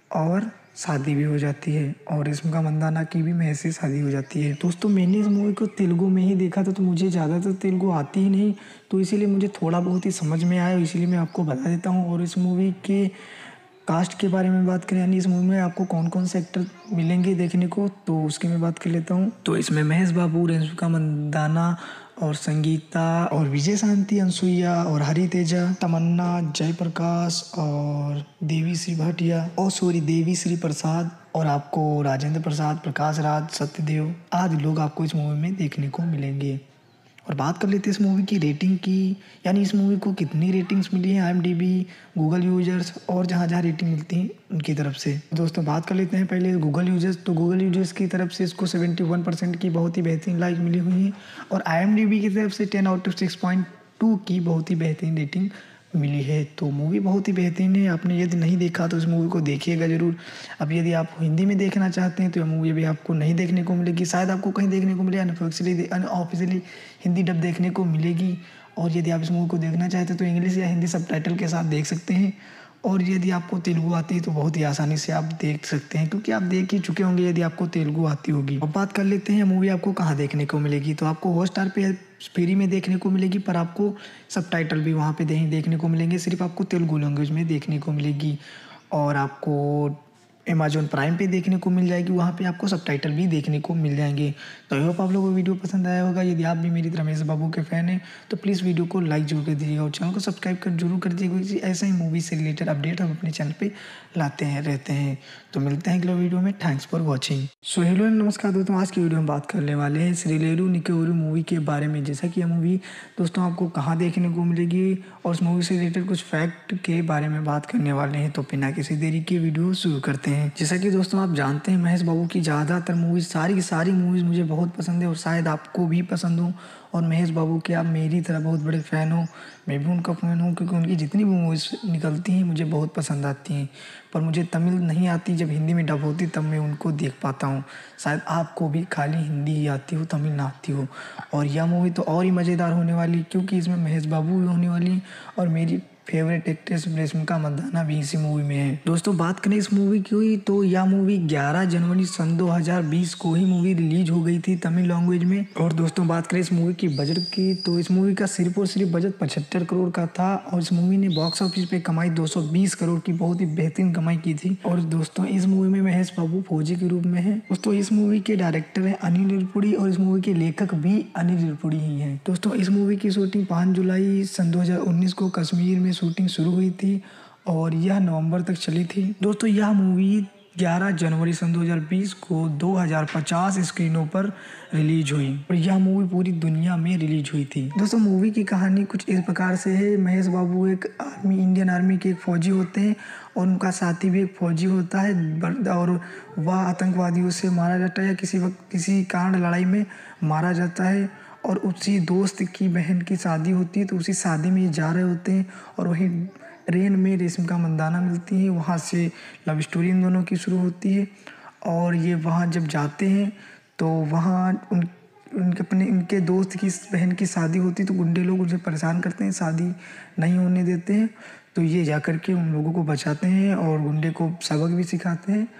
Speaker 1: और शादी भी हो जाती है और रेशमिका मंदाना की भी महेश से शादी हो जाती है। दोस्तों मैंने इस मूवी को तेलुगु में ही देखा था, तो मुझे ज़्यादातर तेलुगु आती ही नहीं, तो इसीलिए मुझे थोड़ा बहुत ही समझ में आया, इसीलिए मैं आपको बता देता हूँ। और इस मूवी के कास्ट के बारे में बात करें, यानी इस मूवी में आपको कौन कौन से एक्टर मिलेंगे देखने को, तो उसकी मैं बात कर लेता हूँ। तो इसमें महेश बाबू, रेशमिका मंदाना और संगीता और विजय शांति, अनसुईया और हरी तेजा, तमन्ना, जयप्रकाश और देवी श्री भाटिया और सॉरी देवी श्री प्रसाद और आपको राजेंद्र प्रसाद, प्रकाश राज, सत्यदेव आदि लोग आपको इस मूवी में देखने को मिलेंगे। और बात कर लेते हैं इस मूवी की रेटिंग की, यानी इस मूवी को कितनी रेटिंग्स मिली हैं आईएमडीबी, गूगल यूजर्स और जहाँ जहाँ रेटिंग मिलती है उनकी तरफ से। दोस्तों बात कर लेते हैं पहले गूगल यूजर्स। तो गूगल यूजर्स की तरफ से इसको इकहत्तर परसेंट की बहुत ही बेहतरीन लाइक मिली हुई है और आईएमडीबी की तरफ से ten out of six point two की बहुत ही बेहतरीन रेटिंग मिली है। तो मूवी बहुत ही बेहतरीन है। आपने यदि नहीं देखा तो इस मूवी को देखिएगा ज़रूर। अब यदि आप हिंदी में देखना चाहते हैं तो यह मूवी अभी आपको नहीं देखने को मिलेगी, शायद आपको कहीं देखने को मिले, अनऑफिशियली अनऑफिशियली हिंदी डब देखने को मिलेगी। और यदि आप इस मूवी को देखना चाहते हैं तो इंग्लिश या हिंदी सबटाइटल के साथ देख सकते हैं। और यदि आपको तेलुगु आती है तो बहुत ही आसानी से आप देख सकते हैं, क्योंकि आप देख ही चुके होंगे यदि आपको तेलुगु आती होगी। अब बात कर लेते हैं मूवी आपको कहाँ देखने को मिलेगी। तो आपको हॉटस्टार पे फ्री में देखने को मिलेगी, पर आपको सबटाइटल भी वहाँ पे देखने को मिलेंगे। सिर्फ आपको तेलुगु लैंग्वेज में देखने को मिलेगी और आपको अमेज़न प्राइम पे देखने को मिल जाएगी, वहाँ पे आपको सबटाइटल भी देखने को मिल जाएंगे। तो आई होप आप लोगों को वीडियो पसंद आया होगा। यदि आप भी मेरी तरह महेश बाबू के फ़ैन हैं तो प्लीज़ वीडियो को लाइक जरूर कर दीजिएगा और चैनल को सब्सक्राइब कर जरूर कर दीजिएगा, क्योंकि ऐसा ही मूवी से रिलेटेड अपडेट हम अपने चैनल पे लाते हैं रहते हैं। तो मिलते हैं अगले वीडियो में। Thanks for watching. So hello नमस्कार दोस्तों, आज की वीडियो में बात करने वाले हैं श्रीलेरू निकेउरु मूवी के बारे में। जैसा कि यह मूवी दोस्तों आपको कहाँ देखने को मिलेगी और उस मूवी से रिलेटेड कुछ फैक्ट के बारे में बात करने वाले हैं। तो बिना किसी देरी के वीडियो शुरू करते हैं। जैसा कि दोस्तों आप जानते हैं महेश बाबू की ज़्यादातर मूवीज़, सारी की सारी मूवीज़ मुझे बहुत पसंद है और शायद आपको भी पसंद हो। और महेश बाबू के आप मेरी तरह बहुत बड़े फ़ैन हो, मैं भी उनका फ़ैन हूँ, क्योंकि उनकी जितनी भी मूवीज़ निकलती हैं मुझे बहुत पसंद आती हैं। पर मुझे तमिल नहीं आती, जब हिंदी में डब होती तब मैं उनको देख पाता हूँ। शायद आपको भी खाली हिंदी ही आती हो, तमिल ना आती हो। और यह मूवी तो और ही मज़ेदार होने वाली, क्योंकि इसमें महेश बाबू भी होने वाली और मेरी फेवरेट एक्ट्रेस रेशमिका मंदाना भी इसी मूवी में है। दोस्तों बात करें इस मूवी की, तो यह मूवी ग्यारह जनवरी सन दो हज़ार बीस को ही मूवी रिलीज हो गई थी तमिल लैंग्वेज में। और दोस्तों बात करें इस मूवी की बजट की, तो इस मूवी का सिर्फ और सिर्फ बजट पचहत्तर करोड़ का था और इस मूवी ने बॉक्स ऑफिस पे कमाई दो सौ बीस करोड़ की बहुत ही बेहतरीन कमाई की थी। और दोस्तों इस मूवी में महेश बाबू फौजी के रूप में है। दोस्तों इस मूवी के डायरेक्टर है अनिल रिरपुड़ी और इस मूवी के लेखक भी अनिल रिरपुड़ी ही है। दोस्तों इस मूवी की शूटिंग पाँच जुलाई सन दो हज़ार उन्नीस को कश्मीर में शूटिंग शुरू हुई थी और यह नवंबर तक चली थी। दोस्तों यह मूवी ग्यारह जनवरी सन दो हज़ार बीस को दो हज़ार पचास स्क्रीनों पर रिलीज हुई और यह मूवी पूरी दुनिया में रिलीज हुई थी। दोस्तों मूवी की कहानी कुछ इस प्रकार से है। महेश बाबू एक आर्मी इंडियन आर्मी के एक फौजी होते हैं और उनका साथी भी एक फौजी होता है और वह आतंकवादियों से मारा जाता है या किसी वक्त किसी कारण लड़ाई में मारा जाता है। और उसी दोस्त की बहन की शादी होती है, तो उसी शादी में ये जा रहे होते हैं और वहीं ट्रेन में रेशमिका मंदाना मिलती है। वहाँ से लव स्टोरी इन दोनों की शुरू होती है और ये वहाँ जब जाते हैं तो वहाँ उन उनके अपने उनके दोस्त की बहन की शादी होती है, तो गुंडे लोग उनसे परेशान करते हैं, शादी नहीं होने देते हैं। तो ये जा कर के उन लोगों को बचाते हैं और गुंडे को सबक भी सिखाते हैं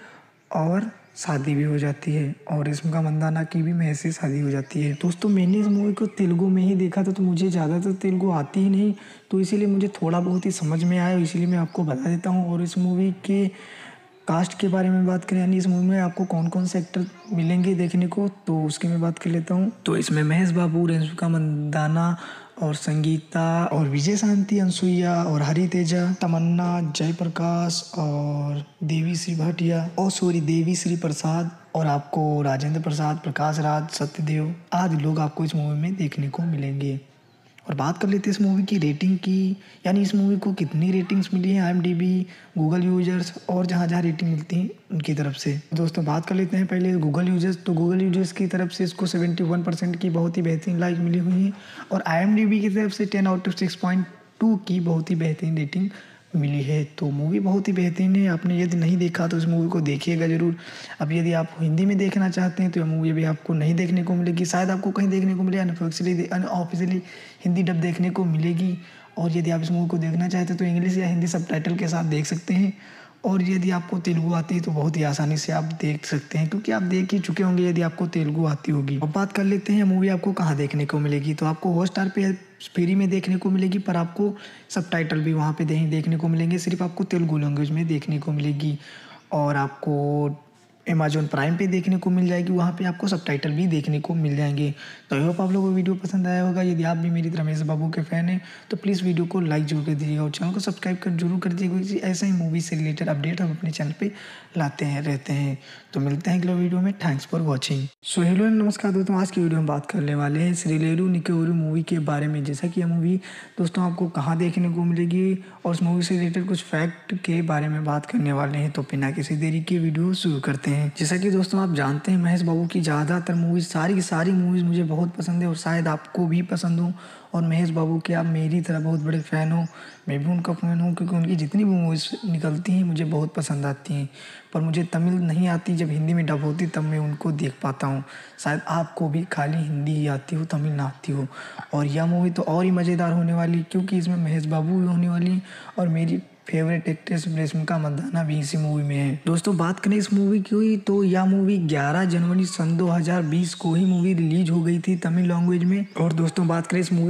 Speaker 1: और शादी भी हो जाती है और रेशमिका मंदाना की भी महेश से शादी हो जाती है। दोस्तों मैंने इस मूवी को तेलुगु में ही देखा था, तो मुझे ज़्यादातर तेलुगु आती ही नहीं, तो इसीलिए मुझे थोड़ा बहुत ही समझ में आया, इसीलिए मैं आपको बता देता हूँ। और इस मूवी के कास्ट के बारे में बात करें, यानी इस मूवी में आपको कौन कौन से एक्टर मिलेंगे देखने को, तो उसकी मैं बात कर लेता हूँ। तो इसमें महेश बाबू, रेशमिका मंदाना और संगीता और विजय शांति, अनसुईया और हरी तेजा, तमन्ना, जयप्रकाश और देवी श्री भाटिया और सॉरी देवी श्री प्रसाद और आपको राजेंद्र प्रसाद, प्रकाश राज, सत्यदेव आदि लोग आपको इस मूवी में देखने को मिलेंगे। और बात कर लेते हैं इस मूवी की रेटिंग की, यानी इस मूवी को कितनी रेटिंग्स मिली हैं आईएमडीबी, गूगल यूजर्स और जहाँ जहाँ रेटिंग मिलती है उनकी तरफ से। दोस्तों बात कर लेते हैं पहले गूगल यूजर्स, तो गूगल यूजर्स की तरफ से इसको इकहत्तर परसेंट की बहुत ही बेहतरीन लाइक मिली हुई है और आईएमडीबी की तरफ से ten out of six point two की बहुत ही बेहतरीन रेटिंग मिली है। तो मूवी बहुत ही बेहतरीन है। आपने यदि नहीं देखा तो इस मूवी को देखिएगा ज़रूर। अब यदि आप हिंदी में देखना चाहते हैं तो यह मूवी भी आपको नहीं देखने को मिलेगी, शायद आपको कहीं देखने को मिले, अनऑफिशियली अनऑफिशियली हिंदी डब देखने को मिलेगी। और यदि आप इस मूवी को देखना चाहते हैं तो इंग्लिश या हिंदी सबटाइटल के साथ देख सकते हैं। और यदि आपको तेलुगु आती है तो बहुत ही आसानी से आप देख सकते हैं, क्योंकि आप देख ही चुके होंगे यदि आपको तेलुगु आती होगी। अब बात कर लेते हैं मूवी आपको कहाँ देखने को मिलेगी, तो आपको हॉटस्टार पे फ्री में देखने को मिलेगी, पर आपको सबटाइटल भी वहाँ पे देखने को मिलेंगे, सिर्फ आपको तेलुगु लैंग्वेज में देखने को मिलेगी। और आपको अमेज़न प्राइम पे देखने को मिल जाएगी, वहाँ पे आपको सबटाइटल भी देखने को मिल जाएंगे। तो आई होप आप लोगों को वीडियो पसंद आया होगा। यदि आप भी मेरी तरह महेश बाबू के फ़ैन हैं तो प्लीज़ वीडियो को लाइक जरूर कर दीजिएगा और चैनल को सब्सक्राइब कर जरूर कर दीजिएगा, क्योंकि ऐसा ही मूवी से रिलेटेड अपडेट हम अपने चैनल पे लाते हैं रहते हैं। तो मिलते हैं अगले वीडियो में। Thanks for watching. So hello नमस्कार दोस्तों, आज की वीडियो में बात करने वाले हैं श्रीलेरू निकेउरु मूवी के बारे में। जैसा कि यह मूवी दोस्तों आपको कहाँ देखने को मिलेगी और उस मूवी से रिलेटेड कुछ फैक्ट के बारे में बात करने वाले हैं। तो बिना किसी देरी के वीडियो शुरू करते हैं। जैसा कि दोस्तों आप जानते हैं महेश बाबू की ज़्यादातर मूवीज़, सारी की सारी मूवीज़ मुझे बहुत पसंद है और शायद आपको भी पसंद हो। और महेश बाबू के आप मेरी तरह बहुत बड़े फ़ैन हो, मैं भी उनका फ़ैन हूँ, क्योंकि उनकी जितनी भी मूवीज़ निकलती हैं मुझे बहुत पसंद आती हैं। पर मुझे तमिल नहीं आती, जब हिंदी में डब होती तब मैं उनको देख पाता हूँ। शायद आपको भी खाली हिंदी ही आती हो, तमिल ना आती हो। और यह मूवी तो और ही मज़ेदार होने वाली, क्योंकि इसमें महेश बाबू भी होने वाली और मेरी फेवरेट एक्ट्रेस रेशमिका मंदाना भी इसी मूवी में है। दोस्तों बात करें इस मूवी की, तो यह मूवी ग्यारह जनवरी सन दो हज़ार बीस को ही मूवी रिलीज हो गई थी तमिल लैंग्वेज में। और दोस्तों बात करें इस मूवी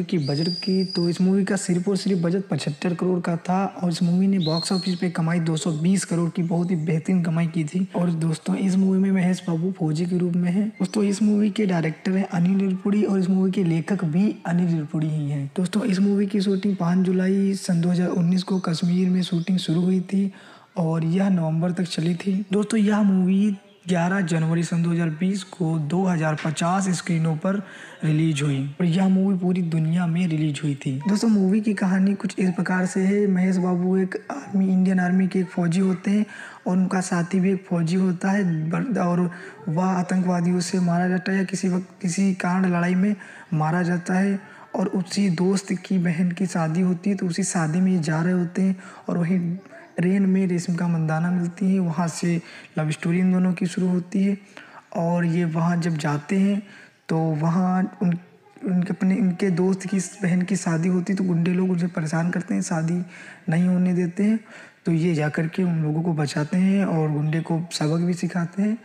Speaker 1: की बजट की तो इस मूवी का सिर्फ और सिर्फ बजट पचहत्तर करोड़ का था और इस मूवी ने बॉक्स ऑफिस पे कमाई दो सौ बीस करोड़ की बहुत ही बेहतरीन कमाई की थी। और दोस्तों इस मूवी में महेश बाबू फौजी के रूप में है। दोस्तों इस मूवी के डायरेक्टर हैं अनिल रिरपुड़ी और इस मूवी के लेखक भी अनिल रिरपुड़ी ही हैं। दोस्तों इस मूवी की शूटिंग पाँच जुलाई सन दो हज़ार उन्नीस को कश्मीर में शूटिंग शुरू हुई थी और यह नवंबर तक चली थी। दोस्तों यह मूवी ग्यारह जनवरी सन दो हज़ार बीस को दो हज़ार पचास स्क्रीनों पर रिलीज हुई और यह मूवी पूरी दुनिया में रिलीज हुई थी। दोस्तों मूवी की कहानी कुछ इस प्रकार से है। महेश बाबू एक आर्मी इंडियन आर्मी के एक फौजी होते हैं और उनका साथी भी एक फौजी होता है और वह आतंकवादियों से मारा जाता है या किसी वक्त किसी कारण लड़ाई में मारा जाता है और उसी दोस्त की बहन की शादी होती है तो उसी शादी में ये जा रहे होते हैं और वहीं ट्रेन में रेशमिका मंदाना मिलती है। वहाँ से लव स्टोरी इन दोनों की शुरू होती है और ये वहाँ जब जाते हैं तो वहाँ उन उनके अपने इनके दोस्त की बहन की शादी होती है तो गुंडे लोग उनसे परेशान करते हैं, शादी नहीं होने देते हैं। तो ये जा कर के उन लोगों को बचाते हैं और गुंडे को सबक भी सिखाते हैं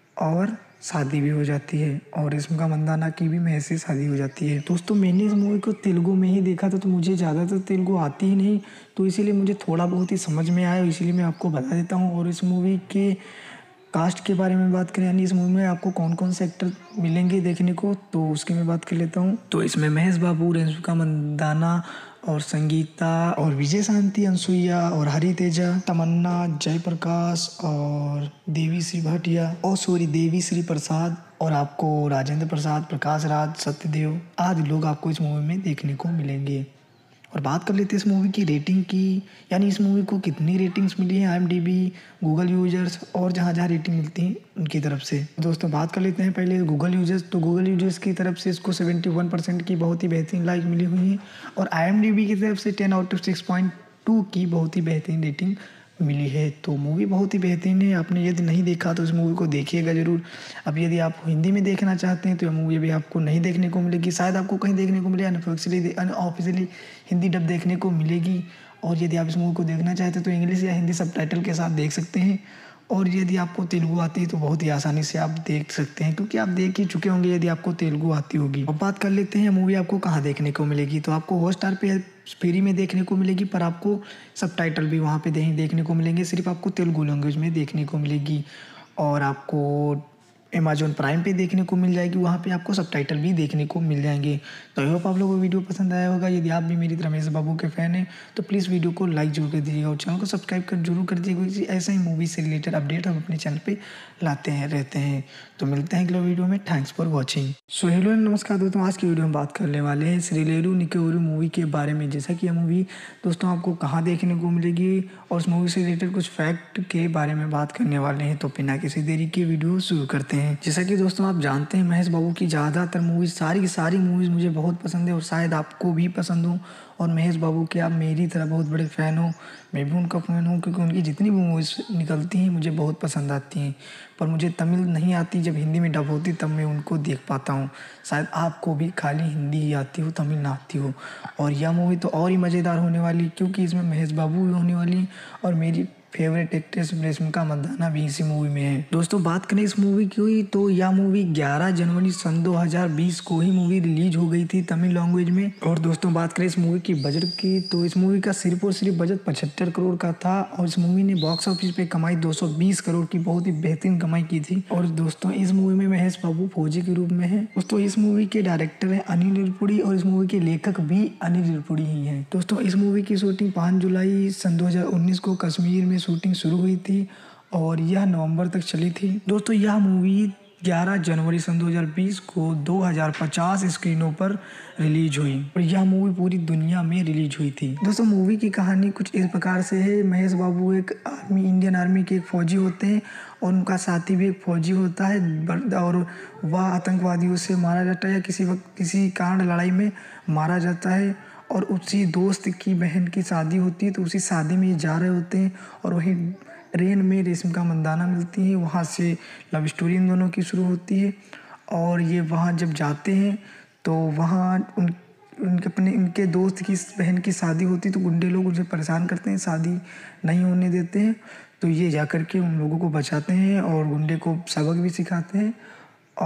Speaker 1: और शादी भी हो जाती है और रेशमिका मंदाना की भी महेश से शादी हो जाती है। दोस्तों मैंने इस मूवी को तेलुगु में ही देखा था तो मुझे ज़्यादातर तेलुगु आती ही नहीं, तो इसीलिए मुझे थोड़ा बहुत ही समझ में आया, इसीलिए मैं आपको बता देता हूँ। और इस मूवी के कास्ट के बारे में बात करें यानी इस मूवी में आपको कौन कौन से एक्टर मिलेंगे देखने को तो उसकी मैं बात कर लेता हूँ। तो इसमें महेश बाबू, रेशमिका मंदाना और संगीता और विजय शांति, अनसुईया और हरी तेजा, तमन्ना, जयप्रकाश और देवी श्री भाटिया और सॉरी देवी श्री प्रसाद और आपको राजेंद्र प्रसाद, प्रकाश राज, सत्यदेव आदि लोग आपको इस मूवी में देखने को मिलेंगे। और बात कर लेते हैं इस मूवी की रेटिंग की, यानी इस मूवी को कितनी रेटिंग्स मिली हैं आईएमडीबी, गूगल यूजर्स और जहाँ जहाँ रेटिंग मिलती है उनकी तरफ से। दोस्तों बात कर लेते हैं पहले गूगल यूजर्स, तो गूगल यूजर्स की तरफ से इसको इकहत्तर परसेंट की बहुत ही बेहतरीन लाइक मिली हुई है और आईएमडीबी की तरफ से ten out of six point two की बहुत ही बेहतरीन रेटिंग मिली है। तो मूवी बहुत ही बेहतरीन है, आपने यदि नहीं देखा तो इस मूवी को देखिएगा ज़रूर। अब यदि आप हिंदी में देखना चाहते हैं तो यह मूवी भी आपको नहीं देखने को मिलेगी, शायद आपको कहीं देखने को मिले, अनऑफिशियली अनऑफिशियली हिंदी डब देखने को मिलेगी। और यदि आप इस मूवी को देखना चाहते हैं तो इंग्लिश या हिंदी सबटाइटल के साथ देख सकते हैं और यदि आपको तेलुगु आती है तो बहुत ही आसानी से आप देख सकते हैं क्योंकि आप देख ही चुके होंगे यदि आपको तेलुगु आती होगी। अब बात कर लेते हैं मूवी आपको कहाँ देखने को मिलेगी, तो आपको हॉटस्टार पे फ्री में देखने को मिलेगी पर आपको सबटाइटल भी वहाँ पे देखने को मिलेंगे, सिर्फ आपको तेलुगु लैंग्वेज में देखने को मिलेगी और आपको अमेजॉन प्राइम पे देखने को मिल जाएगी, वहाँ पे आपको सबटाइटल भी देखने को मिल जाएंगे। तो आई होप आप लोगों को वीडियो पसंद आया होगा। यदि आप भी मेरी तरह महेश बाबू के फ़ैन हैं तो प्लीज़ वीडियो को लाइक जरूर कर दीजिएगा और चैनल को सब्सक्राइब कर जरूर कर दीजिएगा क्योंकि ऐसा ही मूवी से रिलेटेड अपडेट हम अपने चैनल पे लाते हैं रहते हैं। तो मिलते हैं अगले वीडियो में, thanks for watching. So hello नमस्कार दोस्तों, आज की वीडियो में बात करने वाले हैं श्रीलेरू निकेउरु मूवी के बारे में। जैसा कि यह मूवी दोस्तों आपको कहाँ देखने को मिलेगी और उस मूवी से रिलेटेड कुछ फैक्ट के बारे में बात करने वाले हैं। तो बिना किसी देरी के वीडियो शुरू करते हैं। जैसा कि दोस्तों आप जानते हैं महेश बाबू की ज़्यादातर मूवीज़, सारी की सारी मूवीज़ मुझे बहुत पसंद है और शायद आपको भी पसंद हो। और महेश बाबू के आप मेरी तरह बहुत बड़े फ़ैन हो, मैं भी उनका फ़ैन हूँ क्योंकि उनकी जितनी भी मूवीज़ निकलती हैं मुझे बहुत पसंद आती हैं। पर मुझे तमिल नहीं आती, जब हिंदी में डब होती तब मैं उनको देख पाता हूँ। शायद आपको भी खाली हिंदी ही आती हो, तमिल ना आती हो। और यह मूवी तो और ही मज़ेदार होने वाली क्योंकि इसमें महेश बाबू भी होने वाली और मेरी फेवरेट एक्ट्रेस रेशमिका मंदाना भी इसी मूवी में है। दोस्तों बात करें इस मूवी की तो यह मूवी ग्यारह जनवरी सन दो हज़ार बीस को ही मूवी रिलीज हो गई थी तमिल लैंग्वेज में। और दोस्तों बात करें इस मूवी की बजट की तो इस मूवी का सिर्फ और सिर्फ बजट पचहत्तर करोड़ का था और इस मूवी ने बॉक्स ऑफिस पे कमाई दो सौ बीस करोड़ की बहुत ही बेहतरीन कमाई की थी। और दोस्तों इस मूवी में महेश बाबू फौजी के रूप में है। दोस्तों इस मूवी के डायरेक्टर हैं अनिल रिरपुड़ी और इस मूवी के लेखक भी अनिल रिरपुड़ी ही हैं। दोस्तों इस मूवी की शूटिंग पाँच जुलाई सन दो हज़ार उन्नीस को कश्मीर में शूटिंग शुरू हुई थी और यह नवंबर तक चली थी। दोस्तों यह मूवी ग्यारह जनवरी सन दो हज़ार बीस को दो हज़ार पचास स्क्रीनों पर रिलीज हुई और यह मूवी पूरी दुनिया में रिलीज हुई थी। दोस्तों मूवी की कहानी कुछ इस प्रकार से है। महेश बाबू एक आर्मी इंडियन आर्मी के एक फौजी होते हैं और उनका साथी भी एक फौजी होता है और वह आतंकवादियों से मारा जाता है या किसी वक्त किसी कारण लड़ाई में मारा जाता है और उसी दोस्त की बहन की शादी होती है तो उसी शादी में ये जा रहे होते हैं और वहीं ट्रेन में रेशमिका मंदाना मिलती है। वहाँ से लव स्टोरी इन दोनों की शुरू होती है और ये वहाँ जब जाते हैं तो वहाँ उन उनके अपने इनके दोस्त की बहन की शादी होती है तो गुंडे लोग उनसे परेशान करते हैं, शादी नहीं होने देते हैं। तो ये जा कर के उन लोगों को बचाते हैं और गुंडे को सबक भी सिखाते हैं और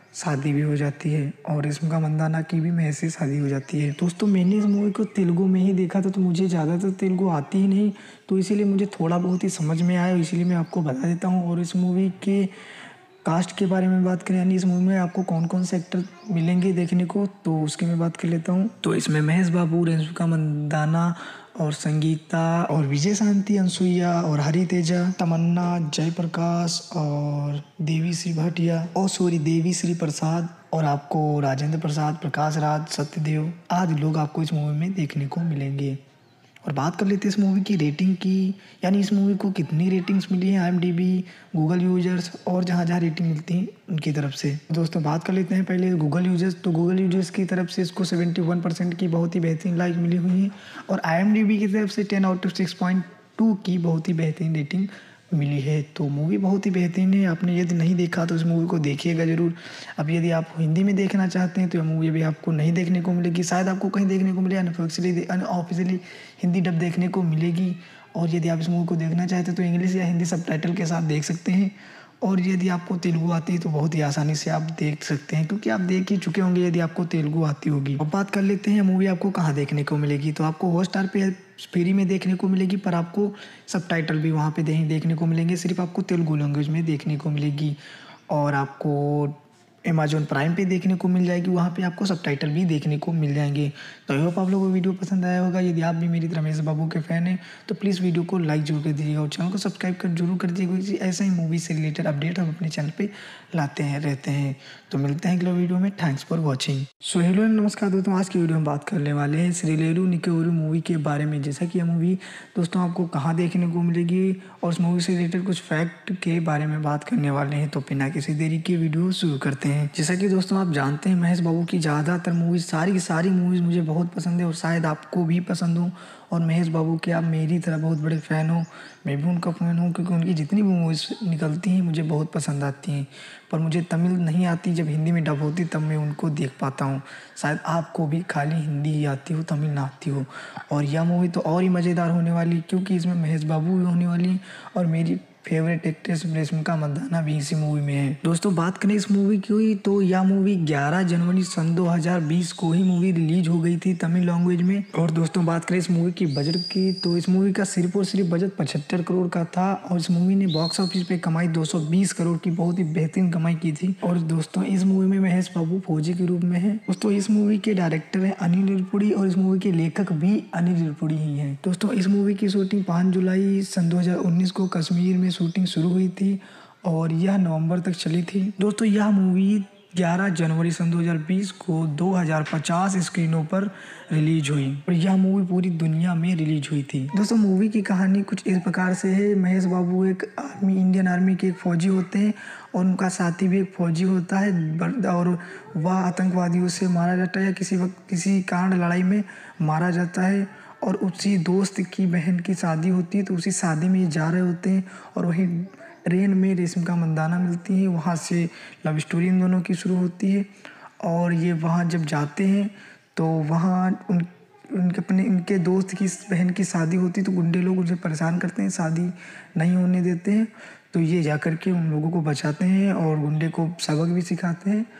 Speaker 1: शादी भी हो जाती है और रश्मिका मंदाना की भी महेश से शादी हो जाती है। दोस्तों मैंने इस मूवी को तेलुगु में ही देखा था, तो मुझे ज़्यादातर तेलुगु आती ही नहीं, तो इसीलिए मुझे थोड़ा बहुत ही समझ में आया, इसीलिए मैं आपको बता देता हूँ। और इस मूवी के कास्ट के बारे में बात करें, यानी इस मूवी में आपको कौन कौन से एक्टर मिलेंगे देखने को, तो उसकी मैं बात कर लेता हूँ। तो इसमें महेश बाबू, रश्मिका मंदाना और संगीता और विजय शांति, अनसुईया और हरी तेजा, तमन्ना, जयप्रकाश और देवी श्री भाटिया और सॉरी देवी श्री प्रसाद और आपको राजेंद्र प्रसाद, प्रकाश राज, सत्यदेव आदि लोग आपको इस मूवी में देखने को मिलेंगे। और बात कर लेते हैं इस मूवी की रेटिंग की, यानी इस मूवी को कितनी रेटिंग्स मिली है आईएमडीबी, गूगल यूजर्स और जहाँ जहाँ रेटिंग मिलती है उनकी तरफ से। दोस्तों बात कर लेते हैं पहले गूगल यूजर्स, तो गूगल यूजर्स की तरफ से इसको इकहत्तर परसेंट की बहुत ही बेहतरीन लाइक मिली हुई है और आईएमडीबी की तरफ से ten out of six point two की बहुत ही बेहतरीन रेटिंग मिली है। तो मूवी बहुत ही बेहतरीन है, आपने यदि नहीं देखा तो इस मूवी को देखिएगा ज़रूर। अब यदि आप हिंदी में देखना चाहते हैं तो यह मूवी अभी आपको नहीं देखने को मिलेगी, शायद आपको कहीं देखने को मिले, अनऑफिशियली अनऑफिशियली हिंदी डब देखने को मिलेगी। और यदि आप इस मूवी को देखना चाहते हैं तो इंग्लिश या हिंदी सबटाइटल के साथ देख सकते हैं। और यदि आपको तेलुगु आती है तो बहुत ही आसानी से आप देख सकते हैं, क्योंकि आप देख ही चुके होंगे यदि आपको तेलुगु आती होगी। अब बात कर लेते हैं मूवी आपको कहाँ देखने को मिलेगी, तो आपको हॉटस्टार पे फ्री में देखने को मिलेगी, पर आपको सबटाइटल भी वहाँ पे देखने को मिलेंगे, सिर्फ आपको तेलुगु लैंग्वेज में देखने को मिलेगी। और आपको अमेजॉन प्राइम पे देखने को मिल जाएगी, वहाँ पे आपको सबटाइटल भी देखने को मिल जाएंगे। तो आई होप आप लोगों को वीडियो पसंद आया होगा। यदि आप भी मेरी तरह महेश बाबू के फ़ैन हैं तो प्लीज़ वीडियो को लाइक जरूर कर दीजिएगा और चैनल को सब्सक्राइब कर जरूर कर दीजिएगा, क्योंकि ऐसा ही मूवी से रिलेटेड अपडेट हम अपने चैनल पे लाते हैं रहते हैं। तो मिलते हैं अगले वीडियो में, thanks for watching. So hello नमस्कार दोस्तों, आज की वीडियो में बात करने वाले हैं श्रीलेरू निकेउरू मूवी के बारे में। जैसा कि यह मूवी दोस्तों आपको कहाँ देखने को मिलेगी और उस मूवी से रिलेटेड कुछ फैक्ट के बारे में बात करने वाले हैं। तो बिना किसी देरी के वीडियो शुरू करते हैं। जैसा कि दोस्तों आप जानते हैं महेश बाबू की ज़्यादातर मूवीज़, सारी की सारी मूवीज़ मुझे बहुत पसंद है और शायद आपको भी पसंद हो। और महेश बाबू के आप मेरी तरह बहुत बड़े फ़ैन हो, मैं भी उनका फ़ैन हूँ, क्योंकि उनकी जितनी भी मूवीज़ निकलती हैं मुझे बहुत पसंद आती हैं। पर मुझे तमिल नहीं आती, जब हिंदी में डब होती तब मैं उनको देख पाता हूँ। शायद आपको भी खाली हिंदी ही आती हो, तमिल ना आती हो। और यह मूवी तो और ही मज़ेदार होने वाली, क्योंकि इसमें महेश बाबू भी होने वाली और मेरी फेवरेट एक्ट्रेस रश्मिका मंदाना भी इसी मूवी में है। दोस्तों बात करें इस मूवी की, तो यह मूवी ग्यारह जनवरी सन दो हज़ार बीस को ही मूवी रिलीज हो गई थी तमिल लैंग्वेज में। और दोस्तों बात करें इस मूवी की बजट की, तो इस मूवी का सिर्फ और सिर्फ बजट पचहत्तर करोड़ का था और इस मूवी ने बॉक्स ऑफिस पे कमाई दो सौ बीस करोड़ की बहुत ही बेहतरीन कमाई की थी। और दोस्तों इस मूवी में महेश बाबू फौजी के रूप में है। दोस्तों इस मूवी के डायरेक्टर है अनिल रिरपुड़ी और इस मूवी के लेखक भी अनिल रिरपुड़ी ही है। दोस्तों इस मूवी की शूटिंग पाँच जुलाई सन दो हज़ार उन्नीस को कश्मीर में शूटिंग शुरू हुई थी और यह नवंबर तक चली थी। दोस्तों यह मूवी ग्यारह जनवरी सन दो हज़ार बीस को दो हज़ार पचास स्क्रीनों पर रिलीज हुई और यह मूवी पूरी दुनिया में रिलीज हुई थी। दोस्तों मूवी की कहानी कुछ इस प्रकार से है। महेश बाबू एक आर्मी इंडियन आर्मी के एक फौजी होते हैं और उनका साथी भी एक फौजी होता है और वह आतंकवादियों से मारा जाता है या किसी वक्त किसी कारण लड़ाई में मारा जाता है। और उसी दोस्त की बहन की शादी होती है, तो उसी शादी में ये जा रहे होते हैं और वहीं ट्रेन में रश्मिका मंदाना मिलती है। वहाँ से लव स्टोरी इन दोनों की शुरू होती है और ये वहाँ जब जाते हैं तो वहाँ उन उनके अपने उनके दोस्त की बहन की शादी होती है, तो गुंडे लोग उनसे परेशान करते हैं, शादी नहीं होने देते हैं। तो ये जा कर के उन लोगों को बचाते हैं और गुंडे को सबक भी सिखाते हैं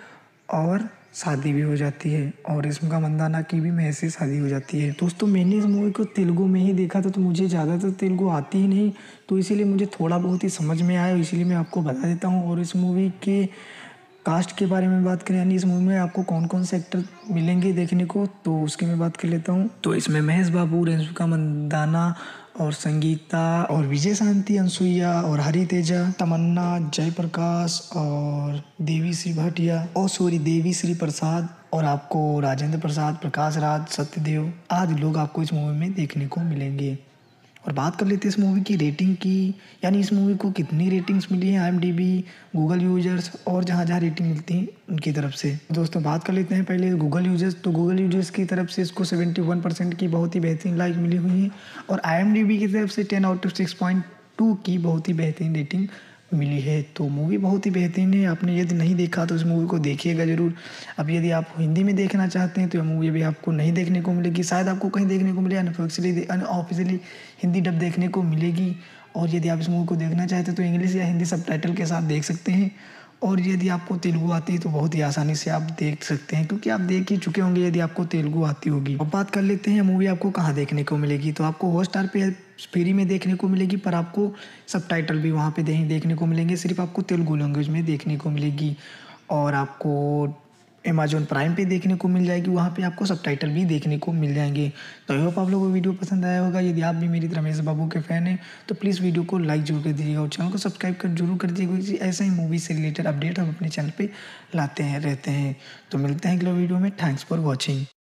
Speaker 1: और शादी भी हो जाती है और रश्मिका मंदाना की भी महेश से शादी हो जाती है। दोस्तों मैंने इस मूवी को तेलुगु में ही देखा था, तो मुझे ज़्यादातर तेलुगु आती ही नहीं, तो इसीलिए मुझे थोड़ा बहुत ही समझ में आया, इसीलिए मैं आपको बता देता हूँ। और इस मूवी के कास्ट के बारे में बात करें, यानी इस मूवी में आपको कौन कौन से एक्टर मिलेंगे देखने को, तो उसकी मैं बात कर लेता हूँ। तो इसमें महेश बाबू, रश्मिका मंदाना और संगीता और विजय शांति, अनसुईया और हरी तेजा, तमन्ना, जयप्रकाश और देवी श्री भाटिया और सॉरी देवी श्री प्रसाद और आपको राजेंद्र प्रसाद, प्रकाश राज, सत्यदेव आदि लोग आपको इस मूवी में देखने को मिलेंगे। और बात कर लेते हैं इस मूवी की रेटिंग की, यानी इस मूवी को कितनी रेटिंग्स मिली है आईएमडीबी, गूगल यूजर्स और जहाँ जहाँ रेटिंग मिलती है उनकी तरफ से। दोस्तों बात कर लेते हैं पहले गूगल यूजर्स, तो गूगल यूजर्स की तरफ से इसको इकहत्तर परसेंट की बहुत ही बेहतरीन लाइक मिली हुई है और आईएमडीबी की तरफ से ten out of six point two की बहुत ही बेहतरीन रेटिंग मिली है। तो मूवी बहुत ही बेहतरीन है, आपने यदि नहीं देखा तो इस मूवी को देखिएगा ज़रूर। अब यदि आप हिंदी में देखना चाहते हैं तो यह मूवी अभी आपको नहीं देखने को मिलेगी, शायद आपको कहीं देखने को मिले, अनऑफिशियली अनऑफिशियली हिंदी डब देखने को मिलेगी। और यदि आप इस मूवी को देखना चाहते हैं तो इंग्लिश या हिंदी सबटाइटल के साथ देख सकते हैं। और यदि आपको तेलुगु आती है तो बहुत ही आसानी से आप देख सकते हैं, क्योंकि आप देख ही चुके होंगे यदि आपको तेलुगु आती होगी। अब बात कर लेते हैं मूवी आपको कहाँ देखने को मिलेगी। तो आपको हॉटस्टार पे फ्री में देखने को मिलेगी, पर आपको सबटाइटल भी वहाँ पे देखने को मिलेंगे। सिर्फ आपको तेलुगु लैंग्वेज में देखने को मिलेगी और आपको अमेज़न प्राइम पे देखने को मिल जाएगी, वहाँ पे आपको सबटाइटल भी देखने को मिल जाएंगे। तो आई होप आप लोगों को वीडियो पसंद आया होगा। यदि आप भी मेरी तरह रमेश बाबू के फ़ैन हैं तो प्लीज़ वीडियो को लाइक जरूर कर दीजिएगा और चैनल को सब्सक्राइब कर जरूर कर दीजिएगा, क्योंकि ऐसे ही मूवी से रिलेटेड अपडेट हम अपने चैनल पर लाते हैं रहते हैं। तो मिलते हैं अगले वीडियो में। Thanks for watching.